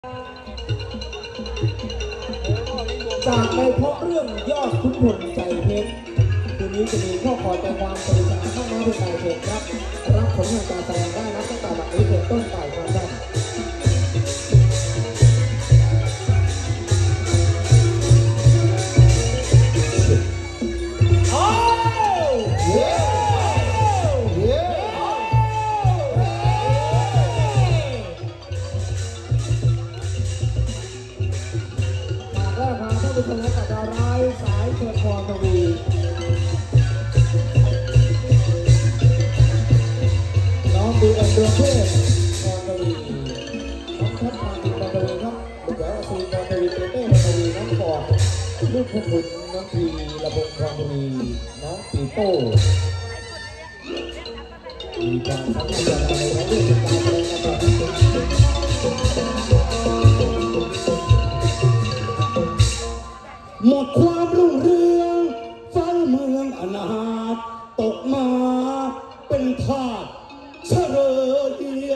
จากในเพราะเรื่องยอดขุนพลใจเพชรคืนนี้จะมีข้อขอใจความสนุกสนานมากน้อยเพียงใดเถิดครับรับผลงานการแสดงได้นับตั้งแต่บัดนี้เป็นต้นไปครับท่านผู้ชมและกับดาวร้ายสายเชิญพรทวีน้องบีเอ็นดวงเทพพรทวีน้องทัพมาติพรทวีครับบุกแหวนอสูรพรทวีเต้เต้พรทวีน้องปอดลูกพงศ์บุญน้องพีระบบพรทวีน้องปีโป้มีความสำคัญในเรื่องการแสดงนะครับหมดความรุ่งเรืองฟ้าเมืองอนาถตกมาเป็นทาสเฉลย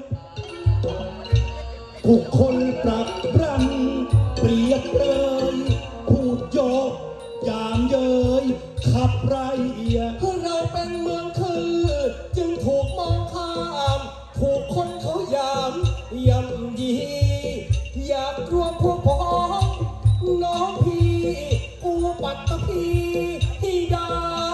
ผู้คนปรักปรำเปรียบเลยพูดโยกยามเย้ยขับไรเราเป็นเมืองคือจึงถูกมองข้ามถูกคนเขายามย่ำยีอยากรวมพวกพ้องน้องพี่กูปัตตภีที่ได้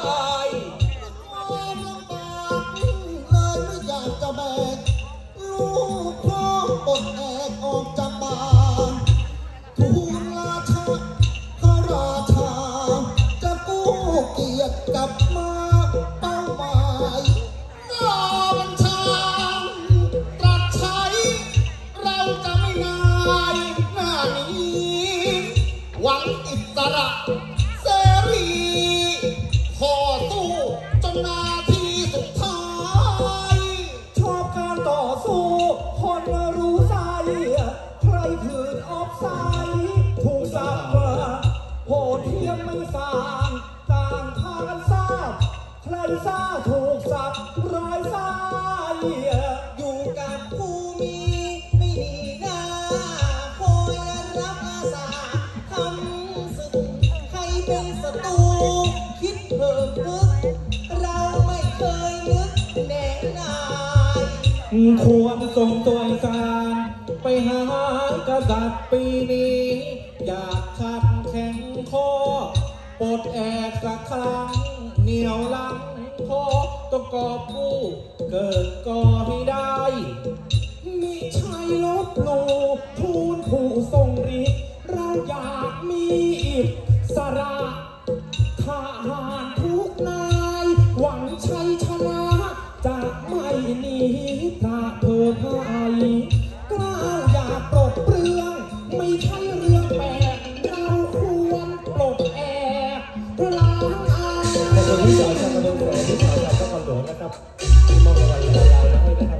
ความลำบากเลยไม่อยากจะแบกลูกพร้อมปลดแอกออกจากบ้านทูลราชาพระราชาจะกู้เกียรติกลับมาเป้าหมายรอบัญชาตรัสใช้เราจะไม่นายหน้านี้หวังอิสระเสรีขอสู้จนนาทีสุดท้ายชอบการต่อสู้คนรู้ใจใครถือออกสายถูกสับโหดเทียมไม่สางต่างพากันทราบใครทราบถูกสับร้ายสายอยู่กับผู้มีไม่ดีหน้าคอยรับอาสาทำศึกให้เป็นศัตรูคิดเพิ่มพึกเราไม่เคยนึกแน่นายควรส่งตัวสารไปหากษัตริย์ปีนี้อยากขับแข่งคอปลดแอกสักครั้งเหนียวลังคอต้องกอบกู้เกิดก่อให้ได้มิใช่ลบหลู่ทูลผู้ทรงฤทธิ์เราอยากมีอิสระทหารทุกนายหวังชัยชนะจะไม่หนีพระเพื่อภัยกล้าอยากปลดเปลื้องไม่ใช่เรื่องแปลกเราควรปลดแอกล้างอายขอบคุณที่สอนท่านมาดูแลที่สอนจากเจ้าของหลวงนะครับที่มอบรางวัลยาวๆให้นะครับ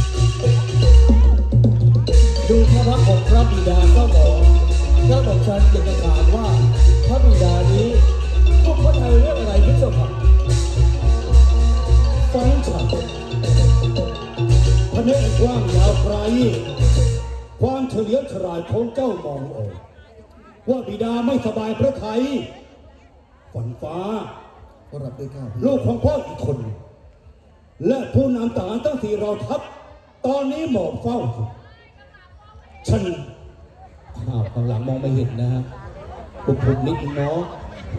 ดูพระพักของพระบิดาก็บอกพระบอกฉันอยากจะถามว่าพระบิดานี้พวกเขาทำเรื่องอะไรพิจารณาฟังฉันพระเนตรกว้างยาวไกลความเฉลียวฉลาดของเจ้ามองออกว่าบิดาไม่สบายพระทัยฝันฟ้ารับด้วยข้าลูกของพ่ออีกคนและผู้นำทหารทั้ง4เราทัพตอนนี้หมอบเฝ้าฉันข้างหลังมองไม่เห็นนะฮะผมนิดนึงเนาะ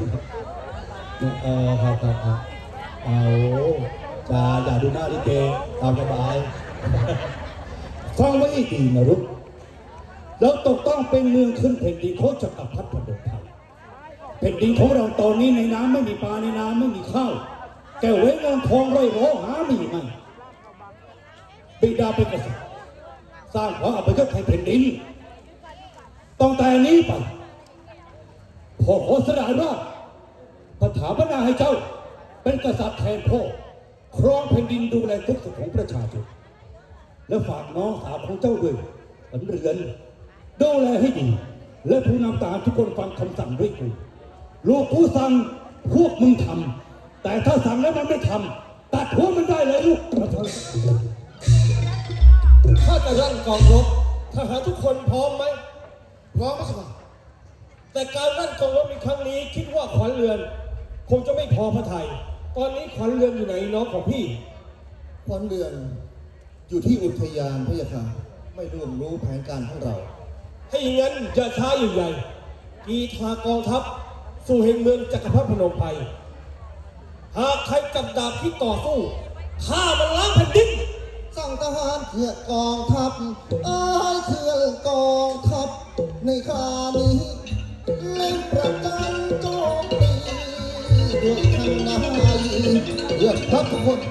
ครับเอาอย่าดูหน้าลิเกตามสบายฟังไว้ดีนะลูกเราตกต้องเป็นเมืองขึ้นแผ่นดินของจักรพรรดิพระดกไทยแผ่นดินของเราตอนนี้ในน้ำไม่มีปลาในน้ำไม่มีข้าวแก้วเว้นเงินทองร่อยโรหาไม่ไหมบิดาเป็นกษัตริย์สร้างความอัปยศให้แผ่นดินต้องแต่นี้ไปพ่อขอสละราชประถาปนาให้เจ้าเป็นกษัตริย์แทนพ่อครองแผ่นดินดูแลทุกสุขของประชาชนและฝากน้องสาวของเจ้าด้วยฝันเรือนดูแลให้ดีและผู้นำทหารทุกคนฟังคำสั่งด้วยกูลูกกูสั่งพวกมึงทำแต่ถ้าสั่งแล้วมันไม่ทำตัดหัวมันได้เลยลูกข้าจะรั่นกองรบทหารทุกคนพร้อมไหมพร้อมไหมสิครับแต่การลั่นกองรบในครั้งนี้คิดว่าขวัญเรือนคงจะไม่พอพระทัยตอนนี้ขวัญเรือนอยู่ไหนน้องของพี่ขวัญเรือนอยู่ที่อุทยานพะยะค่ะไม่ร่วมรู้แผนการของเราให้งั้นอย่าช้าอยู่ใหญ่กีทากองทัพสู่แห่งเมืองจักรพรรดิพนมไพรหากใครจับดาบที่ต่อสู้ฆ่ามันล้างแผ่นดินสั่งทหารเถื่อนกองทัพเถื่อนกองทัพในครานี้เล่นประจันโจมตีด้วยทางนายเลือดทัพทุกคน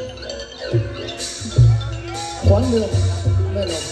ขวัญเรือนแม่นม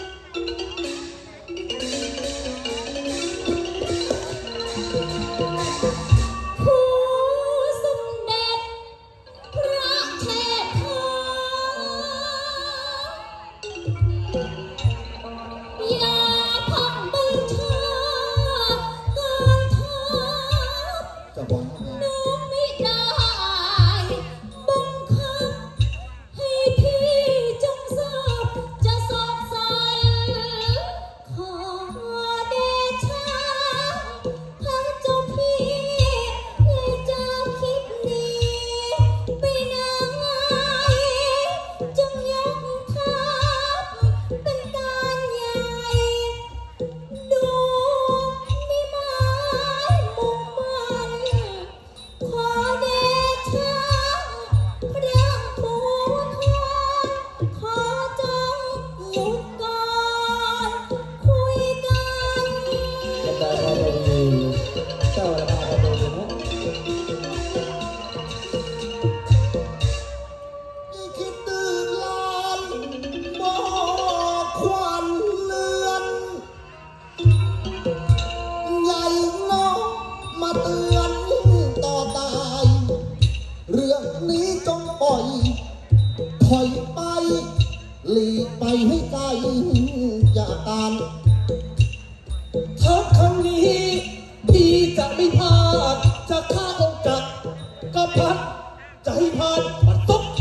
หลีกไปให้ไกลอย่าตามทัพครั้งนี้พี่จะไม่พลาดจะฆ่าองค์จักรก็พัดจะให้พานปัดตบ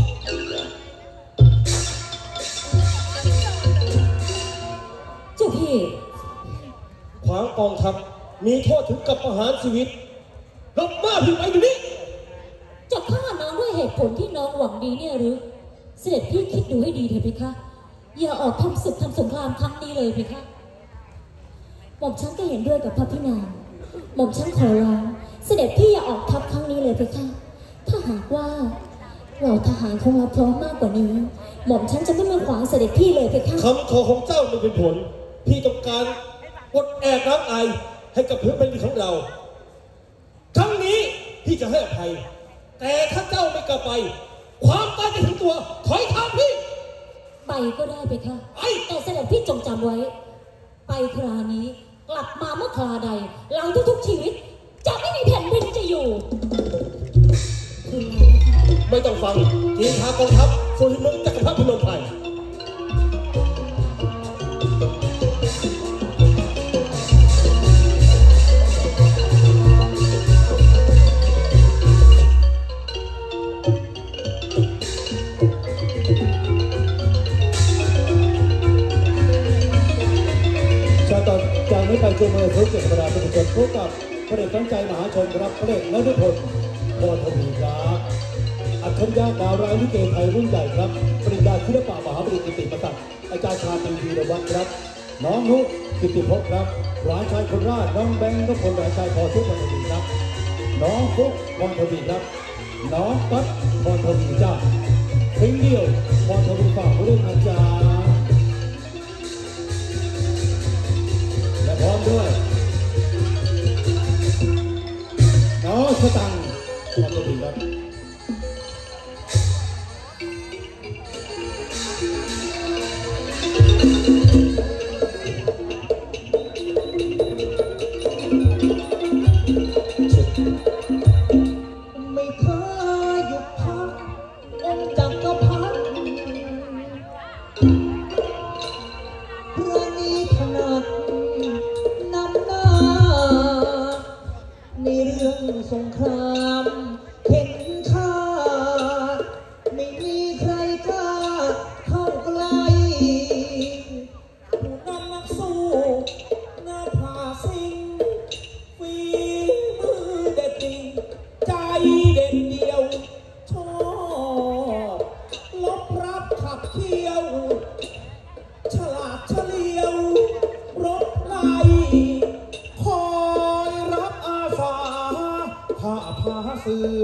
เจ้าพี่ขวางกองทัพมีโทษถึงกับประหารชีวิตลบมาพี่ไปอยู่นี่จะฆ่าน้องด้วยเหตุผลที่น้องหวังดีเนี่ยหรือเสด็จพี่คิดดูให้ดีเถอะพี่คะอย่าออกทำศึกทำสงครามครั้งนี้เลยพี่คะหม่อมฉันก็เห็นด้วยกับพระพี่นางหม่อมฉันขอร้องเสด็จพี่อย่าออกทัพครั้งนี้เลยพี่คะถ้าหากว่าเราทหารของเราพร้อมมากกว่านี้หม่อมฉันจะไม่มาขวางเสด็จพี่เลยพี่คะคำขอของเจ้าไม่เป็นผลพี่ต้องการปลดแอกน้ำไอให้กับพื้นแผ่นดินของเราครั้งนี้พี่จะให้อภัยแต่ถ้าเจ้าไม่กลับไปความตายจะถึงตัวถอยทางพี่ไปก็ได้ไปค่ะแต่เสด็จพี่จงจำไว้ไปครานี้กลับมาเมื่อคราใดเราทุกๆชีวิตจะไม่มีแผ่นดินจะอยู่ไม่ต้องฟังกีฬากองทัพส่วนเมืองจักรพรรดิพนมไพรจากนี้ไปจูงมือทุกเจตนาเป็นจดพบกับพระเดชตั้งใจมหาชนรับพระเดชนฤพลโพธมีครับอัจฉริยะดาวร้ายลิเกไทยรุ่นใหญ่ครับปริญญาศิลปะมหาบริกิติมศักดิ์อาจารย์ชาญวีรวัฒน์ครับน้องนุ๊กกิติภพครับหลานชายคนราชน้องแบงค์ทุกคนหลานชายพอทุกคนดีครับน้องฟุ๊กพรทวีครับน้องปั๊ดพรทวีจ้าสิงเดียวพรทวีฝากเรื่องอาจารย์พร้อมด้วยน้องสตังค์พร้อมด้วยครับไม่เคยหยุดพักองค์จักรพรรดิ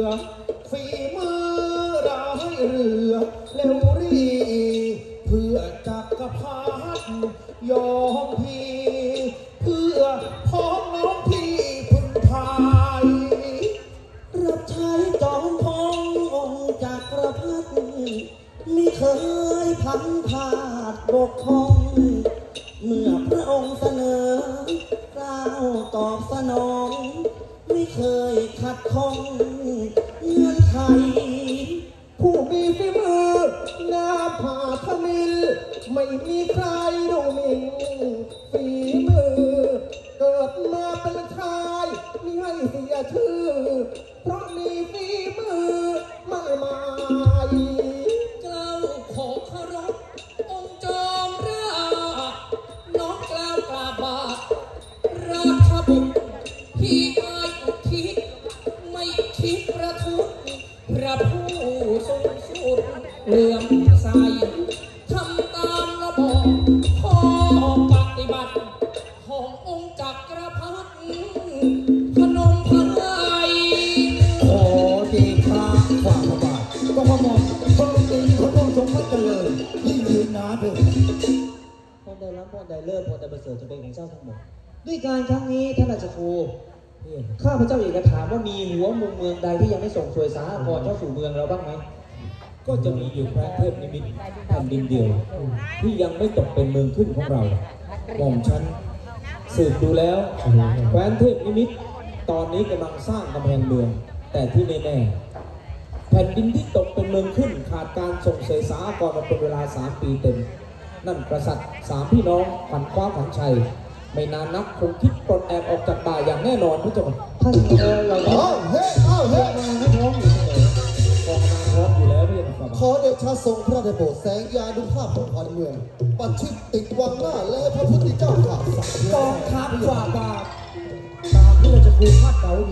ฝีมือร้ายเรือเร็วรีเพื่อจักรพรรดิยอมพี่เพื่อพ้องน้องพี่พึงพายรับใช้จอมพงองค์จักรพรรดิไม่เคยพันพลาดบกพร่องเมื่อพระองค์เสนอกล้าวตอบสนองไม่เคยขัดข้องเงื่อนไขผู้มีฝีมือหน้าผาทมิลไม่มีใครดูหมิ่นฝีมือเกิดมาเป็นชายไม่ให้เสียชื่อเพราะมีฝีมือมากมายเจ้าขอเคารพองค์จอมราชน้องกล้าวกราบบาทราชบุตรพี่อายอุทิศไม่คิดประทุษพระผู้ทรงสุดเลื่อมใสทำตามระบอบข้อปฏิบัติขององค์จักรพรรดิพนมพระไทยขอเดชะความพระบาทก็พระหม่อมพระองค์พระองค์ทรงพระเจริญยิ่งยืนนานเลยพรใดล้ำพรใดเลิศพรใดประเสริฐจะเป็นของเจ้าทั้งหมดด้วยการครั้งนี้ท่านราชครูข้าพเจ้าอยากจะถามว่ามีหัวมุมเมืองใดที่ยังไม่ส่งสวยสาก่อนเข้าสู่เมืองเราบ้างไหมก็จะมีอยู่แคว้นเทพนิมิตแผ่นดินเดียวที่ยังไม่ตกเป็นเมืองขึ้นของเราหม่อมฉันสืบดูแล้วแคว้นเทพนิมิตตอนนี้กำลังสร้างกำแพงเมืองแต่ที่แน่ๆแผ่นดินที่ตกเป็นเมืองขึ้นขาดการส่งเสสาก่อนมาเป็นเวลา3 ปีเต็มนั่นกษัตริย์3 พี่น้องขันคว้าขันชัยไม่นานนักคงคิดปลดแอกออกจากป่าอย่างแน่นอนพี่เจ้าค่ะท่านเราเฮ้มาให้พร้อมอยู่เสมอกองมาพร้อมอยู่แล้วพี่ครับขอเดชะทรงพระเดชโปรดแสงยานุภาพของขวัญเมืองปัจฉิมติดวังหน้าและพระพุทธเจ้าข่าสักกองทัพฝ่าบาทตามที่เราจะคูคาดเดาดี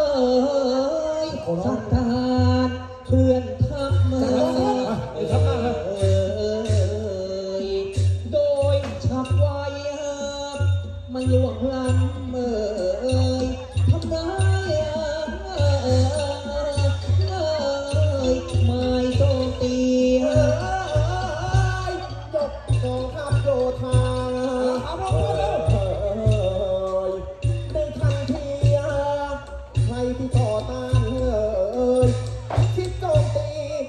สัตตาเพื่อนทัพมาทัพหน้าครับโดยฉับไวมันหลวงล้ำทำร้ายไม่โจมตียกกองทัพโยธาในทันทีใครที่ต่อต้านคิดโจมตี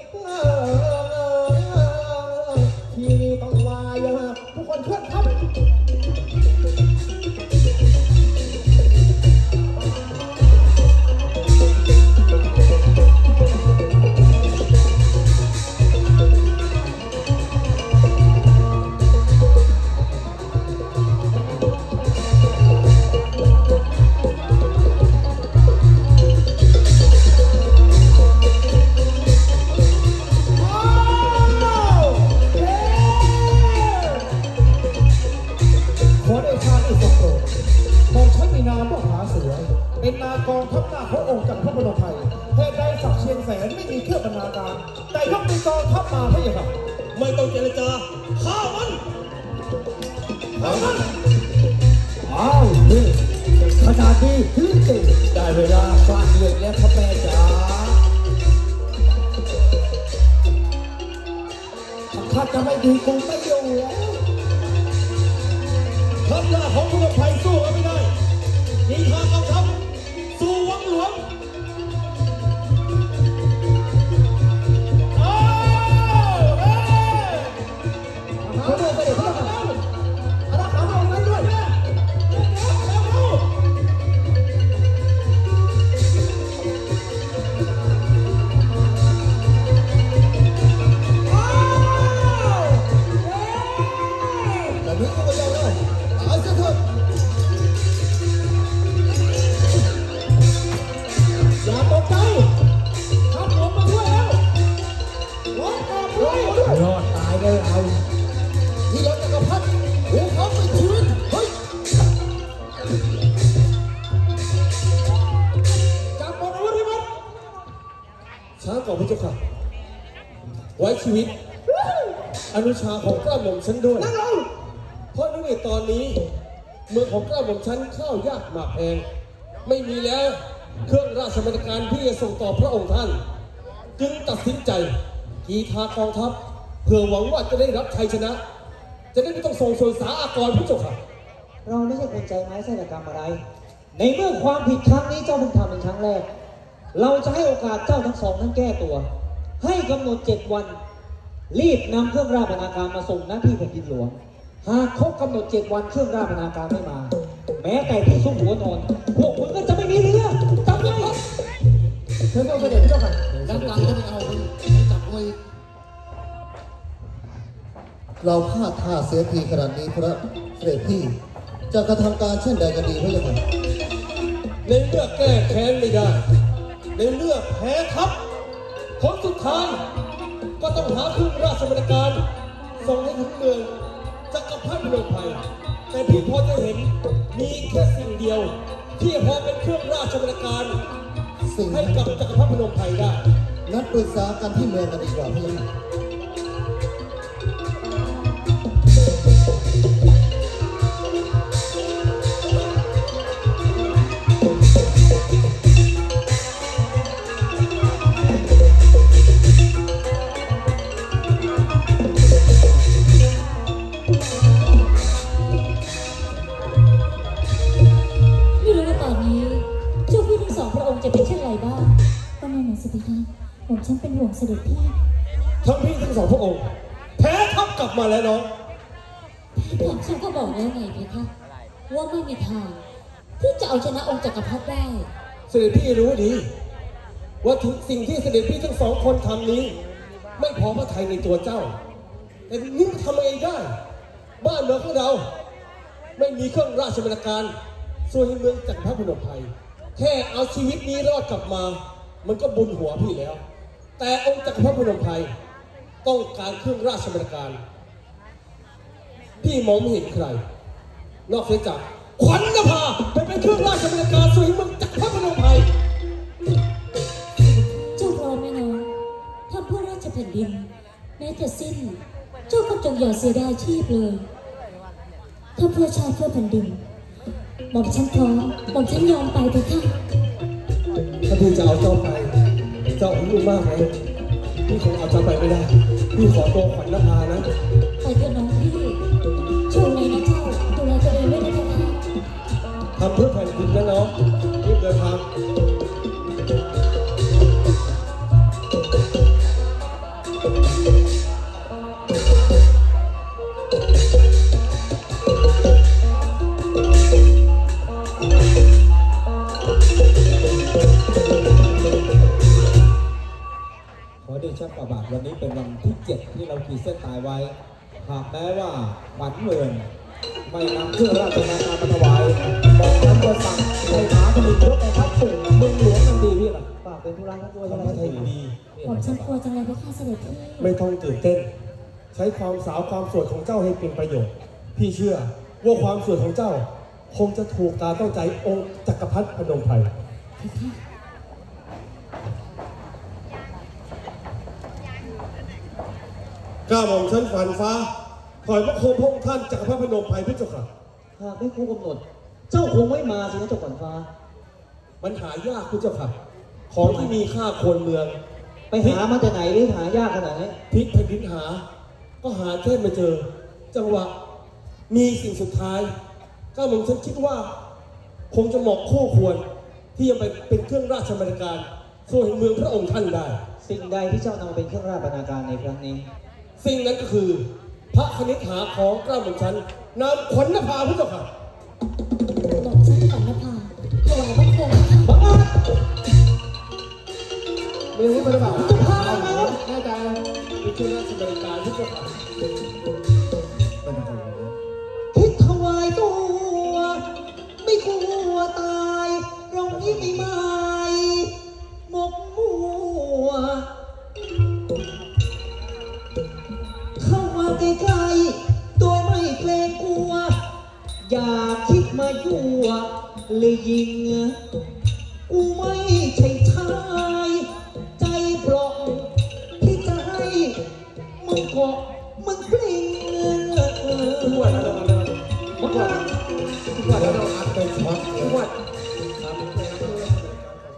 ทีนี้ต้องวายทุกคนเคลื่อนทัพเป็นนากองทัพหน้าพระองค์จากพระบรมไทยเหตุใดศักดิ์เชียงแสนไม่มีเครื่องบรรณาการแต่ยกเป็นกองทัพมาพระเจ้าค่ะไม่ต้องเจรจาฆ่ามันอ้าวนี่ขนาดนี้ถึงติได้เวลาฟาดเลือดแล้วครับแม่จ๋าถ้าจะไม่ดีคงไม่อยู่แล้วทัพหน้าของพระบรมไทยสู้กันไม่ได้มีทางกำชับสู่วังหลวงเขาเดินไปเดี๋ยวเขาจะเอาละขาเอาไปด้วยแต่นี้ก็ไม่ยอมเลยตายซะเถอะอย่าตกใจขับผมมาช่วยแล้วรอดออกด้วยรอดตายเลยเอาที่รถจักรพรรดิหูเขาไปชีวิตเฮ้ยจับหมดอาวุธให้หมดช้าก่อนพระเจ้าค่ะไว้ชีวิตอนุชาของกล้าหม่อมฉันด้วยนั่งลงเพราะในตอนนี้เมืองของกล้าหม่อมฉันข้าวยากหมากแพงไม่มีแล้วเครื่องราชบรรณาการที่จะส่งต่อพระองค์ท่านจึงตัดสินใจกีทากองทัพเพื่อหวังว่าจะได้รับชัยชนะจะได้ไม่ต้องส่งสวยสาอากรพระเจ้าค่ะเราไม่ใช่คนใจไม้ไส้กรรมอะไรในเมื่อความผิดครั้งนี้เจ้าเพิ่งทำเป็นครั้งแรกเราจะให้โอกาสเจ้าทั้งสองนั้นแก้ตัวให้กำหนด7 วันรีบนำเครื่องราชบรรณาการมาส่งหน้าที่แผ่นดินหลวงหากครบกำหนด7 วันเครื่องราชบรรณาการไม่มาแม้แต่ที่ซุ่มหัวนอนพวกคุณก็จะไม่มีเรือจำไว้เชิญเอาเสด็จพระเจ้าค่ะน้ำตังก็ไม่เอาจับไว้เราพลาดท่าเสียทีขนาดนี้พระเสด็จพี่จะกระทำการเช่นใดก็ดีพระเจ้าค่ะในเมื่อแก้แค้นไม่ได้ในเมื่อแพ้ทัพผลสุดท้ายก็ต้องหาเครื่องราชบรรณาการส่งให้ถึงเมืองจักรพรรดิพนมไพรแต่พี่พอจะเห็นมีแค่สิ่งเดียวที่พอเป็นเครื่องราชบรรณาการสิ่งให้กับจักรพรรดิพนมไพรได้นัดปรึกษากันที่เมืองกันดีกว่าพระเจ้าค่ะไม่รู้ว่าตอนนี้เจ้าพี่ทั้งสองพระองค์จะเป็นเช่นไรบ้างก็นั่นน่ะสิพี่คะผมฉันเป็นห่วงเสด็จพี่ทั้งพี่ทั้งสองพระองค์แพ้ทัพกลับมาแล้วน้องผมฉันก็บอกแล้วไงเพคะว่าไม่มีทางที่จะเอาชนะองค์จักรพรรดิได้เสด็จพี่รู้ดีว่าทุกสิ่งที่เสด็จพี่ทั้งสองคนทำนี้ ไม่พอพระทัยในตัวเจ้า แต่นี่มันทำเองได้ บ้านเมืองของเรา ไม่มีเครื่องราชบรรณาการส่วนในเมืองจักรพรรดิพนมไพรแค่เอาชีวิตนี้รอดกลับมา มันก็บุญหัวพี่แล้ว แต่องค์จักรพรรดิพนมไพรต้องการเครื่องราชบรรณาการ พี่มองไม่เห็นใคร นอกเสียจากขวัญนภาไปเป็นเครื่องราชบรรณาการส่วนในเมืองจักรพรรดิพนมไพรเจ้าพร้อมไหมน้องทำเพื่อราชแผ่นดินแม้จะสิ้น เจ้าก็จงอย่าเสียดายชีพเลยถ้าเพื่อชาติเพื่อแผ่นดินหม่อมฉันพร้อมหม่อมฉันยอมไปเพคะถ้าพี่จะเอาเจ้าไป เจ้าอายุมากแล้วพี่คงเอาเจ้าไปไม่ได้ พี่ขอตัวขวัญนภานะไปเถอะน้องพี่โชคดีนะเจ้าดูแลตัวเองไว้ด้วยนะคะทำเพื่อแผ่นดินนะน้องรีบเดินทางขอเดชะประบาทวันนี้เป็นวันที่ 7ที่เราขีดเส้นตายไว้หากแม้ว่าขวัญเมืองไม่นำเครื่องราชบรรณาการมาถวายบอกท่านก็สั่งให้หาผลิตยกไปทัพสู่เมืองหลวงทันทีพี่ล่ะฝากเป็นธุระทั้งตัวใช่ไหมทำพระทัยดีหม่อมฉันกลัวจังเลยเพคะเสด็จพี่ไม่ต้องตื่นเต้น ใช้ความสาวความสวยของเจ้าให้เป็นประโยชน์ พี่เชื่อว่าความสวยของเจ้า คงจะถูกตาต้องใจองค์จักรพรรดิพนมไพรเพคะกล้าหม่อมชั้นฝันฟ้าถอยพระโคมพระองค์ท่านจักรพรรดิพนมไพรพระเจ้าค่ะหากไม่ครบกำหนด เจ้าคงไม่มาสินะเจ้าขวัญฟ้ามันหายากพระเจ้าค่ะ ของที่มีค่าควรเมืองไปหามาแต่ไหนหรือหายากขนาดนี้พลิกแผ่นดินหา ก็หาแทบไม่เจอ จังหวะ มีสิ่งสุดท้ายก้าวหม่อมฉันคิดว่า คงจะเหมาะคู่ควร ที่จะไปเป็นเครื่องราชบรรณาการส่วนแห่งเมืองพระองค์ท่านได้สิ่งใดที่เจ้านำมาเป็นเครื่องราชบรรณาการในครั้งนี้สิ่งนั้นก็คือ พระคณิษฐาของเกล้าหม่อมฉันนามขวัญนภาพระเจ้าค่ะหม่อมฉันขวัญนภาถวายบังคมค่ะมีรู้ไหมบ่าวแน่ใจเป็นเครื่องราชบรรณาการพระเจ้าค่ะคิดถวายตัว ไม่กลัวตายเรานี้ไม่ไม้หมกมัวเข้ามาใกล้ๆโดยไม่เกรงกลัว อย่าคิดมายั่วเลยยิงกูไม่ใช่ชายใจเปราะที่จะให้มึงเกาะมึงกลิ้งทุกวันแล้วทุกวันแล้วเราอัดเป็นช็อตทุกวันครับ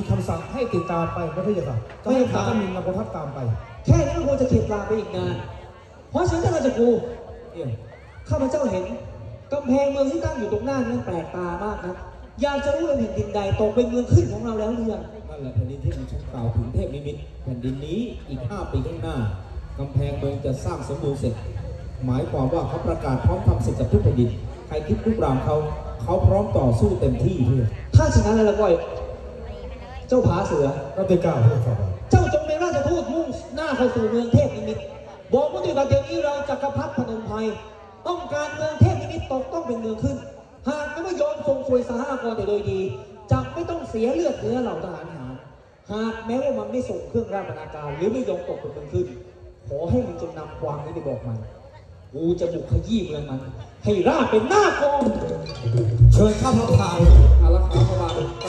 คำสั่งให้ติดตามไปพระพี่ค่ะจะให้พามินนำกองทัพตามไปแค่นี้มันคงจะเข็ดลาไปอีกนาน เพราะฉะนั้นท่านราชครูข้าพเจ้าเห็นกำแพงเมืองที่ตั้งอยู่ตรงหน้านั้นแปลกตามากนะอยากจะรู้เลยแผ่นดินใดตกเป็นเมืองขึ้นของเราแล้วหรือยังนั่นแหละแผ่นดินที่มันฉันกล่าวถึงเทพนิมิตแผ่นดินนี้อีก 5 ปีข้างหน้ากำแพงเมืองจะสร้างสมบูรณ์เสร็จ หมายความว่าเขาประกาศพร้อมทำศึกกับทุกแผ่นดินใครคิดลุกรามเขาพร้อมต่อสู้เต็มที่เพื่อถ้าฉะนั้นแล้วละก้อยเจ้าผาเสือรับได้กล่าวพระเจ้าค่ะเจ้าจงเป็นราชทูตมุ่งหน้าเข้าสู่เมืองเทพนิมิตบอกว่าด้วยกันเดี๋ยวนี้เราจักรพรรดิพนมไพรต้องการเมืองเทพนิมิตต้องเป็นเมืองขึ้น หากไม่ยอมทรงสวยสหากรแต่โดยดีจะไม่ต้องเสียเลือดเนื้อเหล่าทหารหารหากแม้ว่ามันไม่ส่งเครื่องราชบรรณาการหรือไม่ยอมตกเป็นเมืองขึ้นขอให้มันจงนำความนี้ไปบอกมันกูจะบุกขยี้เมืองมันให้ราบเป็นหน้ากองเชิญข้าพระพายอารักขาพระบาทครับ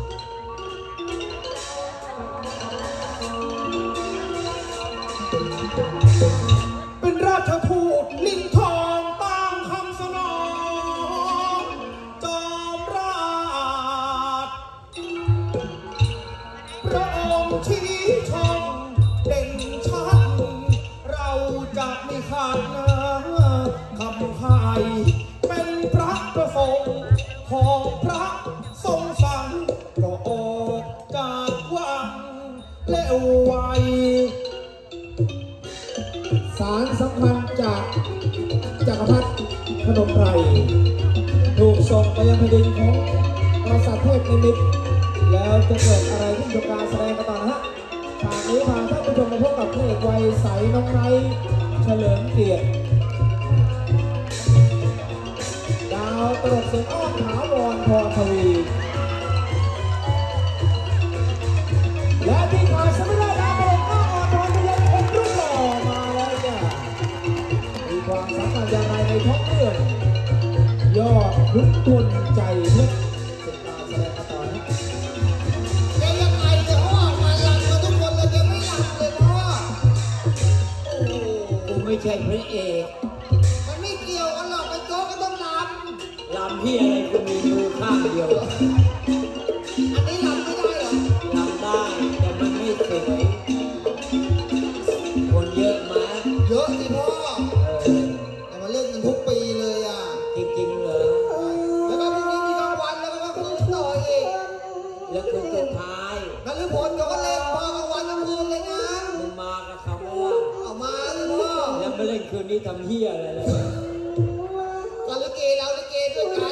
เป็นราชทูตลิ้นทองตามคำสนองจอมราชพระองค์ชี้ช่องเด่นชัดเราจะไม่ขาดนะคำพายเป็นพระประสงค์ของพระทรงสั่งก็ออกจากวังและไวสารสำคัญจากจักรพรรดิพนมไพรถูกส่งไปยังแผ่นดินของกษัตริย์เทพนิมิตแล้วจะเกิดอะไรขึ้นกับการแสดงกันต่อนะฮะฉากนี้พาท่านผู้ชมมาพบกับพระเอกวัยใสน้องไนท์เฉลิมเกียรติดาวตลกเสียงอ้อนถาวรพรทวีและที่ขาดไม่ได้ดาวตลกอ้อนพรทวีเป็นรูปหล่อมาแล้วจ้ะมีความสำคัญอย่างไรในท้องเรื่องยอดขุนพลใจเพชรเป็นการแสดงกันต่อนะแกยังไงเนี่ยพ่อมาลำกันทุกคนเลยแกไม่ลำเลยพ่อโอ้โหกูไม่ใช่พระเอกมันไม่เกี่ยวกันหรอกไอ้โจ๊กก็ต้องลลำที่อะไรกูมีมือข้างเดียวำอันนี้ลำไม่ได้เหรอลำได้แต่มันไม่สวยคนเยอะไหมเยอะสิพ่อเออแต่มาเล่นกันทุกปีเลยอ่ะจริงๆเหรอแล้วก็พรุ่งนี้มีกลางวันแล้วก็คืนต่ออีกแล้วคุณสุดท้ายนฤพลเขาก็เล่นพ่อกลางวันกลางคืนเลยนะมึงมากับเขาไหมล่ะเอามาเลยพ่อแล้วมาเล่นคืนนี้ทำเฮียอะไรเลยก็ลิเกเราลิเกด้วยกัน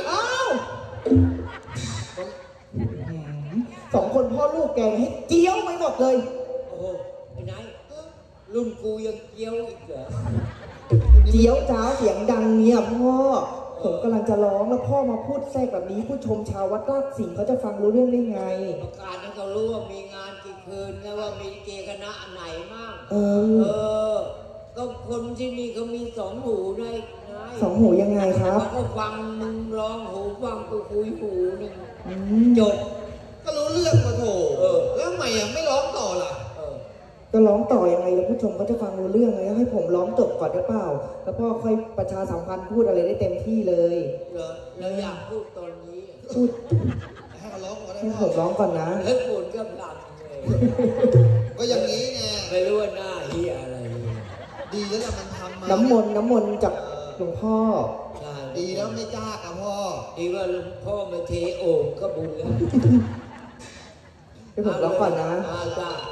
สองคนพ่อลูกแกให้เกี้ยวไปหมดเลยโอ้โหไอ้ไหนรุ่นกูยังเกี้ยวอีกเหรอเกี้ยวจ้าวเสียงดังเนี่ยพ่อ ผมกำลังจะร้องแล้วพ่อมาพูดแทรกแบบนี้ผู้ชมชาววัดราชสิงห์เขาจะฟังรู้เรื่องได้ไงประกาศให้เขารู้ว่ามีงานกี่คืนแล้วว่ามีเกคณะอันไหนมั่งเอเอออ ก็คนที่นี่เขามีสองหูนายสองหูยังไงครับเขาก็ฟังมึงร้องหูฟังกูคุยหูหนึ่งอืมจบก็รู้เรื่องมาโถแล้วทำไมยังไม่ร้องต่อล่ะเออก็ร้องต่อยังไงแล้วผู้ชมเขาจะฟังรู้เรื่องเลยให้ผมร้องจบก่อนได้เปล่า แล้วพ่อค่อยประชาสัมพันธ์พูดอะไรได้เต็มที่เลยเหรอเราอยากพูดตอนนี้พูดให้เขาร้องก่อนได้ให้ไหมผมร้องก่อนนะแล้วปูนก็หลับเลยก็อย่างนี้ไงไม่รู้ว่าหน้าเฮียอะไรดีแล้วล่ะมันทำมาน้ำมนต์จากหลวงพ่อใช่ดีแล้วไม่จ้ากับพ่อดีว่าหลวงพ่อมาเทโอ่งก็บุญแล้วให้ผมร้องก่อนนะจ้า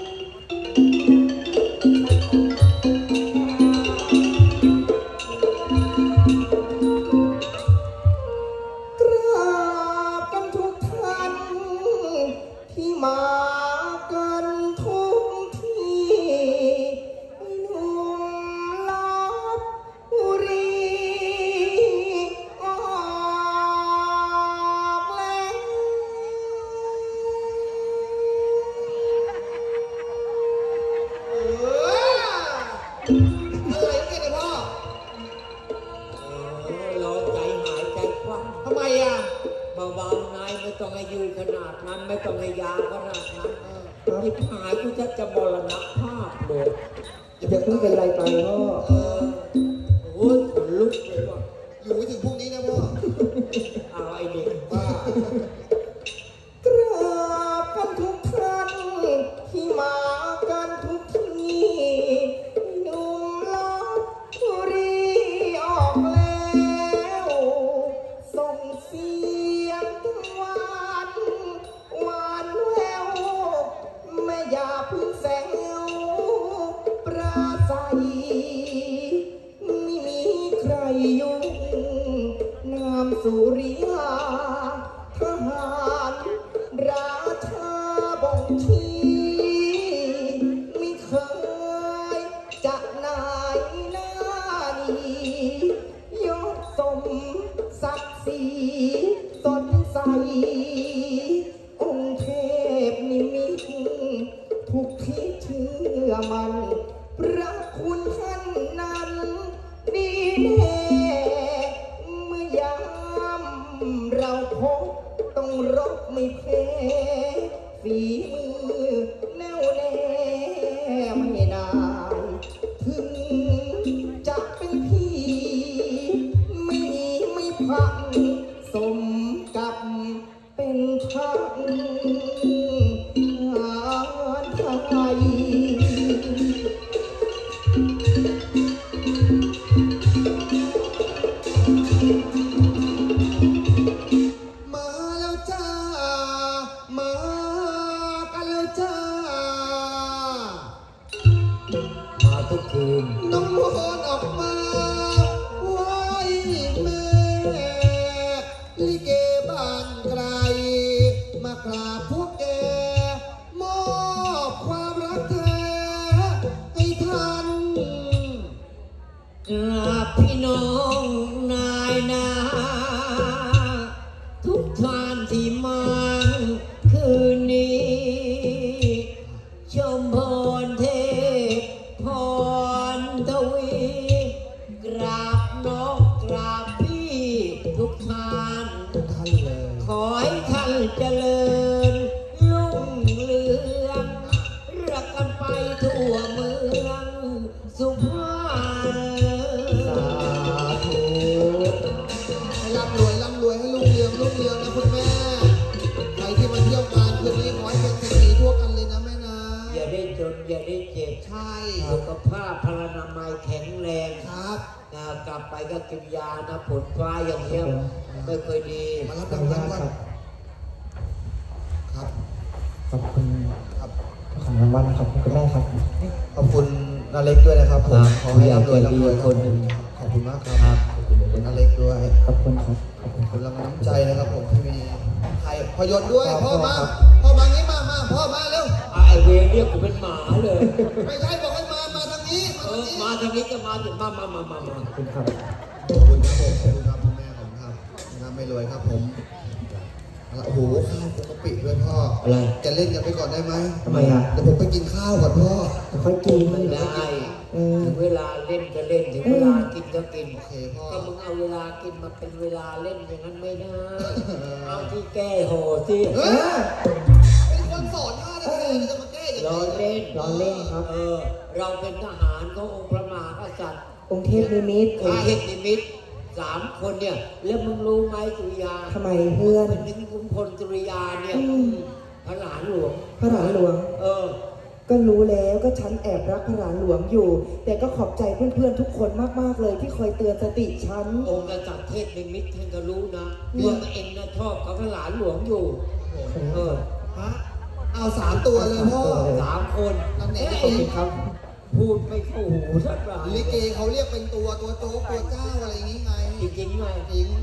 กราบกันทุกท่านที่มากันทุกที่หนุ่มลบบุรีออกแล้วอะไรกันเนี่ยพ่อร้องใจหายใจคว่ำทำไมอ่ะเบาๆนายไม่ต้องให้ยืนขนาดนั้นไม่ต้องให้ยาวขนาดนั้นจิบหายกูจะมรณภาพเลยอย่าเพิ่งเป็นไรไปพ่อโอ้ยขนลุกเลยว่ะอยู่ไม่ถึงพรุ่งนี้นะพ่อเอาไอ้เด็กบ้ากราบกันทุกอย่าเพึ่งแซวปราศัยไม่มีใครยุ่งนามสุริยาทหารราชาบ่งชี้ไม่เคยจะนายหน้านี้ยศสมศักดิ์ศรีสดใสองค์เทพนิมิตทุกที่เชื่อมันพระคุณท่านนั้นดีแน่เมื่อยามเราพบต้องรบไม่แพ้ฝีมือแน่วแน่ไม่นานถึงจะเป็นพี่ไม่หนีไม่พักสมกับเป็นทักงานไทยมาแล้วจ้ามากันแล้วจ้ามาทุกคืนน้องมนต์ออกมาไหว้แม่ลิเกบ้านไกลมากราบพวกแกมอบความรักแท้ให้ท่านกราบพี่น้องนายนาทุกท่านที่มาคืนนี้ชมพรเทพพรทวีกราบน้องกราบพี่ทุกท่านท่านเลยขอให้ท่านเจริญรุ่งเรืองรักกันไปทั่วเมืองสุพรรณให้ร่ำรวยให้รุ่งเรืองนะคุณแม่ใครที่มาเที่ยวงานคืนนี้ขอให้เป็นเศรษฐีทั่วกันเลยนะแม่นะอย่าได้จนอย่าได้เจ็บใช่สุขภาพพลานามัยแข็งแรงครับกลับไปก็กินยานะผลฟ้าอย่างเงี้ยไม่เคยดีมารับรางวัลก่อนครับขอบคุณครับของรางวัลขอบคุณคุณแม่ครับขอบคุณนาเล็กด้วยนะครับผมครับขอให้ร่ำรวยผู้ใหญ่ใจดีคนหนึ่งขอบคุณมากครับขอบคุณนาเล็กด้วยขอบคุณครับขอบคุณขอบคุณรางวัลน้ำใจนะครับผมที่มีไทยพยนต์ด้วยครับพ่อมาครับพ่อมางี้มาพ่อมาเร็วไอเวรเรียกกูเป็นหมาเลยไม่ใช่บอกให้มาทางนี้มาทางนี้ก็มาถึงมาขอบคุณครับขอบคุณครับผมขอบคุณครับคุณแม่ผมครับนะครับไม่รวยครับผมโอ้โหข้าวกะปิด้วยพ่ออะไรจะเล่นกันไปก่อนได้ไหมทำไมอ่ะเดี๋ยวผมไปกินข้าวก่อนพ่อค่อยกินไม่ได้เออถึงเวลาเล่นก็เล่นถึงเวลากินก็กินโอเคพ่อถ้ามึงเอาเวลากินมาเป็นเวลาเล่นอย่างนั้นไม่ได้ เอาที่แก้โหดสิเฮ้ยเป็นคนสอนท่าได้เลยจะมาแก้อย่างล้อนี้เล่นล้อเล่นครับเราเป็นทหารขององค์พระมหากษัตริย์องค์เทพนิมิตองค์เทพนิมิต3 คนเนี่ย แล้วมึงรู้ไหมสุริยาทำไมเพื่อนเป็นหนึ่งขุนพลสุริยาเนี่ยอืมพระหลานหลวงพระหลานหลวง ก็รู้แล้วก็ฉันแอบรักพระหลานหลวงอยู่ แต่ก็ขอบใจเพื่อนๆทุกคนมากๆเลยที่คอยเตือนสติฉันองค์กษัตริย์เทพนิมิตท่านก็รู้นะว่าเองนะชอบกับพระหลานหลวงอยู่ฮะเอา3 ตัวเลยพ่อ 3 คนนั่นเองขอบคุณครับพูดไม่เข้าหูสักหน่อยลิเกเขาเรียกเป็นตัวโจ๊กตัวเจ้าอะไรอย่างงี้ไงจริงๆไงจริง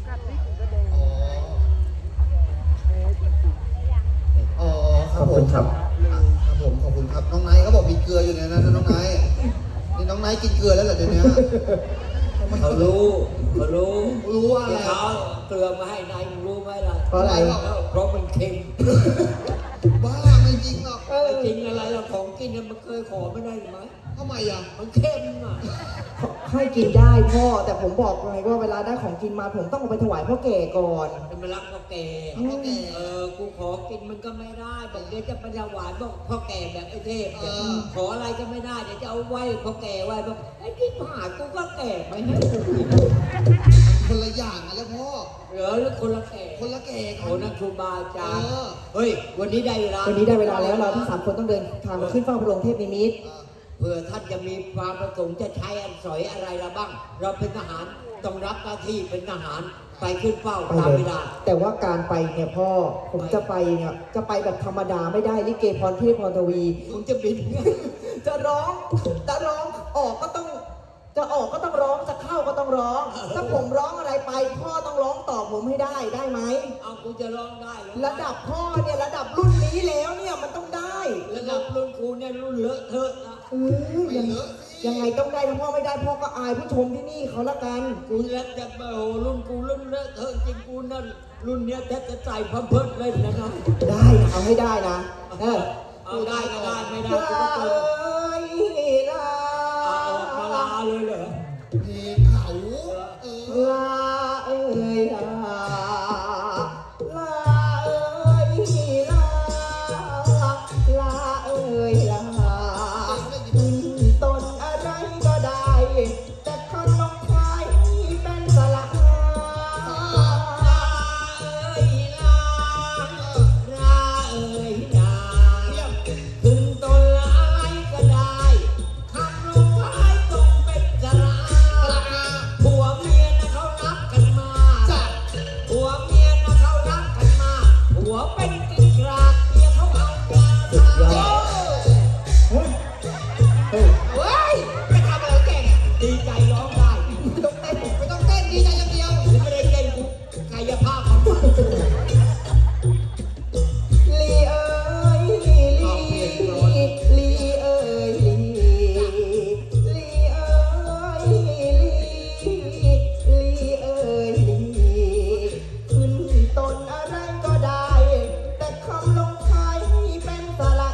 อ๋อครับผมครับผมขอบคุณครับน้องไนท์เขาบอกมีเกลืออยู่ในนั้นนะน้องไนท์นี่น้องไนท์กินเกลือแล้วเหรอเดี๋ยวนี้เขารู้รู้ว่าอะไรเขาเกลือมาให้นายมึงรู้ไหมล่ะเพราะอะไรเพราะมันเค็มบ้าไม่จริงหรอกไม่จริงอะไรเราของกินเนี่ยมันเคยขอไม่ได้ไหมทำไมอ่ะมันเค็มอ่ะให้กินได้พ่อ แต่ผมบอกไงว่าเวลาได้ของกินมาผมต้องเอาไปถวายพ่อแก่ก่อนจะมารักพ่อแก่พ่อแก่กูขอกินมันก็ไม่ได้บอกเดี๋ยวจะไปถวายบอกพ่อแก่แบบไอ้เทพเนี่ยขออะไรก็ไม่ได้เดี๋ยวจะเอาไว้พ่อแก่ไว้บอกไอ้ที่ผ่ากูก็แก่ไม่ให้กูกินคนละอย่างกันแล้วพ่อเหรอหรือคนละแก่คนละแก่กัโอ้นั่นครูบาอาจารย์เออเฮ้ยวันนี้ได้เวลาวันนี้ได้เวลาแล้วเราทั้ง3 คนต้องเดินทางขึ้นเฝ้าพระองค์เทพนิมิตรเผื่อท่านจะมีความประสงค์จะใช้อันสอยอะไรละบ้าง เราเป็นทหารต้องรับหน้าที่เป็นทหารไปขึ้นเฝ้าตามเวลาแต่ว่าการไปเนี่ยพ่อผมจะไปเนี่ยจะไปแบบธรรมดาไม่ได้ลิเกพรเทพพรทวีมึงจะบินจะร้องออกก็ต้องจะออกก็ต้องร้องจะเข้าก็ต้องร้อง ถ้าผมร้องอะไรไปพ่อต้องร้องตอบผมให้ได้ไหมเอากูจะร้องได้เหรอระดับพ่อเนี่ยระดับรุ่นนี้แล้วเนี่ยมันต้องได้ระดับรุ่นกูเนี่ยรุ่นเลอะเทอะนะยังไงต้องได้ถ้าพ่อไม่ได้พ่อก็อายผู้ชมที่นี่เขาละกันกูแล้วจะโอ้โหรุ่นกูรุ่นเลอะเทอะจริงกูนั่นรุ่นเนี้ยแทบจะใส่พัมเพิร์สเลยนะได้นะเอาให้ได้นะเอาได้ก็ได้ไม่ได้ลาก็ต้องเอ้ยลาเอามาลาเลยเหรอเพลงเขาลเออาเอ้ยลาลาเอ้ยลาลาเอ้ยลาต้นอะไรก็ได้แต่ขนมไทยเป็นสลักขึ้นต้นอะไรก็ได้คำลงท้ายต้องเป็นสระผัวเมียนะเขารักกันมาผัวเมียนะเขารักกันมาผัวเป็นกิ๊กกรากเมียเขาเอายาทาเฮ้ยไปทำอะไรเก่งดีใจร้องได้ไม่ต้องเต้นดีใจอย่างเดียวไม่ได้เต้นกูกายภาพบำบัดลีเอ้ยลีเอ้ยลีเอ้ยลีเอ้ยลีขึ้นต้นอะไรก็ได้แต่คำลงท้ายเป็นสระ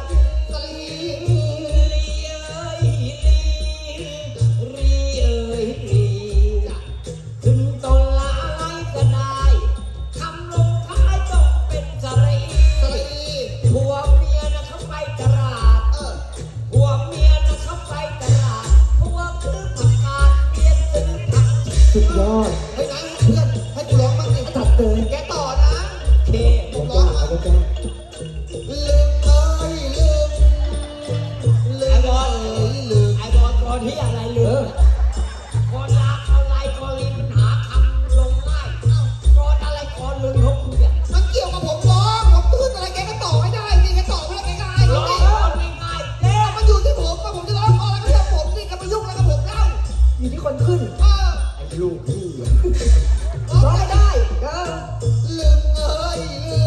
ขึ้นต้นละอะไรก็ได้คำลงท้ายต้องเป็นสระผัวเมียนะเขาไปตลาดผัวเมียนะเขาไปตลาดผัวซื้อผักกาดเมียซื้อผักชีสุดยอดเฮ้ยนะเพื่อนให้กูร้องบ้างสิจัดเลยแกต่อนะเคผมร้องมาลืมเอ้ยลืไอ้มบอลลืมไอ้บอลก่อนที่อะไรลืมก่อนรักอะไรก่อนลิ้นหาคำลงง่ายก่อนอะไรก่อนลืมทุกอย่างมันเกี่ยวกับผมร้องผมตื้นอะไรแกก็ต่อไม่ได้นี่แกต่อไม่ได้แกก็อายร้เขาองดิง่ายๆเจ๊มันอยู่ที่ผมว่าผมจะร้องอะไรก็เรื่องผมนี่ก็ไปยุ่งอะไรกับผมเล่าอยู่ที่คนขึ้นไอ้ลูกพี่ร้องได้ลืมเอ้ย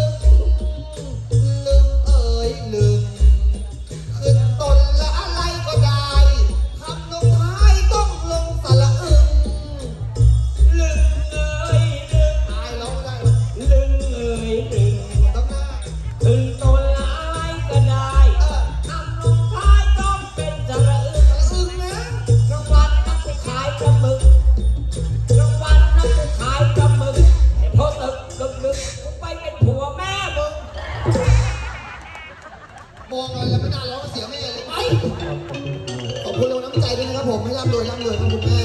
ลืมเอ้ยลืมขึ้นต้นละอะไรก็ได้คำลงท้ายต้องลงสระอึ้งลึงเอ้ยลึงอายร้องได้ลึงเอ้ยลึงต้องได้ถึงต้นละอะไรก็ได้คำลงท้ายต้องเป็นสระอึ้งอึ้งนะกลางวันนักกูขายปลาหมึกกลางวันนักกูขายปลาหมึกแต่พอตึกดึกกูไปเป็นผัวแม่มึงมองอะไรแล้วไม่น่าร้องเสียแม่เลยไปขอบคุณเราน้ำใจด้วยนะครับผมให้ร่ำรวยครับคุณแม่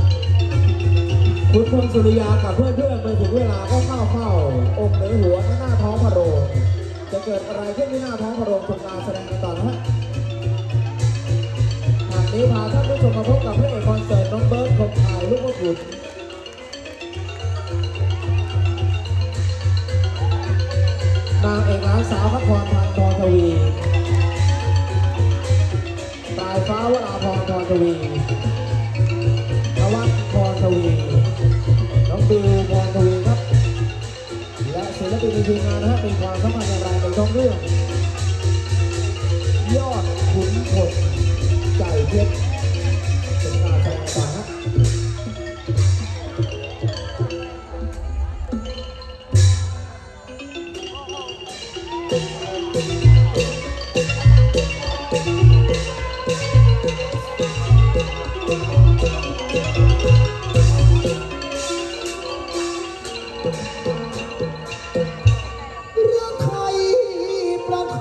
คุณพงสุริยากับเพื่อนๆไปถึงเวลาก็เข้าเฝ้าองค์เหนือหัวหน้าท้องพระโรงจะเกิดอะไรขึ้นที่หน้าท้องพระโรงชมการแสดงกันต่อนะฮะหากนี้พาท่านผู้ชมมาพบกับพระเอกคอนเสิร์ตน้องเบิร์ดคงคายลูกมะกรูดนางเอกนางสาวพระพรพันธ์พรทวีปลายฟ้าวราพรพรทวีนวัดพรทวีน้องบิวพรทวีครับ และศิลปินในทีมงานนะฮะมีความสำคัญอย่างไรในท้องเรื่อง ยอดขุนพลใจเพชรเป็นการแสดงต่อนะประไทยประไท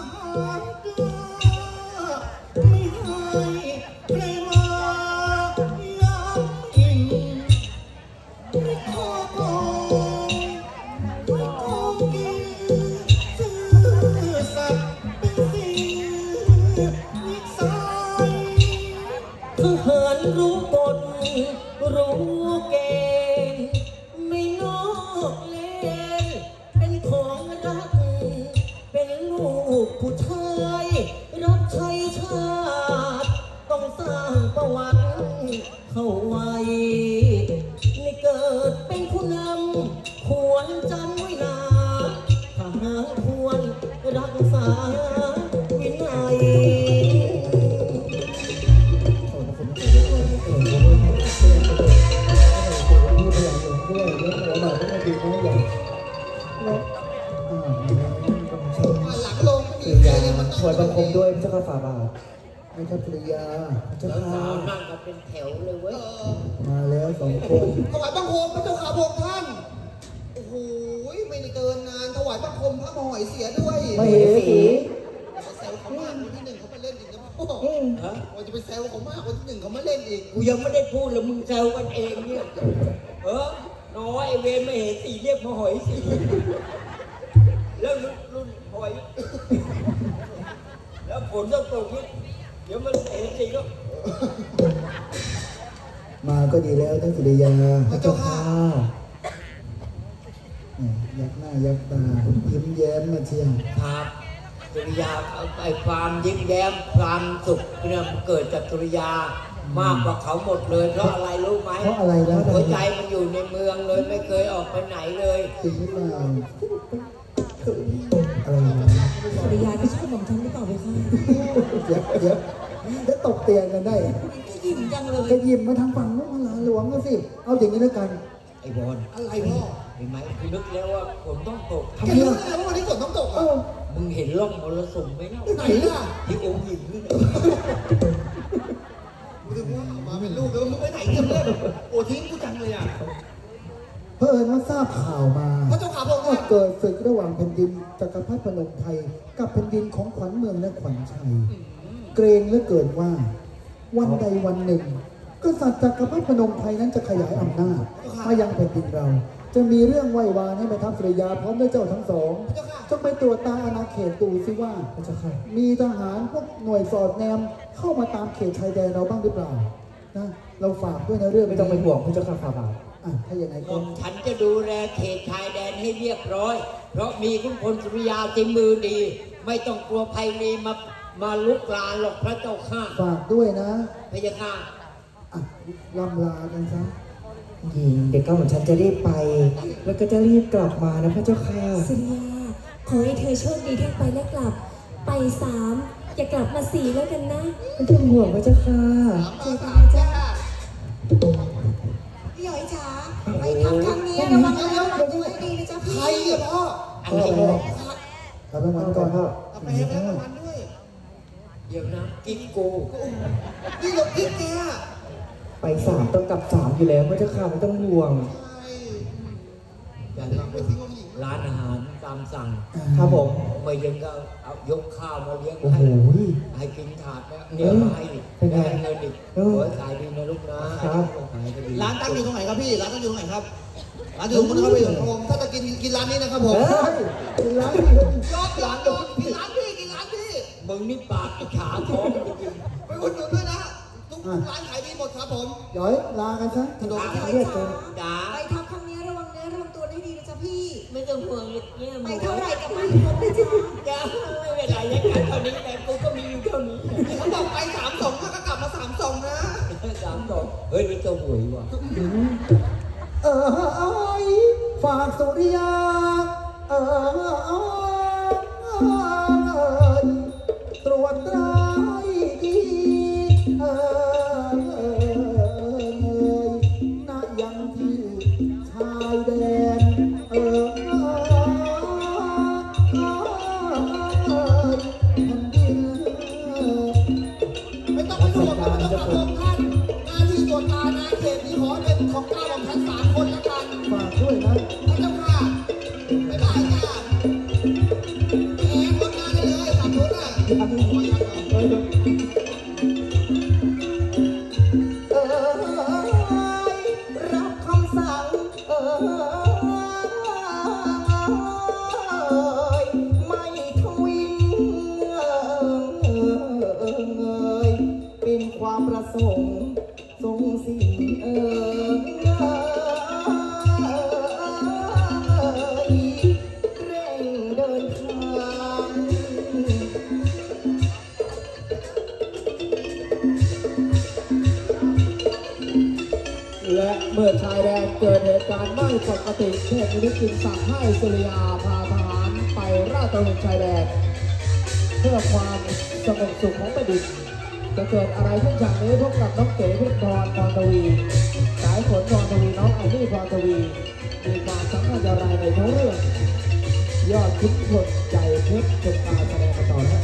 ารกล้าไม่ให้ใครมาย้ำอิงไม่ขอโกงไม่โกงกินซื่อสัตย์เป็นสิ่งวิสัยทหารรู้กฎรู้เกณฑ์ไม่นอกเล่นเป็นของรักเป็นลูกผู้ชายรับใช้ชาติต้องสร้างประวัติเข้าไว้ในเกิดเป็นผู้นำควรจำไว้นาทหารควรรักษาวินัยหลังลงสุริยาถวายบังคมด้วยพระเจ้าข้าฝ่าบาทไม่ครับสุริยาพระเจ้าข้านั่งกันเป็นแถวเลยเว้ยมาแล้วสองคนถวายบังคมพระเจ้าขาพระองค์ท่าน โอ้โหไม่ได้เกินนานถวายบังคมพระมหอยเสียด้วยไม่เห็นสีไปแซวเขามากคนที่หนึ่งเขามาเล่นอีกนะพ่อว่าจะไปแซวเขามากคนที่หนึ่งเขามาเล่นอีกกูยังไม่ได้พูดเลยมึงแซวกันเองเนี่ยน้อยไอเวนไม่เห็นสีเรียกมาหอยสีแล้วรุ่นหอย แล้วฝนจะตกนี่เดี๋ยวมันเห็นสีก็มาก็ดีแล้วท่านสุริยาพระเจ้าข้ายักหน้ายักตายิ้มแย้มมาเชียวครับสุริยาไอ้ความยิ้มแย้มความสุขเนี่ยมันเกิดจากสุริยามากกว่าเขาหมดเลยเพราะอะไรรู้ไหมเพราะอะไรนะหัวใจมันอยู่ในเมืองเลยไม่เคยออกไปไหนเลยจริงหรือเปล่าอะไรนะภรรยาที่ชอบของฉันหรือเปล่าพี่คะเดี๋ยวจะตกเตียงกันได้ก็ยิ้มจังเลยจะยิ้มมาทางฝั่งนู้นมาหลาหลวงนะสิเอาอย่างนี้แล้วกันไอ้บอลอะไรพ่อเห็นไหมคือนึกแล้วว่าฝนต้องตกแกรู้ได้ไงว่าวันนี้ฝนต้องตกอ่ะมึงเห็นร่องมรสุมไหมเนาะไหนล่ะที่องค์หญิงนี่นะกูจะว่ามาเป็นลูกแล้วมึงไปไหนเนี่ยเพื่อนโอ้ทิ้งกูจังเลยอ่ะเพิ่นว่าทราบข่าวมาพระเจ้าขาพระองค์ว่าท่านเกิดศึกระหว่างแผ่นดินจักรพรรดิพนมไพรกับแผ่นดินของขวัญเมืองและขวัญชัย เกรงเหลือเกินว่า วันใดวันหนึ่งกษัตริย์จักรพรรดิพนมไพรนั้นจะขยายอำนาจมายังแผ่นดินเรา จะมีเรื่องไหว้วานให้แม่ทัพสุริยาพร้อมด้วยเจ้าทั้งสองจงไปตรวจตาอาณาเขตดูซิว่ามีทหารพวกหน่วยสอดแนมเข้ามาตามเขตชายแดนเราบ้างหรือเปล่านะเราฝากด้วยนะเรื่องไม่ต้องไปห่วงพระเจ้าข้าฝ่าบาทถ้าอย่างไรผก็มฉันจะดูแลเขตชายแดนให้เรียบร้อย เพราะมีคุณพลสุริยาฝีมือดี ไม่ต้องกลัวภัยรีมาลุกลานหรอกพระเจ้าข้าฝากด้วยนะพระยาข้าล่ำลากันซะหญิงเด็กก็เหมือนฉันจะรีบไป แล้วก็จะรีบกลับมานะพระเจ้าค่ะสุริยา ขอให้เธอโชคดีทั้งไปและกลับ ไป3อย่ากลับมา4แล้วกันนะไม่ต้องห่วงพระเจ้าค่ะเจอกันจ้าพี่หอยจ๋าไปทำครั้งนี้ระวังนะระวังตัวให้ดีนะจ๊ะใคพี่รอ่ะพ่ออะไรรับรางวัลก่อนพ่อเอาไปให้แม่รางวัลด้วยเดี๋ยวนะกิ๊กกูนี่เราคิดแกอ่ะไป3ต้องกลับ3อยู่แล้วพระเจ้าค่ะไม่ต้องห่วงใช่อย่าไปทิ้งองค์หญิงร้านอาหารตามสั่งครับผมไม่ยังก็เอายกข้าวมาเลี้ยงโอ้โหให้กินถาดนะเนี่ยมาให้อีกเป็นไงได้เงินอีกเออขอให้ขายดีนะลูกนะครับ ขายดีร้านตั้งอยู่ตรงไหนครับพี่ ร้านตั้งอยู่ตรงไหนครับ ร้านอยู่ตรงนู้นนะครับพี่ผมถ้าจะกินร้านนี้นะครับผมเฮ้ยเป็นร้านที่ยอดร้านกินร้านพี่กินร้านพี่มึงนี่ปากอิจฉาท้องจริงไปอุดหนุนด้วยนะทุกร้านขายดีหมดครับผมย้อยลากันซะถนนพี่หอยเรียกจ๋ากันๆจ๋าไปทำครั้งนี้ระวังเนื้อระวังตัวให้ดีนะจ๊ะพี่ไม่ต้องห่วงเนี่ยไปมึงเท่าไหร่กับมันครบนะจ๊ะจ้าไม่เป็นไรยังไงเท่านี้แต่กูก็มีอยู่เท่านี้เขาบอกไป3-2แล้วก็กลับมา3-2นะเฮ้ยนี่เจ้าหวยว่ะเอ้ยฝากสุริยาเอ้ยตรวจตราให้ดีณยังที่ชายแดนแผ่นดินไม่ต้องเป็นห่วงครับไม่ต้องเป็นห่วงท่านหน้าที่ตรวจตานาเขตนี้ขอเป็นของเจ้าของท่าน3 คนละกันฝากด้วยนะพระเจ้าค่ะรับคำสั่งไม่ทวินเป็นความประสงค์ทรงสิ่งเร่งเดินทางและเมื่อชายแดนเกิดเหตุการณ์ไม่ปกติเทพนิมิตจึงสั่งให้สุริยาพาทหารไปราดตระเวนชายแดนเพื่อความสงบสุขของแผ่นดินจะเกิดอะไรขึ้นจากนี้พบกับน้องเก๋พิพรพรทวีสายฝนพรทวีน้องไอนี่พรทวีมีความสำคัญอย่างไรในทั้งเรื่องยอดขุนพลใจเพชรชมการแสดงต่อนะ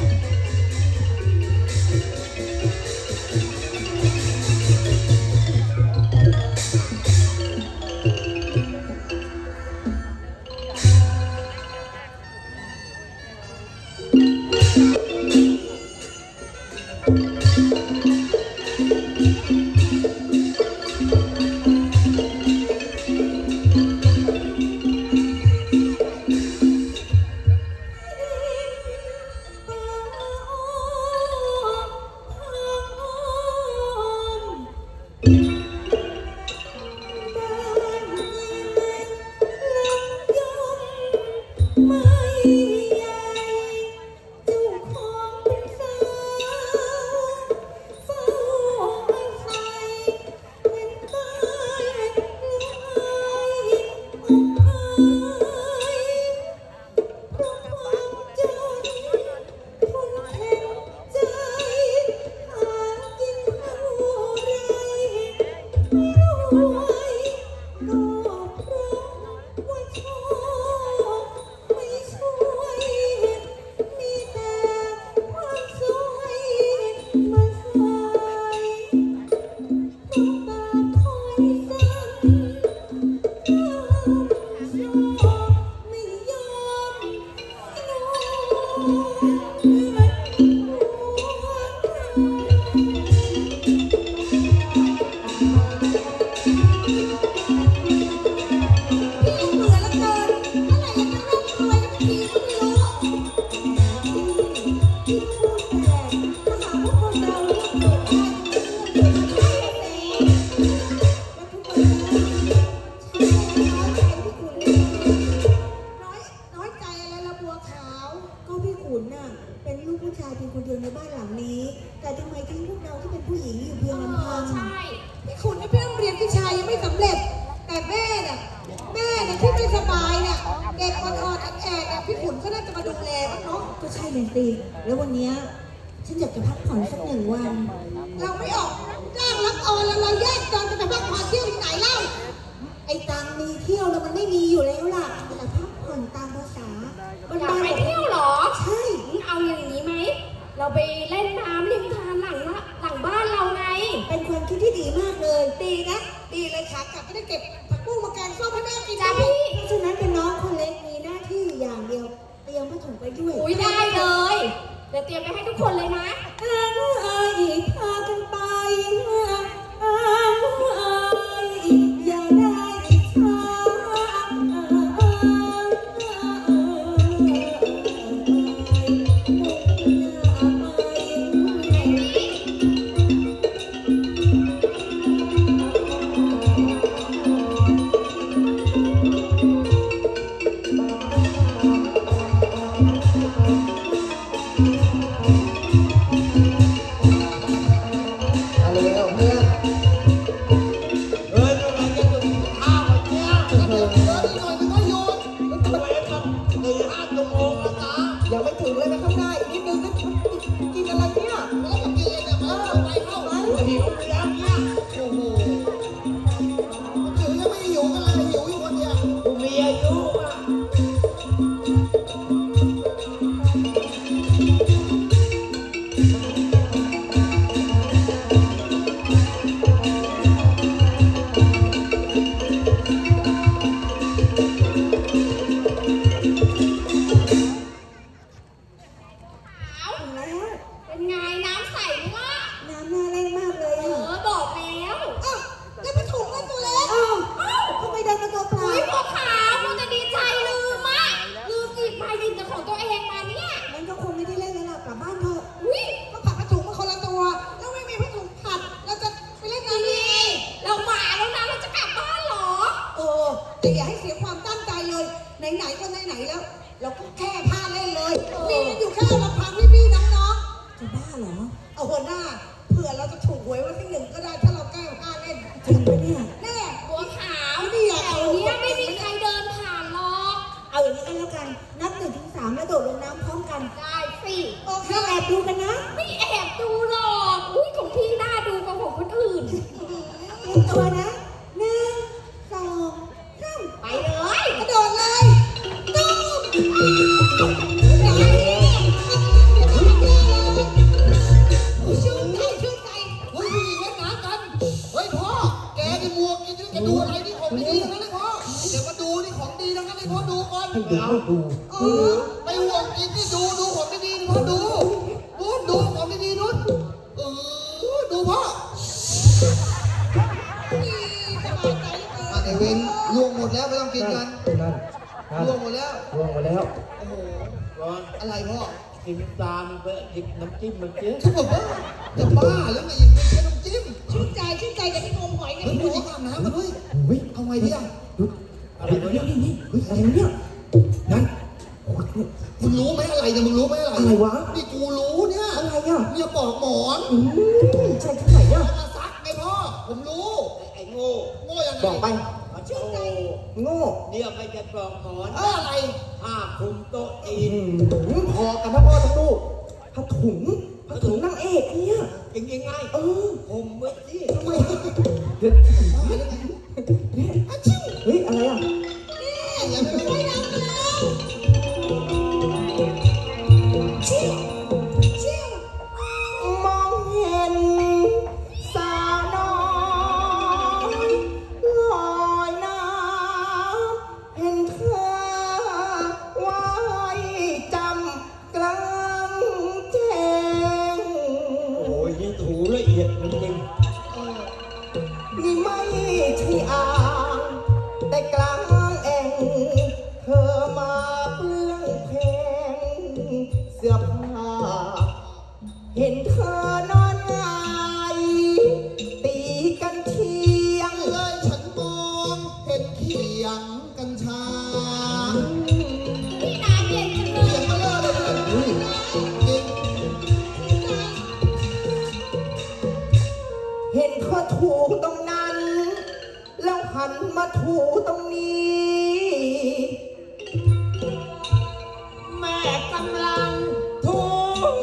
แล้ววันนี้ฉันอยากจะพักผ่อนสัก1 วัน เราไม่ออกจ้างรับออนแล้วเราแยกจองจะไปพักผ่อนเที่ยวที่ไหนเล่าไอ้ตังมีเที่ยวแล้วมันไม่มีอยู่แล้วล่ะแต่พักผ่อนตามภาษาอยากไปเที่ยวเหรอใช่เอาอย่างนี้ไหมเราไปเล่นน้ำริมทานหลังบ้านเราไงเป็นความคิดที่ดีมากเลยดีนะดีเลยค่ะกลับก็ได้เก็บผักบุ้งมาแกงส้มให้แม่กินจ้าพี่เพราะฉะนั้นเป็นน้องคนเล็กมีหน้าที่อย่างเดียวเตรียมผ้าถุงไปด้วยอุ้ยได้เลยเดี๋ยวเตรียมไปให้ทุกคนเลยนะพากันไปอย่าได้ช้าเเป็นไงน้ำใสไหมล่ะน้ำน่าเล่นมากเลยอ่ะบอกแล้วอ้าวแล้วมาถูกกันตัวเล็กทำไมเดินมาตัวเปล่าอุ้ยบัวขาวมันจะดีใจลืมอ่ะลืมหยิบไปดินแต่ของตัวเองมาเนี่ยมันก็คงไม่ได้เล่นแล้วล่ะกลับบ้านเถอะอุ้ยก็ผัดผ้าถุงมาคนละตัว แล้วไม่มีผ้าถุงผัดเราจะไปเล่นน้ำยังไงเรามาแล้วนะเราจะกลับบ้านเหรอแต่อย่าให้เสียความตั้งใจเลยไหนๆก็ไหนๆแล้ว เราก็แค่ผ้าเล่นเลยมีกันอยู่แค่ลำพังพี่ๆน้องๆจะบ้าเหรอเอาหัวหน้าเผื่อเราจะถูกหวยวันที่ 1ก็ได้ถ้าเราแก้ผ้าเล่นจริงปะเนี่ยแน่บัวขาวนี่อยากแถเอาวเนี้ยไม่มีใครเดินผ่านหรอกเอาอย่างนี้กันแล้วกันนับ1 ถึง 3แล้วโดดลงน้ำพร้อมกันได้สิห้ามแอบดูกันนะไม่แอบดูหรอกอุ้ยของพี่น่าดูกว่าของคนอื่นเตรียมตัวนะ1 2 3 ไปเลยกระโดดเลยตุ้มชื่นใจชื่นใจเฮ้ยผู้หญิงเล่นน้ำกัน เฮ้ยพ่อ แกนี่มัวกินนี่แกดูอะไรนี่ของดีทั้งนั้นเลยพ่อ เดี๋ยวมาดูนี่ของดีทั้งนั้นเลยพ่อดูก่อนให้ดูให้ดูไปห่วงกินนี่ดูของดีๆนี่พ่อดูดูของดีๆนู้นดูพ่อเดี๋ยวเว้นล่วงหมดแล้วไม่ต้องกินกันนั่นล่วงหมดแล้วล่วงมาแล้วโอ้โหอะไรพ่อกินตามไปหยิบน้ำจิ้มมันเจ๊เขาบอกว่าจะบ้าแล้วไงยังไม่ใช่น้ำจิ้มชื่นใจชื่นใจกับที่งมหอยกันเฮ้ยที่ผู้หัหวญิงอาบน้ำมาด้วยเฮ้ยเอาไงดีอ่ะอะไรเนี่ยนี่เฮ้ยอะไรเนี่ยนั่นโอ้ยมึงรู้ไหมอะไรเนี่ยมึงรู้ไหมอะไรอะไรวะนี่กูรู้เนี่ยอะไรอ่ะเนี่ยปอกหมอนใช่ที่ไหนอ่ะมาซักไงพ่อ ผมรู้ไอ้โง่โง่ยังไงบอกไปมาโชว์โง่เนี่ยไม่จะปลอกหมอนอะไรผ้าคลุมโต๊ะจีนพอกันนะพ่อทั้งลูกผ้าถุงนางเอกเนี่ยจริงๆไง ผมไว้สิทำไมเดี๋ยวเฮ้ยอะไรอ่ะอย่าไปไม่ได้มองเห็นสาวน้อยลอยน้ำเห็นเธอไว้จำกลางแจ้งโอ้ยนี่ถูละเอียดจริงนี่ไม่ใช่อ่างแต่กลางแอ่งเธอมาเปลื้องแพงเสื้อผ้าเห็นเธอนอนหงายตีกันเทียงเลยฉันมองเห็นเขียงกัญชาพี่นาเย็นจังเลเขียยงมาเลยจริงเห็นเธอถูตรงนั้น แล้วหันมาถูตรงนี้แม่กำลังถูก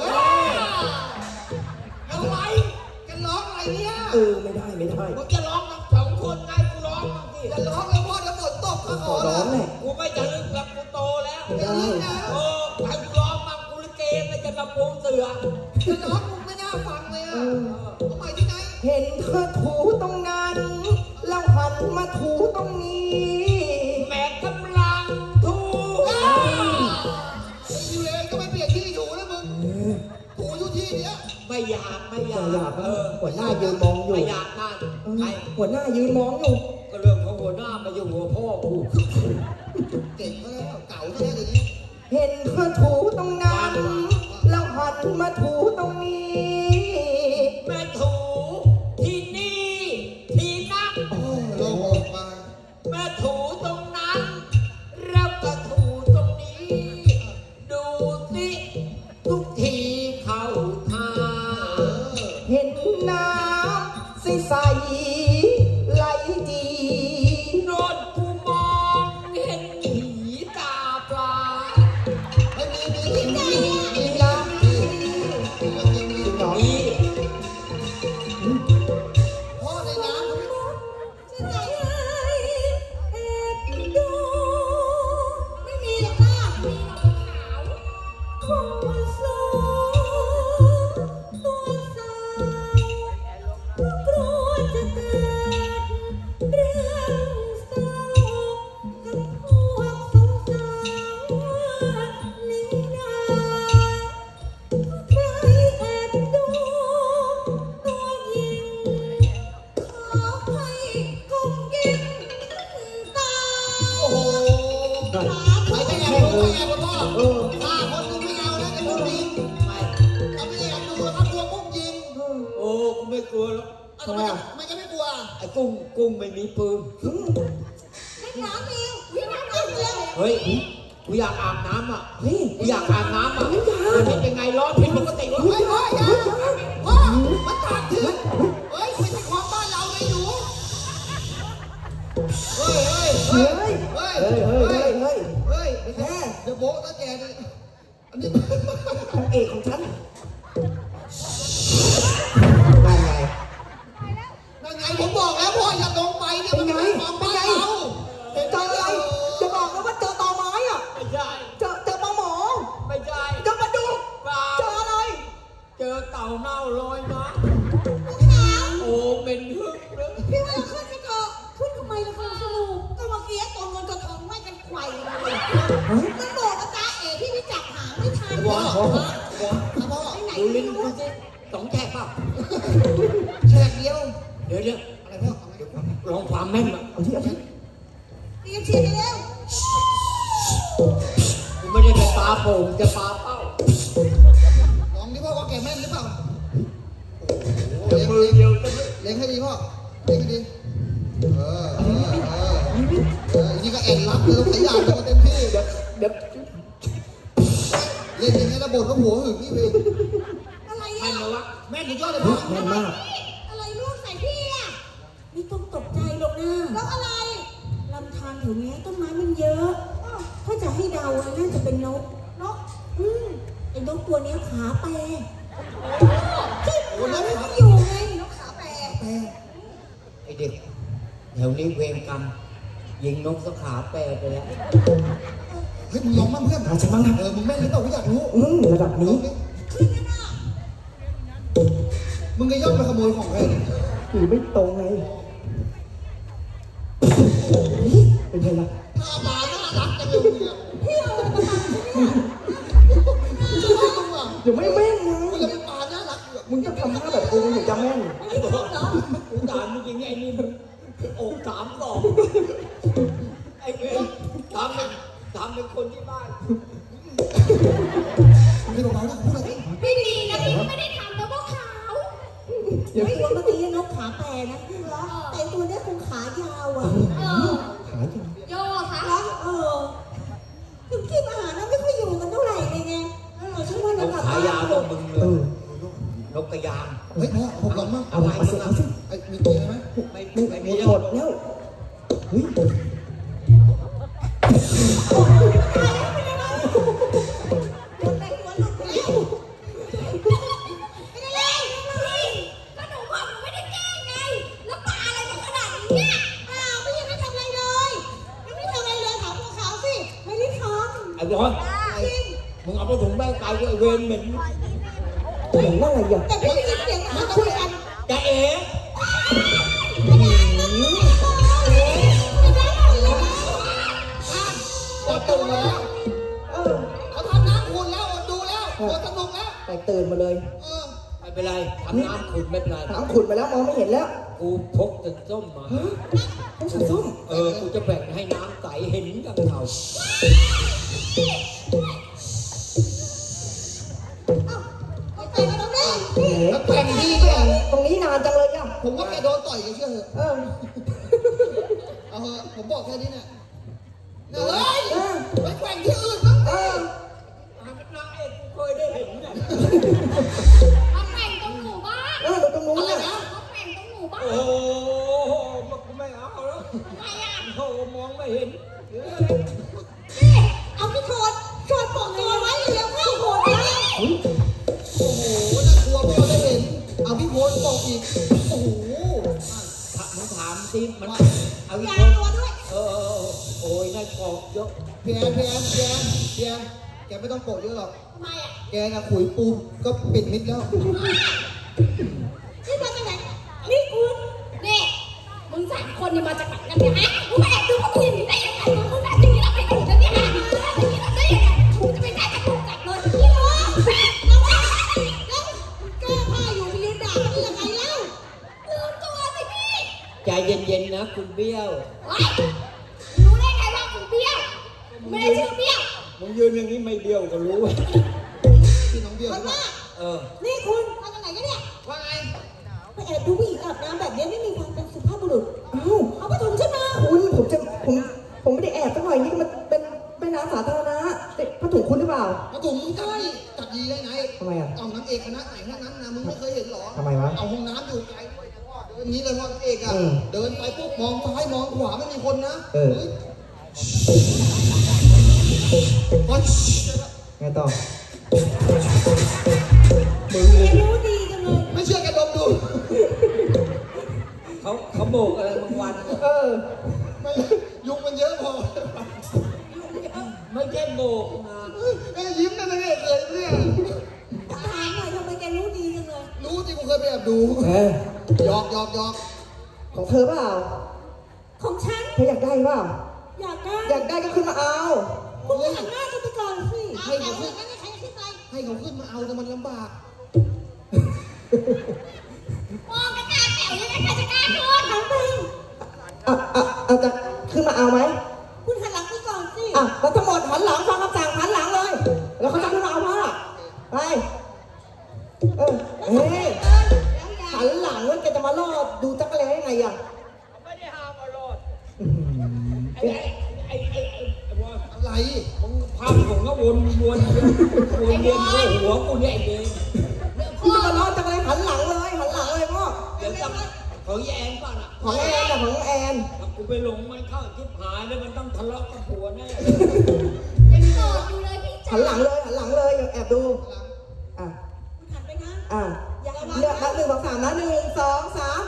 อะไรกันร้องอะไรเนี่ยไม่ได้ไม่ได้กูจะร้องทั้งสองคนไงกูร้องบ้างสิอย่าร้องแล้วพ่อเดี๋ยวฝนตกข้างขคออร้องนะแหละกูไม่จะลึกแล้วกูโตแล้วไม่ได้โอ้ใครกูร้องบ้างกูลิเกไม่จะมาปูเสือจะร้องมึงไม่น่าฟังเลยอ่ะทำไมที่ไหนเห็นเธอถูตรงนั้น แล้วหันมาถูตรงนี้แม่กำลังถูกอยู่เลยก็ไม่เปลี่ยนที่อยู่แล้วมึงกูอยู่ที่เนี้ยไม่อยากไม่อยากอยากนะหัวหน้ายืนมองอยู่ไม่อยากนั่นใครหัวหน้ายืนมองอยู่ก็เรื่องของหัวหน้ามาอยู่หัวพ่อกูเก่งก็แล้วเก่าก็แล้วเดี๋ยวนี้เห็นเธอถูตรงนั้น แล้วหันมาถูตรงนี้แม่ถูที่นี่ที่นั่นโอ้โลงออกมาแม่ถูตรงนั้นแล้วก็ถูตรงนี้ ดูสิทุกทีเข้าท่าเห็นน้ำใสๆไหลดีโดนกูมองเห็นผีตาปลาไม่มีที่ไหนมีนะมีไม่กลัวหรอกทำไมมันจะไม่กลัวไอ้กุ้งไม่มีปืนเล่นน้ำเร็ววิ่งน้ำเร็วเฮ้ยกูอยากอาบน้ำอ่ะกูอยากอาบน้ำอ่ะมันเป็นยังไงร้อนผิดปกติวะเฮ้ยพ่อมันตัดถึงเฮ้ยไม่ใช่ของบ้านเราไอ้หนูเฮ้ยแค่เดี๋ยวโบ๊ะแล้วแกนี่อันนี้เอกของฉันนั่นไงผมบอกแล้วพ่ออย่าลงไปเนี่ยมันเป็นของบ้านเราเจออะไรจะบอกนะว่าเจอตอไม้อ่ะไม่ใช่เจอปลาหมอไม่ใช่เจอปลาดุกเปล่าเจออะไรเจอเต่าเน่าลอยมาโอ้เป็นหึ่งเลยพี่ว่าเราขึ้นกันเถอะขึ้นทำไมล่ะคะสนุกก็เมื่อกี้ตัวเงินตัวทองไม่กันไขว่เลยมันบอกว่าจ้าเอ๋พี่ไม่จับหางไม่ทันพ่อไปไหนดูไม่ลิ้นรู้ดูสิสองแฉกเปล่าแฉกเดียวเดี๋ยวอะไรพ่อลองความแม่นมาเอาที่เตรียมเชียร์กันแล้วกูไม่ได้ไปปลาโป่งจะปลาเป้าลองดิพ่อว่าแกแม่นหรือเปล่าจะมือเดียวจะไม่เล็งให้ดีพ่อเล็งให้ดีนี่ก็แอนรับเลยต้องขยันมาเต็มที่เดี๋ยวเล่นอย่างนี้ระบบก็หัวหึงนี่เองอะไรแม่นอ่ะเลยวะแม่นสุดยอดเลยพ่อแม่มากอะไรลูกใส่พี่อ่ะไม่ต้องตกใจหรอกนะแล้วอะไรลำธารแถวนี้ต้นไม้มันเยอะถ้าจะให้เดาน่าจะเป็นนกไอ้นกตัวนี้ขาแปรที่มันไม่อยู่ไงนกขาแปรไอเด็กแถวนี้เวรกรรมยิงนกสขาแปรไปแล้วเฮ้ยมึงลองมั่งเพื่อนใช่มั้งมึงแม่นหรือเปล่ากูอยากรู้ระดับนี้มึงก็ย่องไปขโมยของใครหรือไม่ตรงไงเป็นไงล่ะถ้ามาน่ารักจังเลยมึงอ่ะพี่เอาไปประมาณอย่าไม่แม่นไงมึงจะเป็นปลาน่ารักมึงจะทำหน้าแบบกูมึงถึงจะแม่นไอ้บอกกูด่ามึงอย่างนี้ไอ้นี่มึงอกสามสองไอ้เวรถามเป็นคนที่บ้านไม่ต้องเมานะพูดอะไรไม่ดีนะพี่ก็ไม่ได้ทำแล้วก็ขาวไอ้ตัวเมื่อกี้นกขาแปรนะแต่ตัวนี้คงขายาวอ่ะโย่คะถึงที่อาหารนั้นไม่ค่อยอยู่กันเท่าไหร่เลยไงฉันว่านกกขายาวต้องมึงเลยนกกระยางเฮ้ยพ่อผมลองมั่งเอาไว้มึงอ่ะไอ้มีตัวไหมไม่มีแล้วเฮ้ยก็หนูบอกหนูไม่ได้แกล้งไง แล้วปลาอะไรมาขนาดนี้เนี่ยไม่ยังไม่ทำอะไรเลยยังไม่ทำอะไรเลยถามพวกเขาสิไม่ได้ทไอ้บอลำจริงมึงเอาไปถุงแป้งไก่ด้วยเวรเหม็นเหมือนว่าอะไรอย่างแต่พี่ได้ยินเสียงเขาคุยกันจะเอ๋ปวดตื่นแล้วเขาทำน้ำคุณแล้วดูแล้วปวดสนุกแล้วแต่ตื่นมาเลยไม่เป็นไรทำน้ำขุ่นไม่เป็นไรน้ำขุ่นไปแล้วมองไม่เห็นแล้วกูพกตึกส้มมาต้องใส่ส้มกูจะแบ่งให้น้ำใสเห็นกับเขาไปมาตรงนี้แล้วแต่งดีแกด้วยตรงนี้นานจังเลยอ่ะผมว่าแกโดนต่อยกันเชื่อเหอะเออเอาเหอะผมบอกแค่นี้เนี่ยเฮ้ยไปแข่งที่อื่นบ้างเออนางเอกกูเคยได้เห็นเนี่ยมาแข่งตรงหมู่บ้านเออตรงนู้นอะไรน่ะนะมาแข่งตรงหมู่บ้านโอ้โหกูไม่เอาแล้วทำไมอ่ะโอ้มองไม่เห็นเอาพี่โทษบอกตัวไว้เร็วเข้าโหดแล้วโอ้โหน่ากลัวพอได้เห็นเอาพี่โพสบอกอีกโอ้โหมึงถามสิมันเอาอีกยาคนตัวด้วยโอ้ยนั่นกอกเยอะแกไม่ต้องโกรธเยอะหรอกทำไมอ่ะแกนะขุยปูก็ปิดมิดแล้วนี่มาจากไหนนี่คุณนี่มึงสามคนนี่มาจากไหนกันเนี่ยฮะมึงมาแอบดูเขาคุยอย่างนี้ได้ยังไงมึงแบบอย่างนี้เราไปดูกันเนี่ยฮะมึงแบบอย่างนี้เราได้ยังไงมึงจะไปได้กับถูกจับเลยพี่น้องแล้วแก้ผ้าอยู่ไปยืนด่าเขาได้ยังไงเล่าลืมตัวสิพี่ใจเย็นๆนะคุณเบี้ยวเฮ้ยรู้ได้ไงว่ามึงเบี้ยวไม่ได้ชื่อเบี้ยวมึงยืนอย่างนี้ไม่เบี้ยวก็รู้พี่น้องเบี้ยวหรือเปล่าเออนี่คุณมาจากไหนกันเนี่ยว่าไงไปแอบดูผู้หญิงอาบน้ำแบบนี้ไม่มีความเป็นสุภาพบุรุษอ้าวเอาผ้าถุงฉันมาคุณผมไม่ได้แอบสักหน่อยนี่มันเป็นแม่น้ำสาธารณะผ้าถุงคุณหรือเปล่ามาถุงมึงจัดดีได้ไงทำไมอ่ะเอานางเอกคณะไหนคณะนั้นนะมึงไม่เคยเห็นหรอทำไมวะเอาห้องน้ำอยู่ไกลด้วยแต่ว่าเดินนี้เลยพ่อนางเอกอ่ะอืมเดินไปปุ๊บมองซ้ายมองขวาไม่มีคนนะเออฮ้ยพอไงต่อแกรู้ดีจังเลยไม่เชื่อแกดมดูเขาโบกอะไรบางวันเออไม่ยุงมันเยอะพอไม่ใช่โบกนะไอ้ยิ้มนั่นเองเคยเนี่ยถามหน่อยทำไมแกรู้ดีจังเลยรู้ที่กูเคยไปแอบดูเออหยอกของเธอเปล่าของฉันเธออยากได้เปล่าอยากได้อยากได้ก็ขึ้นมาเอาคุณก็หันหน้ากันไปก่อนสิให้เขาขึ้นให้เขาขึ้นมาเอาแต่มันลำบากมองกันหน้าแถวเลยนะใครจะกล้าขึ้นหันไปเอาจะขึ้นมาเอาไหมคุณหันหลังไปก่อนสิแล้วทั้งหมดหันหลังฟังคำสั่งหันหลังเลย แล้วเขาจะขึ้นมาเอาผ้าไป เฮ้ยหันหลังแล้วแกจะมาล่อดูจักรแลยังไงอ่ะไม่ได้ห้ามเอารอดเอ๊ะอะไรมึงภาพผมก็วนเวียนหัวกูเนี่ยไอ้เองที่จะมาล่อจักรแลหันหลังเลยหันหลังเลยพ่อเดี๋ยวจะเขาแย่งก่อนอ่ะของแอนของแอนถ้ากูไปหลงมันเข้าทิพหายแล้วมันต้องทะเลาะกับผัวแน่ยังโกรธอยู่เลยพี่หันหลังเลยหันหลังเลยอย่าแอบดูอ่ะคุณหันไปนะอย่าเลือกนับ1 2 3นะ1 2 3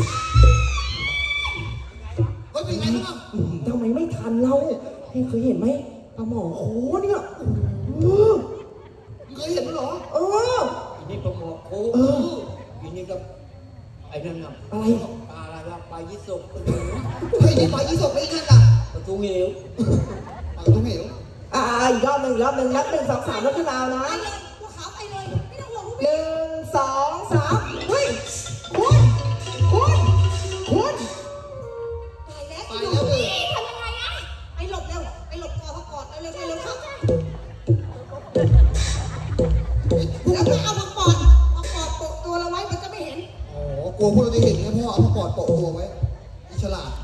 เฮ้ยเป็นไงบ้างทำไมไม่ทันเราให้เคยเห็นไหมปลาหมอโคเนี่ยเออเคยเห็นมั้ยหรอเอออันนี้ประมอโค้อันนี้ก็ไอ้นั่นน่ะอะไรปลาอะไรวะปลายี่สกเฮ้ยนี่ไปยี่สกไปอีกนั่นน่ะประตูเหวไปตรงเหวอีกรอบหนึ่งนับ1 2 3แล้วขึ้นมาเอานะไปเลยพวกเขาไปเลย ไม่ต้องห่วงพวก 1 2 3เฮ้ยคุณตายแล้วไปแล้วเลยทำยังไงอะไปหลบเร็ว ไปหลบกอพักกอดเร็วไปเร็วเข้าแล้วก็เอาพักกอดโปะตัวเราไว้มันจะไม่เห็นอ๋อกลัวพวกเราจะเห็นไงพ่อเอามากอดโปะตัวไว้ฉลาด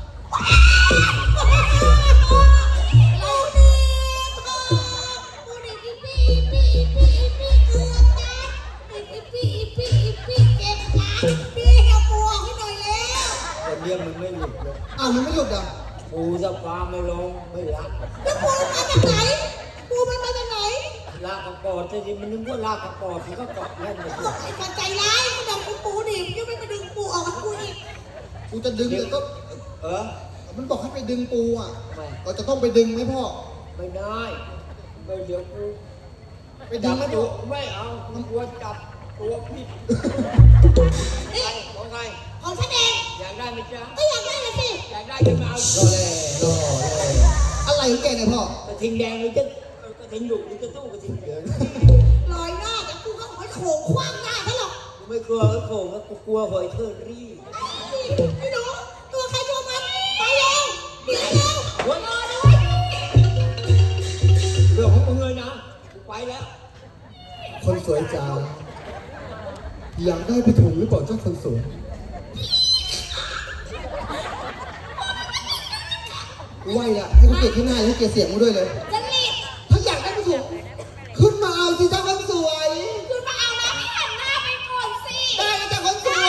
เราดีพ่อดูดิพี่เกือบตายพี่เจ็บตายพี่เอาปูออกให้หน่อยแล้วแต่เรื่องมันไม่หลุดเลยอ้าวมันไม่หลุดอ่ะปูจะฟ้าไม่ลงไม่รักแล้วปูมันมาจากไหน ปูมันมาจากไหนลากกระปอดจะดิมันนึกว่าลากกระปอดมันก็เกาะแน่นเลยไอ้มันใจร้ายมันดังปูดิมันยังไม่มาดึงปูออกมาปูอีกกูจะดึงแต่ก็ มันบอกให้ไปดึงปูอ่ะ เราจะต้องไปดึงไหมพ่อไม่ได้ไม่เดี๋ยวกูไปดึงไหมตัพ่วอไม่เอามันกลัวจับตัวผิดนี่ของใครของฉันเองอยากได้ไหมจ๊ะก็อยากได้เลยสิอยากได้จะมาเอาอะไรของแกเนี่ยพ่อกระทิงแดงหรือจะกระทิงดุหรือจะตู้กระทิงเหลืองลอยหน้าแต่กูก็หอยโขงคว้างหน้าเขาหรอกกูไม่กลัวหอยโข่งแล้วกูกลัวหอยเทอรี่ไอ้หนูตัวใครตัวมันไปเร็วเดี๋ยวเร็วเฮ้ยเรื่องของมึงเลยนะกูไปแล้วคนสวยจ้าอยากได้ไปถุงหรือเปล่าเจ้าคนสวยไหวอ่ะให้เขาเกลียดที่หน้าให้เกลียดเสียงกูด้วยเลยจะรีบถ้าอยากได้ไปถุงขึ้นมาเอาสิเจ้าคนสวยคุณมาเอานะไม่หันหน้าไปก่อนสิได้แล้วเจ้าคนสวย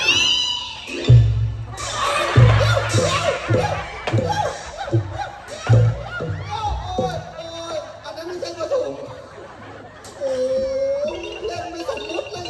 โอ้ยอันนั้นไม่ใช่กระถุงโอ้เล่นไม่สมมุติเลย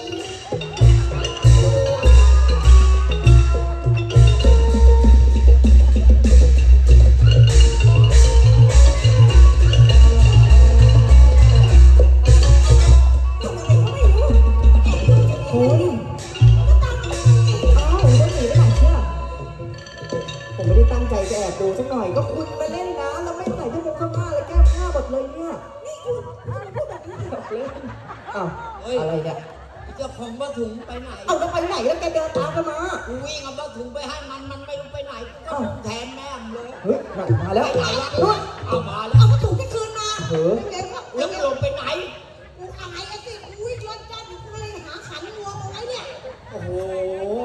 คุณอ้าวจะหนีไปไหนเนี่ยผมไม่ได้ตั้งใจจะแอบดูสักหน่อย ก็คุณมาเล่นน้ำแล้วไม่ใส่ที่มุกข้างหน้าเลยแก้ผ้าหมดเลยเนี่ยนี่คุณทำไมพูดแบบนี้อ้าวอะไรเนี่ยเจ้าของผ้าถุงไปไหนเอาแล้วไปไหนแล้วแกเดินตามกันมากูวิ่งเอาผ้าถุงไปให้มันไม่รู้ไปไหนก็พุ่งแทนแม่มเลยเฮ้ยมาแล้วไปไหนวะเฮ้ยเอามาแล้วเอามาถูกที่คืนมาเออเร็วๆแล้วมันลงไปไหนกูอายแล้วสิกูวิ่งรถจ้าอยู่กูเลยหาขันงัวมาไว้เนี่ยโอ้โห มึง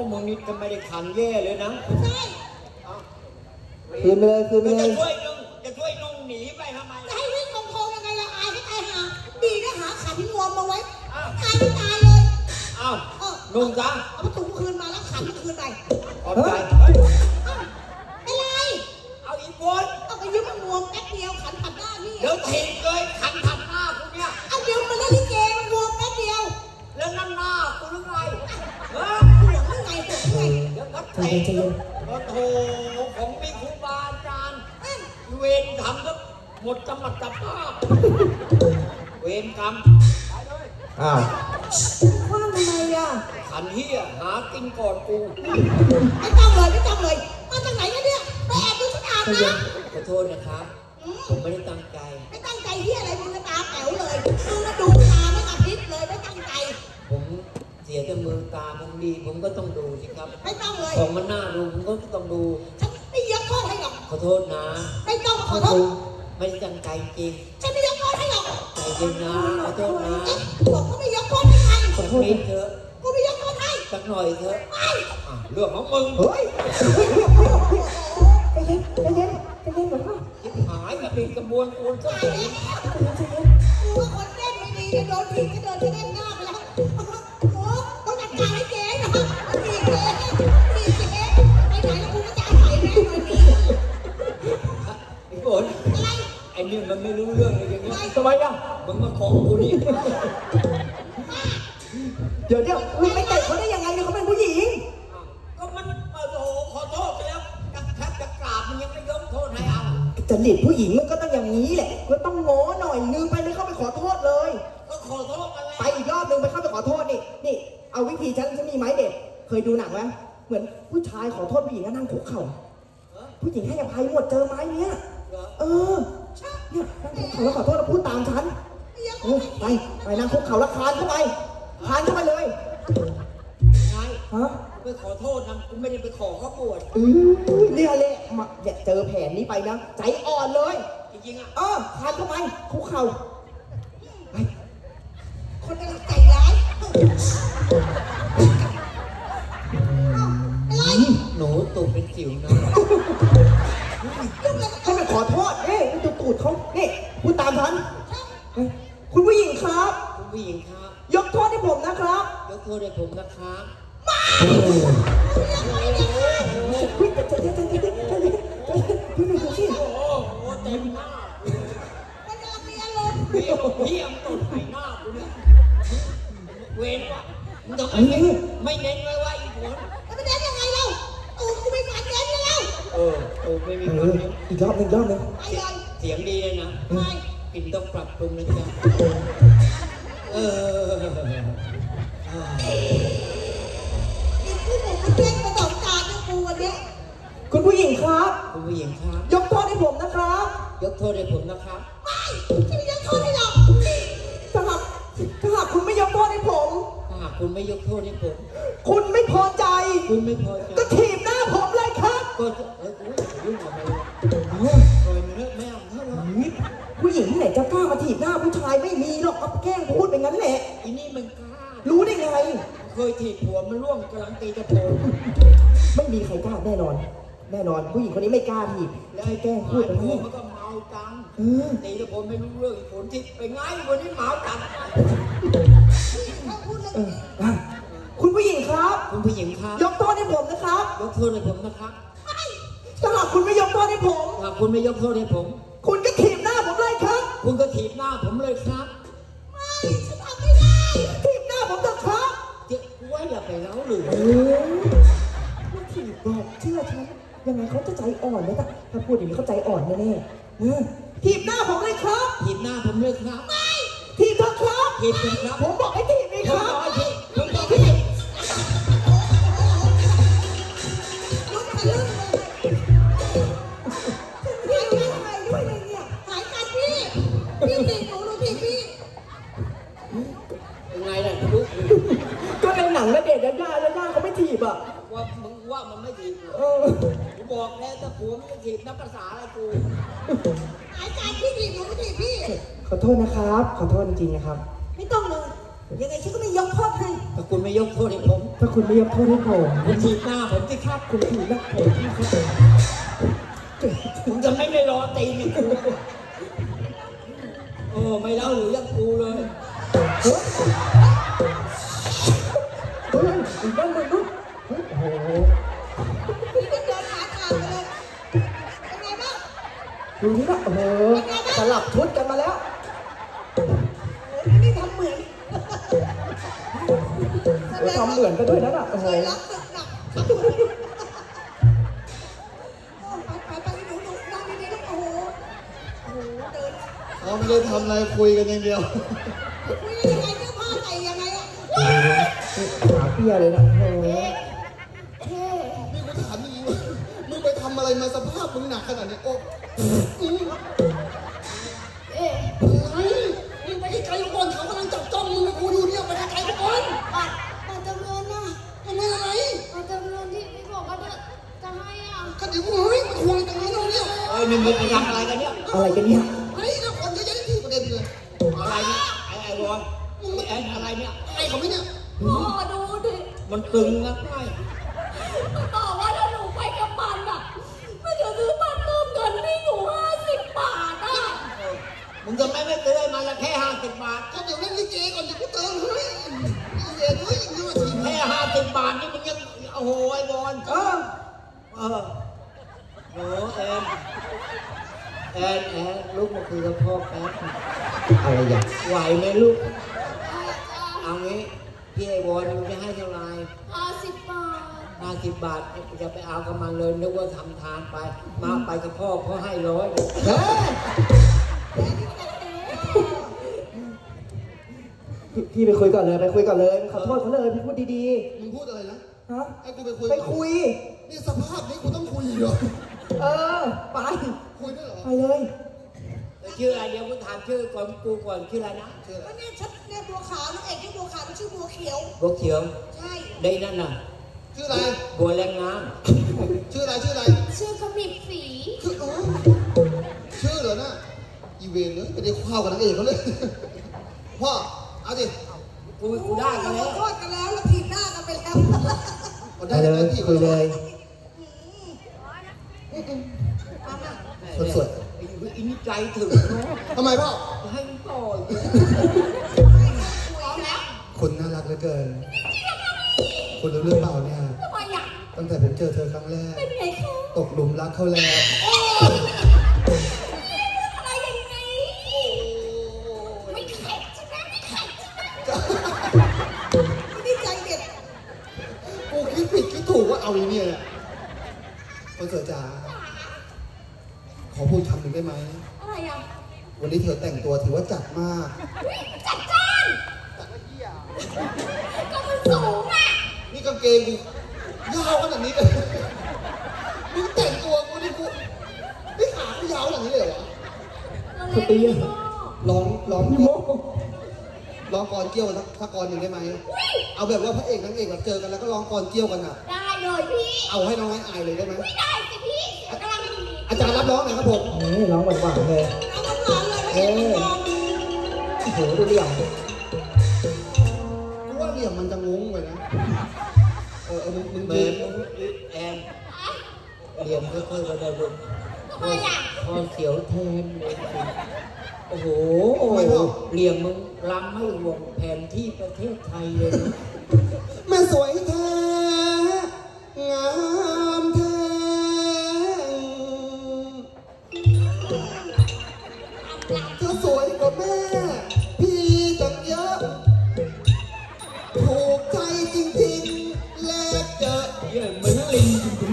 ก็ไม่ได้ขันแย่เลยนะใช่คืนไปเลยคืนไปเลยจะช่วยนุ่งหนีไปทำไมจะให้วิ่งโค้งๆยังไงล่ะอายให้ตายหาดีนะหาขันงวมมาไว้ตายไม่ตายเลยอ้าวนุ่งซะเอาประตูคืนมาแล้วขันคืนไปขอบใจเป็นไรเอาอีกคนเอาไปยืมมันงวมแป๊บเดียวขันตัดหน้าพี่เดี๋ยวถีบเลยขันถัดหน้ากูเนี่ยเอาเดี๋ยวมันเล่นลิเกมันงวมแป๊บเดียวแล้วนั่นหน้ากูหรือไงฮะห่วงหรือไงห่วงหรือไงเดี๋ยวก็เตะโอ้โหผมมีครูบาอาจารย์เวรทำก็หมดจำมัดจับภาพเวรกรรมอ้าวคว้างทำไมอ่ะขันเฮียหากินก่อนกูไม่ต้องเลยไม่ต้องเลยมาจากไหนกันเนี่ยไปแอบดูฉันอาบน้ำขอโทษนะครับ ผมไม่ได้ตั้งใจไม่ตั้งใจที่อะไรมึงก็ตาแป๋วเลยมึงมาดูตาไม่กระพริบเลยไม่ตั้งใจผมเสียแต่มือตาผมดี ผมก็ต้องดูสิครับไม่ต้องเลยของมันน่าดูผมก็ต้องดูฉันไม่ยกโทษให้หรอกขอโทษนะไม่ต้องมาขอโทษไม่ได้ตั้งใจจริงฉันไม่ยกโทษให้หรอกใจจริงนะขอโทษนะเอ๊ะบอกก็ไม่ยกโทษให้ใครสักนิดเถอะกูไม่ยกโทษให้สักหน่อยเถอะไม่อ่ะเรื่องของมึงเฮ้ยใจเย็นใจเย็นใจเย็นก่อนพ่อชิบหายกับเป็นกระบวนการสักใจทีเย็นกูว่าคนเล่นไม่ดีจะโดนทีจะโดนที่เล่นหน้าไปแล้วโอ้ต้องจัดการให้เจ๊นะทีเจ๊ทีเจ๊ไปไหนแล้วกูก็จะใส่แม่หน่อยดีไอ้ฝนอะไรไอ้นี่มันไม่รู้เรื่องเลยอย่างเงี้ยทำไมอ่ะมึงมาของกูนี่เดี๋ยวมึงไปเตะเขาได้ยังไงเนี่ยเขาเป็นผู้หญิงก็มันโอ้โหขอโทษไปแล้วแทบจะกราบมันยังไม่ยกโทษให้เอาจริตผู้หญิงมันก็ต้องอย่างนี้แหละก็ต้องง้อหน่อยนึงไปเลยเข้าไปขอโทษเลยก็ขอโทษมาแล้วไปอีกรอบนึงไปเข้าไปขอโทษนี่เอาวิธีฉันมีไม้เด็ดเคยดูหนังไหมเหมือนผู้ชายขอโทษผู้หญิงก็นั่งคุกเข่าผู้หญิงให้อภัยหมดเจอไม้เนี้ยเนี่ยนั่งคุกเข่าแล้วขอโทษแล้วพูดตามฉันไปนั่งคุกเข่าแล้วคานเข้าไปเลยไงฮะไปขอโทษนะกูไม่ได้ไปขอเขาบวชเนี่ยแหละมาเนี่ยเจอแผนนี้ไปนะใจอ่อนเลยจริงๆอ่ะคานเข้าไปคุกเข่าไปคนกำลังใจร้ายอะไรหนูตูดเป็นสิวนะให้มันขอโทษดูตูดเขานี่พูดตามฉันคุณผู้หญิงครับคุณผู้หญิงครับยกโทษให้ผมนะครับยกโทษให้ผมนะครับดูสิโอ้โหเต็มหน้ามันกำลังมีอารมณ์เพี้ยมตูดใส่หน้ากูเนี่ยเว้นว่ะมึงทำไมไม่เน้นไว้ว่าอีกคนแล้วมันเล่นยังไงเราตูดกูไม่ฝันเล่นยังไงตูดไม่มีคนเน้นอีกรอบหนึ่งไปเลยเสียงดีเลยนะไปกินต้องปรับปรุงนะจ๊ะอีกผู้หญิงมันเล่นกระโดดตาจะกูวันเนี้ยคุณผู้หญิงครับคุณผู้หญิงครับยกโทษให้ผมนะครับยกโทษให้ผมนะครับไม่ฉันไม่ยกโทษให้หรอกถ้าหากคุณไม่ยกโทษให้ผมถ้าหากคุณไม่ยกโทษให้ผมคุณไม่พอใจคุณไม่พอใจก็ถีบหน้าผมเลยครับก็จะยุ่งกับมันเลยปล่อยมันเถอะไม่เอาเท่าไหร่ผู้หญิงที่ไหนจะกล้ามาถีบหน้าผู้ชายไม่มีหรอกเอาแกล้งพูดไปงั้นแหละอีนี่มันกล้ารู้ได้ไงเคยถีบหัวมันร่วงกำลังตีตะโพงไม่มีใครกล้าแน่นอน ผู้หญิงคนนี้ไม่กล้าถีบให้แกล้งพูดไปหัวงั้นมันก็เมาจังเออตีตะโพงไม่รู้เรื่องผลที่ไปไงวันนี้เมาจังถ้าพูดเรื่องเอนี้อคุณผู้หญิงครับคุณผู้หญิงครับยกโทษให้ผมนะครับยกโทษให้ผมนะครับถ้าหากคุณไม่ยกโทษให้ผมหากคุณไม่ยกโทษให้ผมคุณก็ถีบหน้าผมเลยครับคุณก็ถีบหน้าผมเลยครับไม่ฉันทำไม่ได้ถีบหน้าผมเถอะครับเจ๊กูว่าอย่าไปเล้าหรือไม่ถีบหรอกเชื่อฉันยังไงเขาจะใจอ่อนเลยถ้าพูดอย่างนี้เขาใจอ่อนแน่ๆถีบหน้าผมเลยครับถีบหน้าผมเลยครับถีบเถอะครับถีบผมครับผมบอกให้ถีบเลยผคมรับบอกให้ถีบผมบอกให้ถีบลุกมาลึกเลยหายกันทำไมด้วยเนี่ยหายกันพี่ถีบหนูถีบพี่ยังไงล่ะลูกก็ในหนังแล้วเด็กย่าเขาไม่ถีบอ่ะว่ามึงว่ามันไม่ถีบเออกูบอกแล้วถ้าผัวมึงจะถีบนับภาษาอะไรกูหายกันพี่ถีบหนูถีบพี่ขอโทษนะครับ ขอโทษจริงๆนะครับไม่ต้องเลยยังไงฉันก็ไม่ยกโทษให้ถ้าคุณไม่ยกโทษให้ผมถ้าคุณไม่ยกโทษให้ผมคุณถีบหน้าผมสิครับคุณถือนักผมที่เขาผมจะไม่รอตีนอย่างคุณโอ้ไม่เล่าหรือยังกูเลยเฮ้ยอีกบ้านมึงนุ๊กเฮ้ยโอ้โหพี่ก็เดินหาทางไปเลยเป็นไงบ้างดูนี่นะโอ้โหสลับชุดกันมาแล้วนี่ทำเหมือนทำเหมือนกันด้วยนะโอ้โหเคยรับศึกหนักไปหนูนั่งดีๆแล้วโอ้โหเดินเขาไม่ได้ทำอะไรคุยกันอย่างเดียวคุยยังไงเสื้อผ้าใส่ยังไงอะขาเปี้ยเลยนะโอ้โหนี่กูถามจริงๆว่ามึงไปทำอะไรมาสภาพมึงหนักขนาดนี้โอ้มึงไปไกลๆก่อนเขากำลังจับจ้องมึงกูอยู่เนี่ยไปไกลๆก่อนมาจำเงินนะทำไมอะไรมาจำเงินที่พี่บอกว่าจะให้อ่ะก็เดี๋ยวเฮ้ยมาทวงตรงนี้เราเนี่ยเอ้ยนี่มึงไปทำอะไรกันเนี่ยอะไรกันเนี่ยเฮ้ยแล้วคนเยอะๆที่ประเด็นเลยอะไรเนี่ยไอ้วอนแอนอะไรเนี่ยไอ้เขาไม่เนี่ยพ่อดูดิมันตึงนะไงบอกว่าถ้าหนูไปกับมันอ่ะมันจะซื้อบัตรเติมเงินพี่อยู่50 บาทอ่ะมึงจะไม่ซื้อให้มันละแค่50 บาทก็เดี๋ยวเล่นลิเกก่อนเดี๋ยวกูเติมเฮ้ยเย็นเฮ้ยยังไงทีแค่50 บาทนี่มึงยังโอ้โหไอ้บอลโหแอนลูกมาคุยกับพ่อแป๊บอะไรอย่างไหวไหมลูก เอางี้พี่ไอ้บอลมึงจะให้เท่าไหร่ 50 บาท 50 บาทจะไปเอากับมันเลยนึกว่าทำทานไปมาไปกับพ่อเขาให้100 เฮ้ยพี่ไปคุยก่อนเลยไปคุยก่อนเลยขอโทษเขาเลยพี่พูดดีมึงพูดอะไรนะๆฮะให้กูไปคุยไปคุยนี่สภาพนี้กูต้องคุยเหรอเออไปคุยด้วยเหรอไปเลยชื่ออะไรเดี๋ยวกูถามชื่อก่อนกูก่อนชื่ออะไรนะก็เนี่ยฉันเนี่ยบัวขาวนักเอกที่บัวขาวมันชื่อบัวเขียวบัวเขียวใช่ได้นั่นน่ะชื่ออะไรบัวแรงน้ชื่ออะไรชื่ออะไรชื่อขมิบฝีชื่อชื่อเหรอนะอีเวนเลยไม่ได้ข้าวกับนางเอกเขาเลยพ่อเอาดิำกูได้กันแล้วโทษกันแล้วแล้วทีหน้ากันไปแล้วเอาไปได้เลเลย ยคุยเลยสวยอินใจถึงเนาะๆทำไมพ่อให้ต่อยพร้อมแล้วคุณน่ารักเหลือเกินคุณรู้เรื่องเปล่าเนี่ยทำไมอ่ะตั้งแต่ผมเจอเธอครั้งแรกเป็นไงคะตกหลุมรักเขาแล้วอะไรอย่างนี้ไม่เข็ดใช่ไหมไม่เข็ดใช่ไหมนี่ใจเด็ดกูคิดผิดคิดถูกว่าเอาอีเนี่ยคนเสือจ๋าขอพูดคำหนึ่งได้ไหมอะไรอ่ะวันนี้เธอแต่งตัวถือว่าจัดมากจัดจ้านก็มันสูงอ่ะนี่กางเกงกูยาวขนาดนี้เลยมึงแต่งตัวกูนี่กูไม่ขากูยาวขนาดนี้เลยเหรอสตีร้องกรเกี่ยวสักกรหนึ่งได้ไหมเอาแบบว่าพระเอกนางเอกแบบเจอกันแล้วก็ร้องกรเกี่ยวกันอ่ะได้เลยพี่เอาให้น้องไอ้อายเลยได้ไหมไม่ได้สิพี่เสียงกำลังดีอาจารย์รับร้องหน่อยครับผมนี่ร้องหวานๆเลยเอาน้ำร้อนเลยพระเอกมันมองโอ้โหดูเรี่ยงกูว่าเหลี่ยมมันจะงงไปนะมึงแมยืนนแอนเรียนค่อยๆก็ได้ลูกทำไมอ่ะพอเสียวแทนเลยโอ้โหเรียงมึงรำให้วงแผนที่ประเทศไทยเลยแม่สวยแท้งามแท้เธอสวยกว่าแม่พี่จังเยอะถูกใจจริงๆแลกเจอเยอะเหมือนลิง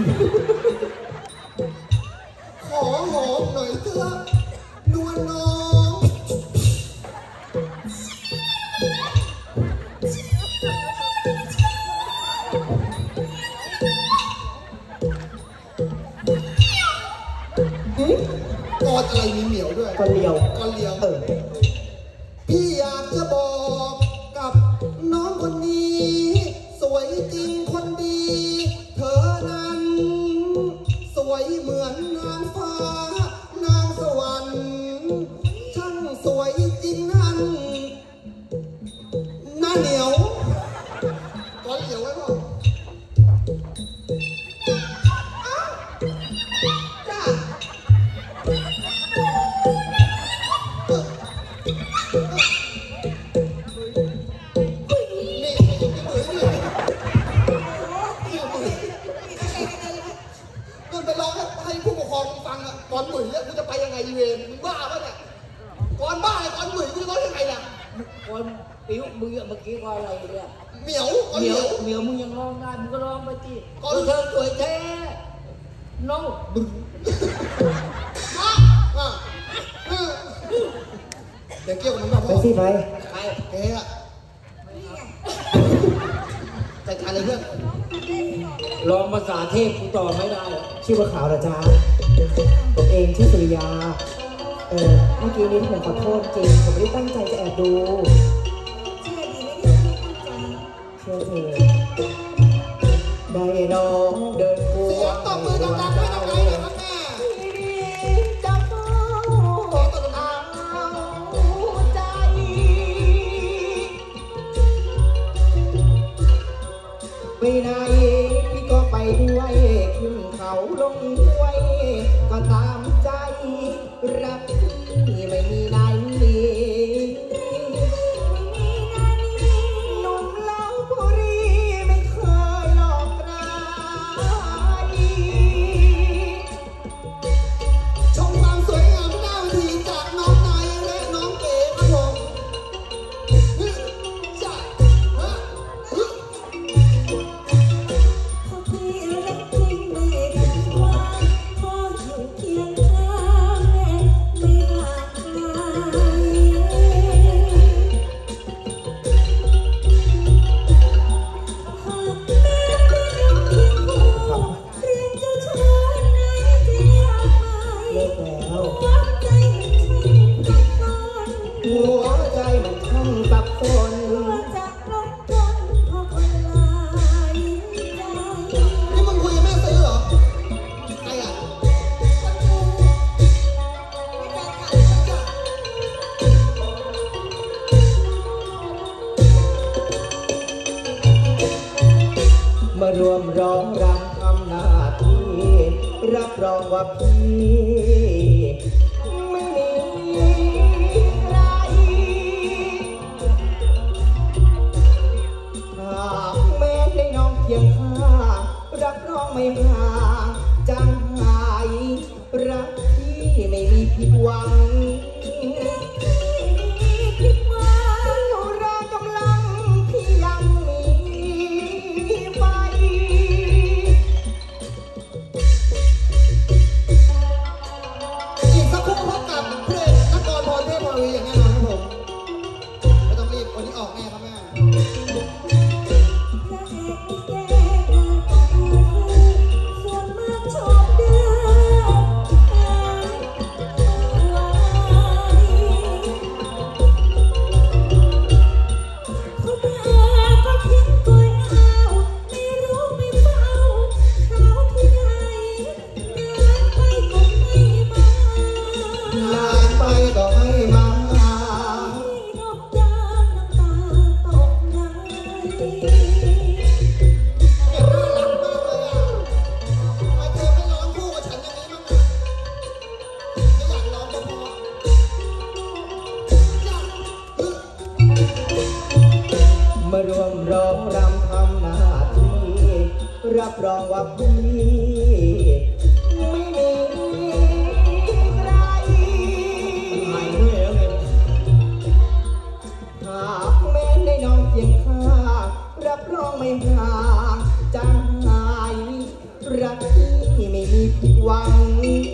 ขอหอมหน่อยเถอะนวลน้อง กอดอะไรมีเหนียวด้วยก็เลียวกอดเลียวเออพี่อยากจะบอกกับน้องคนนี้ สวยจริงคนดี เธอนั้น สวยเหมือนนางฟ้านางสวรรค์ช่างสวยจริงนั้น ในก้อนเหลียวไว้พ่อจ้าก่อนหมื่นเนี่ยกูจะไปยังไงเวรมึงบ้าปะเนี่ยก่อนบ้าไอ้ก่อนหมื่นกูจะร้องยังไงล่ะก่อนปิ้วมึงเมื่อกี้ก็อะไรเนี่ยเหมียวก่อนเหมียวมึงยังร้องได้มึงก็ร้องไปที่ก่อนเธอสวยแท้น้องบึ้งเดี๋ยวเกี่ยวกับมึงบ้างพ่อไปสิไปไปเอ๊ะจัดการเลยเพื่อนร้องภาษาเทพกูต่อไม่ได้ชื่อว่าขาวเหรอจ๊ะผมเองชื่อสุริยาเมื่อกี้นี้ผมขอโทษจริงผมไม่ได้ตั้งใจจะแอบดูเชื่อดีไม่ได้ตั้งใจเชื่อเถอะได้น้องเดินควงเสียงตบมือดังๆไม่ต้องไงเลยครับแม่จะเฝ้าเอาใจไปไหนพี่ก็ไปด้วยขึ้นเขาลงห้วยก็ตามใจรักที่ไม่มีนายมีหนุ่มเล่าบุรีไม่เคยหลอกใครชมความสวยงามหน้าเวทีจากน้องนายและน้องเก๋ครับผมจ้าฮะพอพี่รักจริงไม่ได้ว่าพออยู่เคียงข้างไม่ห่างไกลหากแม้เป็นเพียงผู้เรียนเจ้าชายไหนจะอยากไปเลิกแล้วหัวใจมันช่างสับสนหัวใจมันช่างสับสนกลัวจะรบกวนเพราะคนหลายใจนี่มึงคุยกับแม่ซื้อเหรอใครอ่ะคนดูไม่แฟนคลับเลยจ้ะมารวมร้องรำทำหน้าที่รับรองว่าพี่ไม่มีใครหากแม้ในน้องเพียงข้างรับรองไม่ห่างจางหายรักพี่ไม่มีผิดหวังแรงกำลังพี่ยังมีไฟอีกสักครู่พบกับเพลงนครพรเทพพรวีอย่างแน่นอนครับผมไม่ต้องรีบวันนี้ออกแน่ครับแม่พระเอกลิเกงานต่อส่วนมากชอบเดินพอมาก็ทิ้งตัวเอาไม่รู้ไม่เฝ้าเขาที่ไหนงานไปก็ไม่มาลายไปก็ไม่มานกจางน้ำตาตกในเก็บน่ารักมากเลยอ่ะทำไมเธอไม่ร้องคู่กับฉันอย่างนี้บ้างอ่ะไม่อยากร้องเพราะๆจ้ามารวมร้องรำทำหน้าที่รับรองว่าพี่ไม่มีใครหายด้วยแล้วไงหากแม้ในน้องเพียงข้างรับรองไม่ห่างจางหายรักที่ไม่มีผิดหวัง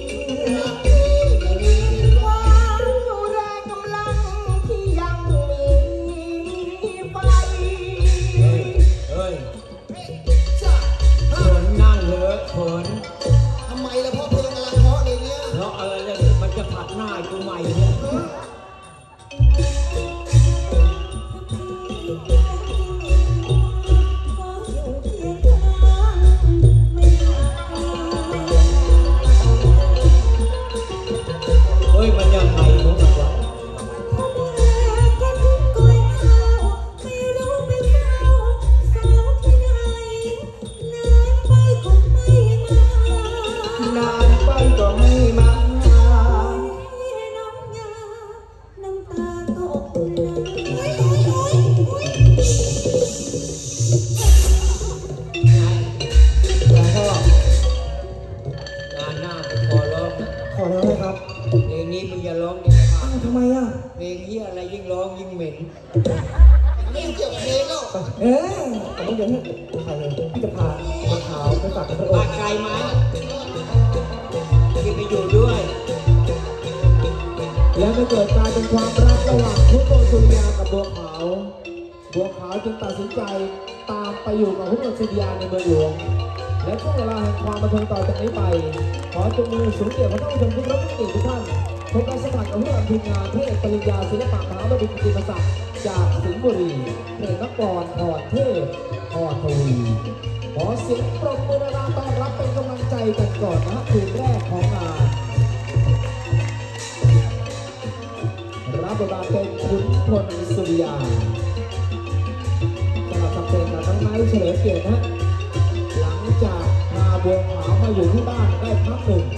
ความแรงกำลังที่ยังมีไฟเฮ้ยจ้าฝนนั่งเถอะฝนทำไมล่ะพ่อเพลงกำลังเพราะเลยเนี่ยเพราะอะไรเนี่ยมันจะผัดหน้ากูใหม่เนี่ย เฮ้ยมันยังไงของมันวะก็ทิ้งตัวเอาไม่รู้ไม่เฝ้าสาวที่เหม็นไม่เกี่ยวกับเพลงแล้วเออแต่ไม่เดี๋ยวให้ใครเลยพี่จะพามาขาวไปฝากกับพระองมาค์ไกลไหมที่ไปอยู่ด้วยและไม่เกิดการเป็นความรักระหว่างพุทโธสุริยากับบัวขาวบัวขาวจึงตัดสินใจตามไปอยู่กับพุทโธสุริยาในเมืองหลวงและช่วงเวลาแห่งความบันเทิงต่อจากนี้ไปขอจงมือสูงเกียรติพระท่านผู้ชมทุกท่านทุกท่านพบกับสมัครกับผู้นำทีมงานพระเอกปริญญาศิลปะมหาบดินทร์กิติศักดิ์จากสิงห์บุรีเพลงนักกรพรเทพพรทวีขอเสียงปรบมือดังๆต้อนรับเป็นกำลังใจกันก่อนนะคืนแรกของงานรับบทบาทเป็นขุนพลสุริยาสำหรับสับเพลงกับน้องไม้เฉลิมเกียรตินะหลังจากพาบัวขาวมาอยู่ที่บ้านได้พักหนึ่ง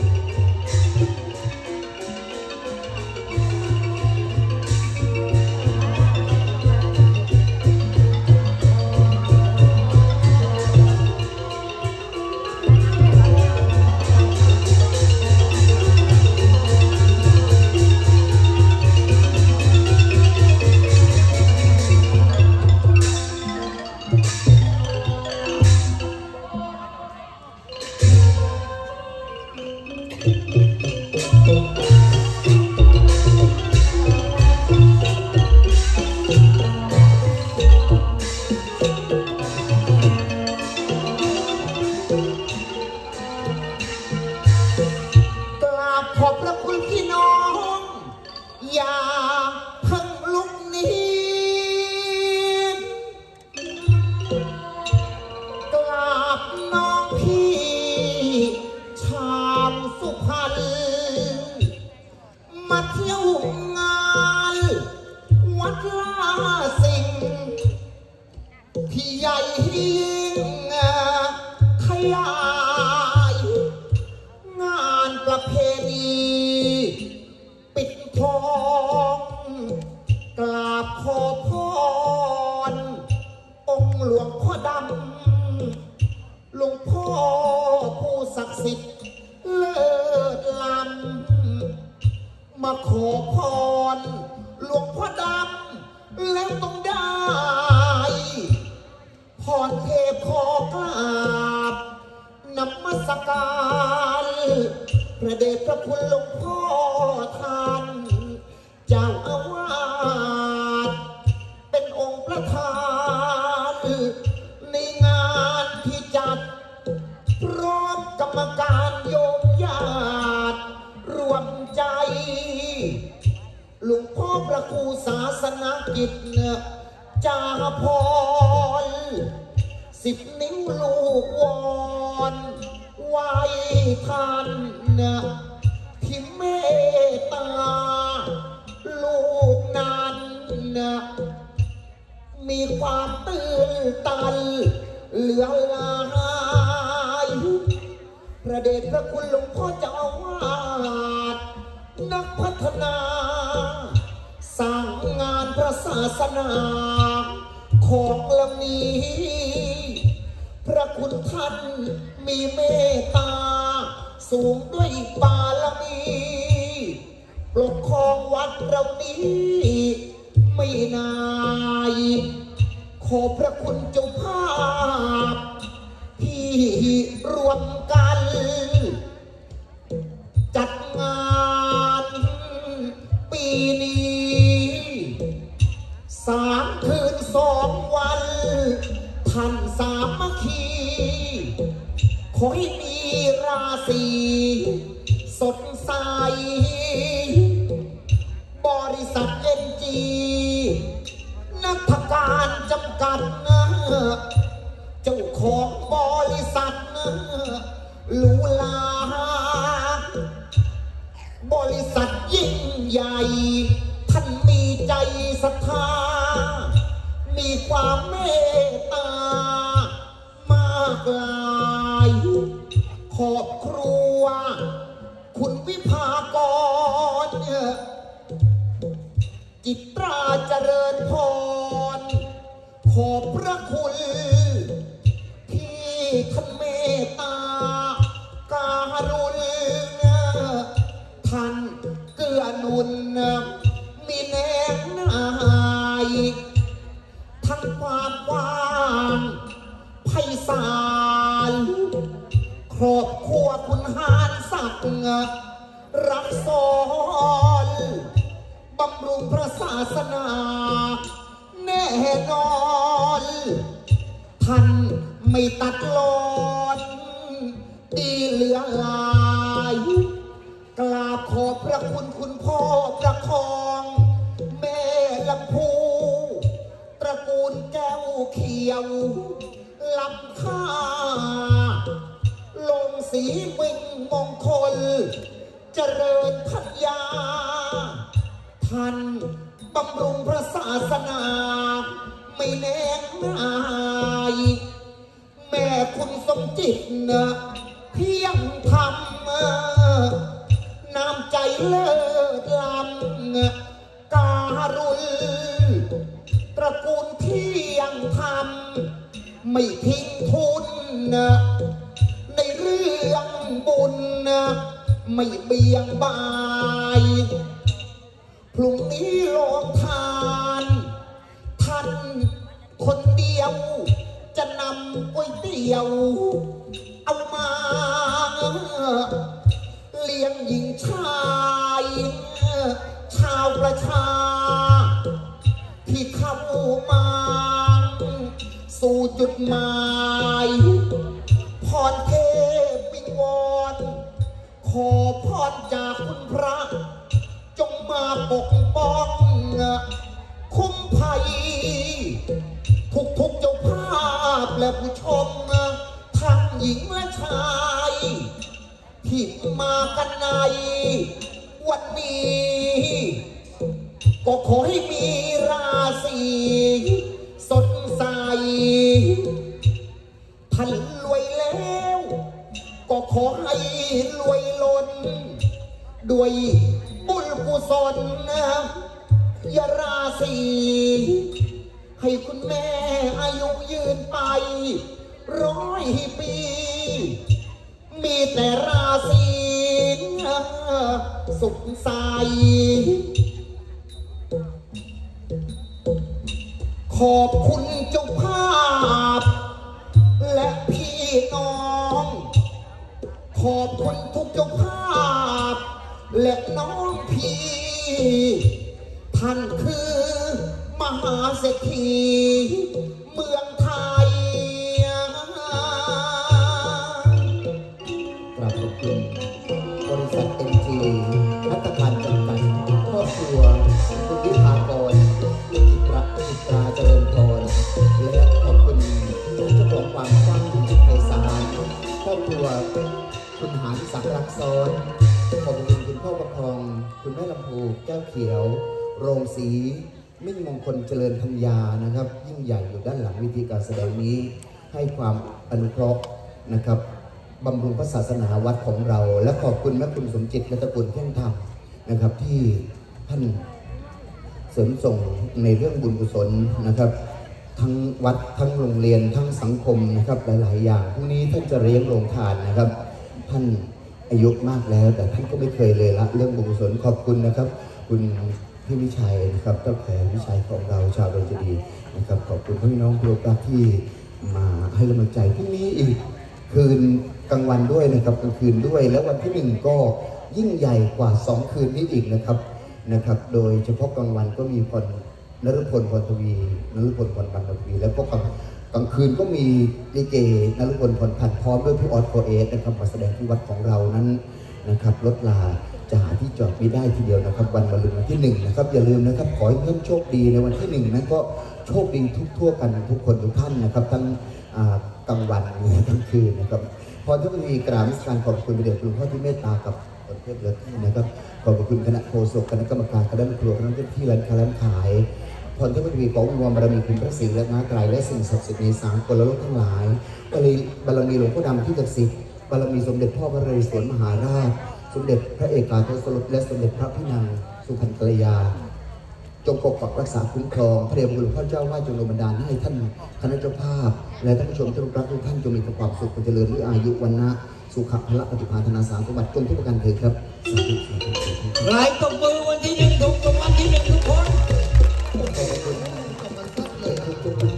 กราบขอบพระคุณพี่น้อง อย่าเพิ่งลุกหนีกราบน้องพี่ชาวสุพรรณมาเที่ยวงานวัดล่าสิงห์ที่ใหญ่ยิ่งขยายงานประเพณีปิดทองกราบขอพรองค์หลวงพ่อดำหลวงพ่อผู้ศักดิ์สิทธิ์เลิศล้ำมาขอพรหลวงพ่อดำแล้วต้องได้พรเทพขอกราบนมัสการพระเดชพระคุณหลวงพ่อท่านเจ้าอาวาสเป็นองค์ประธานในงานที่จัดพร้อมกรรมการโยมญาติรวมใจหลวงพ่อพระครูศาสนกิจจาพร10 นิ้วลูกวอนไหว้ท่านที่เมตตาลูกนั้นมีความตื่นตันเหลือหลายพระเดชพระคุณหลวงพ่อเจ้าอาวาสนักพัฒนาสร้างงานพระศาสนาของลำนี้พระคุณท่านมีเมตตาสูงด้วยบารมีปกครองวัดเรานี้ไม่นายขอพระคุณเจ้าภาพที่รวมกันจัดงานปีนี้3 คืน 2 วันท่านสามัคคีขอให้มีราศีสดใสบริษัทNG นักการจำกัดเจ้าของบริษัทหรูหราบริษัทยิ่งใหญ่ท่านมีใจศรัทธามีความเมตตามากลายครอบครัวคุณวิภากรจิตราเจริญพรขอบพระคุณที่ท่านเมตตาการุณท่านเกื้อหนุนมีแนงนายารครอบครัวคุณหานศักดิ์รักสอนบำรุงพระศาสนาแน่นอนท่านไม่ตัดลอนดีเหลือหลายกราบขอบพระคุณคุณพ่อประคองแม่ลำพูตระกูลแก้วเขียวลำค่าลงสีมึงมงคลเจริญพัทยาท่านบำรุงพระศาสนาไม่แน่นายแม่คุณสมจิตนะเพียงทำน้ำใจเลิศล้ำการุณตระกูลเที่ยงธรรมไม่ทิ้งทุนในเรื่องบุญไม่เบี่ยงบายพรุ่งนี้ลงทานท่านคนเดียวจะนำก๋วยเตี๋ยวเอามาเลี้ยงหญิงชายชาวประชาที่เข้ามาสู่จุดหมายพรเทพวิงวอนขอพรจากคุณพระจงมาปกป้องคุ้มภัยทุกเจ้าภาพและผู้ชมทั้งหญิงและชายที่มากันในวันนี้ก็ขอให้มีราศีสดใสท่านรวยแล้วก็ขอให้รวยล้นด้วยบุญกุศลยาราศีให้คุณแม่อายุยืนไป100 ปีมีแต่ราศีสุขใสขอบคุณเจ้าภาพและพี่น้องขอบคุณทุกเจ้าภาพและน้องพี่ท่านคือมหาเศรษฐีเมืองไทยกราบขอบคุณบริษัท MG ภัตตาคารจำกัดครอบครัวคุณวิภากรจิตราเจริญพรและขอบคุณเจ้าของความกว้างไพศาลครอบครัวคุณหานศักดิ์รักซ้อนขอบคุณคุณพ่อประคองคุณแม่ลำพูแก้วเขียวโรงสีมิ่งมงคลเจริญธัญญานะครับยิ่งใหญ่อยู่ด้านหลังวิธีการแสดงนี้ให้ความอนุเคราะห์นะครับบำรุงพระศาสนาวัดของเราและขอบคุณแม่คุณสมจิตและตระกูลเพ่งธรรมนะครับที่ท่านเสริมส่งในเรื่องบุญกุศลนะครับทั้งวัดทั้งโรงเรียนทั้งสังคมนะครับหลายๆอย่างพรุ่งนี้ท่านจะเลี้ยงโรงทานนะครับท่านอายุมากแล้วแต่ท่านก็ไม่เคยเลยละเรื่องบุญกุศลขอบคุณนะครับคุณพี่วิชัยนะครับเจ้าแขกวิชัยของเราชาวดอนเจดีนะครับขอบคุณพี่น้องโปรกราฟที่มาให้กำลังใจพรุ่งนี้อีกคืนกลางวันด้วยนะครับกลางคืนด้วยแล้ววันที่1ก็ยิ่งใหญ่กว่า2คืนนี้อีกนะครับโดยเฉพาะกลางวันก็มีพรนฤพลพรทวีนฤพลพรบรรทวีแล้วก็กลางคืนก็มีลิเกนฤพลพรพันธ์พร้อมด้วยพี่ออสโฟเอสนะครับมาแสดงที่วัดของเรานั้นนะครับรถลาจะหาที่จอดไม่ได้ทีเดียวนะครับวันมะรืนวันที่1นะครับอย่าลืมนะครับขอให้เพื่อนโชคดีในวันที่1นั้นก็โชคดีทั่วกันทุกคนทุกท่านนะครับทั้งกลางวันทั้งคืนนะครับพอท่านมีกราบนิสการขอบคุณพระเดชคุณพ่อที่เมตตากับประเทศเหลือที่นะครับขอบคุณคณะโฆษกคณะกรรมการคณะครัวคณะเจ้าที่ร้านค้าร้านขายพรท่านพระดีของวงบารมีคุณพระศรีและม้าไกลและสิ่งศักดิ์สิทธิ์ในสามกลโลกทั้งหลายก็เลยบารมีหลวงพ่อดำที่ศักดิ์สิทธิ์บารมีสมเด็จพ่อพระนเรศวรมหาราชสมเด็จพระเอกาทศรสและสมเด็จพระพินังสุพรรณกัลยาจงปกปักรักษาคุ้มครองพระเดชพระคุณพระเจ้าว่าจงโดนบันดาลให้ท่านคณะเจ้าภาพและท่านผู้ชมที่รักทุกท่านจงมีความสุขความเจริญหรืออายุวันนะสุขภละปฏิภาณธนาสารสมบัติจงทุกประการเถิดครับรายตบมือวันที่1ถูกรางวัลที่1ทุกคนขอบคุณทุกท่านเลยนะครับ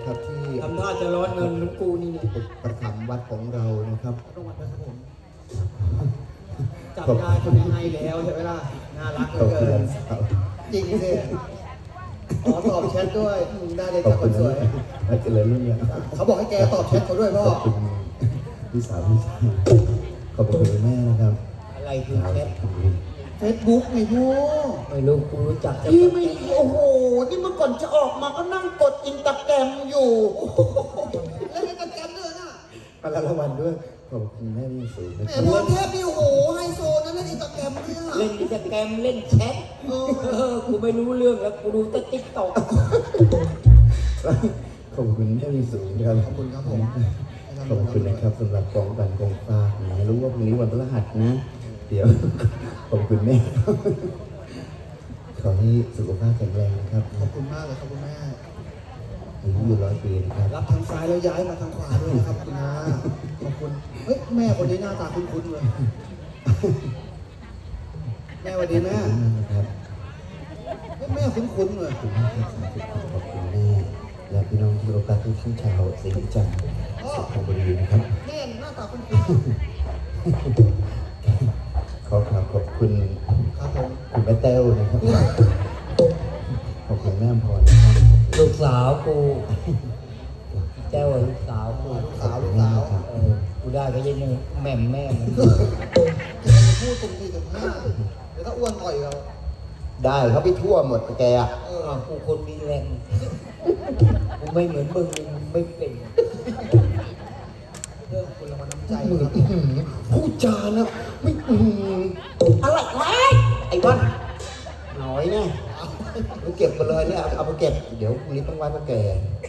นะครับที่ทำท่าจะร้อนเงินเหมือนกูนี่ประถมวัดของเรานะครับรางวัลนะครับผมจับได้คนนี้ให้แล้วใช่ไหมล่ะน่ารักเหขลืออบคุเกิณนครับจริงสิอ๋อตอบแชทด้วยได้เลยขอจ้าบคคุณนสวยและเจริญรุ่งเรืองเขาบอกให้แกตอบแชทเขาด้วยพ่อขอบคุณพี่สาวพี่ชายขอบคุณคุณแม่นะครับอะไรคือแคทเฟซบุ๊กไงพ่อไม่รู้กูรู้จักจะพี่ไม่โอ้โห นี่เมื่อก่อนจะออกมาก็นั่งกดอินสตาแกรมอยู่แล้วให้กันกันเลยนะมาละรางวัลด้วยขอบคุณแม่พี่สูงนะแหมครับพ่อเทพนี่โอ้โหไฮโซนะเล่นอินสตาแกรมเนี่ยเล่นอินสตาแกรมเล่นแชทกูไม่รู้เรื่องแล้วกูดูแต่ติ๊กต็อกขอบคุณแม่พี่สูงครับขอบคุณครับผมขอบคุณนะครับสำหรับกองบันกองฟ้าไม่รู้ว่าพรุ่งนี้วันพฤหัสนะ เดี๋ยว ขอบคุณแม่ครับขอให้สุขภาพแข็งแรงนะครับขอบคุณมากเลยครับคุณแม่อายุอยู่100 ปีนะครับรับทางซ้ายแล้วย้ายมาทางขวาด้วยนะครับคุณนาขอบคุณเฮ้ยแม่คนนี้หน้าตาคุ้นๆเลยแม่สวัสดีแม่นะครับเฮ้ยแม่คุ้นๆเลยขอบคุณมากครับขอบคุณแม่และพี่น้องที่รักทุกท่านชาวศรีจันทร์สุพรรณบุรีนะครับแม่หน้าตาคุ้นขอขอบคุณๆครับผมคุณแม่เต้วนะครับ ขอบคุณแม่อำพรนะครับลูกสาวกูแจ้วลูกสาวกูลูกสาวลูกสาวกูได้ก็ยังแม่มันพูดตรงนี้ตรงหน้าเดี๋ยวถ้าอ้วนต่อยเราได้เขาไปทั่วหมดแกอ่ะกูคนมีแรงกูไม่เหมือนมึงไม่เป็นเรื่องคุณรางวัลน้ำใจมึงครับพูดจานะไม่อะไรวะไอ้วันน้อยนะเอาเก็บมาเลยเนี่ยเอาไปเก็บเดี๋ยวพรุ่งนี้ต้องไหว้พ่อแก่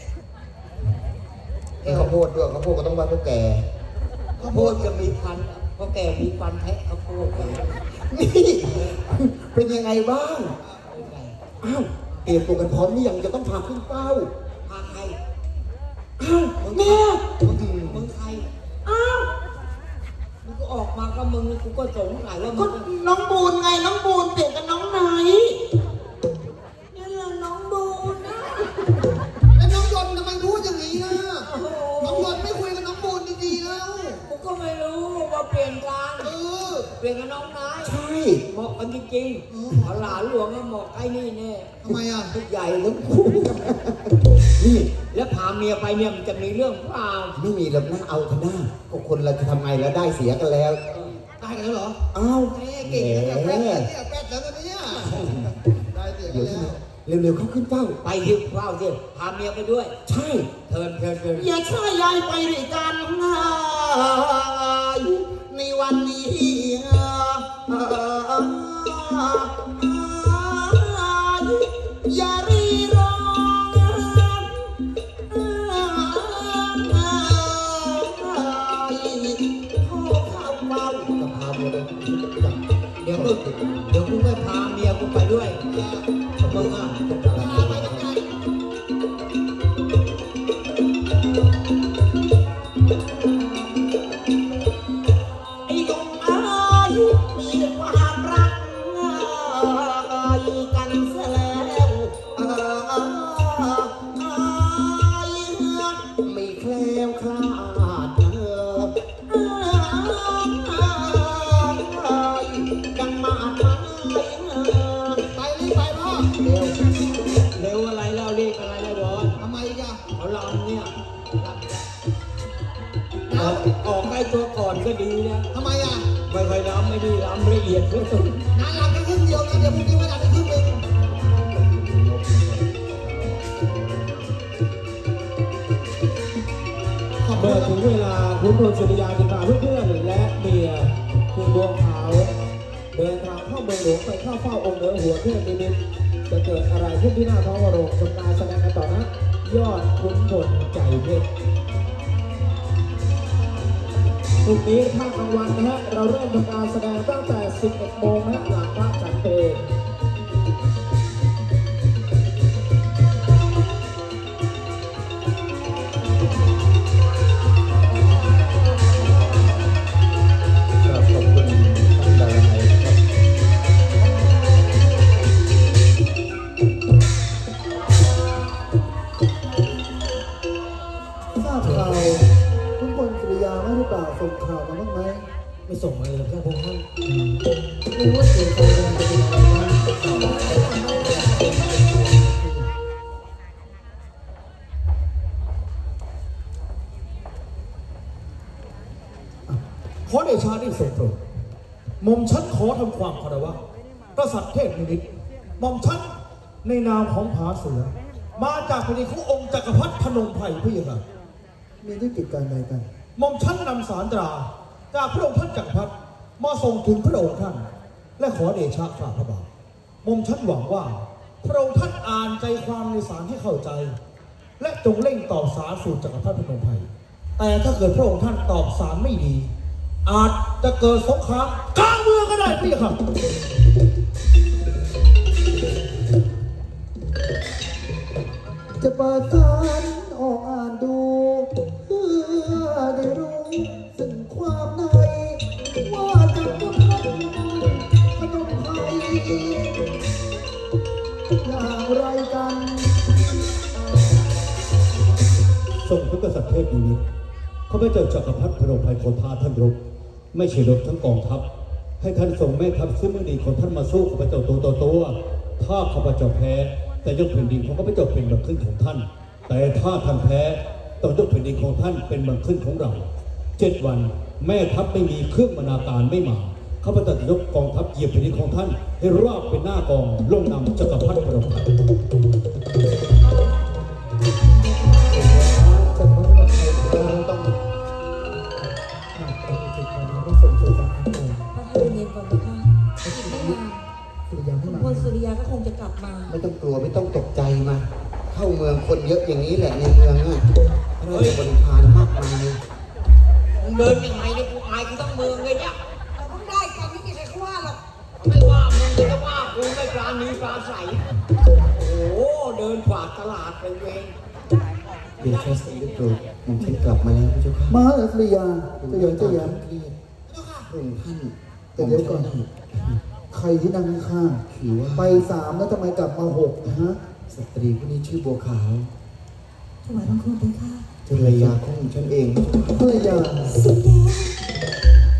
ให้ข้าวโพดด้วยข้าวโพดก็ต้องไหว้พ่อแก่ข้าวโพดจะมีพันเพราะแกมีฟันแทะข้าวโพดกันนี่เป็นยังไงบ้างอ้าวเตรียมตัวกันพร้อมนี่ยังจะต้องพาขึ้นเป้าพาใครอ้าวแม่มึงใครอ้าวมึงก็ออกมาก็มึงกูก็สงสัยว่ามึก็งน้องบูนไงน้องบูนเปลี่ยนกับน้องไหนนี่แหละน้องบูนนะแล้วน้องยนต์ทำไมพูดอย่างนี้นะน้องยนต์ไม่คุยกับน้องบูนดีๆแล้วกูก็ไม่รู้ว่าเปลี่ยนกัน เปลี่ยนกับน้องนายใช่เหมาะกันจริงๆเอาหลานหลวงก็เหมาะไอ้นี่แน่ทำไมอ่ะทุกใหญ่ทั้งคู่นี่แล้วพาเมียไปเนี่ยมันจะมีเรื่องเปล่าไม่มีหรอกนะเอาเถอะหน้าก็คนเราจะทำไงแล้วได้เสียกันแล้วได้กันแล้วเหรออ้าวแม่เก่งนะเนี่ยแป๊ดแล้วเนี่ยแป๊ดแล้วนะเนี่ยได้เสียกัเดี๋ยนวแล้วเร็วๆเขาขึ้นเป้าไปที่เฝ้าสิพาเมียไปด้วยใช่เทินอย่าช้ายายไปด้วยกันในวันนี้อย่ารีรอพ่อเข้าเฝ้าจะพาเมียไปเดี๋ยวกูก็พาเมียกูไปด้วยมึงอ่ะพาไปด้วยกันไอ้ดงเอ้ยมีความรักกันเสียแล้วไม่แคล้วคลาดดังมาดไม้ไปรีบไปพ่อเร็วอะไรเราเรียกอะไรแล้วบอลทำไมอีกอ่ะเขาลำเนี่ยออกได้ตัวก่อนก็ดีนะทำไมอ่ะไม่ค่อยลำไม่ดีลำละเอียดเลยนานหลับไปครึ่งเดียวนะเดี๋ยวพรุ่งนี้วันหลับไปครึ่งหนึ่งขอบคุเมื่อณถึงเวลาคุณพลสุริยาจะพาเพื่อนๆและเมียคุณดวงขาวเดินทางเข้าเมืองหลวงไปเข้าเฝ้าองค์เหนือหัวเทพนิมิตรจะเกิดอะไรขึ้นที่หน้าท้องวโรงชมการแสดงกันต่อนะยอดขุนพลใจเพชรพรุ่งนี้ภาคกลางวันนะฮะเราเริ่มทำการแสดงตั้งแต่ 11 โมงนะหลังพระฉันเพลส่งข่าวมาบ้างไหมไม่ส่งมาเลยแค่พวกท่านรู้ว่าเสียใจแรงจะเป็นอะไรบ้างขอเดชะได้ทรงโปรดหม่อมฉันขอทำความเคารพกษัตริย์เทพนิมิตรหม่อมฉันในนามของผาเสือมาจากแผ่นดินขององค์จักรพรรดิพนมไพรพระยาค่ะมีด้วยกิจการใดกันหม่อมฉันนำสารตราจากพระองค์ท่านจักรพรรดิมาส่งถึงพระองค์ท่านและขอเดชะฝ่าพระบาทหม่อมฉันหวังว่าพระองค์ท่านอ่านใจความในสารให้เข้าใจและจงเร่งตอบสารสู่จักรพรรดิพนมไพรแต่ถ้าเกิดพระองค์ท่านตอบสารไม่ดีอาจจะเกิดสงครามกลางเมืองก็ได้พี่ครับจะเปิดสารออกอ่านดูเพื่อได้รู้ซึ่งความในว่าจะกำลังพนมไพรอย่างไรกันส่งพระกษัตริย์เทพนิมิตรข้าพเจ้าจักรพรรดิพนมไพรขอพาท่านรบไม่ใช่รบทั้งกองทัพให้ท่านส่งแม่ทัพซึ่งมือดีของท่านมาสู้ข้าพเจ้าตัวถ้าข้าพเจ้าแพ้แต่ยกแผ่นดินของข้าพเจ้าเป็นเมืองขึ้นของท่านแต่ถ้าท่านแพ้ต้องยกแผ่นดินของท่านเป็นเมืองขึ้นของเรา7 วันแม่ทัพไม่มีเครื่องบรรณาการไม่มาข้าพเจ้าจะยกกองทัพเหยียบแผ่นดินของท่านให้ราบเป็นหน้ากองลงนำจักรพรรดิพนมไพรแต่ว่าเราต้องไม่ส่งตัวตามขั้นตอนพระท่านเย็นก่อนนะคะอีกไม่นานสุริยาไม่มาพลสุริยาก็คงจะกลับมาไม่ต้องกลัวไม่ต้องตกใจมา เข้าเมืองคนเยอะอย่างนี้แหละในเมืองอ่ะราชบริพารมากมายมึงเดินยังไงเนี่ยกูอายกูต้องเมืองเลยเนี่ยเราเพิ่งได้กันไม่มีใครเขาว่าหรอกไม่ว่ามึงจะว่ากูไม่ปราณีปราศัยโอ้โหเดินกวาดตลาดไปเวงเดี๋ยวแค่สิโปรดผมฉันกลับมาแล้วพระเจ้าค่ะมาเหรอสุริยาจะหยองจะแย้มเครียดพระองค์ท่านแต่เดี๋ยวก่อนใครที่นั่งข้างคือว่าไป3แล้วทำไมกลับมา6นะฮะสตรีคนนี้ชื่อบัวขาวถวายบังคมเป็นข้าภรรยาของฉันเองพระเจ้าค่ะภรรยาสุดยอด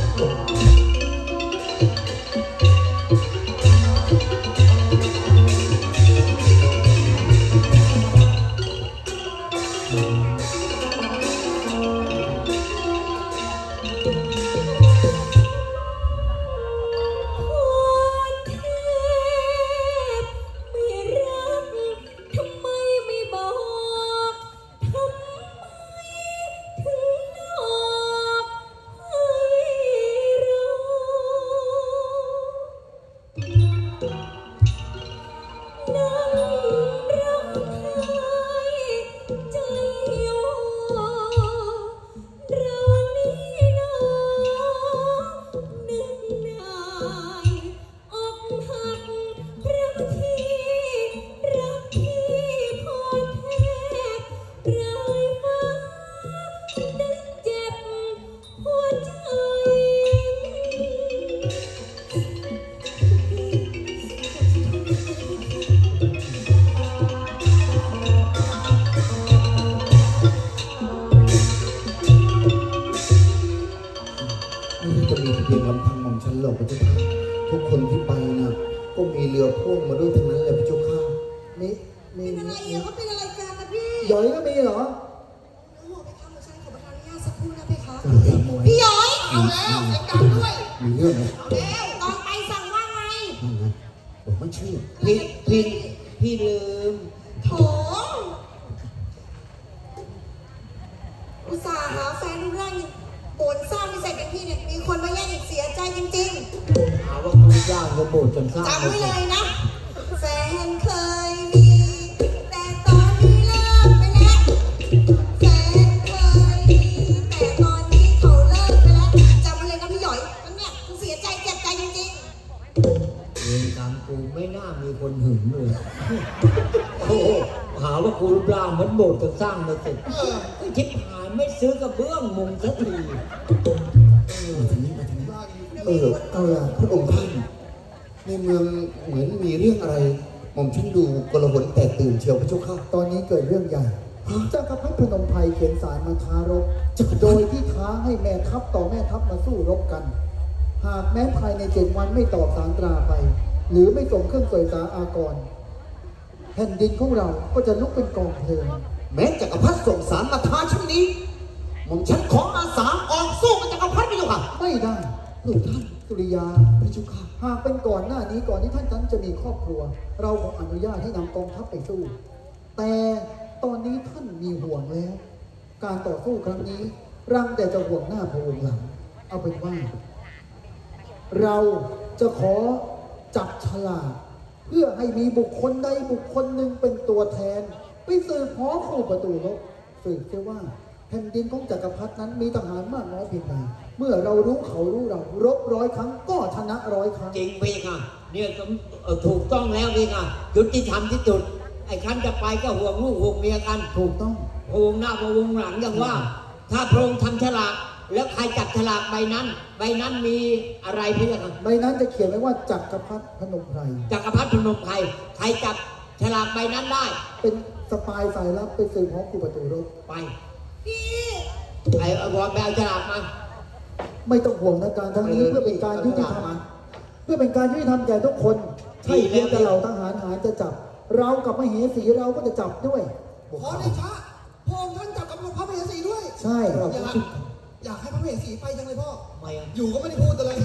ไม่ได้จะมีแต่เพียงลำพังของฉันหรอกพระเจ้าค่ะทุกคนที่ไปนะก็มีเรือพ่วงมาด้วยทั้งนั้นแหละพระเจ้าค่ะมีเป็นอะไรอ่ะเขาเป็นอะไรกันนะพี่หยอยก็มีเหรอหนูไปทำกับฉันขอประทานอนุญาตสักครู่นะเพคะพี่ย้อยเอาแล้วเสียงดังด้วยมีเรื่องอะไรเอาแล้วตอนไปสั่งว่าไงนั่นไงผมไม่เชื่อพี่ลืมโถอุตส่าห์หาแฟนรูปร่างโบนสร้างไม่ใส่กันพี่เนี่ยมีคนมาแย่งอีกเสียใจจริงหาว่ากูสร้างระโบสถ์จนสร้างๆจำไว้เลยนะ แฟนเคยมี แต่ตอนนี้เลิกไปแล้วแฟนเคยมีแต่ตอนนี้เขาเลิกไปแล้วจำไว้เลยนะพี่หยอยมันเนี่ยกูเสียใจเจ็บใจจริงๆเวรกรรมกูไม่น่ามีคนหึงเลยโอ้โหหาว่ากูรูปร่างเหมือนโบสถ์จนสร้างไม่เสร็จไอ้ชิบหายไม่ซื้อกระเบื้องมุงสักทีเอาล่ะพระองค์ท่านในเมืองเหมือนมีเรื่องอะไรหม่อมฉันดูกลาหลแตกตื่นเชียวพระเจ้าค่ะตอนนี้เกิดเรื่องใหญ่จักรพรรดิพนมไพรเขียนสารมาท้ารบโดยที่ท้าให้แม่ทัพต่อแม่ทัพมาสู้รบกัน หากแม้ภายใน7 วันไม่ตอบสารตราไป หรือไม่ส่งเครื่องสวยสาอากรแผ่นดินของเราก็จะลุกเป็นกองเพลิงแม้จักรพรรดิส่งสารมาท้าเช่นนี้หม่อมฉันขออาสาออกสู้กับจักรพรรดิไม่ถูกค่ะไม่ได้ลูกท่านสุริยาพระเจ้าค่ะหากเป็นก่อนหน้านี้ก่อนที่ท่านนั้นจะมีครอบครัว เราคงอนุญาตให้นำกองทัพไปสู้ แต่ตอนนี้ท่านมีห่วงแล้ว การต่อสู้ครั้งนี้รังแต่จะห่วงหน้าพระองค์หลัง เอาเป็นว่า เราจะขอจับฉลากเพื่อให้มีบุคคลใดบุคคลหนึ่งเป็นตัวแทนไปสืบหอคู่ประตูรบสืบเชื่อว่าแผ่นดินของจักรพรรดินั้นมีทหารมากน้อยเพียงใดเมื่อเรารู้เขารู้เรารบ100 ครั้งก็ชนะ100 ครั้งจริงพี่ค่ะเนี่ยถูกต้องแล้วพี่ค่ะยุติธรรมที่สุดไอ้คันจะไปก็ห่วงลูกห่วงเมียกันถูกต้องพระองค์หน้าพระองค์หลังอย่างว่า ถ้าพระองค์ทำฉลากแล้วใครจับฉลากใบนั้นมีอะไรพี่ค่ะใบนั้นจะเขียนไว้ว่าจักรพรรดิพนมไพรจักรพรรดิพนมไพรใครจับฉลากใบนั้นได้เป็นสปายสายลับไปสืบหอคู่ประตูรบไปไอ้วอลแบลฉลากมาไม่ต้องห่วงนะการทั้งนี้เพื่อเป็นการยุติธรรมเพื่อเป็นการยุติธรรมแก่ทุกคนใช่เพียงแต่เราทหารหารจะจับ เรากับมเหสีเราก็จะจับด้วยขอเดชะพระองค์ท่านจับกับพระมเหสีด้วยใช่อยากให้พระมเหสีไปจังเลยพ่อไม่อะอยู่ก็ไม่ได้พูดเลย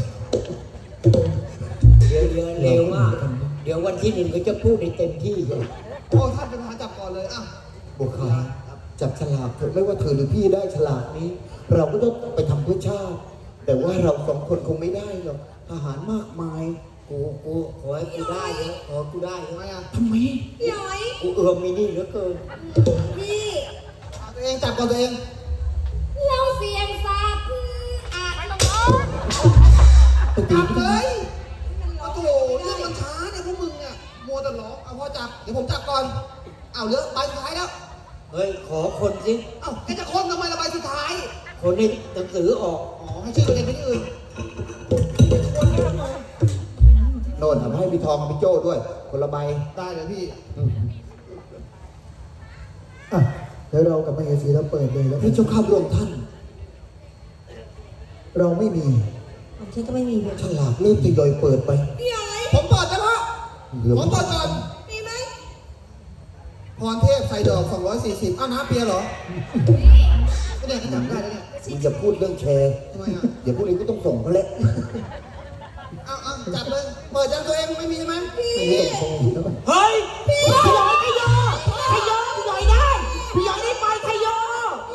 เดี๋ยวเร็วมากเดี๋ยววันที่1ก็จะพูดในเต็มที่เลยพระองค์ท่านเป็นทหารจับก่อนเลยอ่ะบุคคลจับฉลากเถอะไม่ว่าเธอหรือพี่ได้ฉลากนี้ เราก็ต้องไปทำเพื่อชาติ แต่ว่าเรา2 คนคงไม่ได้หรอกทหารมากมายกูขอให้กูได้เถอะขอกูได้เถอะทำไมพี่หอยกูมีนี่เหลือเกินพี่ตัวเองจับก่อนตัวเองเราเสียงสัตว์อาจต้องจับเลยโอ้โหเรื่องมันช้าเนี่ยพวกมึงอ่ะมัวแต่ร้องเอาพ่อจับเดี๋ยวผมจับก่อนเอาเยอะใบสุดท้ายแล้วเฮ้ยขอคนสิเอ้าแกจะค้นทำไมละใบสุดท้ายคนในหนังสือออกอ๋อให้ชื่อตัวเองไปที่อื่นโน่นทำให้พี่ทองกับพี่โจ้ด้วย คนละใบได้เลยพี่อ่ะแล้วเรากับมเหสีเราเปิดเลยแล้วพี่เจ้าข้าพระองค์ท่านเราไม่มีผมฉันก็ไม่มีเลยฉลากเริ่มทยอยเปิดไปพี่หอยผมเปิดจะละเหลือผมเปิดก่อนมีไหมพรเทพใส่ดอก240อ้าวน้ำเปียเหรอก็เนี่ยเขาจับได้แล้วเนี่ยมึงอย่าพูดเรื่องแชร์ทำไมอ่ะเดี๋ยวพวกนี้ก็ต้องส่งเขาแล้วเอาจับเลยเปิดจังตัวเองไม่มีใช่ไหมไม่ต้องส่งแล้วเฮ้ยพี่หอยขยอพี่หอยได้พี่หอยได้ไปขยอ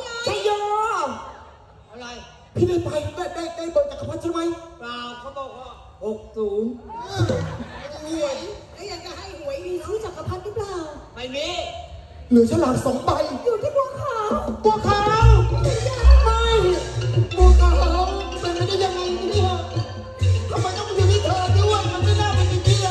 อะไรพี่ได้ไปได้เบอร์จักรพรรดิใช่ไหมเปล่าเขาบอกว่า60 หวยแล้วอยากจะให้หวยมีชื่อจักรพรรดิหรือเปล่าไม่มีเหลือฉลาก2 ใบอยู่ที่บัวขาวบัวขาวไม่บัวขาวเป็นไปได้ยังไงเนี่ยทำไมต้องมาอยู่ที่เธอด้วยมันไม่น่าเป็นอย่างนี้เลย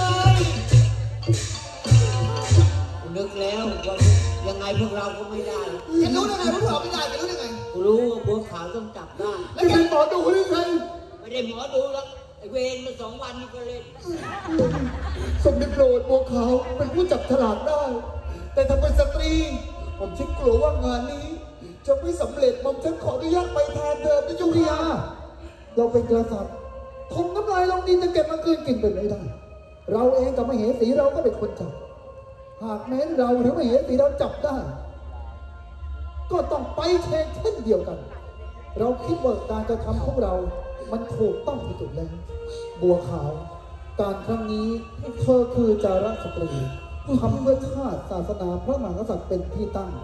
กูนึกแล้วว่ายังไงพวกเราก็ไม่ได้แกรู้ได้ไงพวกเราไม่ได้แกรู้ได้ไงกูรู้ว่าบัวขาวต้องจับได้แล้วเป็นหมอดูหรือไงไม่ได้หมอดูแล้วไอ้เวรมา2 วันนี่ก็เลยสมเด็จโปรดบัวขาวเป็นผู้จับฉลากได้ แต่ถ้าเป็นสตรี ผมฉันกลัวว่างานนี้ จะไม่สำเร็จผมฉันขออนุญาตไปแทนเธอพี่จุสุริริยายา เราเป็นกษัตริย์คงน้ำลายลงดินจะเก็บมาคืนกินเป็นไม่ได้ เราเองกับมเหสีเราก็เป็นคนจับ หากแม้เราหรือมเหสีเราจับได้ ก็ต้องไปเช่นเดียวกัน เราคิดว่าการกระทำของเรา มันถูกต้องที่สุดแล้ว บัวขาว การครั้งนี้เธอคือจาระสตรีทำเพื่อชาติศาสนาพระมหากษัตริย์เป็นที่ตั้ง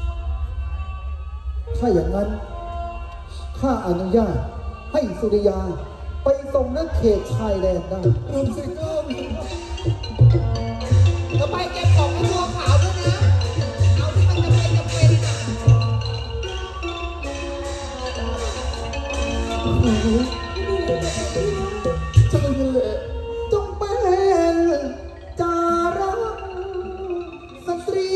ถ้าอย่างนั้นข้าอนุญาตให้สุริยาไปส่งนักเขตชายแดนได้ผมสิครับจะไปเก็บของให้บัวขาวด้วยนะ เอาที่มันจำเป็นอ่ะเจ้านั่นแหละจงเป็นจาระสตรี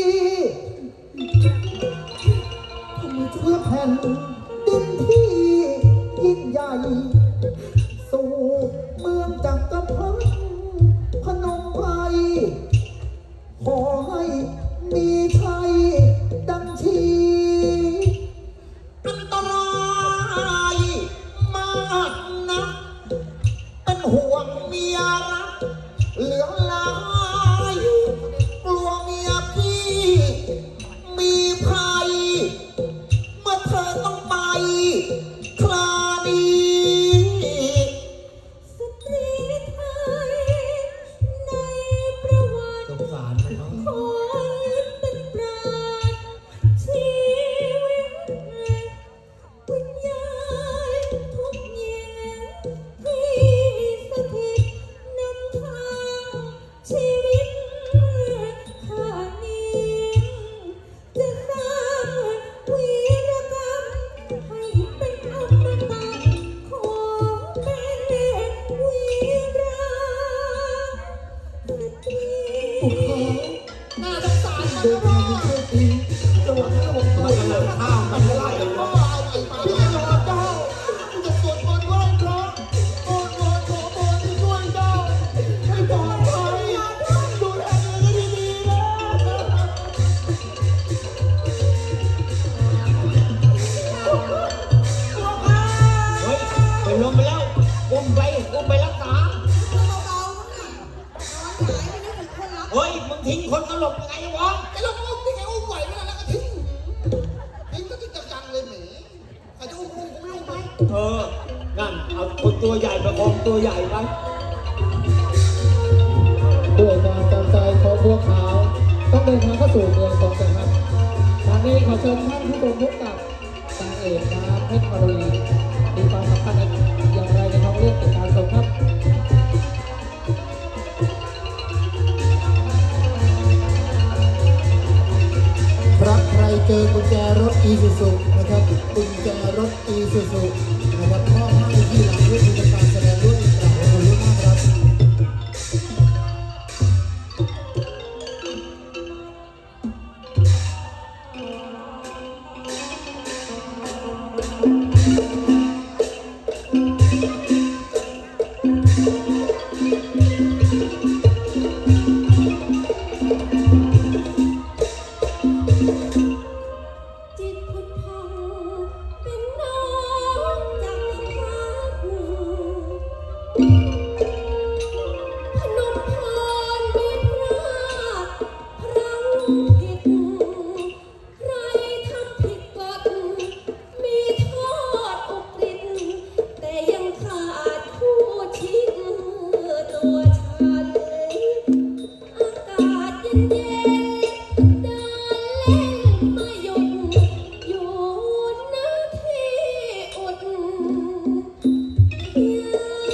เพื่อแผ่นดินที่ยิ่งใหญ่สู่เมืองจักรพรรดิพนมไพรขอให้มีชัยดังนั่นเอาคนตัวใหญ่ประคองตัวใหญ่ไปด้วยความจำใจของบัวขาวต้องเดินทางเข้าสู่เมืองของจังหวัดทางนี้ขอเชิญท่านผู้ชมพบกับนางเอกนะครับเพชรมารุลีมีความสำคัญอย่างไรในท้องเรื่องติดตามชมครับครับใครเจอกุญแจรถอีซูซุนะครับกุญแจรถอีซูซุนะครับมอบให้ที่หลังเวทีการแสดงด้วยกราบขอบคุณมากครับจิตพุทธองเป็นน้องจากฟ้าพนมพรมีพระพลังผิดใครทำผิดกฎมีโทษอุกฤษแต่ยังขาดคู่ชิดตัวฉันอากาศเย็นๆเดินเล่นไม่หยุดอยู่หน้าที่อุดย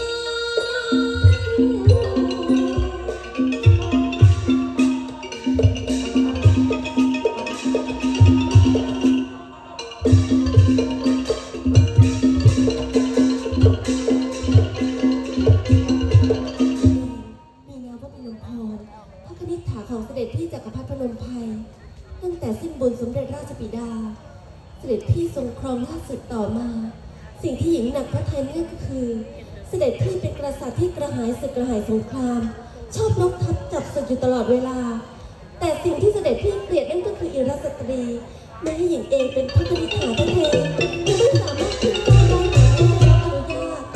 มีนามว่าพนมพรพระคณิษฐาของเสด็จพี่จักรพรรดิพนมไพรตั้งแต่สิ้นบุญสมเด็จราชบิดา เสด็จพี่ทรงครองราชศึกต่อมา สิ่งที่หญิงหนักพระทัยนั่นก็คือ เสด็จพี่เป็นกษัตริย์ที่กระหายศึกกระหายสงคราม ชอบรบทับจับศึกอยู่ตลอดเวลา แต่สิ่งที่เสด็จพี่เกลียดนั่นก็คืออิรสตรีแม้หญิงเองเป็นพระคณิษฐาแท้ๆยังไม่สามารถขึ้นต้านได้หากไม่ได้รับอนุญาต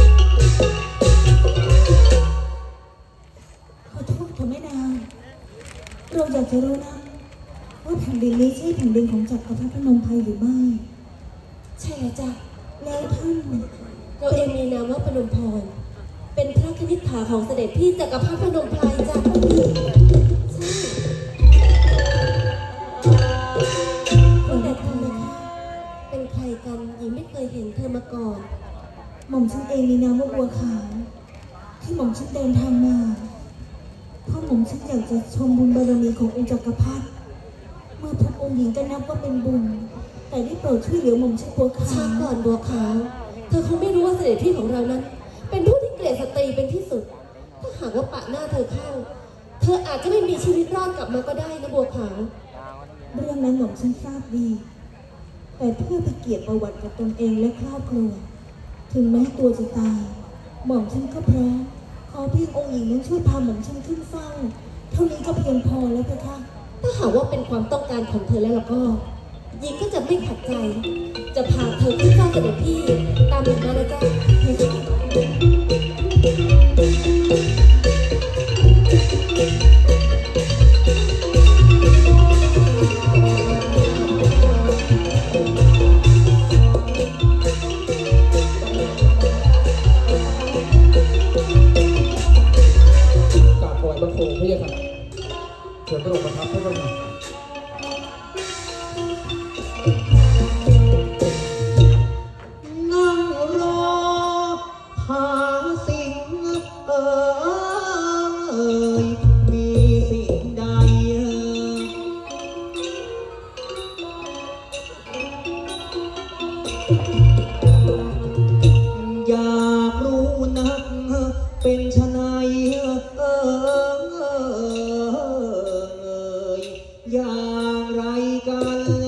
ขอโทษค่ะแม่นางเราอยากจะรู้นะว่าแผ่นดินนี้ใช่แผ่นดินของจักรพรรดิพนมไพรหรือไม่ใช่แล้วจ้ะแล้วท่านเราเองมีนามว่าพนมพร เป็นพระคณิษฐาของเสด็จพี่จักรพรรดิพนมไพรจ้ะใช่คนแต่เธอเลยค่ะเป็นใครกันหญิงไม่เคยเห็นเธอมาก่อนหม่อมฉันเองมีนามว่าบัวขาวที่หม่อมฉันเดินทางมาเพราะหม่อมฉันอยากจะชมบุญบารมีขององค์จักรพรรดิเมื่อพบองค์หญิงก็นับว่าเป็นบุญแต่ได้โปรดช่วยเหลือหม่อมฉันบัวขาช้าว ก่อนบัวขาว เธอคงไม่รู้ว่าเสด็จพี่ของเรานั้น เป็นผู้ที่เกลียดสตรีเป็นที่สุด ถ้าหากว่าปะหน้าเธอเข้า เธออาจจะไม่มีชีวิตรอดกลับมาก็ได้นะบัวขาวเรื่องนั้นหม่อมฉันทราบดี แต่เพื่อไปเกียรติประวัติกับตนเองและครอบครัว ถึงแม้ตัวจะตาย หม่อมฉันก็พร้อมขอเพียงองค์หญิงนั้นช่วยพาหม่อมฉันขึ้นเฝ้า เท่านี้ก็เพียงพอแล้วเพคะถ้าหากว่าเป็นความต้องการของเธอแล้วล่ะก็หญิงก็จะไม่ขัดใจ จะพาเธอขึ้นเฝ้าเสด็จพี่ตามหญิงมานะจ๊ะกราบถวายบังคมพระเยาค่ะเชิญพระองค์ประทับพระบรมนั่งรอหาสิ่งมีสิ่งใดอยากรู้นักเป็นชะไนอย่างไรกัน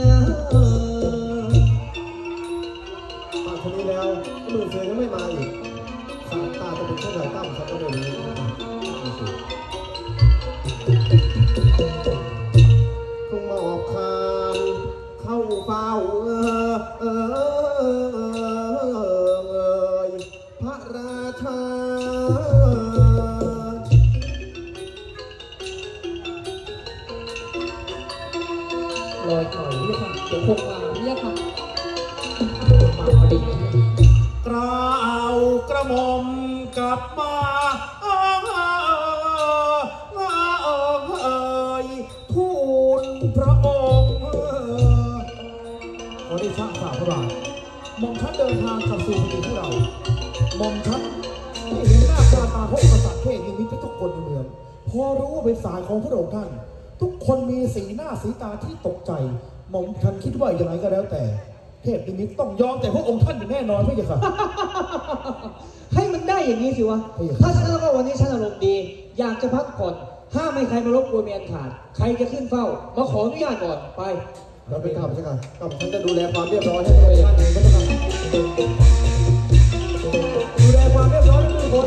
ป่านคนนี้แล้วมือเสือยังไม่มาอีกสายตาจะเป็นเช่นไรตั้มครับก็เลยรู้คงมอบคามเข้าเฝ้าพระราชาลอยหน่อยพระเยาค่ะเดี๋ยวคงมาพระเยาค่ะมาพอดีลับมาทูลพระองค์ขอได้ชักฝ่าพระบาทหม่อมฉันเดินทางกลับสู่แผ่นดินของเราหม่อมฉันได้เห็นหน้าตาของกษัตริย์เทพนิมิตทุกคนในเมืองพอรู้ว่าเป็นสายของพระองค์ท่านทุกคนมีสีหน้าสีตาที่ตกใจหม่อมฉันคิดว่าอย่างไรก็แล้วแต่เทพนิมิตต้องยอมแต่พระองค์ท่านอย่างแน่นอนพี่ค่ะให้มันได้อย่างนี้สิวะถ้าฉันแล้วก็วันนี้ฉันอารมณ์ดีอยากจะพักผ่อนห้ามไม่ใครมารบกวนเมียนขาดใครจะขึ้นเฝ้ามาขออนุญาตก่อนไปเราไปทำใช่ไหมครับฉันจะดูแลความเรียบร้อยให้ตัวเองก็จะทำดูแลความเรียบร้อยให้ทุกคน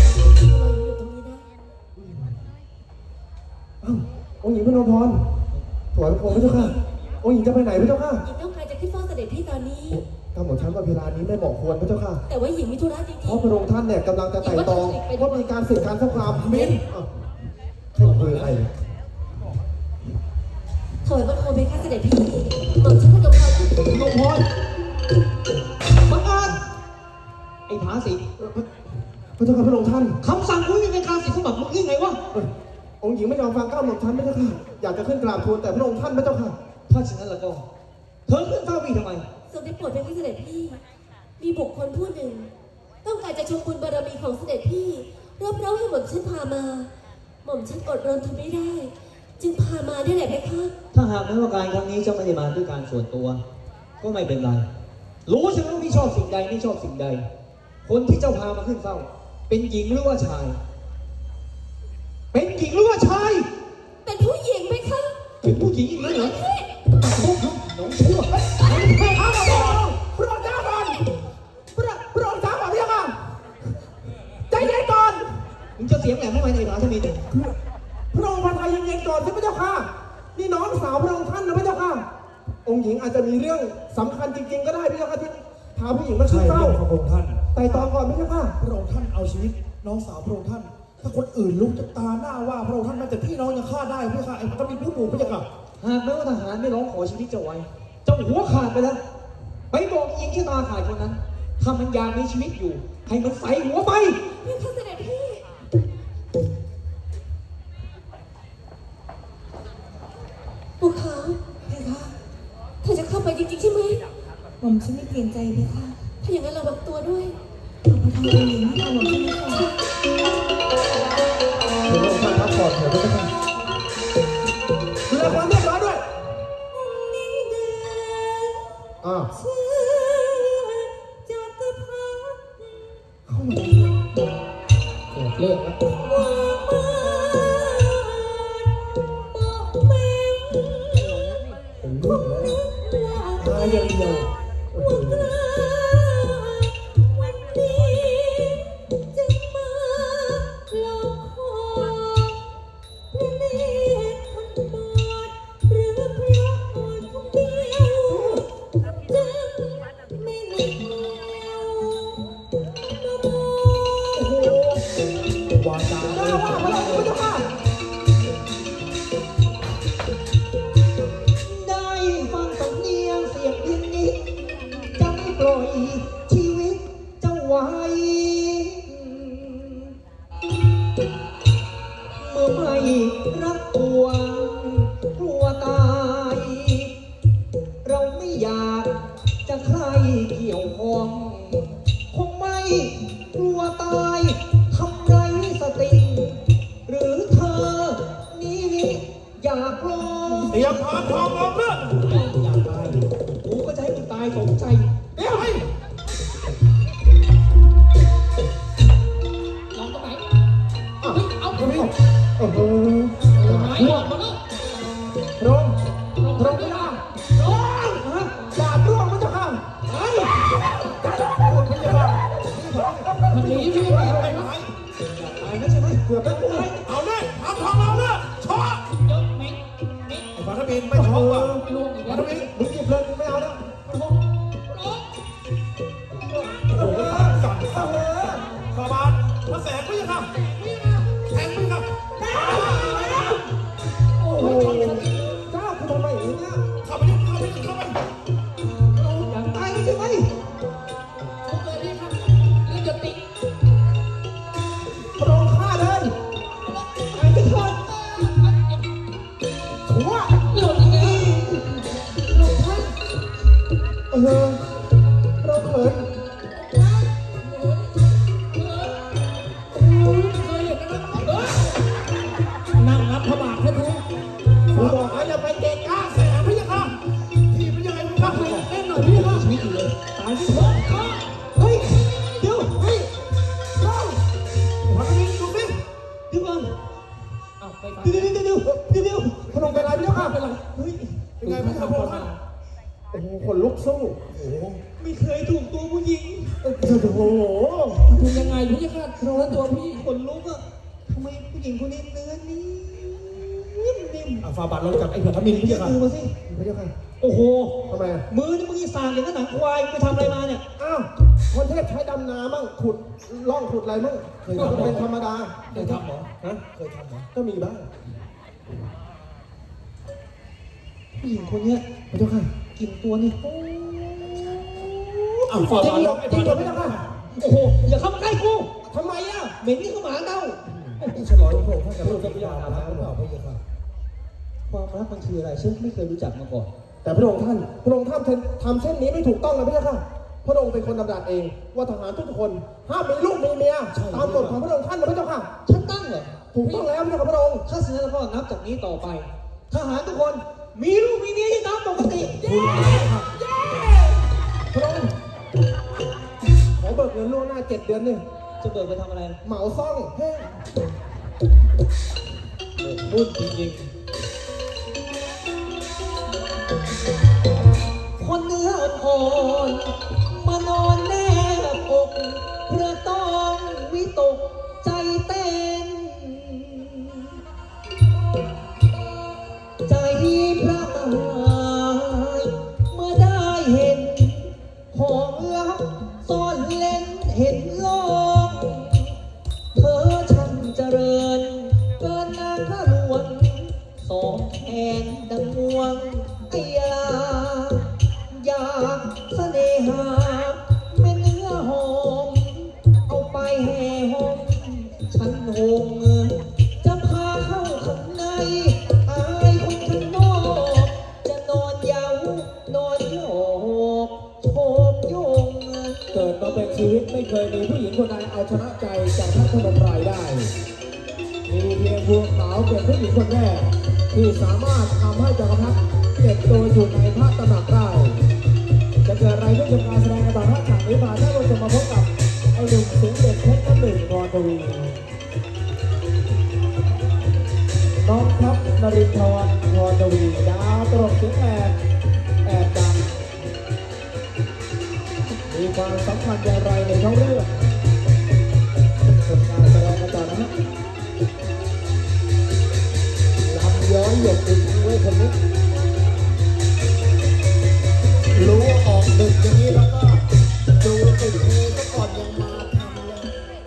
องค์หญิงพนมพรถวายพระโคมพระเจ้าค่ะองค์หญิงจะไปไหนพระเจ้าค่ะหญิงต้องการจะขึ้นเฝ้าเสด็จพี่ตอนนี้กำหนดชั้นว่าเวลานี้ไม่เหมาะควรพระเจ้าค่ะแต่ว่าหญิงมีธุระจริงๆเพราะพระองค์ท่านเนี่ยกำลังจะไต่ตองว่ามีการศึกการสงครามมิ้นให้คุยอะไรถอยบังคมเพคะเสด็จพี่หม่อมฉันพนมพรพนมพรบังอาจไอ้ผาสิพระเจ้าค่ะพระองค์ท่านคำสั่งคุณเป็นการสิทธิสมบัติมึงยังไงวะองค์หญิงไม่ยอมฟังก้าวหม่อมท่านพระเจ้าค่ะอยากจะขึ้นกราบทูลแต่พระองค์ท่านพระเจ้าค่ะถ้าฉะนั้นแล้วก็เธอขึ้นเฝ้าพี่ทำไมทรงได้โปรดเป็นเสด็จพี่มีบุคคลผู้หนึ่งต้องการจะชมบุญบารมีของเสด็จพี่รบเร้าให้หม่อมฉันพามาหม่อมฉันอดรนทนไม่ได้จึงพามาได้แหละเพคะถ้าหากแม้ว่าการครั้งนี้เจ้าไม่ได้มาด้วยการส่วนตัวก็ไม่เป็นไรรู้ใช่ไหมว่าพี่ชอบสิ่งใดไม่ชอบสิ่งใดคนที่เจ้าพามาขึ้นเฝ้าเป็นหญิงหรือว่าชายเป็นหญิงหรือว่าชายเป็นผู้หญิงไหมคะเป็นผู้หญิงนั่นเหรอน้องชั่วพระองค์เจ้าก่อนพระองค์เจ้าก่อนพี่ค่ะใจเย็นก่อนมึงจะเสียงแหลมทำไมในร้านชมินพระองค์พระทัยเย็นๆก่อนใช่ไหมเจ้าค่ะนี่น้องสาวพระองค์ท่านนะพระเจ้าค่ะองค์หญิงอาจจะมีเรื่องสำคัญจริงๆก็ได้พระเจ้าค่ะที่พาผู้หญิงมาขึ้นเฝ้าพระองค์ท่านไต่ตองก่อนพระเจ้าค่ะพระองค์ท่านเอาชีวิตน้องสาวพระองค์ท่านถ้าคนอื่นลุกจะตาหน้าว่าพระองค์ท่านแม้แต่พี่น้องยังฆ่าได้พระเจ้าค่ะไอ้ก็มีผู้บุกพระเจ้าค่ะหากแม้ว่าทหารไม่ร้องขอชีวิตเจ้าไว้เจ้าหัวขาดไปแล้วไปบอกหญิงที่ตาขาดคนนั้นถ้ามันยังมีชีวิตอยู่ให้มันใส่หัวไปพี่เสด็จพี่บุคคลเพคะเธอจะเข้าไปจริงๆใช่ไหมหม่อมฉันไม่เปลี่ยนใจเพคะถ้าอย่างนั้นเราบังตัวด้วยขอประทานองค์หญิงให้หม่อมฉันไม่ค่ะพระองค์ท่านพักผ่อนเถิดพระเจ้าค่ะดูแลความเรียบร้อยด้วยจักรพรรดิเข้ามาเกิดเรื่องแล้วเป็นลูกแล้วตายอย่างเดียววันนี้จึงมาลองขอพระเนตรคนบอดหรือพระโอษฐ์คนเดียวจึงไม่เหลียวนะโมวาจาเลยว่าพระองค์พระเจ้าค่ะได้ฟังสำเนียงเสียงดินนี้จะไม่ปล่อยชีวิตเจ้าไว้เมื่อไม่รักตัวกลัวตายเราไม่อยากจะใครเกี่ยวข้องคงไม่กลัวตายทำไรสติหรือเธอนี้อยากลองเตรียมพาทองออกเลือดอยากตายกูก็จะให้มึงตายสมใจเดี๋ยวให้ลองตรงไหนเอาโอ้โหไม้ออกมาแล้วพระองค์พระองค์ไม่ได้พระองค์ดาบร่วงพระเจ้าค่ะเฮ้ยดาบร่วงพระเจ้าค่ะมันหนีพี่ไปไหนตายแล้วใช่ไหมเกือบเป็นผู้เอาเนี่ยทำทองเอาเนี่ยช็อตเยอะไหมไอ้ฟ้าทบินไม่ช็อตว่ะล่วงอีกฟ้าแล้วทบินมึงหยิบเลยมึงไม่เอาแล้วโอ้โหสั่นสาบานพระแสงไม่ยังค่ะแทงไม่ยังโอ้โหเจ้าคุณทำไมอย่างนี้เนี่ยเข้าไปอยากตายแล้วใช่ไหมทุกเลยนี่ครับเรื่องจะติดเป็นไรเฮ้ยเป็นไงพี่ครับพ่อท่านโอ้โหขนลุกสู้โอ้โหไม่เคยถูกตัวผู้หญิงโอ้โหถูกยังไงพี่ค่ะร้อนตัวพี่ขนลุกอะทำไมผู้หญิงคนนี้เนื้อนิ่มๆฝ่าบาทเราจับไอ้หัวขมิ้นพี่ค่ะดูมาสิพี่ค่ะโอ้โหทำไมมือนี่มึงสางอย่างกับหนังควายไปทำอะไรมาเนี่ยอ้าวคนเทพใช้ดำนามั่งขุดล่องขุดอะไรมั่งเคยทำเป็นธรรมดาเคยทำเหรอฮะเคยทำเหรอก็มีบ้างผู้หญิงคนเนี้ยพระเจ้าค่ะกินตัวนี่อ้าวฝ่าบาทเราจริงเหรอพระเจ้าค่ะโอ้โหอย่าเข้ามาใกล้กูทำไมอ่ะเหม็นนี่ก็หมาเน่าฉลองพระองค์ท่านกับพระเจ้าพิยาครับพระเจ้าค่ะความรักมันคืออะไรฉันไม่เคยรู้จักมาก่อนแต่พระองค์ท่านทำเช่นนี้ไม่ถูกต้องนะพระเจ้าค่ะพระองค์เป็นคนดำรัสเองว่าทหารทุกคนห้ามมีลูกมีเมียตามกฎของพระองค์ท่านนะพระเจ้าค่ะฉันตั้งเหรอถูกต้องแล้วพระเจ้าค่ะพระองค์ถ้าเสนอแล้วก็นับจากนี้ต่อไปทหารทุกคนมีลูกมีเมียที่ตามปกติพระองค์ขอเบิกเงินล่วงหน้า7 เดือนนี่จะเบิกไปทำอะไรเหมาซ่องมุ่นจริงคนเนื้ออ่อนมานอนแนบอกเพราะต้องวิตกใจเต้นใจพระตายเมื่อได้เห็นของลับซ่อนเล่นเห็นโลกเธอช่างเจริญเกินนางพระหลวงสองแขนดังงวงไอ้ยาอยากเสน่หาเป็นเนื้อหอมเอาไปแห่ห้องฉันหงจะพาเข้าข้างในอายคนข้างนอกจะนอนเย้านอนโยกโชกโยงเกิดมาเป็นชีวิตไม่เคยมีผู้หญิงคนใดเอาชนะใจจากท่านพนมไพรได้มีเพียงบัวขาวเป็นผู้หญิงคนแรกที่สามารถทำให้จักรพรรดิเก็บตัวอยู่ในพระตำหนักได้จะเกิดอะไรขึ้นกับการแสดงกันต่อท่าฉากนี้มาถ้าเราจะมาพบกับไอ้หนุ่มเสียงเด็กเพชร1 พรทวีน้องทัพนรินทร์พรทวีดาวตลกเสียงแอบดังมีความสำคัญอย่างไรในท้องเรื่องการแสดงกันต่อนะฮะลำย้อนหยดดึงไว้คนนี้รู้ว่าออกดึกอย่างนี้แล้วก็ดูติดมือก็ก่อนยังมาทำเลย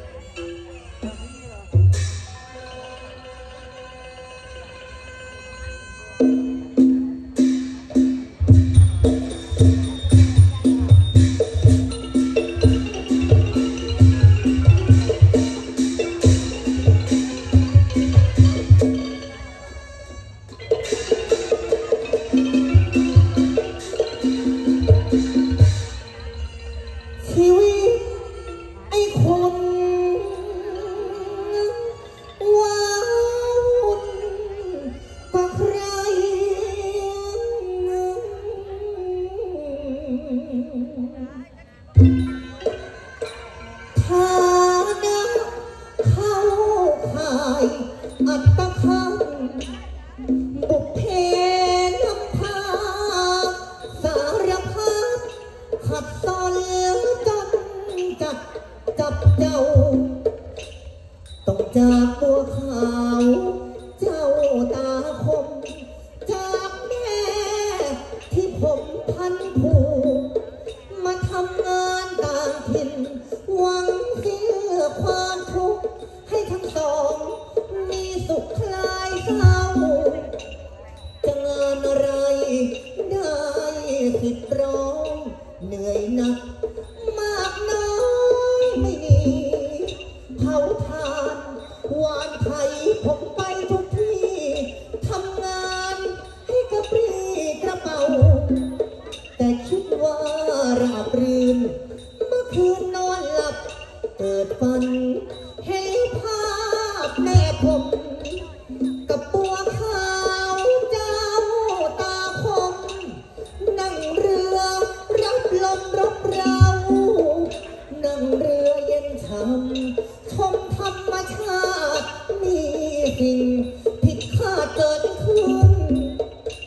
จากบัวขาวเจ้าตาคมจากแม่ที่ผมพันผูกมาทำงานต่างถิ่นหวังเสียความทุกข์ให้ทั้งสองมีสุขคลายเศร้าจะงานอะไรได้สิทธิ์ร้องเหนื่อยหนักมากน้อยไม่มีเผาทานวานไทยผมไปทุกที่ทำงานให้กระปรี้กระเป๋าแต่คิดว่าราบรื่นเมื่อคืนนอนหลับเกิดฝันเห็นภาพแม่ผมกับบัวขาวเจ้าตาคมนั่งเรือรับลมรบเรานั่งเรือเย็นฉ่ำชมธรรมชาติมีสิ่งผิดคาดเกิดขึ้น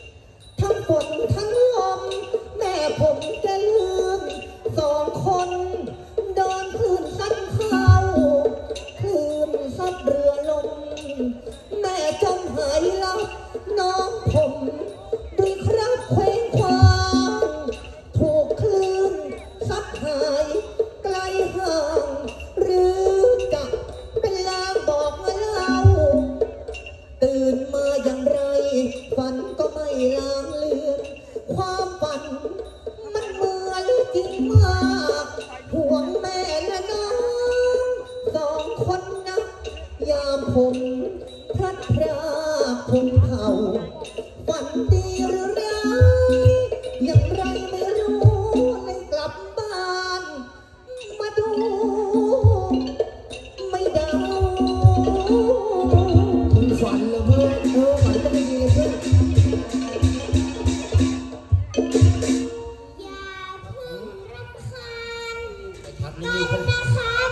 กันนะครับ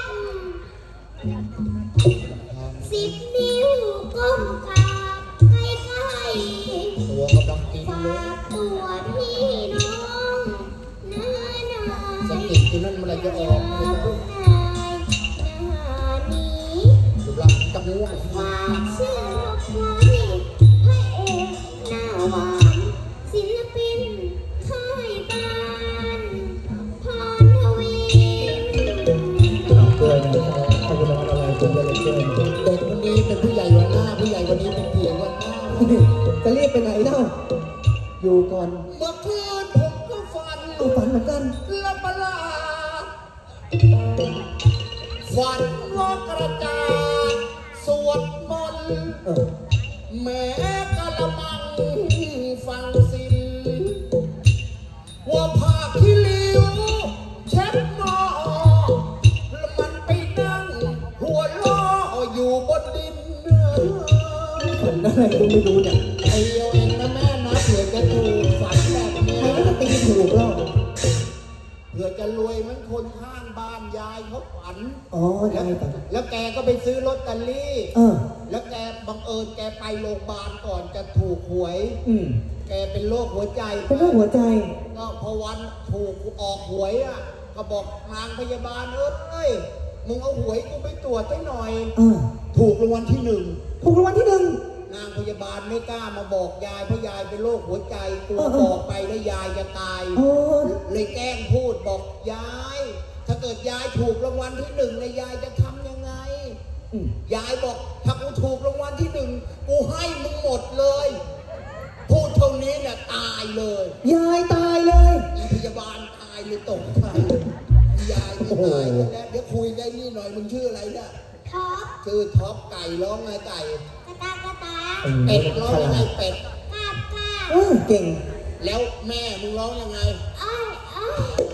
10 นิ้วก้มกราบใกล้ๆตัวกำลังกินฝาเลยกตัวพี่น้องนานาสติตัวนั้นมันอะไรจะออกไม่ได้นายนานี้กำลังจะง่วงฝากชื่อไว้พระเอกหน้าหวานศิลปินค่ายบ้านพรทวีเกินถ้าคุณทำอะไรคุณจะเลยเกินเด็กคนนี้เป็นผู้ใหญ่วันหน้าผู้ใหญ่วันนี้เป็นเพียงวันหน้าจะรีบไปไหนเล่าอยู่ก่อนเมื่อคืนผมก็ฝันเอาฝันเหมือนกันละประหลาดฝันว่ากระจาดสวดมนต์ แม้กะละมังฟังสินว่าภาคที่ลิ้วเช็ดหม้อแล้วมันไปนั่งหัวล้ออยู่บนดินฝันอะไรกูไม่รู้เนี่ยไอ้เอาเองนะแม่นะเผื่อจะถูกฝันแบบนี้ใครก็จะตีถูกแล้วเผื่อจะรวยเหมันคนข้างบ้านยายเขาฝันอ๋อได้ฝันแล้วแกก็ไปซื้อลอตเตอรี่เออแล้วแกบังเอิญแกไปโรงพยาบาลก่อนจะถูกหวย แกเป็นโรคหัวใจเป็นโรคหัวใจก็พอวันถูกออกหวยอ่ะก็บอกนางพยาบาลเอ้ยมึงเอาหวยกูไปตรวจให้หน่อย ถูกรางวัลที่ 1 ถูกรางวัลที่ 1 นางพยาบาลไม่กล้ามาบอกยายเพราะยายเป็นโรคหัวใจกลัวบอกไปแล้วยายจะตายเลยแกล้งพูดบอกยายถ้าเกิดยายถูกรางวัลที่1เนี่ยยายจะทำยังไงยายบอกถ้ากูถูกรางวัลที่1กูให้มึงหมดเลยพูดเท่านี้เนี่ยตายเลยยายตายเลยอีพยาบาลตายเลยตกใจยายไม่ตายแล้วเดี๋ยวคุยได้นี่หน่อยมึงชื่ออะไรเนี่ยท็อปชื่อท็อปไก่ร้องไงไก่กระตากระตาเป็ดร้องยังไงเป็ดกาบกาบเก่งแล้วแม่มึงร้องยังไงอ้อยอ้อย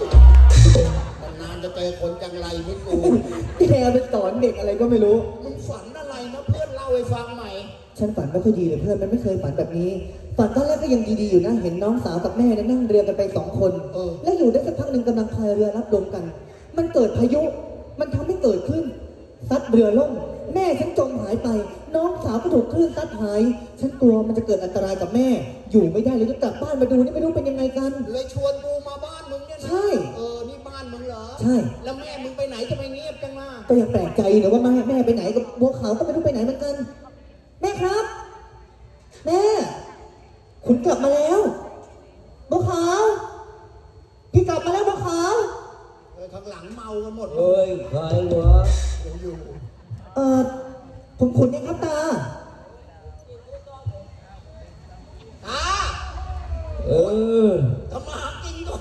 นานๆจะเจอคนจังไรไม่กูแกไปสอนเด็กอะไรก็ไม่รู้มึงฝันอะไรนะเพื่อนเล่าให้ฟังใหม่ฉันฝันไม่ค่อยดีเลยเพื่อนมันไม่เคยฝันแบบนี้ ฝันตอนแรกก็ยังดีๆอยู่นะเห็นน้องสาวกับแม่เนี่ยนั่งเรือกันไป2 คนแล้วอยู่ได้สักพักหนึ่งกำลังพายเรือรับลมกัน มันเกิดพายุมันทำให้เกิดขึ้นซัดเรือล่มแม่ฉันจมหายไป น้องสาวก็ถูกคลื่นซัดหายฉันกลัวมันจะเกิดอันตรายกับแม่ อยู่ไม่ได้เลยจะกลับบ้านมาดูนี่ไม่รู้เป็นยังไงกันเลยชวนกูมาบ้านมึงเนี่ยนะใช่นี่บ้านมึงเหรอใช่แล้วแม่มึงไปไหนทำไมเงียบจังล่ะก็ยังแปลกใจอยู่ว่าแม่ไปไหนกับบัวขาวก็ไม่รู้ไปไหนเหมือนกันแม่ครับแม่คุณกลับมาแล้วบัวขาวพี่กลับมาแล้วบัวขาวข้างหลังเมากันหมดเฮ้ยใครวะยังอยู่ผมขุนเองครับตาทำมาหากินก่อน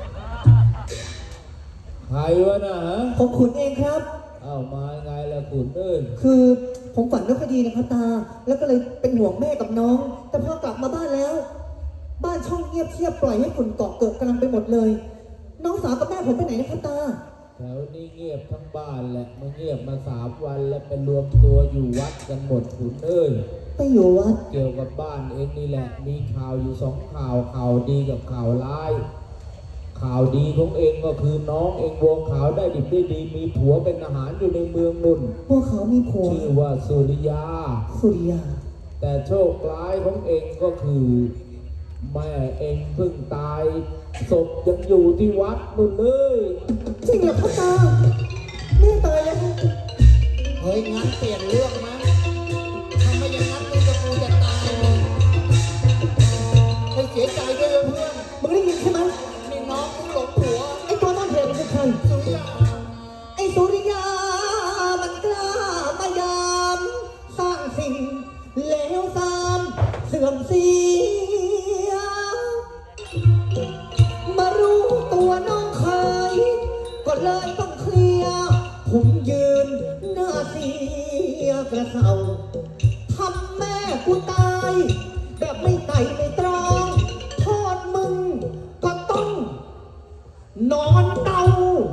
ใครวะนะผมขุนเองครับเอามาไงล่ะขุนเอ้ยคือผมฝันไม่ค่อยดีนะครับตาแล้วก็เลยเป็นห่วงแม่กับน้องแต่พอกลับมาบ้านแล้วบ้านช่องเงียบเชียบปล่อยให้ฝุ่นเกาะเกิดกำลังไปหมดเลยน้องสาวกับแม่ผมไปไหนนะครับตาแถวนี้เงียบทั้งบ้านแหละมันเงียบมา3 วันแล้วไปรวมตัวอยู่วัดกันหมดขุนเอ้ยไปอยู่วัดเกี่ยวกับบ้านเองนี่แหละมีข่าวอยู่2 ข่าวข่าวดีกับข่าวร้ายข่าวดีของเองก็คือน้องเองบัวขาวได้ดิบได้ดีมีผัวเป็นทหารอยู่ในเมืองนุ่นบัวขาวมีผัวชื่อว่าสุริยาแต่โชคร้ายของเองก็คือแม่เองเพิ่งตายศพยังอยู่ที่วัดนู่นเลยจริงเหรอครับตาแม่ตายแล้วเฮ้ยงั้นเปลี่ยนเรื่องมั้ยทำไมอย่างนั้นมึงกับกูจะตายให้เสียใจด้วยเพื่อนมึงได้ยินใช่ไหมนี่น้องมึงหลงผัวไอ้ตัวต้นเหตุมันคือใครสุริยาไอ้สุริยามันกล้ามายามสร้างสิ่งเลวทรามเสื่อมเสียมารู้ตัวน้องเคยก็เลยต้องเคลียร์ผมยืนหน้าเสียกระเซาทำแม่กูตายแบบไม่ไต่ไม่ตรองโทษมึงก็ต้องนอนเตา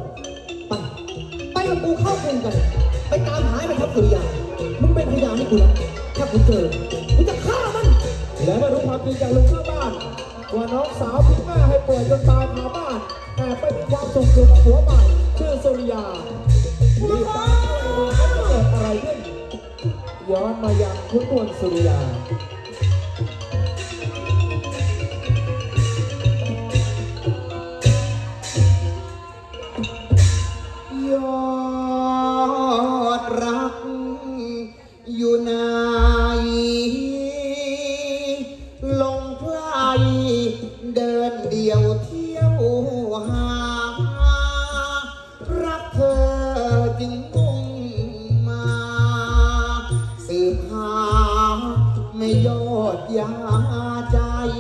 ไปกับกูเข้าเมืองกันไปตามหาไปครับสุริยามึงเป็นพยานให้กูนะถ้ากูเจอกูจะฆ่ามันแล้วมารู้ความจริงจากลุงข้าบ้านว่าน้องสาวทิ้งแม่ให้ป่วยจนตายคาบ้านแต่ไปมีความสุขอยู่กับผัวใหม่ชื่อสุสุริยารีบตามช่วยดูว่าจะเกิดอะไรขึ้นย้อนมายังคุณนวลสุริยายอดรักอยู่ไหนลงไพรเดินเดี่ยวเที่ยวหารักเธอจึงมุ่งมาสืบหาไม่ยอดยาใจ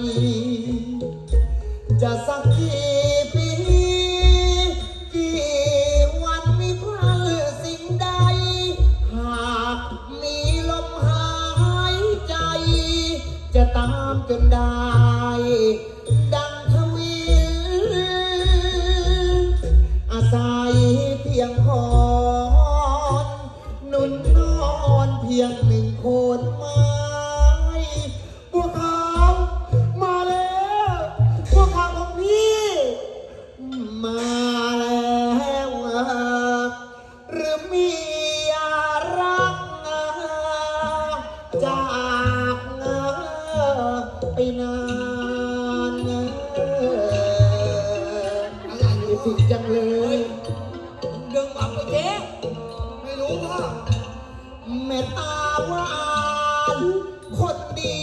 จะสักกี่ปีกี่วันไม่พลาดสิ่งใดหากมีลมหายใจจะตามจนได้ดังทวินอาศัยเพียงหอนนุ่นนอนเพียงหนึ่งโคนไม้บัวขาวมาแล้วบัวขาวของพี่มาแล้วหรือมีรักจากไปนานอะไรคิดถึงจังเลยดึงออกไปเจ๊ไม่รู้พ่อเมตตาหวานคนดี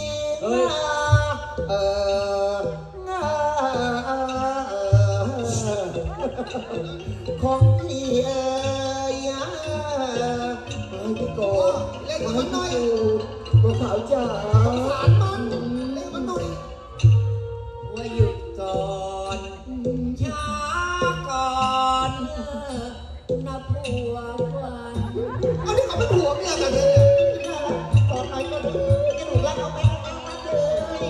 ของพี่เอ๋ยให้พี่กอดเล่นกับมันหน่อยบัวขาวจ๋าสารมันเล่นมันหน่อยว่าหยุดก่อนช้าก่อนนะผัววันก็ที่เขาเป็นผัวเมียกันเลยเนี่ยตอนไหนก็ดูจะหนูรักเอาไปเลย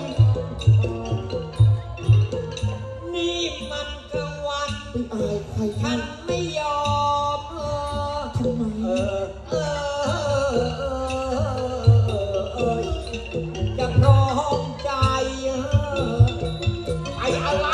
นี่มันกลางวันฉันไม่ยอมทำไมจะพร้อมใจไอ้อะไร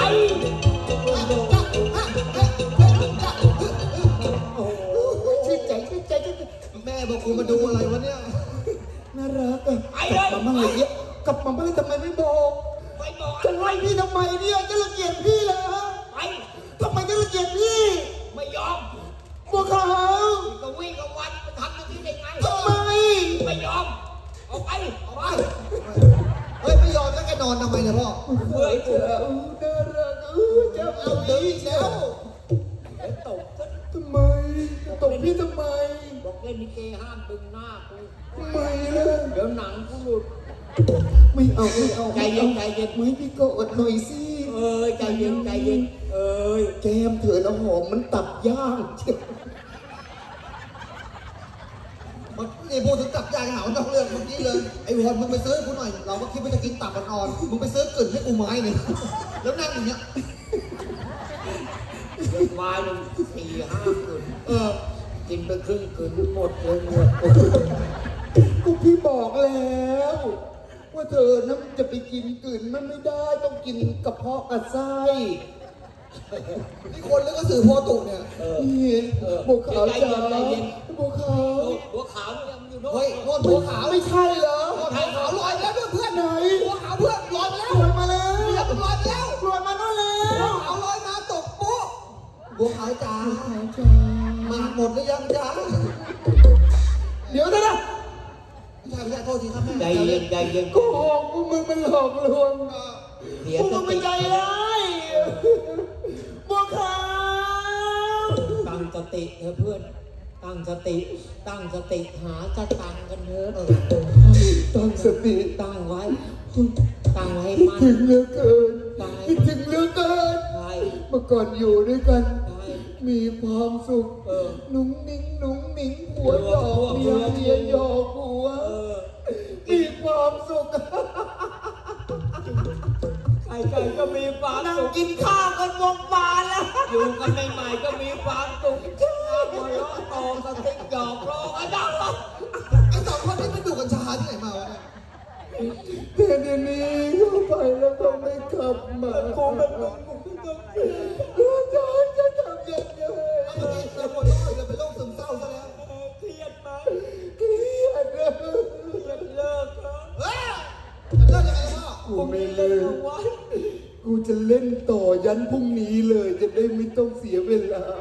ชื่นใจแม่บอกกูมาดูอะไรวะเนี่ยน่ารักอ่ะกลับมาเมื่อไหร่กลับมาเมื่อไหร่ทำไมไม่บอกจะไล่พี่ทำไมเนี่ยจะรังเกียจพี่เหรอทำไมจะรังเกียจพี่ไม่ยอมบัวขาวก็วิ่งกับวันไปทำอย่างนี้ได้ไงทำไมไม่ยอมออกไปเฮ้ยไม่ยอมแล้วแกนอนทำไมเนี่ยพ่อเฮ้ยเจ้าน่ารักเจ้าเอาดีแล้วตบทำไมตบพี่ทำไมบอกเล่นลิเกห้ามดึงหน้ากูทำไมล่ะเดี๋ยวหนังกูหลุดไม่เอาใจเย็นไม่พี่ก็อดหน่อยสิใจเย็นแก้มเธอแล้วหอมมันตับย่างนี่พูดถึงตับย่างหาวนอกเรื่องเมื่อกี้เลยไอ้วอนมึงไปซื้อกูหน่อยเราก็คิดว่าจะกินตับอ่อนมึงไปซื้อกึ่นให้กูไม้หนึ่งแล้วนั่งอย่างเงี้ยไม้หนึ่ง4-5 กึ่นกินไปครึ่งกึ่นหมดเลยกูพี่บอกแล้วว่าเธอน้ำจะไปกินกึ่นมันไม่ได้ต้องกินกระเพาะกับไส้นี่คนเรื่องกระสือโพตุเนี่ยบัวขาวจ๋าบัวขาวยังอยู่โน่นเฮ้ยโน่นบัวขาวไม่ใช่เหรอบัวขาวลอยแล้วเพื่อนไหนบัวขาวเพื่อนลอยมาแล้วลอยมาแล้วลอยมาโน่นแล้วบัวขาวลอยมาตกปุ๊บบัวขาวจ๋ามาหมดหรือยังจ๋าเดี๋ยวนะไม่ใช่โทษทีครับแม่ใจเย็นโกหกพวกมึงมันหลอกลวงพวกมึงเป็นใจร้ายบัวขาวตั้งสติเถอะเพื่อนตั้งสติหาจะตังกันเถอะตั้งสติตั้งไว้มันถึงเหลือเกินเมื่อก่อนอยู่ด้วยกันมีความสุขนุ่งนิ่งหัวหยอกเมียหยอกหัวมีความสุขใครก็มีความสุขนั่งกินข้าวกันวงบานแล้วอยู่กันใหม่ๆก็มีความสุขหัวเราะต่อสติหยอกล้อกันดังไอ้สองคนนี้ไปดูกัญชาที่ไหนมาวะแต่เดี๋ยวนี้เข้าไปแล้วก็ไม่กลับมาคงเป็นจะทำยังไงอย่าปวดร้อนอย่าเป็นโรคซึมเศร้าซะแล้วเครียดไหมเครียดนะเครียดเลิกครับเฮ้ยจะเลิกยังไงพ่อกูไม่เลิกกูจะเล่นต่อยันพรุ่งนี้เลยจะได้ไม่ต้องเสียเวลา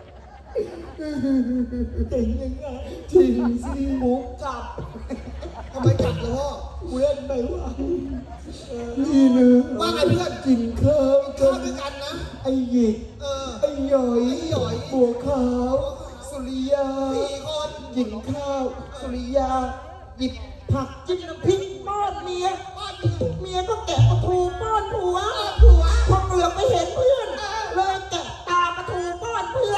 จริงยังไงจริงสิกูกลับทำไมกลับเลยพ่อกูเล่นไม่ไหวนี่นะว่าไงเพื่อนกินข้าวข้าวด้วยกันนะไอ้หยิกเออไอ้หย่อยไอ้หย่อยบัวขาว สุริยา 4 คนกินข้าว สุริยา หยิบผักจิ้มน้ำพริกป้อนเมียป้อนเมียเมียก็แกะปลาทูป้อนผัวผัวพอเหลือบไปเห็นเพื่อน เลยแกะตาปลาทูป้อนเพื่อน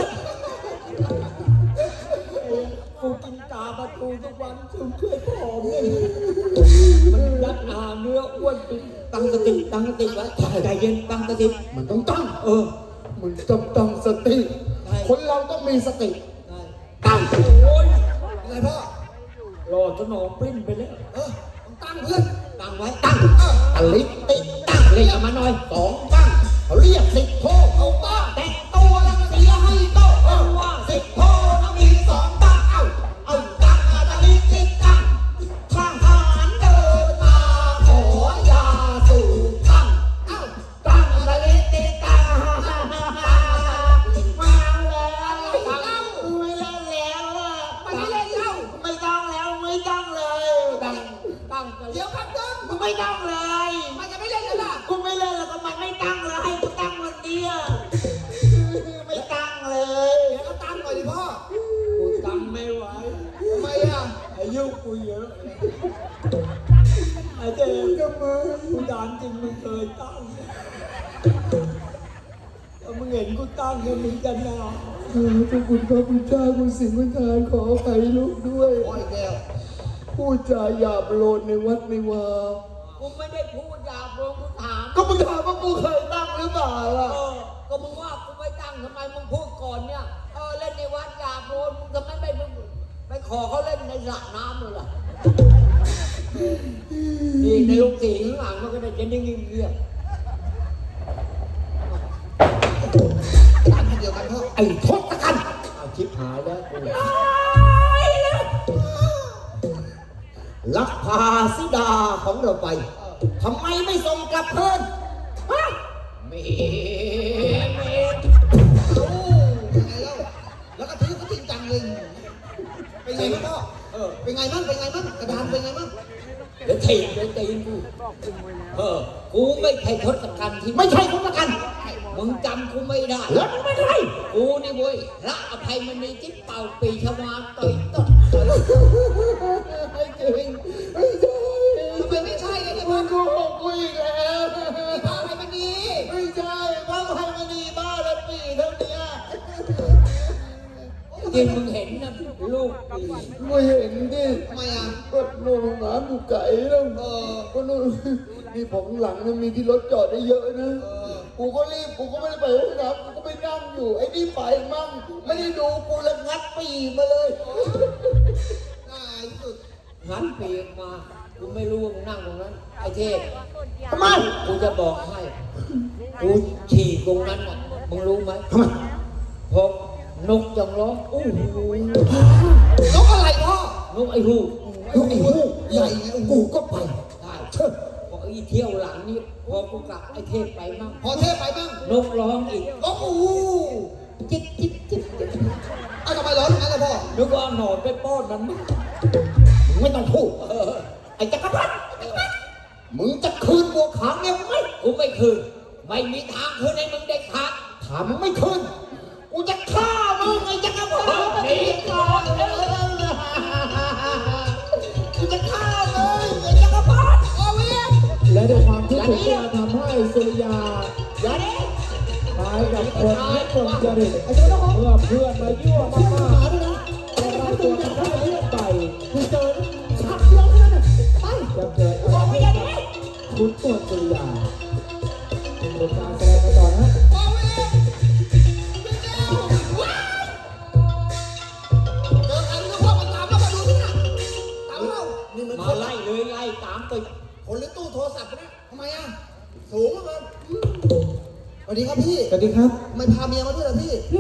กูกินกาประตูทุกวันถึงเคยผอมเลยมันยัดอาเนื้ออ้วนติดตั้งสติไว้ใจเย็นตั้งสติมันต้องตั้งมึงตั้งสติ คนเราต้องมีสติตั้งโอ้ยอะไรพ่อรอสนองปริ้นไปแล้วต้องตั้งเพื่อนตั้งไว้ตั้งอลิสติดตั้งเรียกมาหน่อย 2 ตั้งเขาเรียก10 โทเอาป้าแต่งตัวแล้วเสียให้โตเอาว่า10 โทต้องมี2 ตั้งเอาตั้งอลิสติดตั้งทหารเดินมาขอยาสู่ตั้งตั้งอลิสติดตั้งมาแล้วไม่เล่นแล้วไม่เล่นแล้วไม่ต้องแล้วไม่ต้องเลยตั้งเดี๋ยวครับนึงมึงไม่ต้องเลยมันจะไม่เล่นแล้วล่ะกูไม่เล่นแล้วก็มันไม่ตั้งเลยให้กูตั้งวันเดียวไม่ตั้งเลยเดี๋ยวก็ตั้งหน่อยดิพ่อกูตั้งไม่ไหวทำไมอ่ะอายุกูเยอะไอ้เจ๊กูถามจริงมึงเคยตั้งถ้ามึงเห็นกูตั้งเนี่ยมึงจะหนาวเจ้าคุณพระพุทธเจ้าคุณสิงห์คุณทานขออภัยลูกด้วยพ่ออีกแล้วพูดจาหยาบโลนในวัดในวากูไม่ได้พูดหยาบลงกูถามก็มึงถามว่ากูเคยตั้งหรือเปล่าล่ะก็มึงว่ากูไม่ตั้งทำไมมึงพูดก่อนเนี่ยเล่นในวัดหยาบโลนมึงทำไมไม่ไปขอเขาเล่นในสระน้ำเลยล่ะนี่ในโรงสีข้างหลังมันก็ได้จะนิ่งๆเงียบตั้งคนเดียวกันพ่อไอ้ทศกัณฐ์เอาชิบหายแล้วกูลักพาสิดาของเราไปทำไมไม่ส่งกลับเพิ่นฮะเมเอ้ายังไงแล้วแล้วก็ถือเขาจริงจังเลยเป็นไงบ้างพ่อเป็นไงบ้างกระดานเป็นไงบ้างเดี๋ยวถีบเดี๋ยวตีนกูกูไม่ใช่ทศกัณฐ์ที่ไม่ใช่ทศกัณฐ์มึงจำกูไม่ได้แล้วมึงไม่ใช่กูนี่เว้ยพระอภัยมณีที่เป่าปีชวาต่อยต้นไม่จริงไม่ใช่ทำไมไม่ใช่กันเนี่ยมึพ่องโกหกกูอีกแล้วพาไปมันดีไม่ใช่บ้าไพมณีบ้าละปีเท่านี้จริงมึงเห็นนะลูกปีไม่เห็นดิทำไมอ่ะก็โน่นหมาบุกไก่แล้วก็โน่นนี่ผมหลังนะมีที่รถจอดได้เยอะนะกูก็รีบกูก็ไม่ได้ไปห้องน้ำกูก็ไปนั่งอยู่ไอ้นี่ไปมั่งไม่ได้ดูกูแล้วงัดปีมาเลยน่าสุดหันปีกมากูไม่รู้ว่ามึงนั่งตรงนั้น ไอ้เทพทำไมกูจะบอกให้กูฉี่ตรงนั้นน่ะมึงรู้ไหมทำไมพอนกจังร้องอู้หูนกอะไรพ่อนกไอ้หูลูกไอ้หูใหญ่ไงกูก็ไปได้พอไอ้เที่ยวหลังนี้พอกูกลับไอ้เทพไปมั่งพอเทพไปบ้างนกร้องอีกโอ้โหจิ๊บจิ๊บจิ๊บจิ๊บเอาทำไมร้อนอย่างนั้นล่ะพ่อนึกว่าหนอนไปป้อนมันมั้งมึงไม่ต้องพูดไอ้จักรพรรดิมึงจะคืนบัวขาวเนี่ยมึงไหมกูไม่คืนไม่มีทางคืนให้มึงได้ขาดถามมึงไม่คืนกูจะฆ่ามึงไอ้จักรพรรดิหนีก่อนกูจะฆ่ามึงไอ้จักรพรรดิโอเวียนและด้วยความที่ถูกกระทำให้สุริยาอย่าดิคล้ายกับคนไม่ตรงจริตเมื่อเพื่อนมายั่วมากๆแต่เราตัวจะได้เลื่อนไปคุณเจอชักเดียวเท่านั้นจะเกิดอะไรขึ้นกับคุณตัวสุริยาเป็นการแสดงกันต่อนะโอเวียนว้าวเจอกันนึกว่ามันตามเรามาดูที่น่ะตามเรานี่มันมาไล่เลยไล่ตามไปคนหรือตู้โทรศัพท์นะทำไมอ่ะสูงเหลือเกินสวัสดีครับพี่สวัสดีครับไม่พาเมียมาด้วยเหรอพี่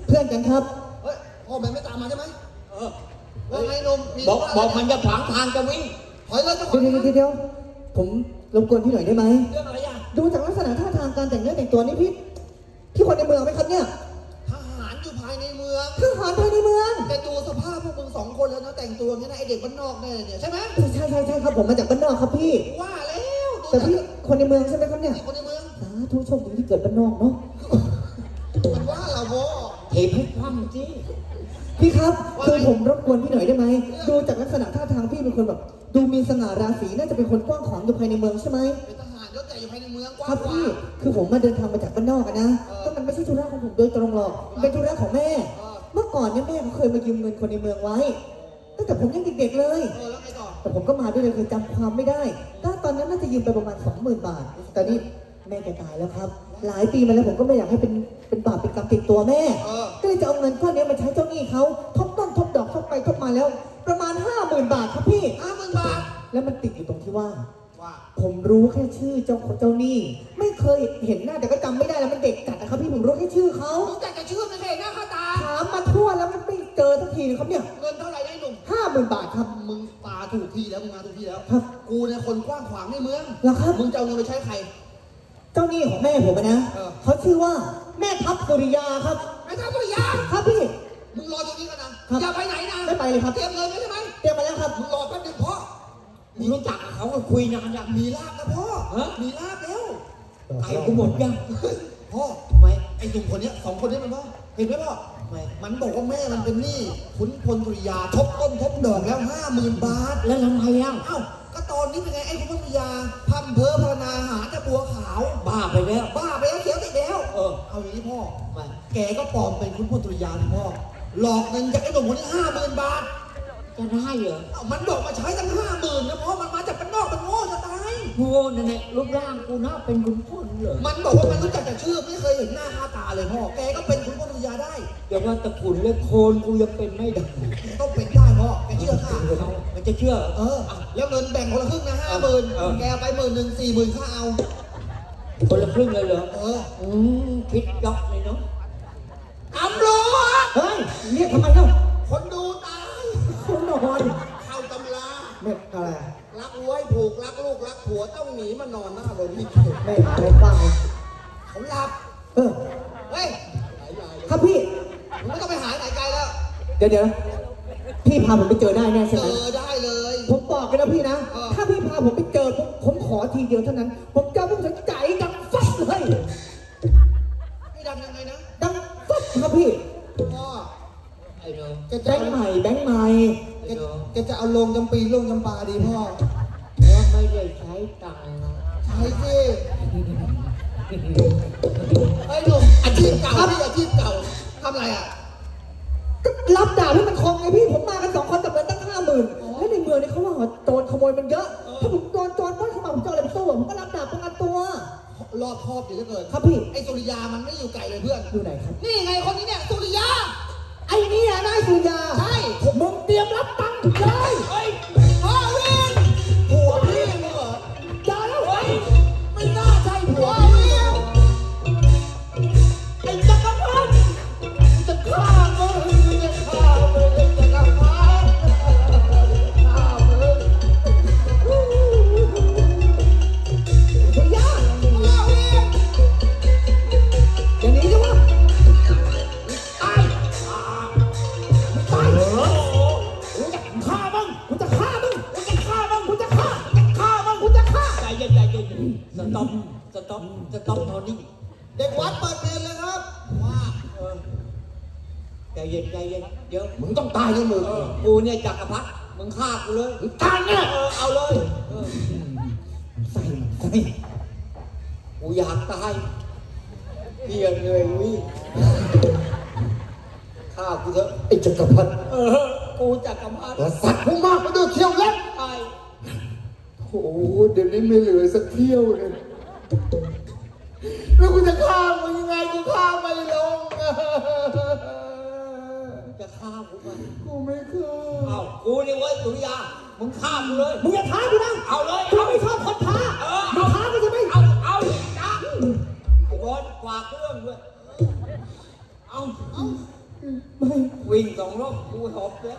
เพื่อนกันครับเฮ้ยพ่อแม่ไม่ตามมาใช่ไหมว่าไงหนุ่มบอกมันจะขวางทางจะวิ่งถอยเลยเจ้าของเดี๋ยวผมรบกวนพี่หน่อยได้ไหมเรื่องอะไรอ่ะดูจากลักษณะท่าทางการแต่งเนื้อแต่งตัวนี่พี่คนในเมืองไหมครับเนี่ยทหารอยู่ภายในเมืองทหารภายในเมืองแต่ดูสภาพพวกมึง2 คนแล้วนะแต่งตัวอย่างนี้นะไอเด็กบ้านนอกแน่เนี่ยใช่ไหมใช่ครับผมมาจากบ้านนอกครับพี่ว่าแล้วดูแต่จากพี่คนในเมืองใช่ไหมครับเนี่ยคนในเมืองสาธุโชคดีที่เกิดบ้านนอกเนาะมันว่าเราโว้เทให้คว่ำสิพี่ครับคือผมรบกวนพี่หน่อยได้ไหมดูจากลักษณะท่าทางพี่เป็นคนแบบ ดูมีสง่าราศีน่าจะเป็นคนกว้างขวางอยู่ภายในเมืองใช่ไหมเป็นทหารยศใหญ่อยู่ภายในเมืองกคว้ารังบขวาพี่งคือผมมาเดินทางมาจากบ้านนอกอะนะก็มันไม่ใช่ธุระของผมโดยตรงหรอกเป็นธุระของแม่ เมื่อก่อนเนี่ยแม่เขาเคยมายืมเงินคนในเมืองไว้ตั้งแต่ผมยังเด็กๆเลยแล้วไงต่อแต่ผมก็มาด้วยเลยคือจำความไม่ได้ถ้าตอนนั้นน่าจะยืมไปประมาณ 20,000 บาท แต่นี่แม่แกตายแล้วครับ หลายปีมาแล้วผมก็ไม่อยากให้เป็นบาปเป็นกรรมติดตัวแม่ ก็เลยจะเอาเงินก้อนนี้มาใช้เจ้าหนี้เขาทบต้นทบดอกทบไปทบมาแล้ว ประมาณ 50,000 บาทครับพี่ 50,000 บาทแล้วมันติดอยู่ตรงที่ว่า ผมรู้แค่ชื่อเจ้าหนี้ไม่เคยเห็นหน้าแต่ก็จำไม่ได้แล้วมันเด็กจัดนะครับพี่ผมรู้แค่ชื่อเขารู้จักแต่ชื่อไม่เคยเห็นหน้าค่าตาถามมาทั่วแล้วมันไม่เจอสักทีนะครับเนี่ยเงินเท่าไหร่ได้หนุ่ม 50,000 บาทครับมึงตาถูกที่แล้วมึงมาถูกที่แล้วครับกูเนี่ยคนกว้างขวางในเมืองแล้วครับมึงจะเอาเงินไปใช้ใครเจ้าหนี้ของแม่ผมอะนะ เขาชื่อว่าแม่ทัพสุริยาครับไม่ทำตัวอยางครับพี่มึงรอตรงนี้กันนะครับอย่าไปไหนนะไม่ไปเลยครับเตรียมเงินไว้ใช่ไหมเตรียมมาแล้วครับมึงรอแป๊บนึงพ่อมึงรู้จักกับเขาก็คุยนานอย่างมีลาบนะพ่อฮะมีลาบแล้วไก่กูหมดยังพ่อทำไมไอ้หนุ่มคนเนี้ย2 คนนี้มันพ่อเห็นไหมพ่อมันบอกว่าแม่มันเป็นหนี้ขุนพลสุริยาทบต้นทบดอกแล้ว 50,000 บาทแล้วทำไมอ่ะเอ้าก็ตอนนี้เป็นไงไอ้ขุนพลสุริยาพัมเพอพรรณนาหาแต่บัวขาวบ้าไปแล้วบ้าไปแล้วเขียวติดแล้วเอาอย่างนี้พ่อแกก็ปลอมเป็นขุนพลสุริยาที่พ่อหลอกเงินจากไอ้หนุ่มคนนี้50,000 บาทจะได้เหรอมันบอกมาใช้ตั้ง50,000นะเพราะมันมาจากบ้านนอกมันโง่จะตายโง่นั่นแหละรูปร่างกูน่าเป็นขุนพลเหรอมันบอกว่ามันรู้จักแต่ชื่อไม่เคยเห็นหน้าค่าตาเลยพ่อแกก็เป็นขุนพลสุริยาได้อย่าว่าแต่ขุนเลยโคนกูยังเป็นไม่ได้ต้องเป็นได้พ่อแกเชื่อข้ามันจะเชื่อแล้วเงินแบ่งคนละครึ่งนะ50,000แกเอาไป10,000 40,000ข้าเอาคนละครึ่งเลยเหรอคิดยอกเลยเนาะตำรวจเฮ้ยเรียกทำไมเนาะคนดูตายคุณนอนเข้าตำราไม่อะไรรักวัวให้ผูกรักลูกรักผัวต้องหนีมานอนหน้าโรงนี่ไม่หาอะไรฟังเขาหลับเออเฮ้ยครับพี่มึงไม่ต้องไปหาไหนไกลแล้วเดี๋ยวพี่พาผมไปเจอได้แน่ใช่ไหมได้เลยผมบอกกันนะพี่นะ ถ้าพี่พาผมไปเจอผมขอทีเดียวเท่านั้น ผมจะพุ่งถึงใจดังฟัดเลยพี่ดำยังไงนะดังฟัดครับพี่พ่อไอ้เนาะแกแบจะงค์ใหม่แบงค์ใหม่แกจะเอาลงจำปีลงจำปาดีพ่อแล้วไม่ได้ใช้ตังค์นะใช่สิไอ้หนุ่มอาชีพเก่าพี่อาชีพเก่าทำอะไรอ่ะก็รับดาบให้มันคมไงพี่ ผมมากัน2 คนกับเงินตั้ง50,000แล้วในเมืองนี่เขาว่าโจรขโมยมันเยอะ ถ้าผมโดนโจรปล้นเข้ามาผมจะเอาอะไรไปสู้ผมก็รับดาบป้องกันตัวรอบครอบดีเหลือเกินครับพี่ไอ้สุริยามันไม่อยู่ไกลเลยเพื่อนอยู่ไหนครับนี่ไงคนนี้เนี่ยสุริยาไอ้นี่นายสุริยาใช่มึงเตรียมรับตังค์เลยเฮ้ยพ่อเวนผัวพี่มึงเหรออย่าแล้วเฮ้ยไม่น่าใช่ผัวพี่ไอ้จักรพรรดิจะฆ่ามึงจะฆ่ามึงจักรพรรดิฆ่ามึงสุริยาอย่าหนีจ้ะวะตายกูจะฆ่ามึงกูจะฆ่ามึงกูจะฆ่ามึงกูจะฆ่ามึงกูจะฆ่าใจเย็นใจเย็นสต็อปโทนี่เด็กวัดเปิดเพลงเลยครับว่าใจเย็นใจเย็นเดี๋ยวมึงต้องตายด้วยมึงกูเนี่ยจักรพรรดิมึงฆ่ากูเลยตายเนี่ยเอาเลยใส่กูอยากตายเฮียเหนื่อยวิ่งฆ่ากูเถอะไอ้จักรพรรดิกูจักรพรรดิสัตว์ผู้มากมาดูเที่ยวเล่นตายโอ้โหเดี๋ยวนี้ไม่เหลือสักเที่ยวเลยแล้วกูจะฆ่ามึงยังไงกูฆ่าไม่ลงจะฆ่ากูไหมกูไม่ฆ่าเอากูนี่เว้ยสุริยามึงฆ่ากูเลยมึงอย่าท้ากูนะเอาเลยกูไม่ชอบคนท้ามึงท้ากูจะไม่เอาจ้าไอ้บอลกวาดเรื่องด้วยเอาไม่วิ่ง2 รอบกูหอบแล้ว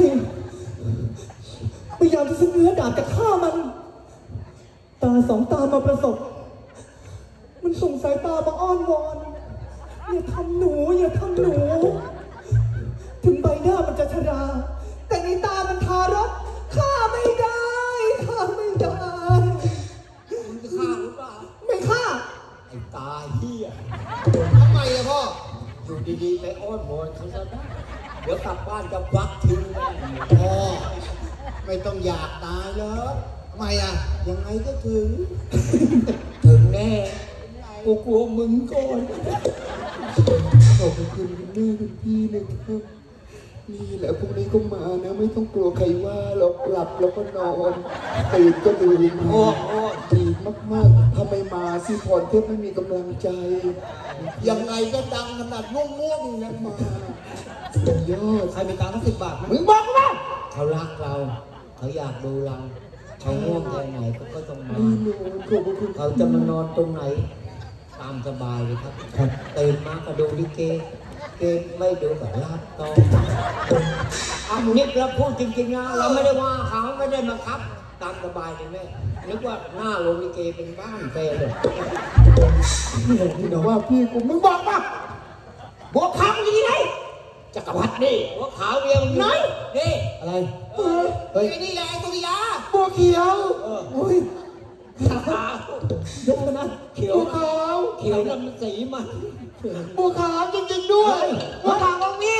พยายามที่จะเนื้อดาบจะฆ่ามัน ตาสองตามาประสบ มันส่งสายตามาอ้อนวอนอย่าทำหนูอย่าทำหนู ถึงใบหน้ามันจะชรา แต่ในตามันทารกฆ่าไม่ได้ฆ่าไม่ได้มึงจะฆ่าหรือเปล่าไม่ฆ่าไอ้ตาเหี้ยทำไมอะพ่ออยู่ดีๆไปอ้อนวอนเขาซะได้เดี๋ยวกลับบ้านจะฟักทิ้งแน่พ่อ ไม่ต้องอยากตายแล้วทำไมอะยังไงก็ถึง ถึงแน่กูกลัวมึงก่อนขอบคุณคุณแม่คุณพี่นะครับ นี่แหละพรุ่งนี้ก็มานะ ไม่ต้องกลัวใครว่าหรอกหลับแล้วก็นอนตื่นก็ลืมโอ้ดีมากๆถ้าไม่มาสิพรเทพไม่มีกำลังใจยังไงก็ดังขนาดง่วงๆยังมาสุดยอดใครมีตังค์สัก10 บาทไหมมึงบอกมาเขารักเรา เขาอยากดูเรา เขาง่วงแค่ไหนเขาก็ต้องมานี่หนูขอบคุณเขาจะมานอนตรงไหน ตามสบายเลยครับตื่นมาก็ดูลิเก เกมไม่ดูกับลาดตองอันนี้เราพูดจริงๆนะเราไม่ได้ว่าเขาไม่ได้บังคับ ตามสบายเลยแม่นึกว่าหน้าโรงลิเกเป็นบ้านแฟเลยนี่นะว่าพี่กูมึงบอกมาบัวขาวดีไหนจักรพรรดินี่บัวขาวเดียวอยู่ไหนนี่อะไรเฮ้ยไอ้นี่แหละไอ้ตุลิยาบัวเขียวโอ้ยขาวเดี๋ยวนะเขียวบัวขาวเขียวนั่นมันสีมันบัวขาวจริงๆด้วยบัวขาวตรงนี้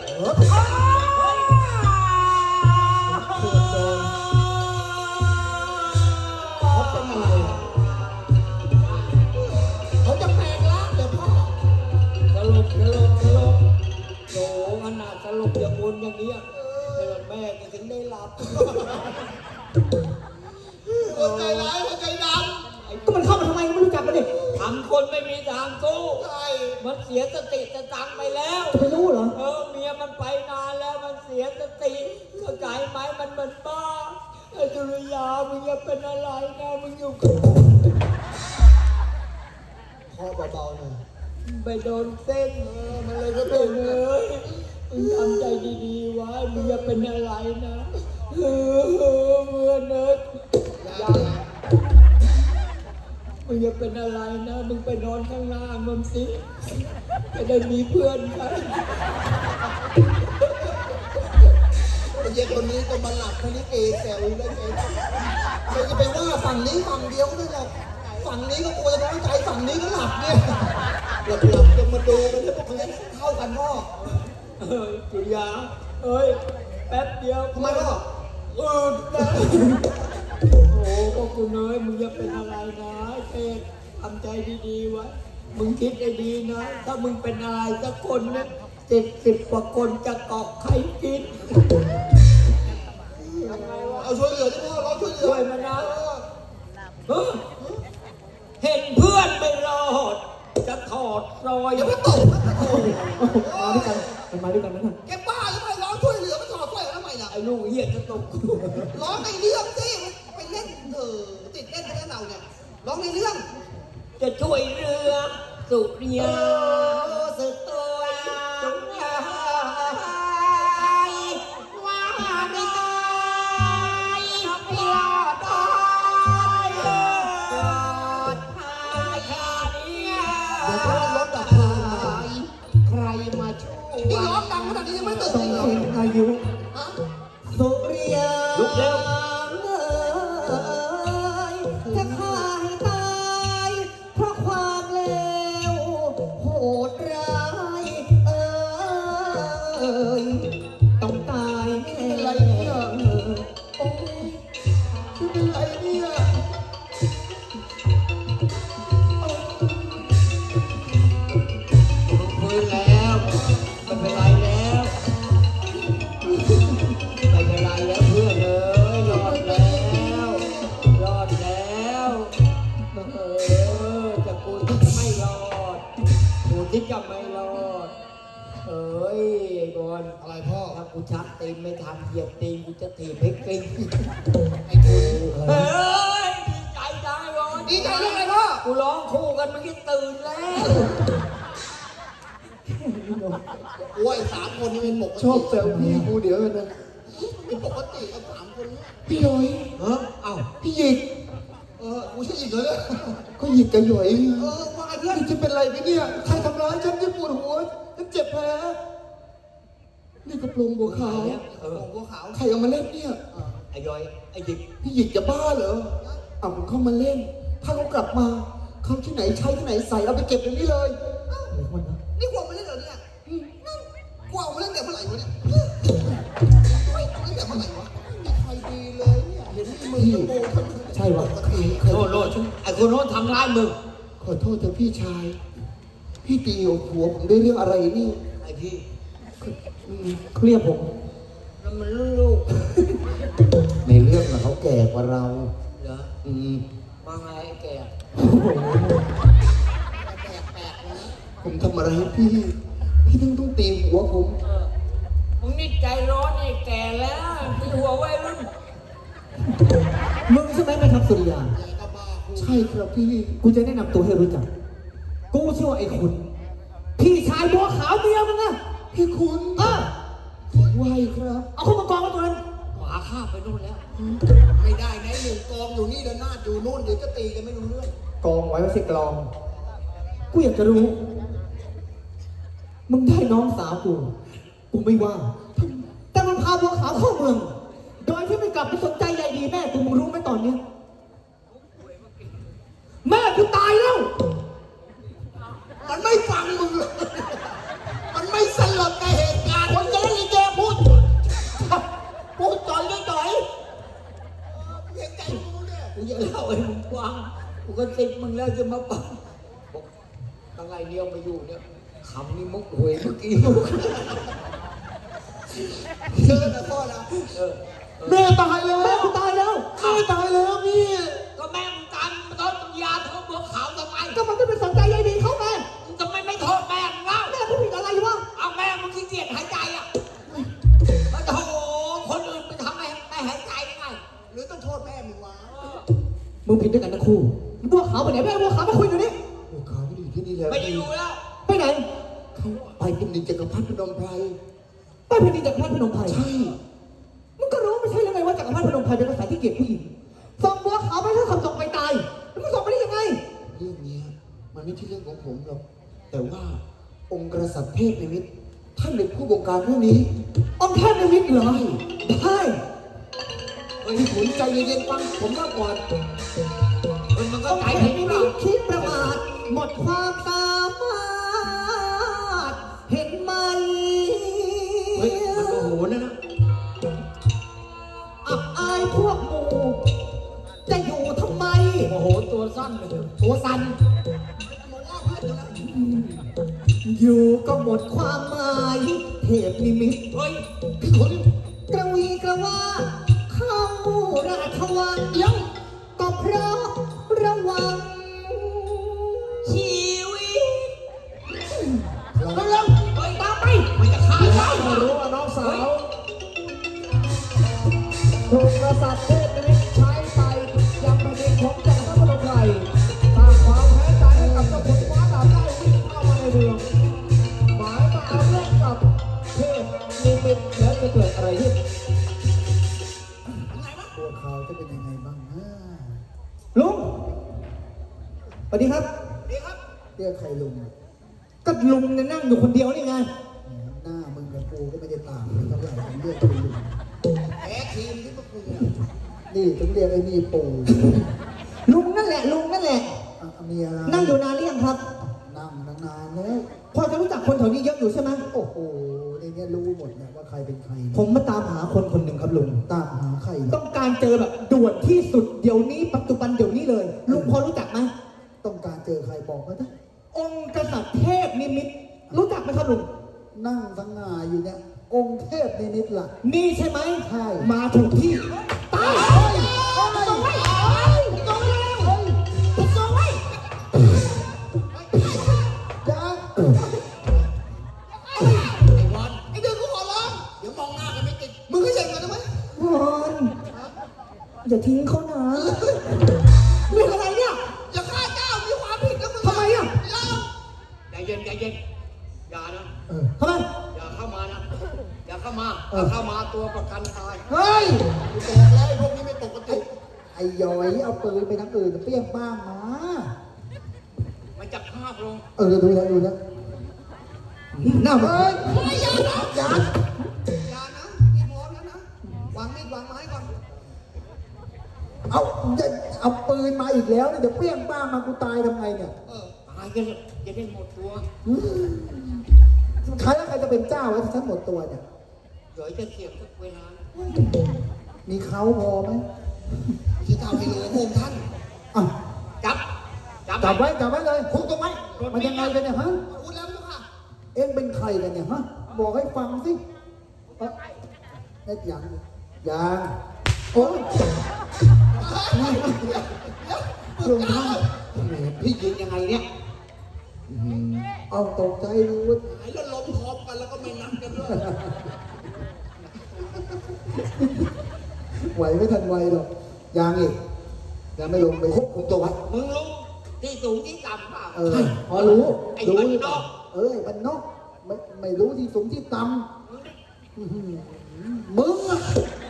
เขาเป็นอะไรเขาจะแปลงร่างเดี๋ยวพ่อสลบโอ้ขนาดสลบอย่างบนอย่างนี้แม่ก็ถึงได้หลับหัวใจร้ายหัวใจดก็มันเข้ามาทำไมไม่รู้จักมันดิทำคนไม่มีทางสู้ำใช่มันเสียสติสตังค์ไปแล้วไม่รู้เหรอเมียมันไปนานแล้วมันเสียสติเข้าใจไหมมันเหมือนบ้าไอ้ดุริยามึงจะเป็นอะไรนะมึงอยู่กับพ่อเบาๆหน่อยไปโดนเส้นมันเลยก็เป็นเลยมึงทำใจดีๆไว้มึงจะเป็นอะไรนะเมื่อเนิร์ดมึงจะเป็นอะไรนะมึงไปนอนข้างล่างมึงสิจะได้มีเพื่อนกันไอ้เย็นคนนี้ก็มาหลับคณิเกแซวได้ไงเราจะไปว่าฝั่งนี้ฝั่งเดียวก็ไม่หรอกฝั่งนี้ก็กลัวจะน้อยใจฝั่งนี้ก็หลับเนี่ยหลับจนมาดูมันแล้วพวกนี้เข้ากันพ่อจุยาเฮ้ยแป๊บเดียวทำไมพ่อนะโอ้พวกกูเนยมึงจะเป็นอะไรนะเต้ทำใจดีๆไว้มึงคิดให้ดีนะ ถ้ามึงเป็นอะไรสักคนเนี่ย10 กว่าคนจะเกาะใครกินเอาช่วยเหลือที่พ่อเราช่วยเหลือช่วยมันนะเห็นเพื่อนไม่รอด จะถอดรอยอย่ามาตบนะโอ้มาด้วยกันมันมาด้วยกันนะแกบ้าหรือไงร้องช่วยเหลือมันถอดสร้อยทำไมล่ะไอ้ลูกเหี้ยจะตกร้องในเรื่องสิไปเล่นติดเล่นไปแล้วเราเนี่ยร้องในเรื่องจะช่วยเรือสุริยาสุดตัวจงยาว่าไม่ตายไม่รอดตายปลอดภัยเนี่ยเดี๋ยวเขารถดับเพลิงมาใครมาช่วยนี่ร้องดังขนาดนี้ยังไม่ตื่นต้องเลยเหรอเสียงอายุฮะสุริยาลุกเร็วจะฆ่าให้ตายเพราะความเลวโหดร้ายต้องตายแน่อะไรเนี่ยโอ้ยเป็นไรเนี่ยคุยแล้วไม่เป็นไรแล้วไม่เป็นไรแล้วเพื่อนเลยรอดแล้วรอดแล้วจะกูที่จะไม่รอดกูที่จะไม่รอดเอ้ยไอ้บอลอะไรพ่อถ้ากูชักตีนไม่ทันเหยียบตีนกูจะถีบให้กลิ้งไอ้คุณเฮ้ยดีใจได้บอลดีใจเรื่องอะไรพ่อกูร้องคู่กันเมื่อกี้ตื่นแล้วว่าไอ้3 คนนี้เป็นปกติชอบแซวพี่กูเดี๋ยวนะเป็นปกติกับ3 คนเนี้ยพี่หยอยเอ้าพี่หยิกกูใช่อีกเหรอเนี่ยก็หยิกกับหยอยว่าไงเพื่อนนี่จะเป็นไรไหมเนี่ยใครทำร้ายฉันจะปวดหัวฉันเจ็บแผลนี่กระโปรงบัวขาวของบัวขาวใครเอามาเล่นเนี่ยไอ้ย้อยไอ้หยิกพี่หยิกจะบ้าเหรอเอาผมเข้ามาเล่น ถ้าเขากลับมาเขาที่ไหนใช้ที่ไหนใส่เอาไปเก็บอย่างนี้เลยอะไรของมันนะนี่กูเอามาเล่นเหรอเนี่ยกูเอามาเล่นแต่เมื่อไหร่วะเนี่ยเล่นแต่เมื่อไหร่วะใครดีเลยเนี่ยเห็นมือโบทั้งใช่วะโน่นไอ้คนโน้นทำร้ายมึงขอโทษเถอะพี่ชาย พี่ตีหัวผมด้วยเรื่องอะไรนี่ไอ้พี่เครียดผมแล้วมันลูกในเรื่องน่ะเขาแก่กว่าเราเหรอ มาไงไอ้แกผมทำอะไรให้พี่ พี่ต้องตีหัวผมมึงนี่ใจร้อนไอ้แก่แล้วตีหัววัยรุ่นมึงใช่ไหมแม่ทัพสุริยาใช่ครับพี่กูจะแนะนำตัวให้รู้จัก กูชื่อว่าไอ้คุณ พี่ชายบัวขาวเมียมึงนะพี่คุณไหวครับเอาเข้ามากองไว้ตรงนั้นหมาข้าไปนู่นแล้วไม่ได้นะ1 กองอยู่นี่เดินหน้าอยู่นู่นเดี๋ยวจะตีกันไม่รู้เรื่องกองไว้ไม่ใช่กลอง กูอยากจะรู้ มึงได้น้องสาวกู กูไม่ว่า แต่มึงพาบัวขาวเข้าเมือง โดยที่ไม่กลับไปสนใจใยดีแม่กูมึงรู้ไหมตอนเนี้ยแม่กูตายแล้วมันไม่ฟังมึงเลยมันไม่สลดกับเหตุการณ์คนจะเล่นลิเกพูดจ่อยเห็นใจกูเนี่ยกูจะเล่าให้มึงฟังกูก็ติดมึงแล้วจะมาปังบอกตั้งไงเดียวมาอยู่เนี่ยคำนี้มุกหวยเมื่อกี้มุกเชิญนะพ่อนะแม่ตายแล้วแม่กูตายแล้วแม่ตายแล้วพี่ก็แม่มึงตามมาต้นยาเธอบัวขาวทำไมก็มันไม่ไปสนใจใยดีเขาไงมึงทำไมไม่โทษแม่มึงเล่าแม่กูผิดอะไรวะเอาแม่มึงขี้เกียจหายใจอ่ะโอ้โหคนอื่นไปทำให้ไม่หายใจได้ไงหรือต้องโทษแม่มึงวะมึงผิดด้วยกันทั้งคู่บัวขาวไปไหนแม่บัวขาวมาคุยอยู่นี่บัวขาวไม่ได้อยู่ที่นี่แล้วไม่ได้อยู่แล้วไปไหนเขาไปเป็นดินจักรพรรดิพนมไพรไปแผ่นดินจักรพรรดิพนมไพรใช่มึงก็รู้ไม่ใช่ยังไงว่าจักรพรรดิพนมไพรเป็นภาษาที่เกลียดผู้หญิงส่งบัวขาวไปให้คำส่งไปตายแล้วมึงส่งไปได้ยังไงเรื่องเนี้ยมันไม่ใช่เรื่องของผมหรอก แต่ว่าองค์กษัตริย์เทพนิมิตรท่านเป็นผู้บงการเรื่องนี้องค์เทพนิมิตรเหรอได้พี่ขุนใจเย็นๆฟังผมเล่าก่อนมันก็องค์ใจเทพเห็นนิเปมิล่าตคิดประมาทหมดความสามารถเห็นไหมเฮ้ยมันโมโหนะอับอายพวกหมู่จะอยู่ทำไมโมโหตัวสั้นเลยตัวสั่นอยู่ก็หมดความหมายเทพนิมิตเฮ้ยพี่ขุนกระวีกระวาดเข้าราชวังยังก็เพราะระวังชีวิตเร็วๆเฮ้ยตามไปมันจะฆ่าเราไม่รู้ว่าน้องสาวถูกกษัตริย์เทพนิมิตใช้ไปยังแผ่นดินของจักรพรรดิพนมไพรสร้างความแพ้ใจให้กับเจ้าขุนฟ้าดาบได้วิ่งเข้ามาในเมืองหมายมาเอาเรื่องกับเทพนิมิตแล้วจะเกิดอะไรขึ้นบัวขาวจะเป็นยังไงบ้างนะลุงสวัสดีครับเรียกใครลุงก็ลุงเนี่ยนั่งอยู่คนเดียวนี่ไงหน้ามึงกับกูก็ไม่ได้ต่างกันเท่าไหร่ผมเรียกเป็นลุงแพ้ทีมที่พวกคุณเนี่ยนี่ต้องเรียกไอ้นี่ปู่ลุงนั่นแหละลุงนั่นแหละมีอะไรนั่งอยู่นานหรือยังครับนั่งนานแล้วพอจะรู้จักคนแถวนี้เยอะอยู่ใช่ไหมโอ้โหในเนี้ยรู้หมดเนี่ยว่าใครเป็นใครผมมาตามหาคนคนหนึ่งครับลุงตามหาใครเหรอต้องการเจอแบบด่วนที่สุดเดี๋ยวนี้ปัจจุบันเดี๋ยวนี้เลย ลุงพอรู้จักไหมต้องการเจอใครบอกมาดิองค์กษัตริย์เทพนิมิตรู้จักไหมครับลุงนั่งสง่าอยู่เนี่ยองค์เทพนิดๆล่ะนี่ใช่ไหมใช่มาถูกที่ตายตัวไว้ตัวไว้ตัวไว้จ้าไอ้บอลไอ้เดินกูขอร้องเดี๋ยวมองหน้ากันไม่ติดมึงก็ยังกันได้ไหมวอนอย่าทิ้งเขานะเรื่องอะไรเนี่ยอย่าฆ่าเจ้ามีความผิดนะมึงทำไมอ่ะเราใจเย็นใจเย็นอย่านะทำไมอย่าเข้ามาตัวประกันตายเฮ้ยกูบอกแล้วไอ้พวกนี้ไม่ปกติไอ้ย้อยเอาปืนไปทางอื่นเปี้ยงป้างมามันจับภาพลงดูแล้วหน้าเฮ้ยอย่านะมีพร้อมแล้วนะวางมีดวางไม้ก่อนเอาปืนมาอีกแล้วเนี่ยเดี๋ยวเปี้ยงป้างมากูตายทำไงเนี่ยตายกันจะได้หมดตัวใครแล้วใครจะเป็นเจ้าแล้วถ้าฉันหมดตัวเนี่ยเดี๋ยวจะเสี่ยงทุกเวลามีเขาพอไหมที่เจ้าไม่รู้โฮมท่าน จับไว้เลยคุกตรงไว้มันยังไงกันเนี่ยฮะพูดแล้วมั้งค่ะเอ็งเป็นใครกันเนี่ยฮะบอกให้ฟังสิยังโอ้ยลงท่านพี่ยืนยังไงเนี่ยเอาตกใจดูว่าหายแล้วล้มพร้อมกันแล้วก็ไม่นับกันด้วยไหวไม่ทันไวหรอกยังอีกยังไม่ลงไปคุกตัวไว้มึงรู้ที่สูงที่ต่ำเปล่าพอรู้ไอ้มันนอกมันนอกไม่รู้ที่สูงที่ต่ำมึงอะ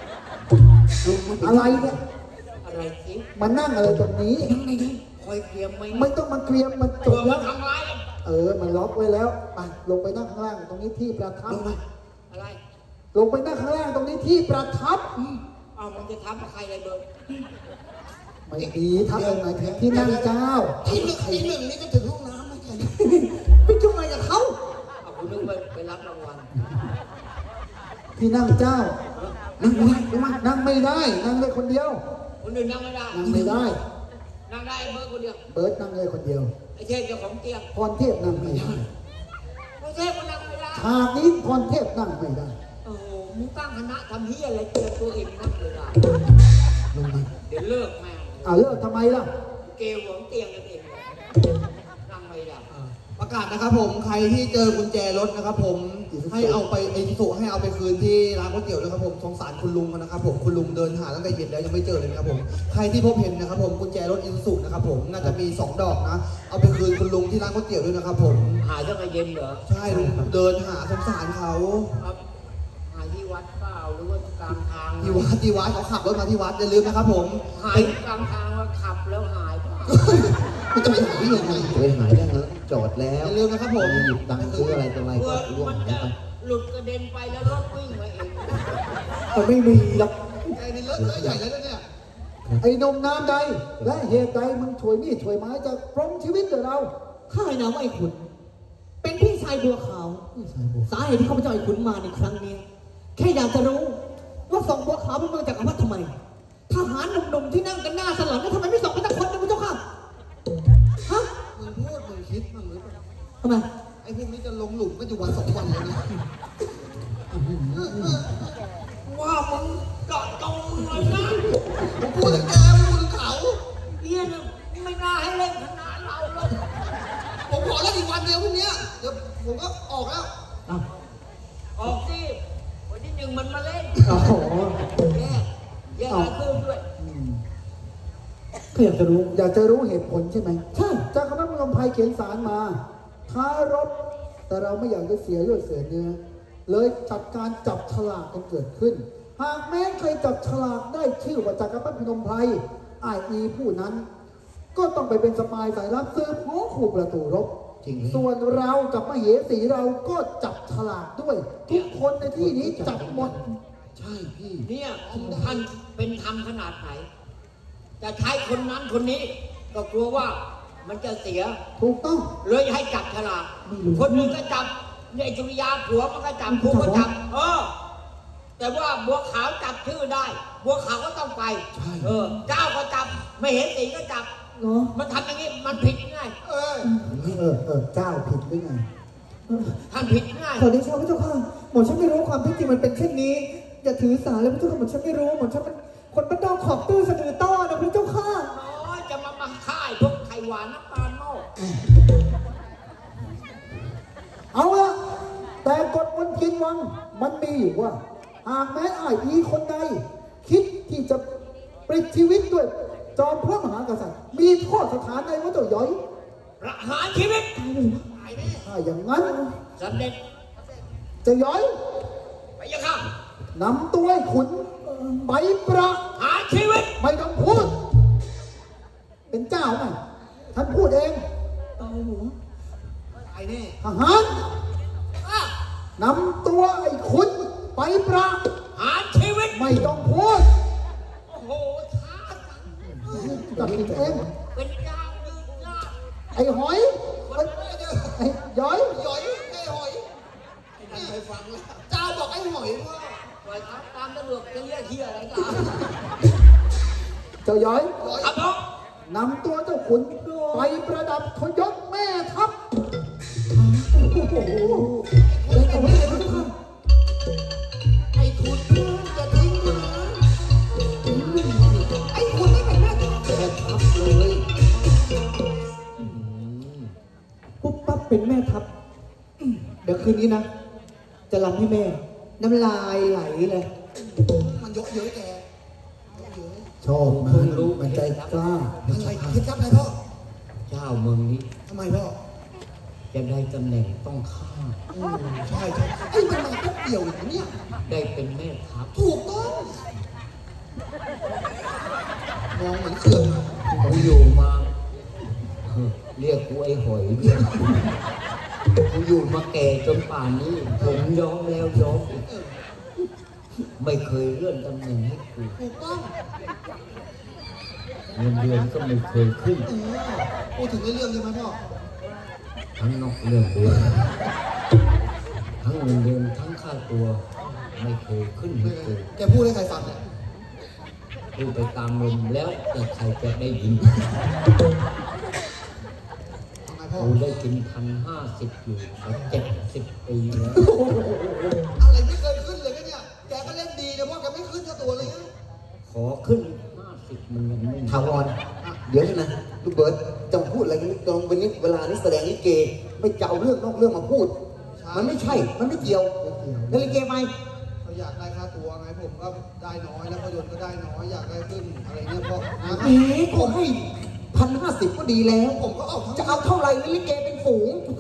อะไรเนี่ยอะไรสิมานั่งอะไรตรงนี้คอยเคลียร์ไหมไม่ต้องมาเคลียร์มันจบแล้วทำไรมันล็อกไว้แล้วไปลงไปนั่งข้างล่างตรงนี้ที่ประทับอะไรลงไปนั่งข้างล่างตรงนี้ที่ประทับเอามันจะทับใครอะไรเบอร์ไม่ดีทับตรงไหนที่นั่งเจ้าที่หนึ่งนี่ก็ถึงห้องน้ำไม่ใช่ไปจุ่มอะไรกับเขาเอาคุณนึกไปรับรางวัลที่นั่งเจ้านั่งไม่ได้นั่งได้คนเดียวคนอื่นนั่งไม่ได้นั่งไม่ได้นั่งได้เบอร์คนเดียวเบิร์ดนั่งได้คนเดียวไอ้เทพเจ้าของเตียงพรเทพนั่งไม่ได้ไอ้เทพมันนั่งไม่ได้ฉากนี้พรเทพนั่งไม่ได้โอ้โหมึงตั้งคณะทำเฮียอะไรเจอตัวเองนั่งเลยล่ะลงมาเดี๋ยวเลิกแม่เลิกทำไมล่ะเกลหวงเตียงกันเองนั่งไม่ได้ประกาศนะครับผมใครที่เจอกุญแจรถนะครับผมให้เอาไปไอ้ที่สุให้เอาไปคืนที่ร้านก๋วยเตี๋ยวด้วยครับผมสงสารคุณลุงนะครับผมคุณลุงเดินหาตั้งแต่เย็นแล้วยังไม่เจอเลยนะครับผมใครที่พบเห็นนะครับผมกุญแจรถอิซูซุนะครับผมน่าจะมี2 ดอกนะเอาไปคืนคุณลุงที่ร้านก๋วยเตี๋ยวด้วยนะครับผมหายตั้งแต่เย็นเหรอใช่ลุงเดินหาสงสารเขาครับหายที่วัดเปล่าหรือว่ากลางทางที่วัดเขาขับรถมาที่วัดอย่าลืมนะครับผมหายกลางทางว่าขับแล้วหายเปล่ามันจะไปหายยังไงไปหายได้แล้วจอดแล้อวย่าลืมนะครับผมหยิบตังค์ซื้ออะไรต่ออะไรเพื่ก็อร่วงมันหายจะไปหลุดกระเด็นไปแล้วรถวิ่งมาเองไม่มีหรอกไอ้นี่เลอะเทอะใหญ่แล้วเนี่ยไอ้นมน้ำใดและเหตุใดมึงถวยมีดถวยไม้จะปรองชีวิตกับเราข้าให้นามว่าไอ้ขุนเป็นพี่ชายบัวขาวสาเหตุที่ข้าพเจ้าไอ้ขุนมาในครั้งนี้แค่อยากจะรู้ว่าส่งบัวขาวไปเมืองจักรพรรดิทำไมทหารหนุ่มๆที่นั่งกันหน้าสลอนแล้วทำไมไม่ส่งไปสักคนหนึงพระเจ้าค่ะฮะมึงพูดมึงคิดมึงหรือเปล่าทำไมไอ้พวกนี้จะลงหลุมก็อยู่วัน2 วันเลยนะว่ามึงเจาะจงเลยนะผมพูดถึงแกไม่พูดถึงเขาเฮียเนี่ยไม่น่าให้เล่นขนาดเราเลยผมขอเล่นอีกวันเดียวพรุ่งนี้เดี๋ยวผมก็ออกแล้วออกสิวันที่1มันมาเล่นโอ้โหแย่อะไรขึ้นด้วยก็อยากจะรู้เหตุผลใช่ไหมใช่จากคณะมงคลภัยเขียนสารมาท้ารบแต่เราไม่อยากจะเสียเลือดเสียเนื้อเลยจัดการจับฉลากกันเกิดขึ้น หากแม้ใครจับฉลากได้ชื่อว่าจักรพรรดิพนมไพรผู้นั้นก็ต้องไปเป็นสปายสายลับซื้อพ้องขู่ประตูรบส่วนเรากับมเหสีเราก็จับฉลากด้วยทุกคนในที่นี้จับหมดใช่พี่เนี่ยท่านเป็นธรรมขนาดไหน จะใช้คนนั้นคนนี้ ก็กลัวว่ามันจะเสียถูกต้องเลยให้จับฉลากคนหนึ่งก็จับเนี่ยจุริยาผัวมันก็จับผัวก็จับแต่ว่าบัวขาวจับชื่อได้ บัวขาวก็ต้องไปเจ้าก็จับไม่เห็นสีก็จับมันทำอย่างนี้มันผิดไงเจ้าผิดหรือไงท่านผิดไงขอเดชะพระเจ้าค่ะหม่อมฉันไม่รู้ความที่จริงมันเป็นเช่นนี้อย่าถือสาเลยพระเจ้าค่ะหม่อมฉันไม่รู้หม่อมฉันเป็นคนบ้านนอกขอบตื้อสะดือต้อนะพระเจ้าค่ะน้อยจะมาค่ายพวกไข่หวานน้ำตาลโม่เอาละแต่กฎบนกินวังมันมีอยู่ว่าหากแม้คนใดคิดที่จะปลิดชีวิตด้วยจอมพระมหากษัตริย์มีโทษสถานในวัดเจ้าย้อยประหารชีวิตถ้าอย่างนั้นสำเร็จเจะย้อยไปยังข้างนำตัวไอ้ขุนไปประหารชีวิตไม่ต้องพูด เป็นเจ้าไหมท่านพูดเองตายหัวไอ้แน่ทหารนำตัวไอ้ขุนไปประหารชีวิตไม่ต้องพูดโอ้โหช้าจังตัดสินเองเป็นยาวยืดยาวไอ้หอยไอ้ย้อยหอยไอ้หอยไม่เคยฟังเลยเจ้าบอกไอ้หอยพ่อปล่อยครับตามตำรวจจะเรียกเฮียอะไรกันเจ้าย้อยครับน้องนำตัวเจ้าขุนไปประดับทยศแม่ทัพโอ้โหได้กับแม่ทัพไอ้ขุนจะทิ้งนะไอ้ขุนไม่เป็นแม่ทัพแม่ทัพเลยปุ๊บปั๊บเป็นแม่ทัพเดี๋ยวคืนนี้นะ จะรำให้แม่ น้ำลายไหลเลยมันเยอะเย้ยแกชอบนะมันใจกล้าอะไรคิดครับนายพ่อเจ้าเมืองนี้ทำไมพ่อจะได้ตำแหน่งต้องข้าใช่ไอ้มันมาแป๊บเดียวอย่างเนี้ยได้เป็นแม่ทัพถูกต้องมองเหมือนเขื่อนกูอยู่มาเรียกกูไอ้หอยเนี่ยกูอยู่มาแก่จนป่านนี้ผมย้อมแล้วย้อมอีกไม่เคยเลื่อนตำแหน่งให้กูถูกต้องเงินเดือนก็ไม่เคยขึ้นพูดถึงเรื่องใช่ไหมพ่อทั้งนอกเรื่องเดือนทั้งเงินเดือนทั้งค่าตัว ไม่เคยขึ้นให้กูแกพูดให้ใครฟังเนี่ยพูดไปตามลมแล้วแต่ใครจะได้ยินทำไมพ่อกูได้กิน1,050อยู่มา70 ปีแล้วอะไรไม่เคยขึ้นเลยเนี่ยแกก็เล่นดีนะพ่อแกไม่ขึ้นกับตัวเลยนะขอขึ้น50มันยังไม่มีถาวรเดี๋ยวนะลูกเบิร์ตจะพูดอะไรกันตรงวันนี้เวลานี้แสดงลิเกไม่จะเอาเรื่องนอกเรื่องมาพูด มันไม่ใช่ มันไม่เกี่ยวแล้วลิเกไหมเขาอยากได้ค่าตัวไงผมก็ได้น้อยแล้วพยนต์ก็ได้น้อยอยากได้ขึ้นอะไรเงี้ยพ่อนะผมให้1,050ก็ดีแล้วผมก็ออกทั้งจะเอาเท่าไหร่ลิเกเป็นฝูงลิ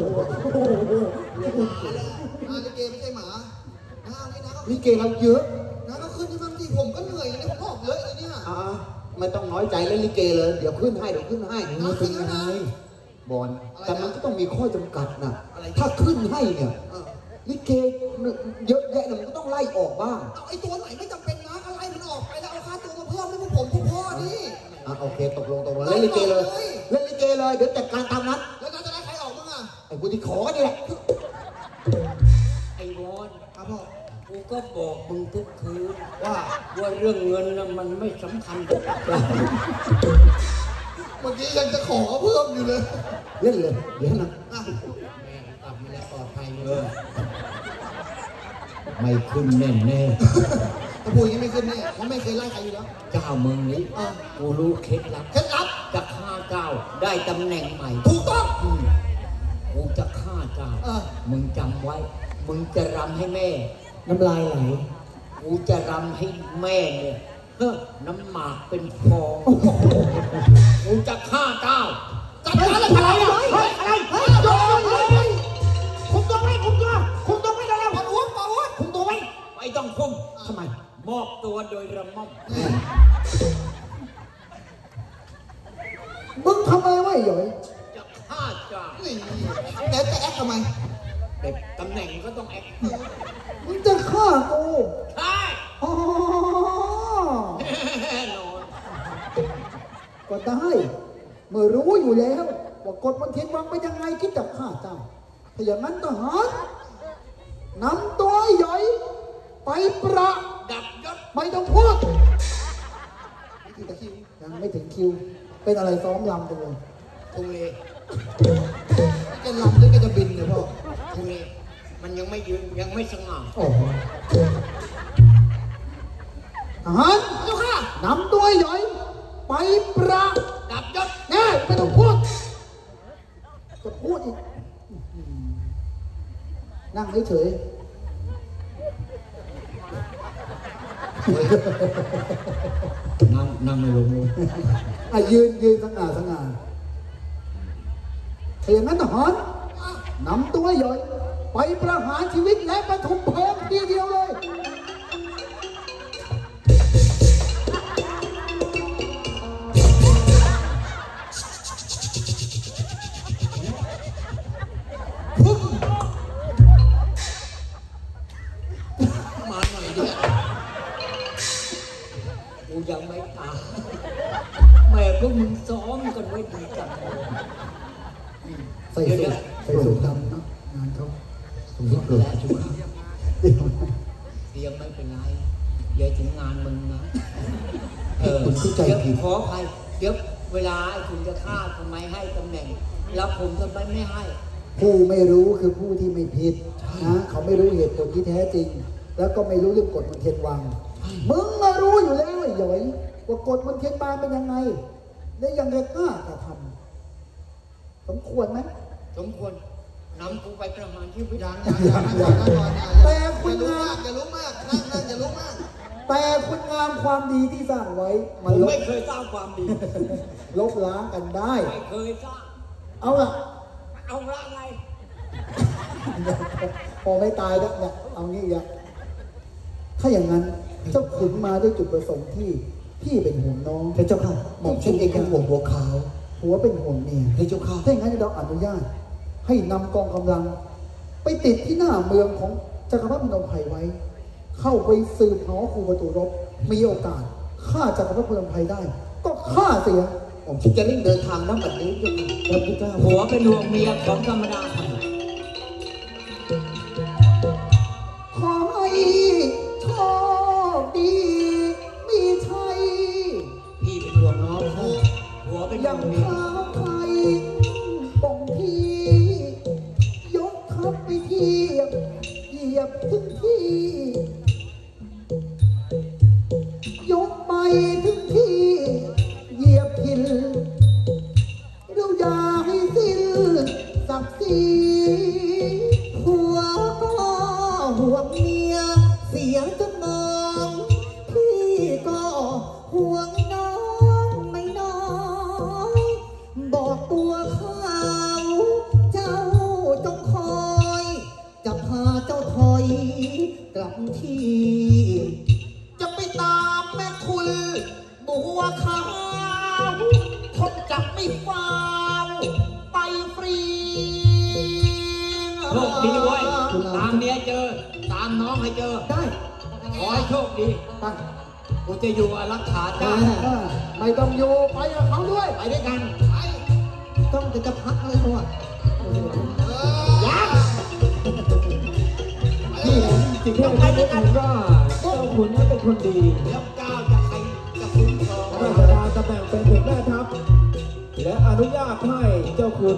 เกไม่ใช่หมาน้าเอานี่นะลิเกเราเยอะน้าก็ขึ้นที่บางทีผมก็เหนื่อยเนี่ยผมก็ออกเยอะเลยเนี่ยไม่ต้องน้อยใจเล่นลิเกเลย เดี๋ยวขึ้นให้เดี๋ยวขึ้นให้น้าขึ้นแล้วนะบอลแต่มันก็ต้องมีข้อจำกัดนะถ้าขึ้นให้เนี่ยลิเกเยอะแยะเนี่ยมันก็ต้องไล่ออกบ้างเอาไอ้ตัวไหนไม่จำเป็นนะก็ไล่มันออกไปแล้วเอาค่าตัวมาเพิ่มให้พวกผมพวกพ่อนี่โอเคตกลงเล่นลิเกเลยเล่นลิเกเลยเดี๋ยวจัดการตามนั้นแล้วน้าจะได้ใครออกบ้างอ่ะไอ้กูที่ขอนี่แหละไอ้วอนครับพ่อกูก็บอกมึงทุกคืนว่าว่าเรื่องเงินน่ะมันไม่สำคัญกับเราเมื่อกี้ยังจะขอเพิ่มอยู่เลยเล่นเลยเดี๋ยวนะอ่ะแม่กลับมาแล้วปลอดภัยเลยไม่ขึ้นแน่ถ้าพูดอย่างนี้ไม่ขึ้นแน่เพราะไม่เคยไล่ใครอยู่แล้วๆเจ้าเมืองนี้กูรู้เคล็ดลับเคล็ดลับจะฆ่าเจ้าได้ตำแหน่งใหม่ถูกต้องกูจะฆ่าเจ้า มึงจำไว้ มึงจะรำให้แม่น้ำลายไหลกูจะรำให้แม่เนี่ยน้ำหมากเป็นฟองกูจะฆ่าเจ้าจัดการเลยอะไรอ่ะอะไรโดนเลยคุมตัวไว้คุมตัวได้แล้วปาวุ้นคุมตัวไว้ไม่ต้องคุมทำไมมอบตัวโดยระม่อมมึงทำอะไรไว้หย่อยจะฆ่าเจ้านี่แล้วจะแอคทำไมแต่ตำแหน่งก็ต้องแอคมึงจะฆ่ากูใช่อ๋อแน่นอนก็ได้ เมื่อรู้อยู่แล้วว่ากฎมันเทียนวังเป็นยังไงคิดจะฆ่าเจ้าถ้าอย่างนั้นทหารนำตัวไอ้หย่อยไปประดับยศไม่ต้องพูดถึงตะคิวยังไม่ถึงคิว เป็นอะไรซ้อมลำไปเลยทุเลแกลำด้วยแกจะบินเลยพ่อทุเลมันยังไม่ยืนยังไม่สง่าโอ้โหทหารเจ้าค่ะนำตัวไอ้หย่อยไปประดับยศแน่ไม่ต้องพูด จะพูดอีกนั่งเฉยนั่งไม่ลงเลยๆยืนสง่าถ้าอย่างนั้นทหารนำตัวไอ้หย่อยไปประหารชีวิตและประทุมเพลิงทีเดียวเลยังไม่ตายแม่พวกมึงซ้อมกันไว้ดีจังใส่สูทดำเนาะงานเขาสมมติเกิดจุกครับเดี๋ยวไม่เป็นไรเดี๋ยวถึงงานมึงนะคุณเข้าใจผิดขออภัยเดี๋ยวเวลาไอ้คุณจะฆ่าทำไมให้ตำแหน่งแล้วผมทำไมไม่ให้ผู้ไม่รู้คือผู้ที่ไม่ผิดนะเขาไม่รู้เหตุผลที่แท้จริงแล้วก็ไม่รู้เรื่องกฎมนเทียนวังมึงมารู้อยู่แล้วไอ้หยอยว่ากฎมนเทียนบานเป็นยังไงแล้วยังจะกล้ากระทำสมควรไหมสมควรนำกูไปประหารชีวิตแต่คุณงามอย่ารู้มากนั่งอย่ารู้มากแต่คุณงามความดีที่สร้างไว้มันไม่เคยสร้างความดีลบล้างกันได้ไม่เคยสร้างเอาล่ะเอาละไงพอไม่ตายแล้วเนี่ยเอางี้อย่าถ้าอย่างนั้นเจ้าขุนมาด้วยจุดประสงค์ที่พี่เป็นห่วงน้องเจ้าค่ะหม่อมฉันเองเป็นห่วงหัวขาวหัวเป็นห่วงเมียเจ้าค่ะถ้าอย่างนั้นเราอนุญาตให้นำกองกำลังไปติดที่หน้าเมืองของจักรพรรดิพนมไพรไว้เข้าไปสืบหาครูประตูรบมีโอกาสฆ่าจักรพรรดิพนมไพรได้ก็ฆ่าเสียผมคิดจะเร่งเดินทางน้ำแบบนี้จะพระพุทธเจ้าหัวเป็นห่วงเมียของธรรมดาขอให้โชคดีมีชัยพี่เป็นห่วงน้องหัวเป็นห่วงเมียไทยป่องพี่ยกทัพไปเทียบเหยียบถึงที่ยกไปถึงที่เหยียบหินเราอย่าให้สิ้นศักดิ์ศรีหัวก็ห่วงเมียเสียจนมองพี่ก็ห่วงน้องไม่น้อยบอกตัวเขาเจ้าจงคอยจะพาเจ้าถอยกลับที่จะไปตามแม่คุณบัวขาวทนจับไม่ฟาวไปฟรีโชคดีเว้ยตามเมียเจอตามน้องให้เจอได้ขอให้โชคดีไปกูจะอยู่อารักขาเจ้าไม่ต้องอยู่ไปกับเขาด้วยไปด้วยกันไปต้องจะพักอะไรเขาอ่ะยังนี่สิ่งที่เราคิดว่าเจ้าขุนนั้นเป็นคนดีแล้วก้าวจะใครจะคุ้มครองราชดาตำแหน่งเป็นถึงแม่ทัพและอนุญาตให้เจ้าขุน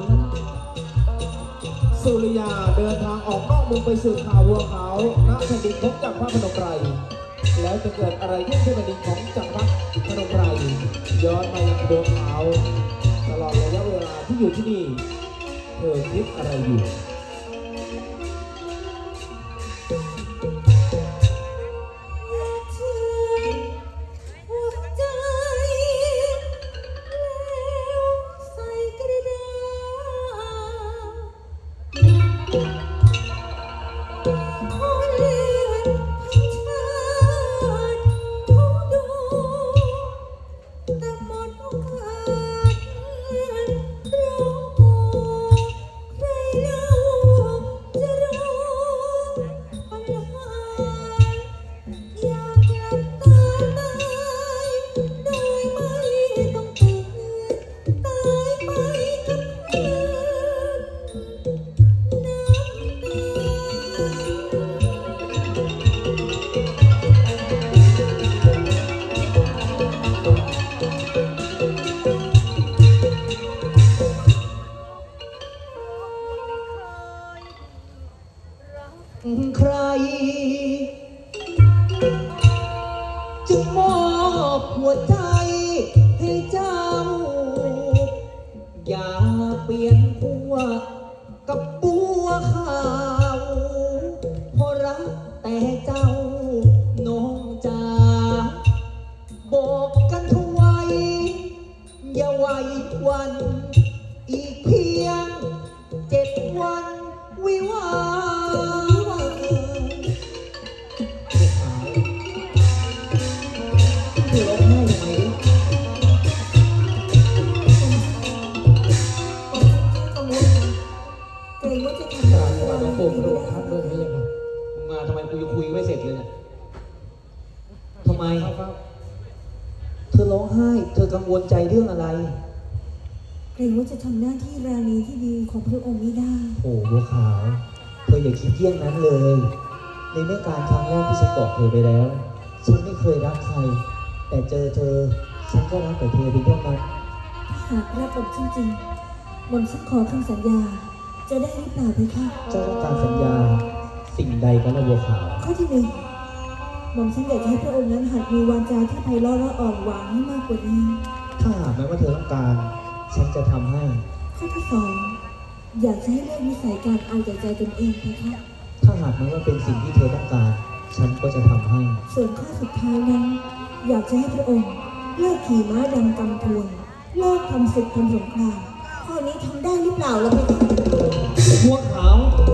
สุริยาเดินทางออกนอกเมืองไปสืบข่าววัวขาวณแผ่นดินของจักรพรรดิพนมไพรแล้วจะเกิดอะไรขึ้นที่แผ่นดินของจักรพรรดิพนมไพรย้อนมายังวัวขาวตลอดระยะเวลาที่อยู่ที่นี่เธอคิดอะไรอยู่ใครจึงมอบหัวใจให้เจ้าอย่าเปลี่ยนหัวกับบัวขาวเพราะรักแต่เจ้าน้องจ๋าบอกกันทุกวัยอย่าไว้วันอีกเพียง7 วันวิวามาทำไมกูยังคุยไม่เสร็จเลยเนี่ยทำไมธอร้องไห้ เธอกังวลใจเรื่องอะไรเกรงว่าจะทำหน้าที่ราณีที่ดีของพระองค์ไม่ได้โอ้บัวขาว เธออย่าคิดเยี่ยงนั้นเลย ในเมื่อการครั้งแรกที่ฉันบอกเธอไปแล้ว ฉันไม่เคยรักใคร แต่เจอเธอ ฉันก็รักแต่เธอเพียงเท่านั้นหากรักผมจริงๆหม่อมฉันขอคำสัญญา จะได้หรือเปล่าเพคะเจ้าต้องการสัญญาสิ่งใดกันนะบัวขาวข้อที่หนึ่งหม่อมฉันอยากให้พระองค์นั้นหัดมีวาจาที่ไพเราะและอ่อนหวานให้มากกว่านี้ถ้าหากแม้ว่าเธอต้องการ ฉันจะทำให้ข้อที่สองอยากจะให้เลิกนิสัยการเอาแต่ใจตนเองเพคะถ้าหากแม้ว่าเป็นสิ่งที่เธอต้องการ ฉันก็จะทำให้ส่วนข้อสุดท้ายนั้น อยากจะให้พระองค์เลิกขี่ม้าดำกำทวนเลิกทำศึกทำสงครามข้อนี้ทำได้หรือเปล่าล่ะเพคะบัวขาว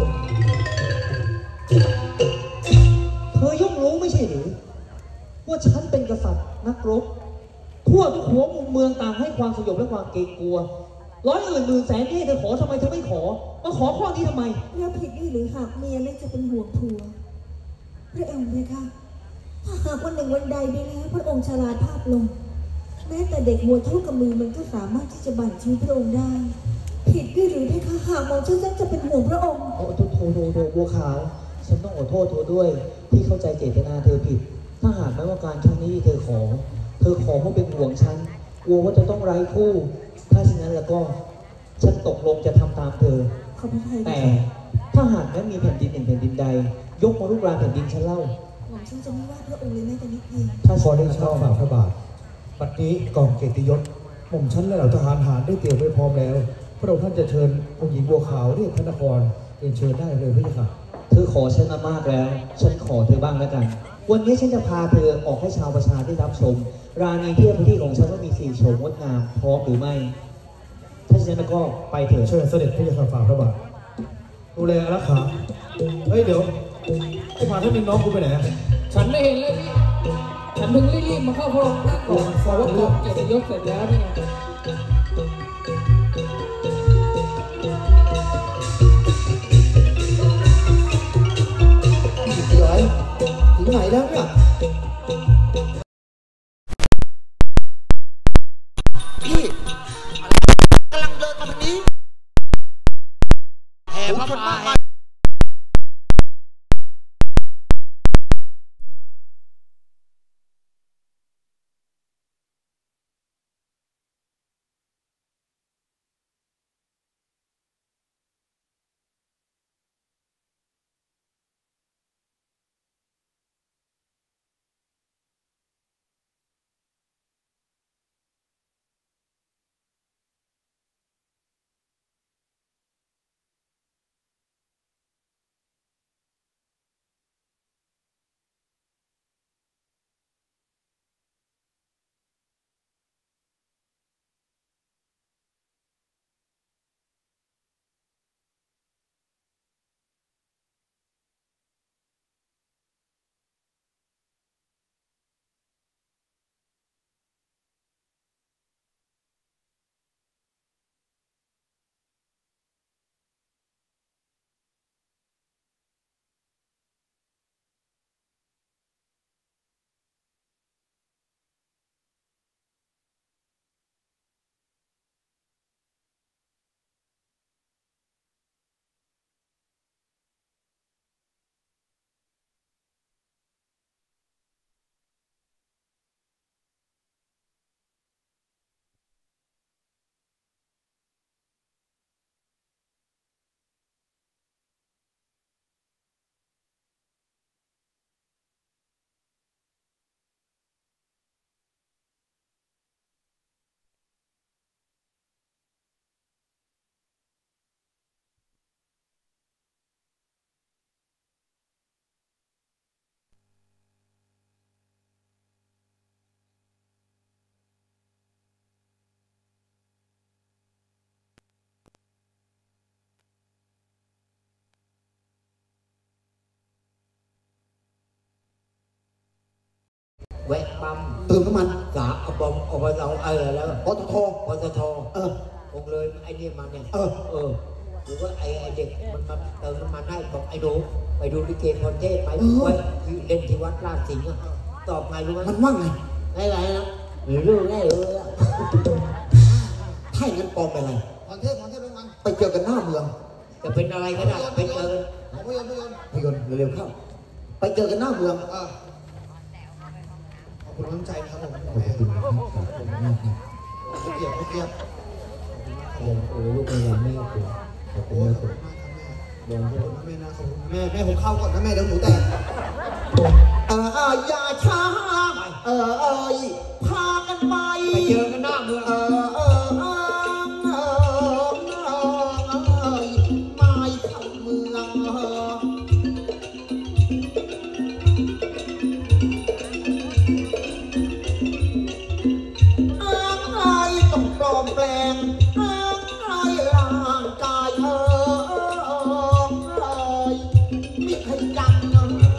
เธอย่อมรู้ไม่ใช่หรือว่าฉันเป็นกษัตริย์นักรบทั่วทุกหัวมุมเมืองต่างให้ความสยบและความเกรงกลัวร้อยอื่นหมื่นแสนที่ให้เธอขอทำไมเธอไม่ขอมาขอข้อนี้ทำไมแล้วผิดด้วยหรือหากเมียเล็กจะเป็นห่วงผัวพระองค์เพคะถ้าหากวันหนึ่งวันใดไปแล้วพระองค์ชราภาพลง แม้แต่เด็กมวยเท่ากับมือมันก็สามารถที่จะบั่นชีวิตพระองค์ได้ ผิดด้วยหรือเพคะหากมองฉันจะเป็นห่วงพระองค์โอ้โทบัวขาว ฉันต้องขอโทษเธอด้วย ที่เข้าใจเจตนาเธอผิด ถ้าหากแม้ว่าการครั้งนี้ที่เธอขอเพราะเป็นห่วงฉันกลัวว่าจะต้องไร้คู่ ถ้าฉะนั้นแล้วก็ฉันตกลงจะทำตามเธอขอบพระทัยแต่ถ้าหากแม้มีแผ่นดินหนึ่งแผ่นดินใด ยกมาลุกรานแผ่นดินฉันเล่าหม่อมฉันจะไม่ว่าพระองค์เลยแม้แต่นิดเดียวถ้าขอได้ชอบฝ่าพระบาทบัดนี้กองเกียรติยศหม่อมชั้นและเหล่าทหารหารได้เตรียมไว้พร้อมแล้วพระองค์ท่านจะเชิญองค์หญิงบัวขาวเรียกพระนครเรียนเชิญได้เลยพี่ค่ะเธอขอฉันมามากแล้ว ฉันขอเธอบ้างแล้วกัน วันนี้ฉันจะพาเธอออกให้ชาวประชาได้รับชม ราณีเทียบพื้นที่ของฉันว่ามี4โฉมงดงามพร้อมหรือไม่ ถ้าฉะนั้นแล้วก็ไปเถอะเชิญเสด็จพี่ค่ะฝ่าพระบาทดูแลอารักขาเฮ้ยเดี๋ยวไอ้พาท่านมีน้องกูไปไหนอะฉันไม่เห็นเลยพี่ ฉันเพิ่งรีบๆมาเข้าพระองค์ท่านก่อนเพราะว่ากองเกียรติยศเสร็จแล้วนี่ไงเดี๋ยวถึงไหนแล้วเนี่ยพี่กำลังเดินมาทางนี้แห่พระป่าแวะปั๊มเติมน้ำมันสาอบมอบเราแล้วปตทปตทคงเลยไอ้นี่มาเนี่ยหรือว่าไอ้เด็กมันมาเติมน้ำมันให้บอกไอ้หนูไปดูลิเกพรเทพไปไว้เล่นที่วัดราชสิงห์ตอบไงรู้ไหมมันว่าไงอะไรนะรู้ได้เลยถ้าอย่างนั้นปลอมไปอะไรพรเทพเป็นมันไปเจอกันหน้าเมืองจะเป็นอะไรก็ได้ไปเจอพยนต์พยนต์เร็วๆเข้า ไปเจอกันหน้าเมืองขอบคุณน้ำใจนะครับผมขอบคุณนะครับขอบคุณมากครับไม่เกียบโอ้ลูกพยายามแม่คุณขอบคุณมากคุณบอลด้วยแม่นะขอบคุณแม่ผมเข้าก่อนนะแม่เดี๋ยวหนูแตกอย่าช้าพากันไปไปเจอกันหน้าเมืองไม่เข้าเมืองต้องปลอมแปลงร่างกายไม่เคยจำส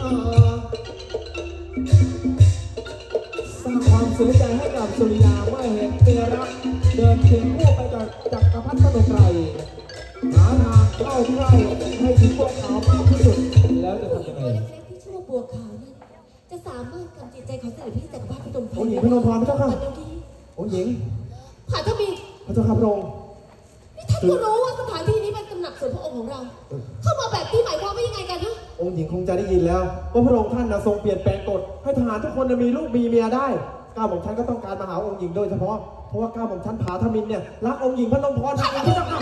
ร้างความเสียใจให้กับสุริยาเมื่อเห็นเตียรักเดินเคียงคู่ไปกับจักรพรรดิพนมไพรหาทางเข้าใกล้ให้ถึงพวกเขามากที่สุดแล้วจะทำยังไงตัวเล็กๆที่ชื่อว่าบัวขาวนั้นจะสามารถกำจิตใจของเสด็จพี่จักรพรรดิพนมไพรองค์หญิงพนมพรพระเจ้าค่ะเดี๋ยวนี้องค์หญิงผ่านทวีพระเจ้าค่ะพระองค์นี่ท่านก็รู้ว่าสถานที่นี้เป็นตำหนักส่วนพระองค์ของเรา เข้ามาแบบนี้หมายความว่ายังไงกันนะองค์หญิงคงจะได้ยินแล้วว่าพระองค์ท่านนะทรงเปลี่ยนแปลงกฎให้ทหารทุกคนมีลูกมีเมียได้ก้าวของฉันก็ต้องการมาหาองค์หญิงโดยเฉพาะเพราะว่าก้าวของฉันผาธมินเนี่ยรักองค์หญิงพนมพรจริงๆพระเจ้าค่ะ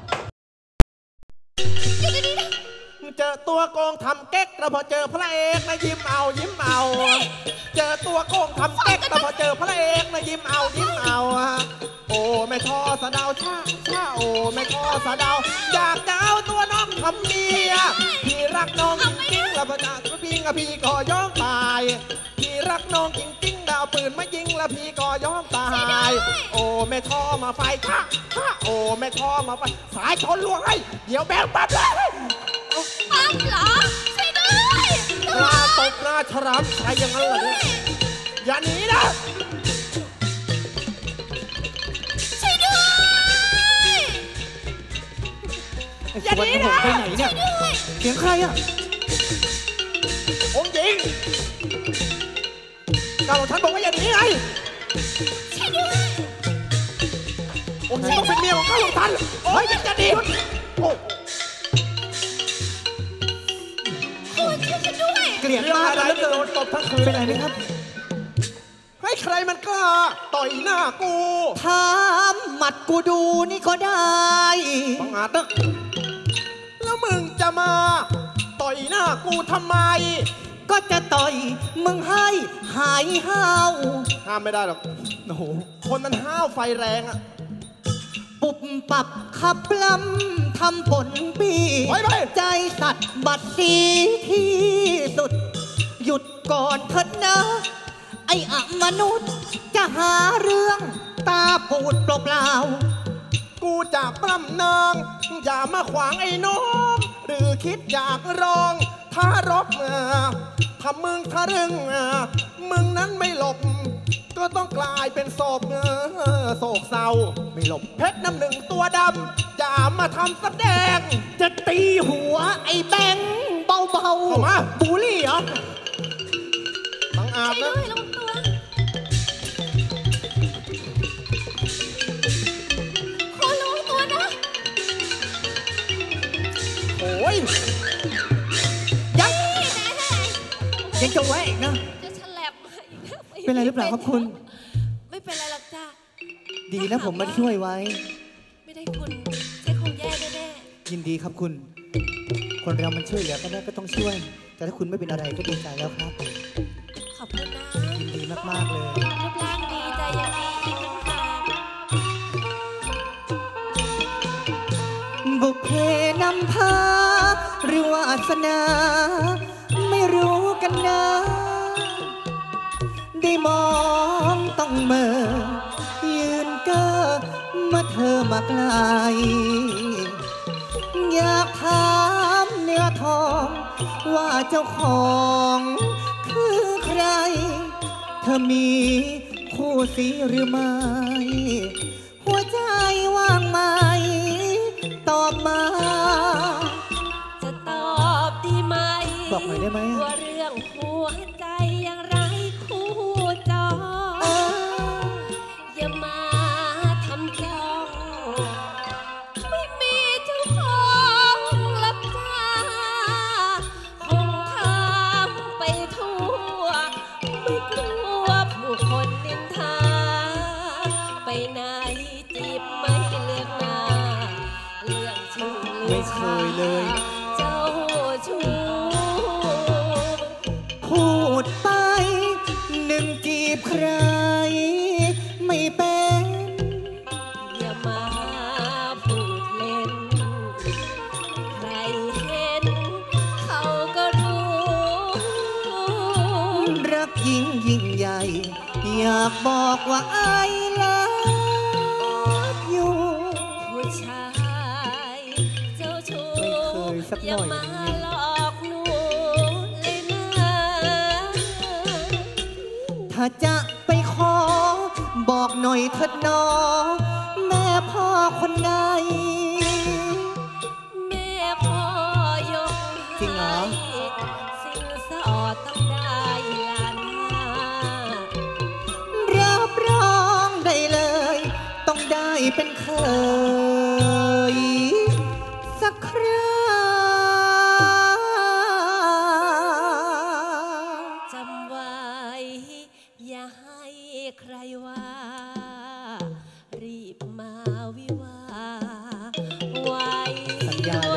เจอตัวโกงทำเก๊กแต่พอเจอพระเอกนะยิ้มเอาเจอตัวโกงทำเก๊กแต่พอเจอพระเอกนะยิ้มเอาโอ้แม่ท่อสะเดาช่าโอ้แม่ท่อสะเดาอยากจะเอาตัวน้องทำเมียพี่รักน้องจริงๆแล้วพระจ่าพี่กับพี่ก็ยอมตายพี่รักน้องจริงๆดาวปืนมายิงแล้วพี่ก็ยอมตายโอ้แม่ท่อมาไฟช่าโอ้แม่ท่อมาไฟสายชนลวงให้เดี๋ยวแบงปั๊บเลยปั๊มเหรอช่วยด้วยหน้าตบหน้าฉลามใครอย่างนั้นเหรอเนี่ยอย่าหนีนะช่วยด้วยอย่าหนีนะไปไหนเนี่ยเสียงใครอ่ะองค์หญิงกาหลวงท่านบอกว่าอย่าหนีไงช่วยด้วยองค์หญิงต้องเป็นเมียของกาหลวงท่านโอ้ยจะดีโอ้คุณช่วยฉันด้วยเกลียดมากเลยโดนตบทั้งคืนเป็นไรไหมครับให้ใครมันกล้าต่อยหน้ากูถามหมัดกูดูนี่ก็ได้บังอาจนะแล้วมึงจะมาต่อยหน้ากูทำไมก็จะต่อยมึงให้หายห้าวห้ามไม่ได้หรอกโอ้โหคนมันห้าวไฟแรงอะปุบปับขับล้ำทำผลปีใจสัตว์บัดสีที่สุดหยุดก่อนเถิดนะไอ้อมนุษย์จะหาเรื่องตาปูดเปล่าๆกูจะปล้ำนางอย่ามาขวางไอ้น้องหรือคิดอยากร้องถ้ารบถ้ามึงทะลึ่งมึงนั้นไม่หลบก็ต้องกลายเป็นศพโศกเศร้าไม่หลบเพชรน้ำหนึ่งตัวดำอย่ามาทำแสดงจะตีหัวไอ้แบงเบาๆเข้ามาบูลลี่เหรอบังอาจช่วยนะด้วยระวังตัวขอระวังตัวนะโอ้ยยังจะแหวกนะจะฉลับเป็นไรหรือเปล่าครับคุณไม่เป็นไรหรอกจ้าดีนะผมมาช่วยไว้ไม่ได้คุณใช่คงแย่แน่ยินดีครับคุณ คนเรามันช่วยเหลือกันได้ก็ต้องช่วย แต่ถ้าคุณไม่เป็นอะไรก็ดีใจแล้วครับๆขอบคุณนะยินดีมากๆเลยรูปร่างดีใจยังดีอีกต่างหากบุพเพนำพาหรือวาสนา ไม่รู้กันนะ ได้มองต้องเมื่อยืนเก้อมาเธอมาไกล อยากถามเนื้อทองว่าเจ้าของคือใคร เธอมีคู่สีหรือไม่ หัวใจว่างไหมตอบมาจะตอบดีไหมบอกหน่อยได้ไหมว่าเรื่องหัวใจอย่างไรคู่จอเลยเจ้าชู้พูดไปหนึ่งจีบใครไม่เป็นอย่ามาพูดเล่น ใครเห็นเขาก็รู้รักยิ่งยิ่งใหญ่ อยากบอกว่าไอ้รักอยู่ผู้ชายเจ้าชู้ไม่เคยสักหน่อยอย่ามาหลอกหนูเลยนะถ้าจะไปขอ บอกหน่อยเถิดน้องแม่พ่อคนใดแม่พ่อยกจริงเหรอสินสอดต้องได้ล้านห้ารับรองได้เลย ต้องได้เป็นเคยสักครั้งจำไว้ อย่าให้ใครว่า รีบมาวิวาห์ไว้สัญญาเลย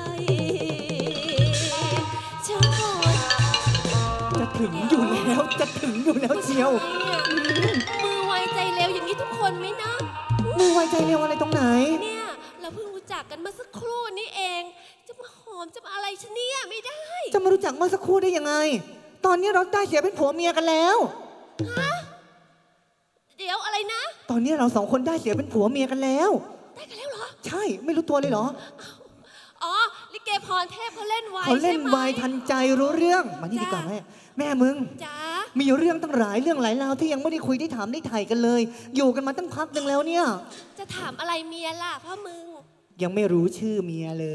ชอบจะถึงอยู่แล้วจะถึงอยู่แล้วเชียวมือไวใจเร็วอย่างนี้ทุกคนไหมนะมือไวใจเร็วอะไรตรงไหนเนี่ยเราเพิ่งรู้จักกันมาสักครู่นี้เอง จะมาหอมจะมาอะไรฉันเนี่ยไม่ได้จะมารู้จักเมื่อสักครู่ได้ยังไง ตอนนี้เราได้เสียเป็นผัวเมียกันแล้วฮะเดี๋ยวอะไรนะตอนนี้เราสองคนได้เสียเป็นผัวเมียกันแล้วได้กันแล้วเหรอใช่ไม่รู้ตัวเลยเหรออ๋อลิเกพรเทพเขาเล่นไวเขาเล่นใช่ไหมวายทันใจรู้เรื่องมานี่ดีกว่าแม่แม่มึงจ๋ามีเรื่องตั้งหลายเรื่องหลายราวที่ยังไม่ได้คุยได้ถามได้ไถ่กันเลย อยู่กันมาตั้งพักหนึ่งแล้วเนี่ยจะถามอะไรเมียล่ะพ่อมึงยังไม่รู้ชื่อเมียเลย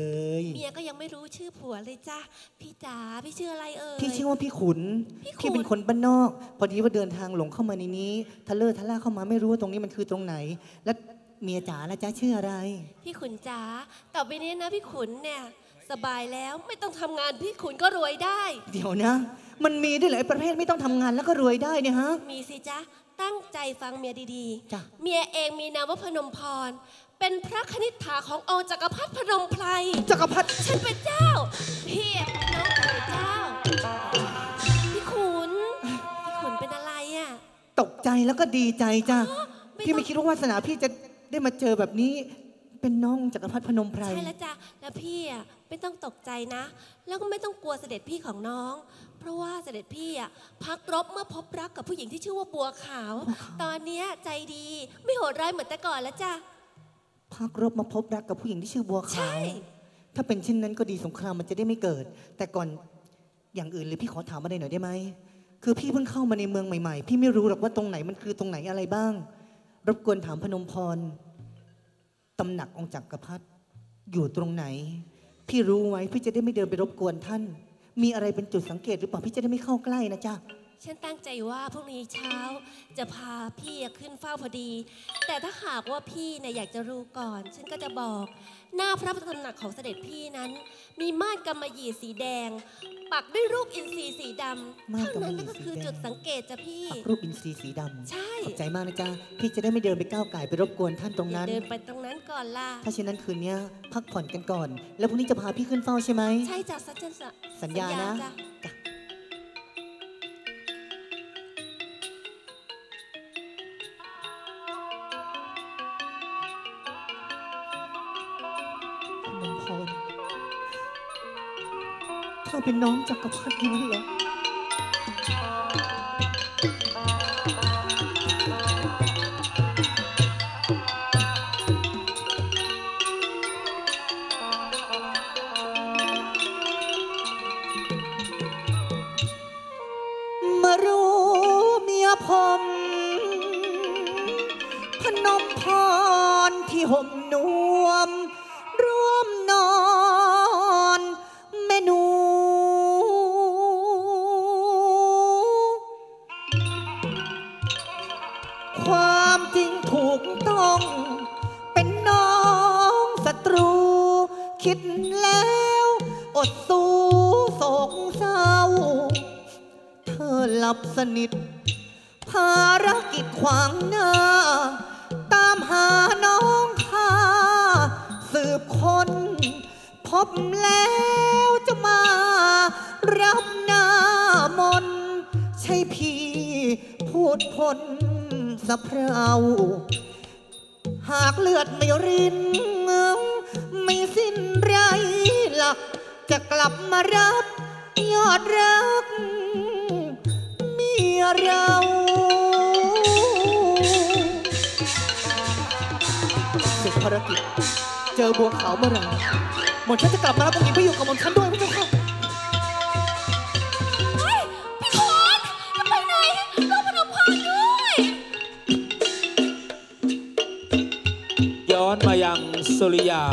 เมียก็ยังไม่รู้ชื่อผัวเลยจ้ะพี่จ๋าพี่ชื่ออะไรเอ่ยพี่ชื่อว่าพี่ขุนพี่ขุนพี่เป็นคนบ้านนอก พอดีว่าเดินทางหลงเข้ามาในนี้ทะเลอร์ทะล่าเข้ามาไม่รู้ว่าตรงนี้มันคือตรงไหน และเมียจ๋าละจ๊ะชื่ออะไรพี่ขุนจ๋าต่อไปนี้นะพี่ขุนเนี่ยสบายแล้วไม่ต้องทำงานพี่ขุนก็รวยได้เดี๋ยวนะ มันมีด้วยเหรอไอ้ประเภทไม่ต้องทำงานแล้วก็รวยได้เนี่ยฮะมีสิจ๊ะตั้งใจฟังเมียดีจ้ะๆ เมียเองมีนามว่าพนมพร เป็นพระคณิษฐาขององค์จักรพรรดิพนมไพรจักรพรรดิฉันเป็นเจ้าพี่เป็นน้องของเจ้า พี่ขุนเป็นอะไรอ่ะตกใจแล้วก็ดีใจจ้ะไม่พี่ต้องไม่คิดว่าวาสนาพี่จะได้มาเจอแบบนี้ เป็นน้องจักรพรรดิพนมไพรใช่แล้วจ้ะแล้วพี่อ่ะไม่ต้องตกใจนะ แล้วก็ไม่ต้องกลัวเสด็จพี่ของน้อง เพราะว่าเสด็จพี่อ่ะพักรบเมื่อพบรักกับผู้หญิงที่ชื่อว่าบัวขาว ตอนเนี้ยใจดีไม่โหดร้ายเหมือนแต่ก่อนแล้วจ้ะพักรบมาพบรักกับผู้หญิงที่ชื่อบัวใช่ขาว ถ้าเป็นเช่นนั้นก็ดีสงครามมันจะได้ไม่เกิด แต่ก่อนอย่างอื่นเลยพี่ขอถามอะไรหน่อยได้ไหม คือพี่เพิ่งเข้ามาในเมืองใหม่ๆ พี่ไม่รู้หรอกว่าตรงไหนมันคือตรงไหนอะไรบ้าง รบกวนถามพนมพร ตำหนักองค์จักรพรรดิอยู่ตรงไหน พี่รู้ไว้พี่จะได้ไม่เดินไปรบกวนท่าน มีอะไรเป็นจุดสังเกตหรือเปล่าพี่จะได้ไม่เข้าใกล้นะจ๊ะฉันตั้งใจว่าพรุ่งนี้เช้าจะพาพี่ขึ้นเฝ้าพอดี แต่ถ้าหากว่าพี่เนี่ยอยากจะรู้ก่อน ฉันก็จะบอก หน้าพระตำหนักของเสด็จพี่นั้น มีม่านกำมะหยี่สีแดง ปักด้วยรูปอินทรีสีดำม่านเท่ากำมะนั้นหยี่ก็สีคือแดงจุดสังเกตจ้ะพี่ปักรูปอินทรีสีดำใช่ขอบใจมากนะจ๊ะพี่จะได้ไม่เดินไปก้าวไก่ไปรบกวนท่านตรงอย่านั้นเดินไปตรงนั้นก่อนล่ะถ้าเช่นนั้นคืนนี้พักผ่อนกันก่อน แล้วพรุ่งนี้จะพาพี่ขึ้นเฝ้าใช่ไหมใช่จ้ะสัญญาสัญญานะจ้ะพนมพรเธอเป็นน้องจักรพรรดินั่นเหรอ มารู้เมียผมพนมพรที่ห่มนวม ร่วมนอนแม่หนู ความจริงถูกต้อง เป็นน้องศัตรู คิดแล้วอดสู้โศกเศร้า เธอหลับสนิท ภารกิจขวางหน้า ตามหาน้องข้าสืบค้นพบแล้วจะมารับหน้ามนต์ใช่พี่พูดพ้นสะเพราหากเลือดไม่รินไม่สิ้นไรหลักจะกลับมารับยอดรักเมียเราเสร็จภารกิจเจอบัวขาวเมื่อไหร่หม่อมฉันจะกลับมารับองค์หญิงไปอยู่กับหม่อมฉันด้วยพระเจ้าค่ะพี่ขอนจะไปไหนรอพนมพรด้วยย้อนมายังสุริยา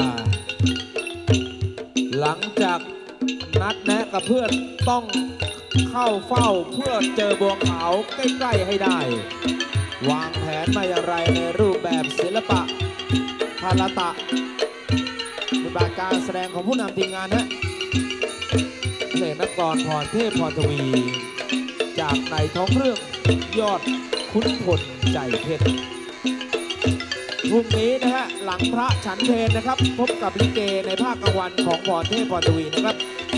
หลังจากนัดแนะกับเพื่อนต้องเข้าเฝ้าเพื่อเจอบัวขาวใกล้ๆให้ได้ วางแผนมาอย่างไรในรูปแบบศิลปะภารตะในบทการแสดงของผู้นำทีมงานนะเพลงนกรพรเทพพรทวี จากในท้องเรื่องยอดขุนพลใจเพชรพรุ่งนี้นะฮะหลังพระฉันเพลนะครับพบกับลิเกในภาคกลางวันของพรเทพพรทวีนะครับ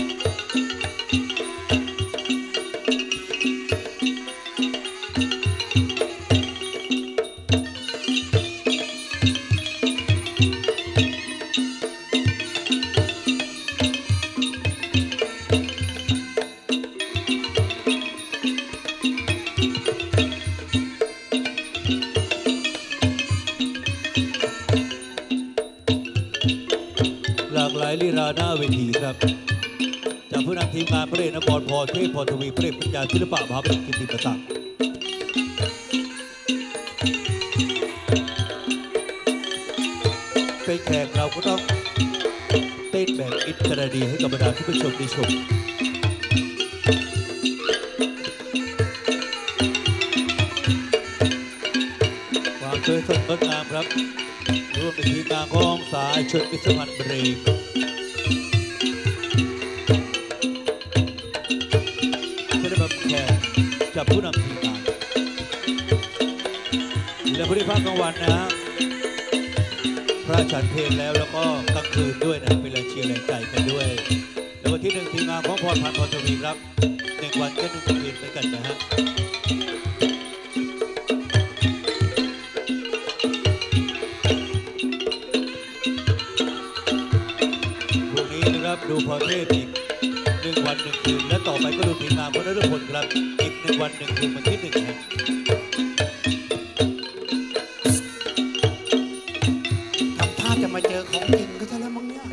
หลากหลายลีลาหน้าเวทีครับจากผู้นำทีมงานพระเอกนครพรเทพพรทวีพระเอกปัญญาศิลปะมหาวิทยาลัยกิตติประศักดิ์เป็นแขกเราก็ต้องเต้นแบบอิสระดีให้กับบรรดาผู้ชมได้ชมความสวยสดงดงามครับร่วมในทีมงานของสายชนพิศพันธ์เบรกจะได้มาแข่งจับผู้นำทีมงานและผู้ที่พักกลางวันนะพระฉันเพลแล้วก็กลางคืนด้วยนะเป็นแรงเชียร์แรงใจกันด้วยแล้ววันที่1ทีมงานของพรพันธ์พรทวีครับ1วันก็1คืนเหมือนกันนะฮะดูพรเทพอีก1วัน1คืนและต่อไปก็ดูทีมงานพระนฤพลครับอีก1วัน1คืนวันที่1ครับทำท่าจะมาเจอของจริงก็จะแล้วมั้งเนี่ย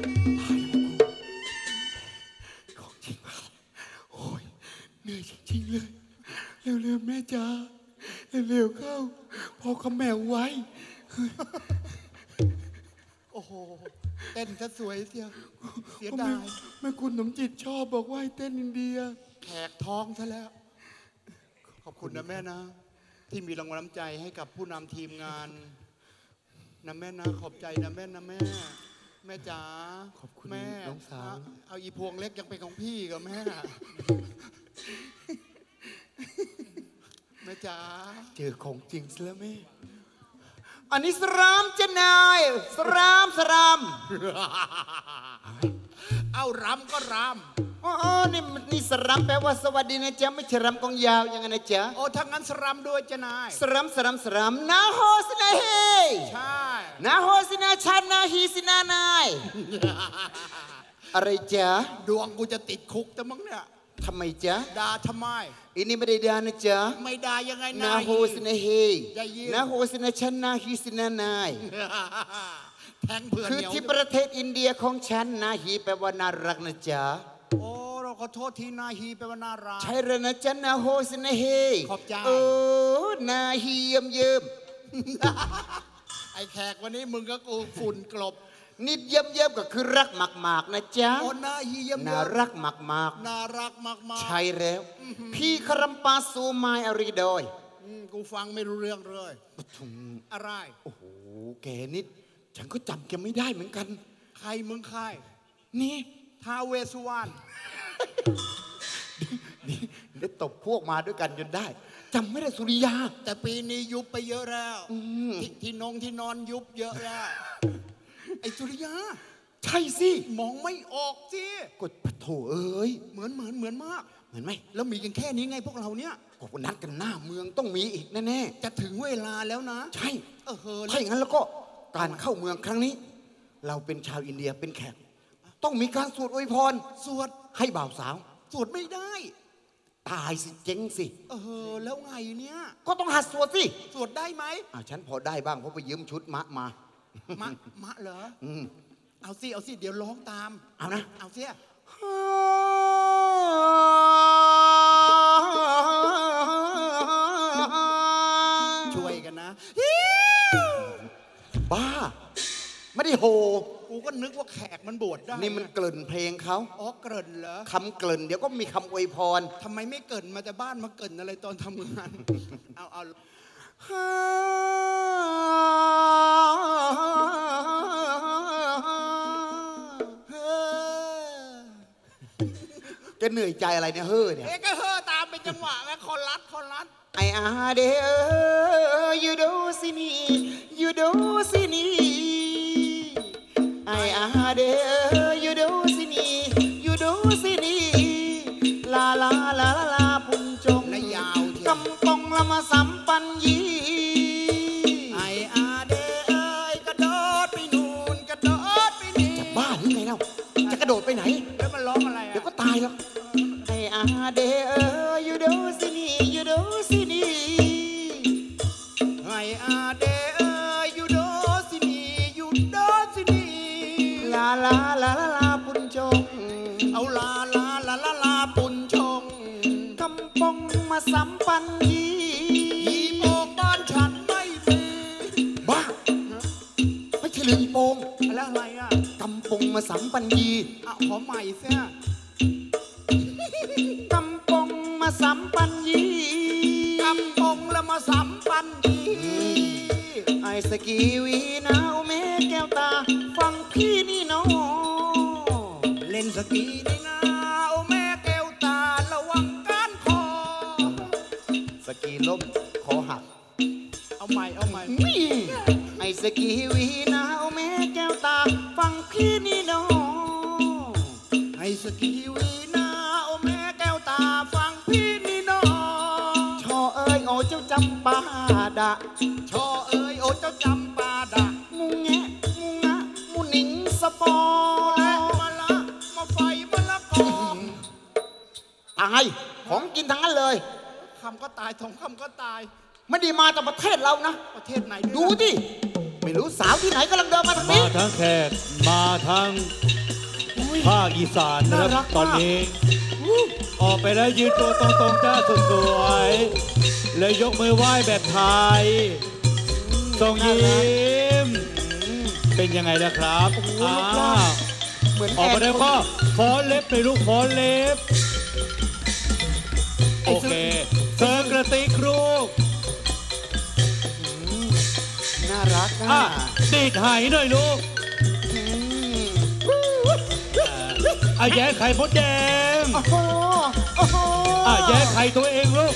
ของจริงมากโอ้ยเหนื่อยจริงๆเลยเร็วๆแม่จ๋าเร็วๆเข้าพอกับแมวไว้โอ้โหเต้นซะสวยเสียดายแม่คุณสมจิตชอบบอกว่าให้เต้นอินเดียแขกท้องซะแล้วขอบคุณนะแม่นะที่มีรางวัลน้ำใจให้กับผู้นำทีมงานนะแม่นะขอบใจนะแม่นะแม่จ๋าขอบคุณแม่น้องสาวเอาอีพวงเล็กยังเป็นของพี่กับแม่แม่จ๋าเจอของจริงซะแล้วแม่อันนี้สรามจะนายสรามเอารำก็รำอ๋อนี่สรามแปลว่าสวัสดีนะจ๊ะไม่ใช่รำกองยาวยังไงนะจ๊ะโอ้ทั้งนั้นสรามด้วยจะนายสรามนาโฮสนาเฮใช่นาโฮสนาชันนาฮีสินานายอะไรจ๊ะดวงกูจะติดคุกแต่มั้งเนี่ยทำไมจ๊ะด่าทำไมอันนี้ไม่ได้ด่านะจ๊ะไม่ด่ายังไงนาโฮสนาเฮนาโฮสนาชันนาฮีสินานายแทงเพื่อนคือที่ประเทศอินเดียของฉันนาฮีแปลว่าน่ารักนะจ๊ะโอ้เราขอโทษทีนาฮีแปลว่าน่ารักใช่เลยนะจ๊ะนาโฮสนาเฮขอบใจโอ้นาฮีเยิ้มไอ้แขกวันนี้มึงก็กูฝุ่นกลบนิดเยิ้มก็คือรักมากๆนะจ๊ะโอ้นาฮีเยิ้มน่ารักมากน่ารักมากใช่แล้วพี่ครัมปาสูไมอารีดอยกูฟังไม่รู้เรื่องเลยอะไรโอ้โหแกนิดฉันก็จำแกไม่ได้เหมือนกันใครมึงใครนี่ท้าวเวสสุวรรณนี่ได้ตบพวกมาด้วยกันจนได้จำไม่ได้สุริยาแต่ปีนี้ยุบไปเยอะแล้วที่นอนยุบเยอะแล้วไอ้สุริยาใช่สิมองไม่ออกสิกดปะโถเอ้ยเหมือนมากเหมือนไหมแล้วมีกันแค่นี้ไงพวกเราเนี่ยก็นัดกันหน้าเมืองต้องมีอีกแน่ๆจะถึงเวลาแล้วนะใช่แล้ถ้าว อย่างนั้นแล้วก็การเข้าเมืองครั้งนี้ เราเป็นชาวอินเดียเป็นแขกต้องมีการสวดอวยพรสวดให้บ่าวสาวสวดไม่ได้ตายสิเจ๊งสิแล้วไงเนี่ยก็ต้องหัดสวดสิสวดได้ไหมฉันพอได้บ้างเพราะไปยืมชุดมะมามะเหรอเอาสิเดี๋ยวร้องตามเอานะเอาสิช่วยกันนะบ้าไม่ได้โหกูก็นึกว่าแขกมันบวชได้นี่มันเกริ่นเพลงเขาอ๋อเกริ่นเหรอคำเกริ่นเดี๋ยวก็มีคำอวยพรทำไมไม่เกริ่นมาแต่บ้านมาเกริ่นอะไรตอนทำงาน เอาจะเหนื่อยใจอะไรเนี่ยเฮ้อเนี่ยก็เฮ้อตามเป็นจังหวะไงคอนรัดไออาเดอยูโดซินียูโดซินีไออาเดอยูโดซินียูโดซินีลาลาลาลาลาปุญจงและยาวเชียวกำปองละมาสัมปันยีไออาเดกระโดดไปนู่นกระโดดไปนี่จะบ้าหรือไงเล่าจะกระโดดไปไหนแล้วมันร้องอะไรอ่ะเดี๋ยวก็ตายแล้วไออาเดอยูโดซินียูโดซินีไออาเดยูโดซินียูโดซินีลาลาลาลาลาปุญจงเอาลาลาลาลาลาปุญชงกำปองมาสัมปันยีอีโปงบ้านฉันไม่มีบ้าไม่ใช่เรื่องอีโปงแล้วอะไรอ่ะกำปองมาสัมปันยีขอใหม่เสียกำปองมาสัมปันยีกำปงแล้วมาสัมปันดีไอสกีวีนาโอเมแก้วตาฟังพี่นี่น้องเล่นสกีนี่นะโอแม่แก้วตาระวังก้านคอสกีล้มคอหักเอาใหม่นี่ไอสกีวีนาโอเมแก้วตาฟังพี่นี่น้องไอสกีวีนาโอแม่แก้วตาฟังพี่นี่น้องชอเอ้ยโอเจ้าจำปาดะชอเอ้ยโอเจ้าจำปาดะมุงแงะมุงะมุนิงสปอและมะละมาไฟมะละกอตายของกินทั้งนั้นเลยคำก็ตาย2 คำก็ตายไม่ได้มาจากประเทศเรานะประเทศไหนดูดิไม่รู้สาวที่ไหนกำลังเดินมาทางมานี้ทั้งแขกมาทั้งภาคอีสานนะคน่ารัรับกมากตอนนี้ ออกไปแล้วยืนตัวตรงๆจ้าสุดสวยเลยยกมือไหว้แบบไทยทรงยิ้ม เป็นยังไงนะครับเหมือนออกมาแล้วก็ฟ้อนเล็บไปลูกฟ้อนเล็บ โอเคเซิร์ฟกระติกลูกน่ารักนะดีดไหายหน่อยลูกแย่ไข่มดแดงโอ้โหโอ้โหแย่ไข่ตัวเองลูก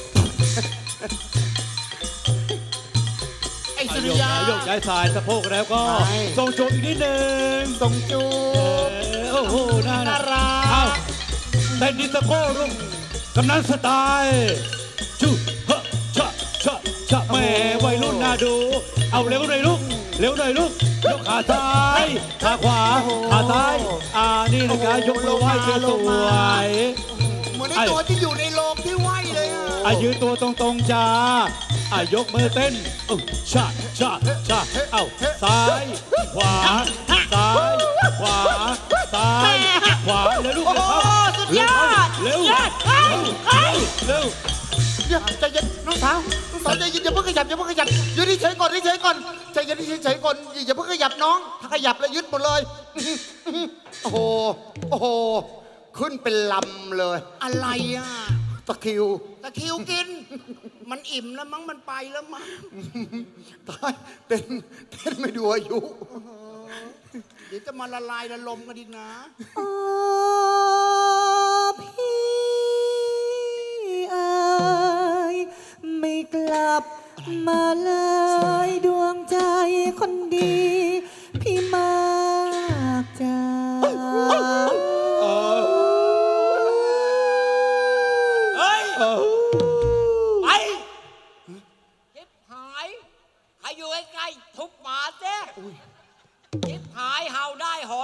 ไอ้สุริยาโยกย้ายสายสะโพกแล้วก็ส่งจูบอีกนิดหนึ่งส่งจูบโอ้โหน่ารักเอาเต้นดิสโก้ลูกกำนันสไตล์จูฮะชะชะชะแม่วัยรุ่นน่าดูเอาเร็วหน่อยลูกเร็วหน่อยลูกยกขาซ้ายขาขวาขาซ้ายนี่นะครับยกมือไหว้สวยๆเหมือนไอ้ตัวที่อยู่ในโลงที่ไหวเลยยืนตัวตรงๆจ้ายกมือเต้นชาชาชาเอาซ้ายขวาซ้ายขวาซ้ายขวาเร็วลูกเร็วเร็วเร็วใจเย็นน้องสาวใจเย็นอย่าเพิ่งขยับอย่าเพิ่งขยับยืนเฉยก่อนเฉยก่อนใจเย็นเฉยก่อนอย่าเพิ่งขยับน้องถ้าขยับแล้วยึดหมดเลยโอ้โหโอ้โหขึ้นเป็นลำเลยอะไรตะคริวกิน มันอิ่มแล้วมั้งมันไปแล้วมั้งตายเต้นไม่ดูอายุเดี๋ยวจะมาละลายละลมกันดีนะพี่เอ๋ยไม่กลับมาเลยดวงใจคนดี พี่มาก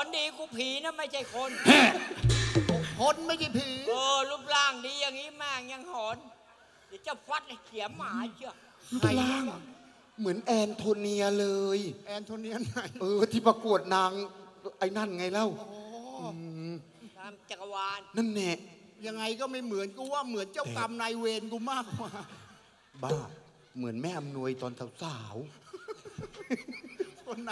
อนดีกูผีนะไม่ใช่คนคนไม่ใช่ผีรูปร่างดีอย่างนี้แม่งยังหอนเดี๋ยวจะฟัดให้เขียมหมาเชียวรูปร่างเหมือนแอนโทเนียเลยแอนโทเนียไหนที่ประกวดนางไอ้นั่นไงเล่าตามจักรวาลนั่นแน่ยังไงก็ไม่เหมือนกูว่าเหมือนเจ้ากรรมนายเวรกูมากกว่าบ้าเหมือนแม่อำนวยตอนสาวๆคนไหน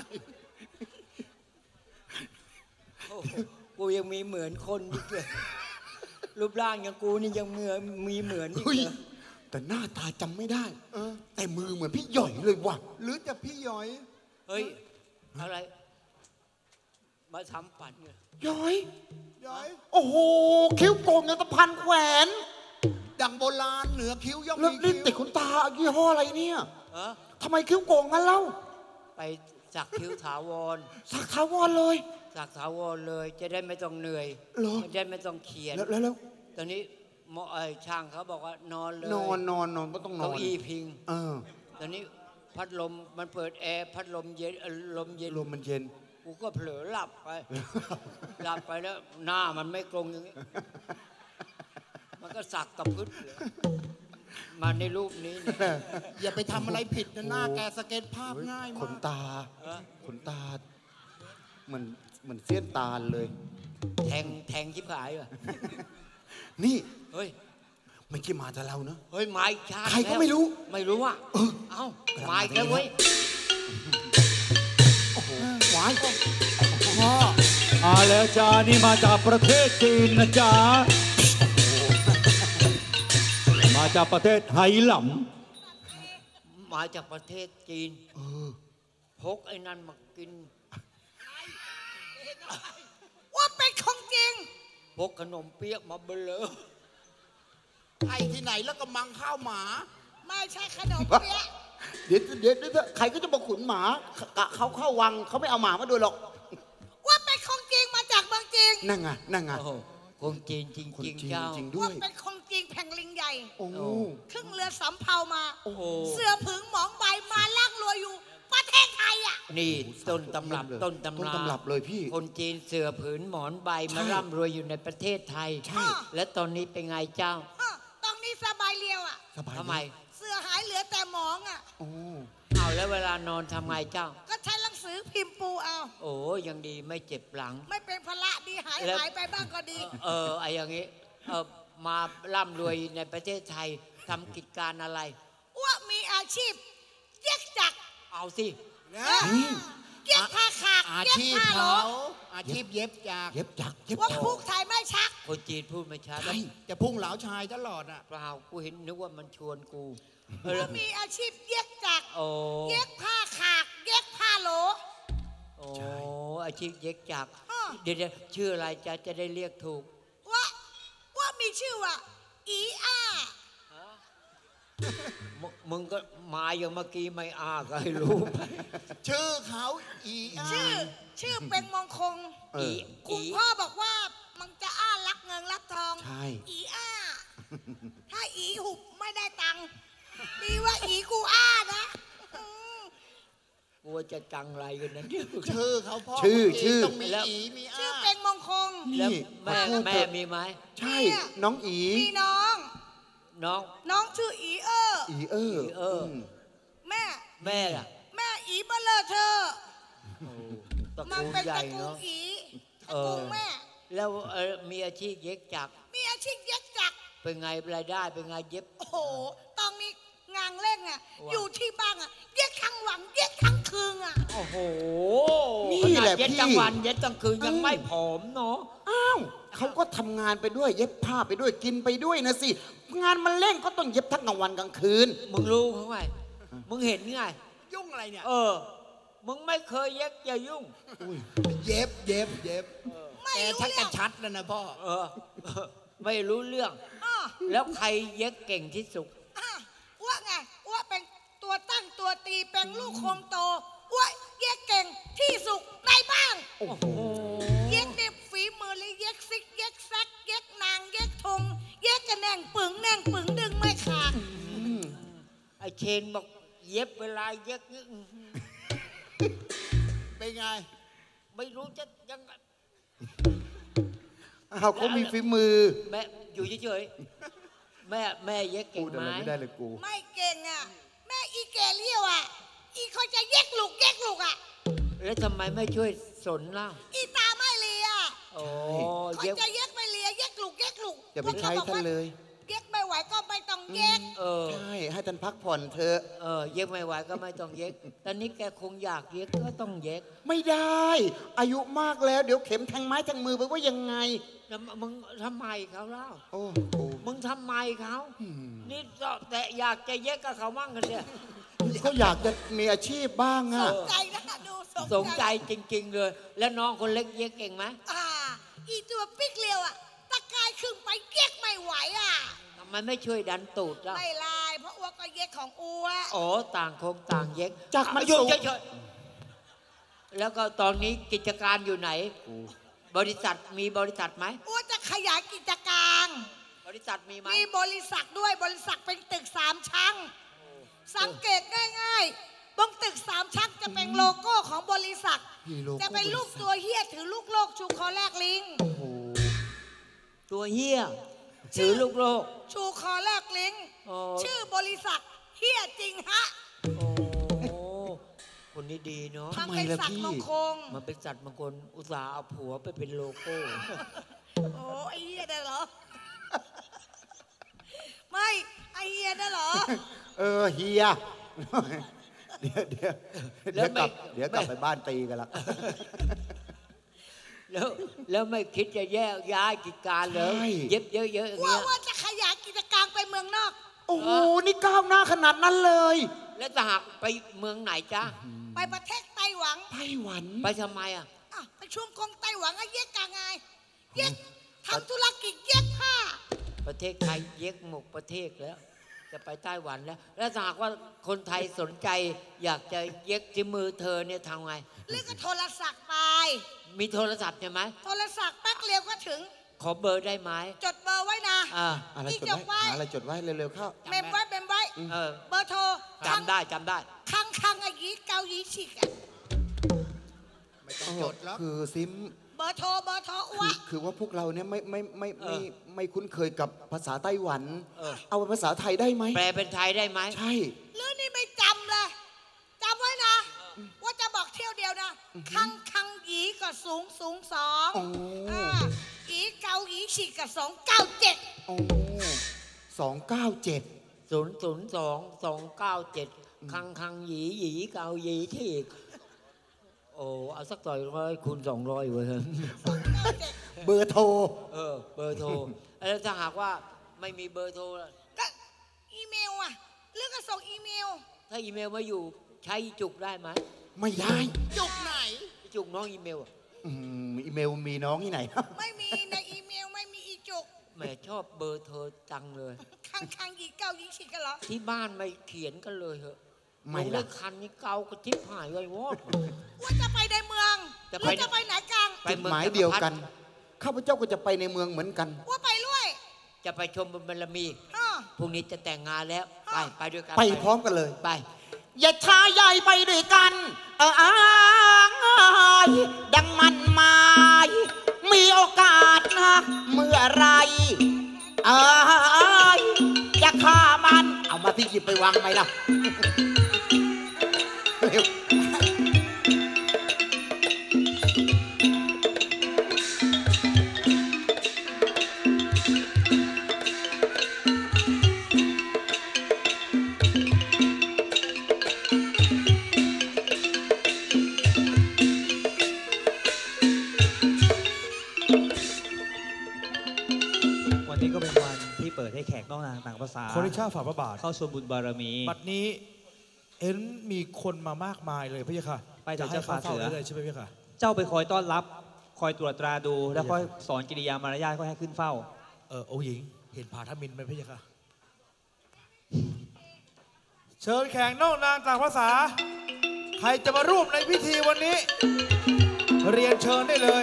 กูยังมีเหมือนคนอีกเลยรูปร่างอย่างกูนี่ยังมีเหมือนอีกเลยแต่หน้าตาจำไม่ได้แต่มือเหมือนพี่หย่อยเลยว่ะหรือจะพี่หย่อยเฮ้ยอะไรมาทำปัดเนี่ยหย่อยโอ้โหคิ้วโกงยังตะพันแขวนดังโบราณเหนือคิ้วย่อมมีคิ้วติดขนตายี่ห้ออะไรเนี่ยทำไมคิ้วโกงงั้นเล่าไปสักคิ้วถาวรสักถาวรเลยสักถาวรเลยจะได้ไม่ต้องเหนื่อยจะได้ไม่ต้องเขียนแล้วตอนนี้หมอช่างเขาบอกว่านอนเลยนอนไม่ต้องนอนเก้าอี้พิงตอนนี้พัดลมมันเปิดแอร์พัดลมเย็นลมมันเย็นกูก็เผลอหลับไปแล้วหน้ามันไม่กลงอย่างนี้มันก็สักกับพื้นมาในรูปนี้อย่าไปทำอะไรผิดนะหน้าแกสเก็ตภาพง่ายมากขนตาเหมือนเสี้ยนตาลเลยแทงชิบหายว่ะนี่เฮ้ยไม่ใช่มาแต่เราเนอะเฮ้ยไม้ชาใครก็ไม่รู้อ่ะเอ้าไม้แล้วเว้ยโอ้โหวายแล้วจ้านี่มาจากประเทศจีนนะจ๊ะมาจากประเทศไหหลำมาจากประเทศจีนพกไอ้นั่นมากินว่าเป็นของจริงพกขนมเปี๊ยกมาเบลอใครที่ไหนแล้วก็มังข้าวหมาไม่ใช่ขนมเปี๊ยกเดี๋ยวใครก็จะมาขุนหมาเขาเข้าวังเขาไม่เอาหมามาดูหรอกว่าเป็นของจริงมาจากเมืองจีนนั่งไงคนจีนจริงเจ้าว่าเป็นของจริงแผ่งลิงใหญ่ครึ่งเรือสำเภามาเสือผึ่งหมองใบมาล่างรวยอยู่ประเทศไทยอ่ะนี่ต้นตำรับเลยพี่คนจีนเสือผืนหมอนใบมาร่ำรวยอยู่ในประเทศไทยและตอนนี้เป็นไงเจ้าตอนนี้สบายเรียวอ่ะทำไมเสือหายเหลือแต่หมองอ่ะเอาแล้วเวลานอนทำไงเจ้าก็ใช้หนังสือพิมพ์ปูเอาโอ้ยังดีไม่เจ็บหลังไม่เป็นภาระดีหายไปบ้างก็ดีไอ้อย่างงี้มาร่ำรวยในประเทศไทยทำกิจการอะไรว่ามีอาชีพเย็บจักรเอาสิเย็บผ้าขาดอาชีพเขาอาชีพเย็บจักรว่าพูดไทยไม่ชักคนจีนพูดไม่ชัดจะพุ่งเหลาชายตลอดอ่ะเปล่ากูเห็นนึกว่ามันชวนกูว่ามีอาชีพเย็บจักรเย็บผ้าขาดเย็บผ้าโหลอาชีพเย็บจักรเดี๋ยวชื่ออะไรจะได้เรียกถูกว่ามีชื่อว่าอีอามึงก็มาอย่างเมื่อกี้ไม่อาก็ให้รู้ชื่อเขาอีอาชื่อเป็นมงคลคุณพ่อบอกว่ามันจะอ้ารักเงินรักทองอีอาถ้าอีหุบไม่ได้ตังค์ดีว่าอีกูอ้านะกูจะจังไรกันนะเนี่ยชื่อเขาพ่อชื่อต้องมีอีมีอ้าชื่อเป็นมงคลแล้วแม่มีไหมใช่น้องอีมีน้องชื่ออีแม่ล่ะแม่อีเบลเธอมันเป็นตระกูลอีตระกูลแม่แล้วมีอาชีพเย็บจักรเป็นไงรายได้เป็นไงเย็บโอ้โหตอนนี้งานเล่นอ่ะอยู่ที่บ้านอ่ะเย็บทั้งวันเย็บทั้งคืนอ่ะโอ้โหนี่แหละพี่เย็บทั้งวันเย็บทั้งคืนยังไม่ผอมเนาะอ้าวเขาก็ทำงานไปด้วยเย็บผ้าไปด้วยกินไปด้วยนะสิงานมันเร่งก็ต้องเย็บทั้งกลางวันกลางคืนมึงรู้เขาไงมึงเห็นไงยุ่งอะไรเนี่ยมึงไม่เคยเย็บอย่ายุ่งเย็บแกชักกันชัดแล้วนะพ่อไม่รู้เรื่องแล้วใครเย็บเก่งที่สุดว่าไงว่าเป็นตัวตั้งตัวตีเป็นลูกคงโตว่าเย็บเก่งที่สุดในบ้านเย็บเด็บฝีมือเลยเย็บซิกเย็บแซกเย็บนางเย็บทงเย็บกระแนงปึงดึงไม่ขาดไอเชนบอกเย็บเวลาเย็บเป็นไงไม่รู้จะยังไงอ้าวเขามีฝีมือแม่อยู่เฉยๆแม่เย็กเก่พูงดไหอะไรมไม่ได้เลยกูไม่เก่งอ่ะ แม่อีแกเลี้ยวอ่ะ อีเขาจะแยกลูกอ่ะแล้วทำไมไม่ช่วยสนล่ะอีตาไม่เลียโอ้เขาเย็กจะแยกไม่เลียแยกลูกอย่าไปใช้ท่านเลยแยกไม่ไหวก็ไม่ต้องแยกใช่ ให้ท่านพักผ่อนเถอะเย็กไม่ไหวก็ไม่ต้องเย็กตอนนี้แกคงอยากเย็กก็ต้องเย็กไม่ได้ อายุมากแล้ว เดี๋ยวเข็มแทงไม้แทงมือไปว่ายังไงแล้วมึงทำไมเขาเล่าโอ้โหมึงทำไมเขานี่แต่อยากจะเย็กกับเขามั่งกันเนี่ยก็อยากจะมีอาชีพบ้างอะสนใจนะดูสนใจจริง ๆ เลย แล้วน้องคนเล็กเย็กเก่งไหมอีตัวปิ๊กเลียวอ่ะตะกายครึ่งไปแยกไม่ไหวอ่ะทำไมไม่ช่วยดันตูดล่ะไม่ลายเพราะอ้วกก็แยกของอ้วอ๋อต่างคงต่างเย็กจากมันหยุดสูงเฉยๆแล้วก็ตอนนี้กิจการอยู่ไหน บริษัทมีบริษัทไหมอ้วจะขยายกิจการบริษัทมีไหมมีบริษัทด้วยบริษัทเป็นตึก3 ชั้นสังเกตง่ายๆบนตึก3 ชั้นจะเป็นโลโก้ของบริษัทมีโลโก้จะเป็นรูปตัวเฮียถือลูกโลกชูคอแลกลิงตัวเฮียถือลูกโลกชูคอแลกลิงอ๋อชื่อบริษัทเฮียจริงฮะโอ้คนนี้ดีเนาะทำเป็นสัตว์มงคลมันเป็นสัตว์มงคลอุตส่าห์เอาผัวไปเป็นโลโก้โอ้ไอเฮียได้เหรอ ไม่ไอเฮียได้เหรอเฮีย เดี๋ยวกลับไปบ้านตีกันละแล้วไม่คิดจะแยกย้ายกิจการเลยใช่เย็บเยอะๆอย่างเงี้ยว่าจะขยายกิจการไปเมืองนอกโอ้โห นี่ก้าวหน้าขนาดนั้นเลยแล้วจะหักไปเมืองไหนจ้าไปประเทศไต้หวันไต้หวันไปทำไมอ่ะไปช่วงกงไต้หวันก็เย็กกางไงเย็กทำธุรกิจเย็กผ้าประเทศไทยเย็กหมกประเทศแล้ว จะไปไต้หวันแล้ว แล้วถ้าหากว่าคนไทยสนใจ อยากจะเย็กที่มือเธอเนี่ยทำไงหรือก็โทรศัพท์ไปมีโทรศัพท์ใช่ไหมโทรศัพท์แป๊กเร็วก็ถึงขอเบอร์ได้ไหมจดเบอร์ไว้นะอะไรนี่จจดดไว้ไว้อะไรจดไว้เร็วๆเข้าเมมไว้เมมไว้ เบอร์โทรจำได้จำได้คังไอ้ยีเกาหลีฉีกอะไม่ต้องจดแล้วคือซิมเบอร์โทรอ้วคือว่าพวกเราเนี่ยไม่คุ้นเคยกับภาษาไต้หวัน เอาเป็นภาษาไทยได้ไหมแปลเป็นไทยได้ไหมใช่หรือนี่ไม่จำเลยจำไว้นะ ว่าจะบอกเที่ยวเดียวนะ คังหยีก็สูง2หยีเกาหลีฉีกก็297 โอ้297 002-297 คังหยีเกาหยีที่โอ้เอาสัก200 คูณ 200เว้ยเบอร์โทรเบอร์โทรแล้วถ้าหากว่าไม่มีเบอร์โทรก็อีเมลอะหรือก็ส่งอีเมลถ้าอีเมลไม่อยู่ใช้จุกได้ไหมไม่ได้จุกไหนจุกน้องอีเมลอีเมลมีน้องที่ไหนไม่มีในอีเมลไม่มีอีจุกแหม่ชอบเบอร์เธอจังเลยคังหยีเกาหลีฉีกกันเหรอที่บ้านไม่เขียนกันเลยเหรอไม่หนูล่ะเลขคันนี้เกากระทิบหายเลยวอดว่าจะไปในเมืองหรือจะไปไหนกลางไปจุดเมืองหมายเดียวกัน ข้าพเจ้าก็จะไปในเมืองเหมือนกันว่าไปด้วยจะไปชมบุญบารมีอ้อพรุ่งนี้จะแต่งงานแล้ว ไปด้วยกันไปพร้อมกันเลยไปอย่าช้าใหญ่ไปด้วยกันดังมันหมายมีโอกาสนะเมื่อไรจะฆ่ามันเอามาที่หยิบไปวางไหมล่ะเร็ววันนี้ก็เป็นวันที่เปิดให้แขกนอกต่างภาษาขอริชาฝ่าพระบาทเข้าชมบุญบารมีบัดนี้เห็นมีคนมามากมายเลยพี่ค่ะไปเถอะเจ้าฟ้าเสือเลยใช่ไหมพี่ค่ะเจ้าไปคอยต้อนรับ คอยตรวจตราดู แล้วก็สอนกิริยามารยาทก็ให้ขึ้นเฝ้าองค์หญิงเห็นผาทมินไหมพี่ค่ะ เชิญแขกนอกนางต่างภาษา ใครจะมาร่วมในพิธีวันนี้ เรียนเชิญได้เลย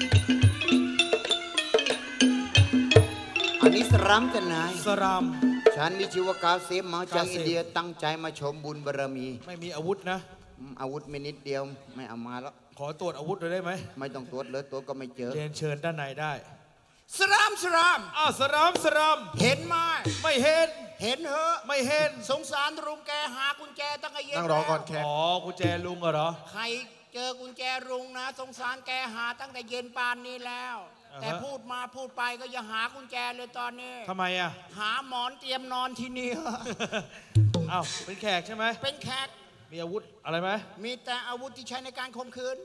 อันนี้สรัมกันนายสรามฉันวิชิวกาเซมมาจากอินเดียตั้งใจมาชมบุญบารมีไม่มีอาวุธนะอาวุธมีนิดเดียวไม่เอามาแล้วขอตรวจอาวุธเลยได้ไหมไม่ต้องตรวจเลยตัวก็ไม่เจอเรียนเชิญด้านในได้สรามสรามอ้าวสรามเห็นไหมไม่เห็นเห็นเหอะไม่เห็นสงสารลุงแกหากุญแจตั้งแต่เย็นนั่งรอก่อนแขกอ๋อกุญแจลุงเหรอใครเจอกุญแจลุงนะ สงสารแกหาตั้งแต่เย็นปานนี้แล้ว แต่พูดมาพูดไปก็อย่าหากุญแจเลยตอนนี้ทำไมอ่ะหาหมอนเตรียมนอนที่นี่อ้าวเป็นแขกใช่ไหมเป็นแขกมีอาวุธอะไรไหมมีแต่อาวุธที่ใช้ในการข่มขืน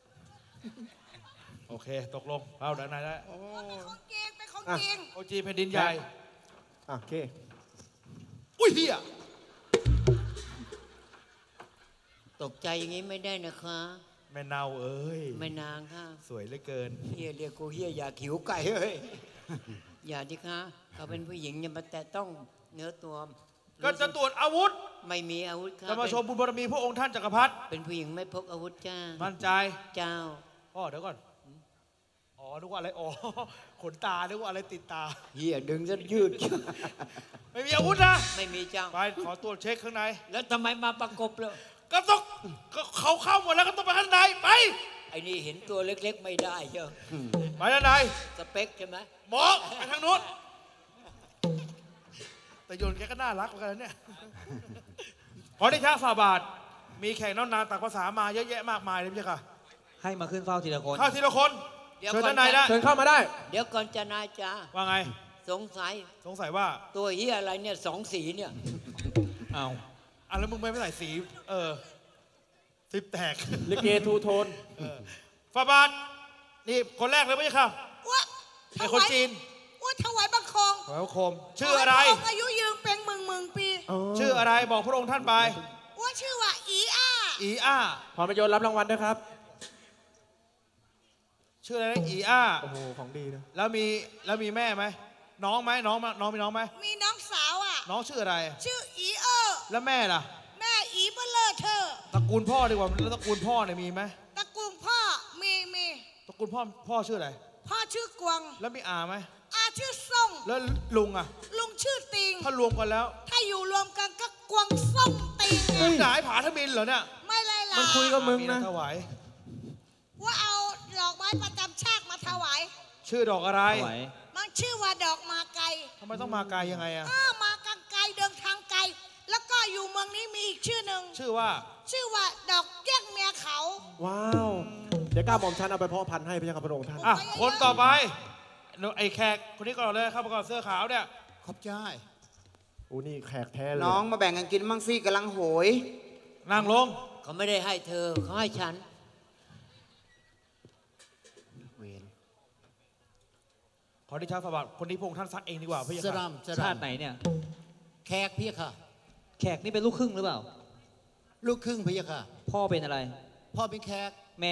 โอเคตกลงเอาด้านในได้ของจริงเป็นของจริงโอจีแผ่นดินใหญ่โอเคอุ้ยเฮียตกใจอย่างนี้ไม่ได้นะคะแม่เนาเอ้ยไม่นางค่ะสวยเหลือเกินเฮียเรียกกูเฮียอย่าขิวไก่เฮ้ย อย่าดิคะเขาเป็นผู้หญิงอย่ามาแตะต้องเนื้อตัวก็จะตรวจอาวุธไม่มีอาวุธค่ะจะมาชมบุญบารมีพระองค์ท่านจักรพรรดิเป็นผู้หญิงไม่พกอาวุธจ้ามั่นใจเจ้าพ่อเดี๋ยวก่อนอ๋อนึกว่าอะไรอ๋อขนตานึกว่าอะไรติดตาเฮียดึงซะยืดไม่มีอาวุธนะไม่มีเจ้าไปขอตรวจเช็คข้างในแล้วทำไมมาประกบเลยก็ต้องก็เขาเข้าหมดแล้วก็ต้องไปข้างในไปไอ้นี่เห็นตัวเล็กๆไม่ได้เชียวไปด้านในสเปคใช่ไหมหมอไปทางนู้นแต่โยนแกก็น่ารักเหมือนกันนะเนี่ยขอได้ช้าฝ่าบาทมีแขกน้องนางต่างภาษามาเยอะแยะมากมายเลยพี่ค่ะให้มาขึ้นเฝ้าทีละคนเข้าทีละคนเดี๋ยวเชิญก่อด้านในได้เชิญเข้ามาได้เดี๋ยวก่อนจะนายจ้าว่าไงสงสัยสงสัยว่าตัวเฮียอะไรเนี่ยสองสีเนี่ยเอาอ่ะแล้วมึงไม่ใส่สีสิบแตกลิเกทูโทนฝ่าบาทนี่คนแรกเลยพี่ค่ะว่าเป็นคนจีนว่าถวายบังคมขอโคมชื่ออะไรขพงอายุยืนเป็นหมื่นปีชื่ออะไรบอกพระองค์ท่านไปว่าชื่อว่าอีอ้าอีอ้าพรประโยชน์รับรางวัลด้วยครับชื่ออะไรนะอีอ้าโอ้โห ของดีนะแล้วมีแม่ไหมน้องไหมน้องมีน้องไหมมีน้องสาวอ่ะน้องชื่ออะไรชื่ออีอแล้วแม่ล่ะแม่อีเบลเลอร์เธอตระกูลพ่อดีกว่าแล้วตระกูลพ่อเนี่ยมีไหมตระกูลพ่อมีตระกูลพ่อชื่ออะไรพ่อชื่อกวางแล้วมีอาไหมอาชื่อส่งแล้วลุงอ่ะลุงชื่อติงถ้ารวมกันแล้วถ้าอยู่รวมกันก็กวางส่งติงไงหงายผาทมินเหรอเนี่ยไม่เลยล่ะมันคุยกับมึงนะถวายว่าเอาดอกไม้ประจำชาติมาถวายชื่อดอกอะไรมันชื่อว่าดอกมาไกลทำไมต้องมาไกลยังไงอ่ะมากังไกลเดินทางไกล แล้วก็อยู่เมืองนี้มีอีกชื่อหนึ่งชื่อว่าชื่อว่าดอกแก้งเมียเขาว้าว เดี๋ยวก้าวหม่อมฉันเอาไปเพาะพันธุ์ให้พระเจ้าค่ะพระองค์ท่านอ่ะคนต่อไปไอ้แขกคนนี้ก่อนเลยเข้ามาก่อนเสื้อขาวเนี่ยขอบใจโอ้นี่แขกแท้เลยน้องมาแบ่งกันกินมั่งสิกำลังโหยนั่งลงเขาไม่ได้ให้เธอเขาให้ฉันขอที่ช้าฝ่าบาทคนนี้พระองค์ท่านซักเองดีกว่าพี่สค่ะรามสชารามติไหนเนี่ยแขกพี่ค่ะแขกนี่เป็นลูกครึ่งหรือเปล่าลูกครึ่งพี่ค่ะพ่อเป็นอะไรพ่อเป็นแขกแม่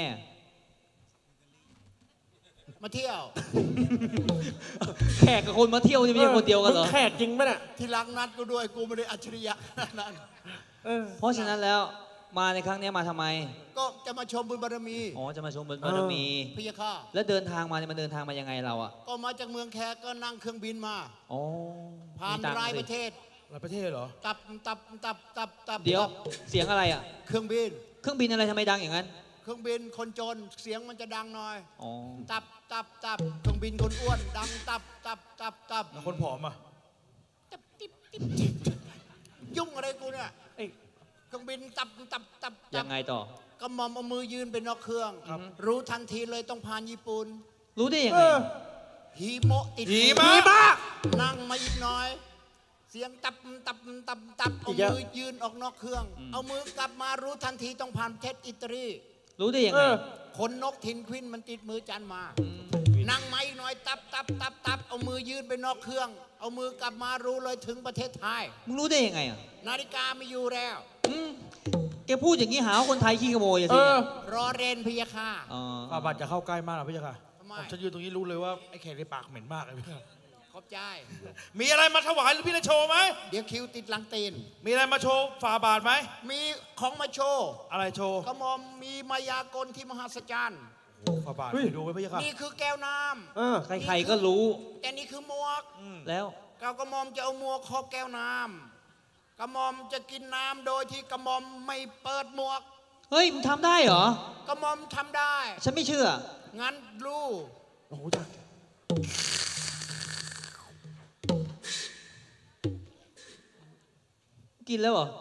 มาเที่ยวแขกกับคนมาเที่ยวนี่ไม่ใช่คนเดียวกันเหรอมึงแขกจริงปะเนี่ยที่รักนัดกูด้วยกูไม่ได้อัจฉริยะนั่นเพราะฉะนั้นแล้วมาในครั้งนี้มาทำไมก็จะมาชมบุญบารมีอ๋อ จะมาชมบุญบารมีพี่ยะค่ะแล้วเดินทางมาเนี่ยมันเดินทางมายังไงเราอ่ะก็มาจากเมืองแขกก็นั่งเครื่องบินมาอ๋อผ่านมีตังค์รายสิประเทศหลายประเทศเหรอตับเดี๋ยวเสียงอะไรอ่ะเครื่องบินเครื่องบินอะไรทำไมดังอย่างนั้นเครื่องบินคนจนเสียงมันจะดังหน่อยอ๋อตับเครื่องบินคนอ้วนดังตับแล้วคนผอมอ่ะยุ่งอะไรกูเนี่ยเครื่องบินตับยังไงต่อก็มอมเอามือยืนเป็นนอกเครื่อง รู้ทันทีเลยต้องผ่านญี่ปุ่นรู้ได้ยังไงหิโมะติดหิมะนั่งมาอีกหน่อย เสียงตับเอามือยืนออกนอกเครื่อง เอามือกลับมารู้ทันทีต้องผ่านประเทศอิตาลีรู้ได้ยังไงคนนกทินควินมันติดมือจันมา นั่งมาอีกหน่อยตับเอามือยืนไปนอกเครื่อง เอามือกลับมารู้เลยถึงประเทศไทยมึงรู้ได้ยังไงอ่ะนาฬิกาไม่อยู่แล้วแกพูดอย่างนี้หาว่าคนไทยขี้ขโมยอะสิเนี่ยรอเรนพยาค่ะอ๋อฝ่าบาทจะเข้าใกล้มากนะพี่ค่ะทำไมฉันยืนตรงนี้รู้เลยว่าไอ้แขกในปากเหม็นมากเลยพี่ค่ะขอบใจมีอะไรมาถวายหรือพี่จะโชว์ไหมเดี๋ยวคิวติดหลังตีนมีอะไรมาโชว์ฝ่าบาทไหมมีของมาโชว์อะไรโชว์กระหมอมมีมายากลที่มหัศจรรย์ฝ่าบาทเฮ้ยดูไหมพี่ค่ะนี่คือแก้วน้ใครๆก็รู้ำแต่นี่คือหมวกแล้วกระหม่อมจะเอาหมวกครอบแก้วน้ำกระหม่อมจะกินน้ำโดยที่กระหม่อมไม่เปิดหมวกเฮ้ยมึงทำได้เหรอกระหม่อมทำได้ฉันไม่เชื่องั้นรู้โอ้โหจ้ะกินแล้วเหรอ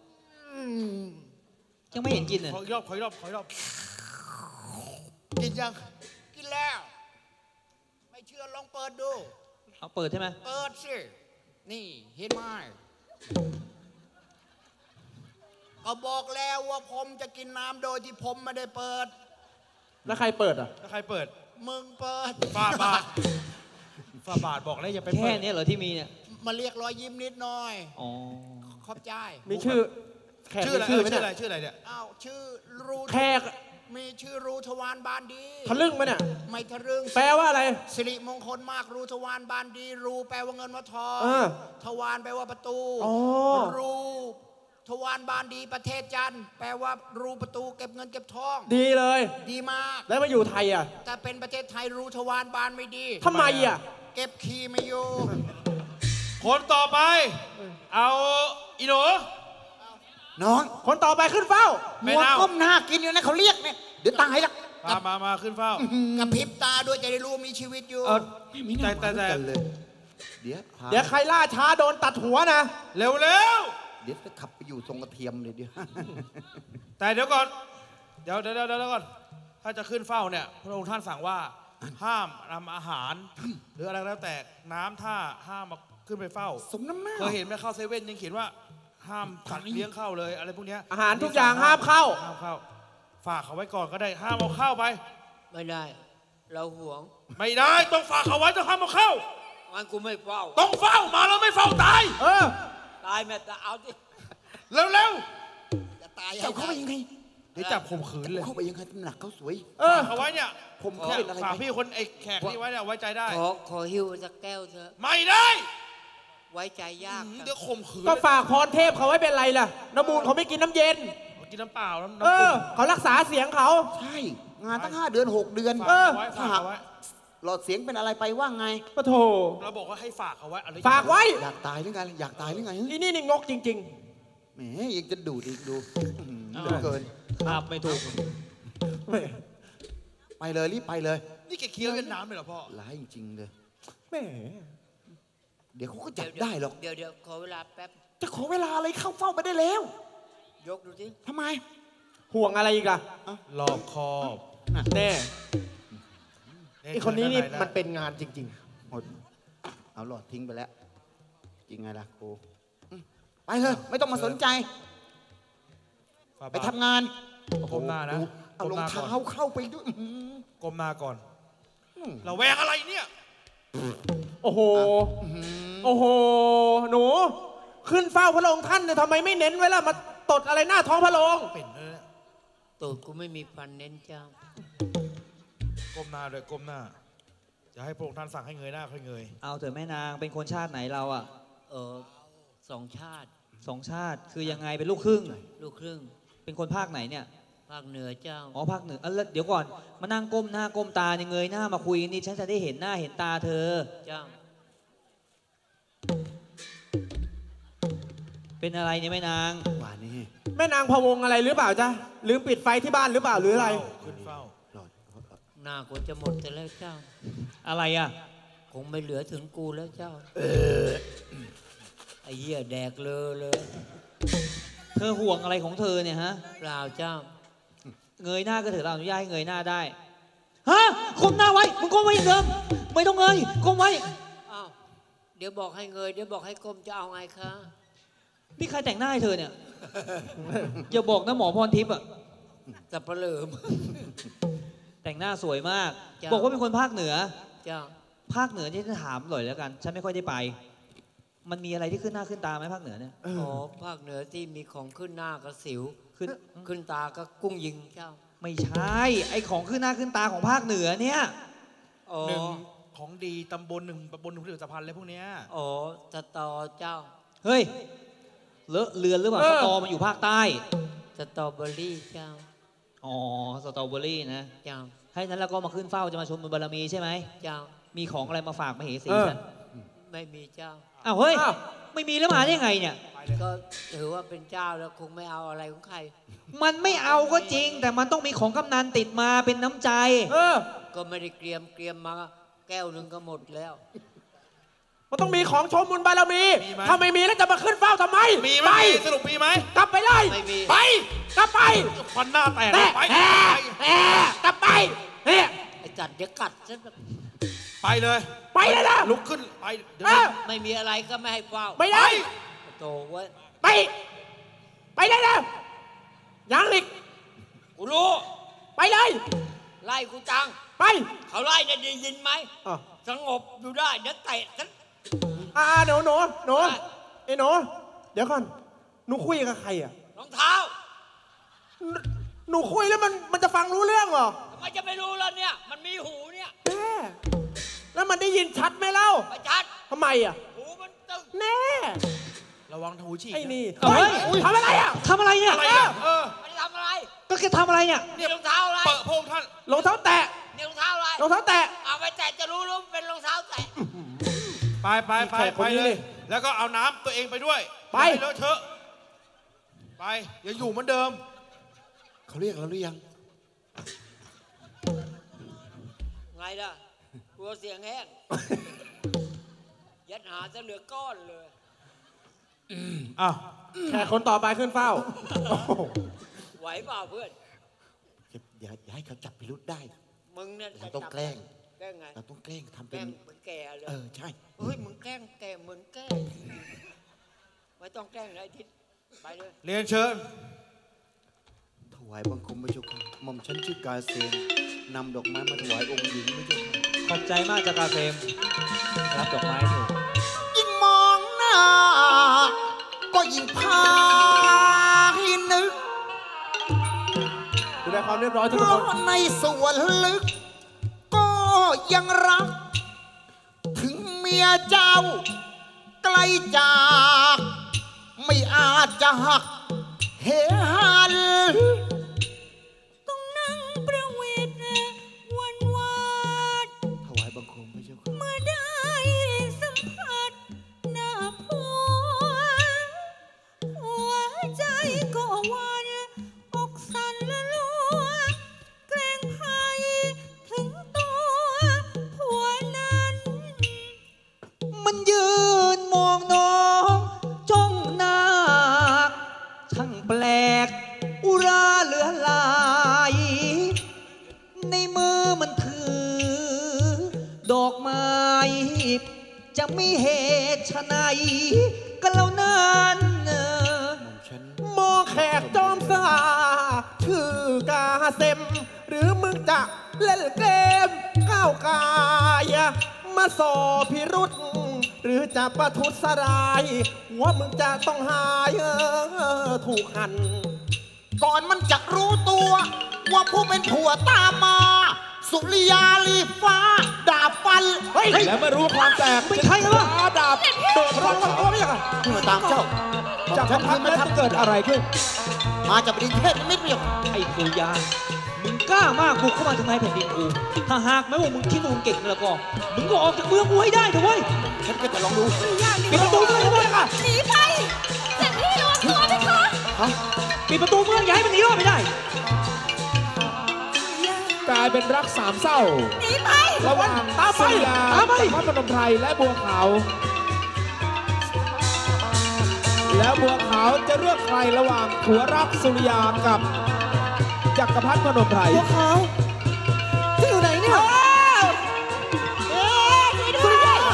ยังไม่เห็นกินเลยขออีกรอบขออีกรอบขออีกรอบกินยัง กินแล้ว ไม่เชื่อลองเปิดดูเอาเปิดใช่ไหมเปิดสิ นี่เห็นไหมก็บอกแล้วว่าผมจะกินน้ำโดยที่ผมไม่ได้เปิดแล้วใครเปิดอ่ะแล้วใครเปิดมึงเปิดฝ่าบาทฝ่าบาทบอกแล้วอย่าไปแค่เปิดนี้เหรอที่มีเนี่ยมาเรียกรอยยิ้มนิดหน่อยอ๋อขอบใจมีชื่อแขกชื่อมีอะไรชื่อไหมชื่อเนี่ยอะไรชื่ออะไรเนี่ยอ้าวชื่อรูแขกมีชื่อรูทวารบานดีทะลึ่งไหมเนี่ยไม่ทะลึ่งแปลว่าอะไรสิริมงคลมากรูทวารบานดี รูแปลว่าเงินว่าทองเออทวารแปลว่าประตูอ๋อรูทวารบานดีประเทศจันทร์แปลว่ารูประตูเก็บเงินเก็บทองดีเลยดีมากแล้วมาอยู่ไทยอ่ะแต่เป็นประเทศไทยรูทวารบานไม่ดีทำไมอ่ะเก็บคีย์ไม่อยู่คนต่อไป เอาอีหนูน้องคนต่อไปขึ้นเฝ้าหัวก้มหน้ากินอยู่นะเขาเรียกเนี่ยเดี๋ยวตายละมาขึ้นเฝ้ากระพริบตาด้วยจะได้รู้มีชีวิตอยู่ไม่น่ามาด้วยกันเลย เดี๋ยวเดี๋ยวใครล่าช้าโดนตัดหัวนะเร็วเดี๋ยวจะขับไปอยู่ทรงกระเทียมเลยเดี๋ยวแต่เดี๋ยวก่อน เดี๋ยวก่อน ถ้าจะขึ้นเฝ้าเนี่ย พระองค์ท่านสั่งว่า ห้ามนำอาหาร หรืออะไรก็แล้วแต่น้ำท่าห้ามมาขึ้นไปเฝ้าสมน้ำหน้าเคยเห็นไหมเข้าเซเว่นยังเขียนว่า ห้ามสัตว์เลี้ยงเข้าเลยอะไรพวกเนี้ยอาหารทุกอย่างห้ามเข้าห้ามเข้า ฝากเขาไว้ก่อนก็ได้ ห้ามเอาเข้าไปไม่ได้ เราห่วงไม่ได้ต้องฝากเขาไว้ต้องห้ามเอาเข้างั้นกูไม่เฝ้าต้องเฝ้ามาแล้วไม่เฝ้าตายตายแม่จะเอาดิเร็วจะตายเจ้าเข้าไปยังไงๆเดี๋ยวจับข่มขืนเลยเข้าไปยังไงตำหนักเขาสวยฝากเขาไว้เนี่ยผมเขาเป็นอะไรฝากไปพี่คนไอ้แขกนี่ไว้เนี่ยไว้ใจได้ขอหิวสักแก้วเถอะไม่ได้ไว้ใจยากเดี๋ยวข่มขืนก็ฝากพรเทพเขาไว้เป็นไรล่ะ น้ำมูลเขาไม่กินน้ำเย็นกินน้ำเปล่าน้ำเออ เขารักษาเสียงเขาใช่ งานตั้ง5 เดือน 6 เดือนฝากเขาไว้ถ้าฝากหากเขาไว้หลอดเสียงเป็นอะไรไปว่าไงปะโถเราบอกว่าให้ฝากเขาไว้อะไรฝากไว้อยากตายหรือไงอยากตายหรือไงอีนี่งกจริงแหมยังจะดูดอีกดูเหลือเกินครับไม่ถูกๆแหมไปเลยรีบไปเลยนี่แกเคี้ยวยันน้ำเลยเหรอพ่อร้ายจริงๆเลยแหมเดี๋ยวเขาก็จับได้หรอกเดี๋ยวขอเวลาแป๊บจะขอเวลาอะไรเข้าเฝ้าไปได้แล้วยกดูสิทำไมห่วงอะไรอีกอะรอบคอบแน่ไอคนนี้นี่มันเป็นงานจริงหมด เอาหลอดทิ้งไปแล้ว จริงไงล่ะครูไปเลยไม่ต้องมาสนใจ ไปทำงานก้มหน้านะเอารองเท้าเข้าไปด้วยก้มหน้าก่อนเราแวงอะไรเนี่ยๆ โอ้โห โอ้โห หนู ขึ้นเฝ้าพระองค์ท่านเนี่ยทำไมไม่เน้นไว้ล่ะ มาตดอะไรหน้าท้องพระองค์เป็นเลยตูดกูไม่มีฟันเน้นเจ้าก้มหน้าด้วยก้มหน้าจะให้พระองค์ท่านสั่งให้เงยหน้าค่อยเงยเอาเถอะแม่นางเป็นคนชาติไหนเราอ่ะสองชาติสองชาติคือยังไงเป็นลูกครึ่งลูกครึ่งเป็นคนภาคไหนเนี่ยภาคเหนือเจ้าอ๋อภาคเหนือแล้วเดี๋ยวก่อนมานั่งก้มหน้าก้มตาเนี่ยเงยหน้ามาคุยนี่ฉันจะได้เห็นหน้าเห็นตาเธอเจ้าเป็นอะไรเนี่ยแม่นางว่านี่แม่นางพะวงอะไรหรือเปล่าจ๊ะลืมปิดไฟที่บ้านหรือเปล่าหรืออะไรขึ้นเฝ้าหน้ากูจะหมดแต่แล้วเจ้าอะไรอ่ะคงไม่เหลือถึงกูแล้วเจ้า ไอ้เหี้ยแดกเลยเธอห่วงอะไรของเธอเนี่ยฮะเปล่าเจ้าเงยหน้าก็เถอะเราอนุญาตให้เงยหน้าได้ฮะก้มหน้าไว้มึงก้มไว้อย่างเดิมไม่ต้องเงยก้มไว้อ้าว เดี๋ยวบอกให้เงย เดี๋ยวบอกให้ก้มจะเอาไงคะนี่ใครแต่งหน้าให้เธอเนี่ย อย่าบอกนะหมอพรทิพย์อ่ะสับเปลือมแต่งหน้าสวยมากจ้ะบอกว่าเป็นคนภาคเหนือเจ้าภาคเหนือที่จะถามหน่อยแล้วกัน ฉันไม่ค่อยได้ไป มันมีอะไรที่ขึ้นหน้าขึ้นตาไหมภาคเหนือเนี่ยอ๋อ ภาคเหนือที่มีของขึ้นหน้าก็สิว ขึ้นตาก็กุ้งยิงเจ้าไม่ใช่ ไอของขึ้นหน้าขึ้นตาของภาคเหนือเนี่ยอ๋อหนึ่งของดีตำบลหนึ่งผลิตภัณฑ์อะไรพวกเนี้ยอ๋อสตอเจ้าเฮ้ย เลอะเลือนหรือเปล่าสตอมันอยู่ภาคใต้สตรอเบอรี่เจ้าอ๋อ สตรอเบอรี่นะเจ้าให้นั้นแล้วก็มาขึ้นเฝ้าจะมาชมบุญบารมีใช่ไหมเจ้ามีของอะไรมาฝากมาเหสีฉันไม่มีเจ้าอ้าวเฮ้ยไม่มีแล้วมาได้ไงเนี่ยก็ถือว่าเป็นเจ้าแล้วคงไม่เอาอะไรของใครมันไม่เอาก็จริง แต่มันต้องมีของกำนันติดมาเป็นน้ำใจก็ไม่ได้เกรียมมาแก้วหนึ่งก็หมดแล้วมันต้องมีของชมบุญบารมีถ้าไม่มีแล้วจะมาขึ้นเฝ้าทำไมมีไหมสรุปมีไหมกลับไปเลยไปกลับไปฟันหน้าแตกไปกลับไปไอ้จัดเดี๋ยวกัดฉันไปเลยไปเลยนะลุกขึ้นไปไม่มีอะไรก็ไม่ให้เฝ้าไม่ได้โตเว้ยไปเลยนะยังอีกกูรู้ไปเลยไล่กูจังไปเขาไล่เนี่ยได้ยินไหมสงบอยู่ได้เดี๋ยวเตะฉันหนูไอ้หนูเดี๋ยวก่อนหนูคุยกับใครอ่ะรองเท้าหนูคุยแล้วมันจะฟังรู้เรื่องเหรอทำไมจะไม่รู้ล่ะเนี่ยมันมีหูเนี่ยแล้วมันได้ยินชัดไหมเล่าไม่ชัดทำไมอ่ะหูมันตึงแน่ระวังหูฉีกไอ้นี่ทำอะไรอ่ะทำอะไรเนี่ยไม่ได้ทำอะไรก็แกทำอะไรเนี่ยนี่รองเท้าอะไรเปิดโพงท่านรองเท้าแตะนี่รองเท้าอะไรรองเท้าแตะเอาไปแตะจะรู้เป็นรองเท้าแตะไปเลยแล้วก็เอาน้ำตัวเองไปด้วยไปแล้วเถอะไปยังอยู่เหมือนเดิมเขาเรียกเราหรือยังไงล่ะกลัวเสียงแห้งยัดหาจะเหลือก้อนเลยแขกคนต่อไปขึ้นเฝ้าไหวเปล่าเพื่อนอย่าให้เขาจับพิรุธได้มึงเนี่ยเราต้องแกล้งไงเราต้องแกล้งทำเป็นแก่เลยใช่เฮ้ยมึงแกล้งแก่เหมือนแกล้งไม่ต้องแกล้งเลยทิศไปเลยเรียนเชิญถวายบังคมพระเจ้าค่ะหม่อมฉันชื่อกาเซนนำดอกไม้มาถวายองค์หญิงพระเจ้าค่ะขอบใจมากจากกาเซมรับดอกไม้เถอะยิ่งมองหน้าก็ยิ่งพาให้นึกดูแลความเรียบร้อยทุกคนเพราะในส่วนลึกก็ยังรักถึงเมียเจ้าใกล้จากไม่อาจจะหักเหหันต้องนั่งประเวทวันวานถวายบังคมพระเจ้าค่ะเมื่อได้สัมผัสหน้าผัวหัวใจก็วันอกสั่นละลัวเกรงภัยถึงตัวผัวนั้นมันยืนมองน้องจ้องหน้าช่างแปลกอุราเหลือลายในมือมันถือดอกไม้จะมีเหตุไฉนก็แล้วนั้นมองแขกจอมซ่าชื่อกาเซมหรือมึงจะเล่นเกมก้าวกายมาสอพิรุษหรือจะประทุษร้ายหัวมึงจะต้องหายถูกหันก่อนมันจะรู้ตัวว่าผู้เป็นผัวตามมาสุริยาลีฟ้าดาบฟันแล้วมารู้ความแตกไม่ใช่เหรอดาบโดดร้องตัวไม่ใช่เหรอที่มาตามเจ้าจากฉันทำแล้วเกิดอะไรขึ้นมาจากดินเทพนิมิตเดียวไอ้สุริยามึงกล้ามากบุกเข้ามาถึงในแผ่นดินกูถ้าหากไม่ว่ามึงคิดว่ามึงเก่งแล้วก็มึงก็ออกจากเมืองกูให้ได้เถอะเว้ยฉันก็จะลองดูปิดประตูเมืองให้หมดค่ะหนีไปเสร็จพี่ระวังตัวไหมคะปิดประตูเมืองอย่าให้มันหนีรอดไปได้กลายเป็นรักสามเศร้าหนีไประหว่างสุริยาพระพนมไพรและบัวขาวแล้วบัวขาวจะเลือกใครระหว่างผัวรักสุริยากับจักรพรรดิพนมไพรบัวขาวที่อยู่ไหนเนี่ยสุริยา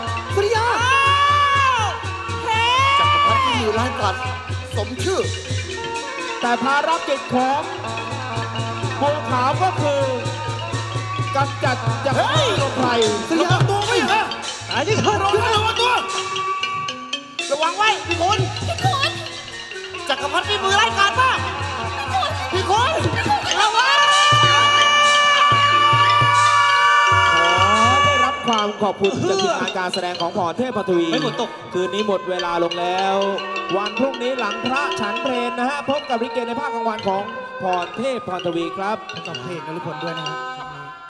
จักรพรรดิที่อยู่ร้ายกาจสมชื่อแต่ภารกิจของบัวขาวก็คือกำจัดจักรพรรดิพนมไพรสุริยาตัวไม่เหรอไอ้ที่เขาระวังตัวระวังไว้พี่คุณจักรพรรดิมือไร้กาจมากพี่คุณระวังขอได้รับความขอบคุณจากทีมงานการแสดงของพรเทพทวีคืนนี้หมดเวลาลงแล้ววันพรุ่งนี้หลังพระฉันเพลนนะฮะพบกับลิเกในภาคกลางวันของพรเทพพรทวีครับกับเพลงนฤพลด้วยนะครับ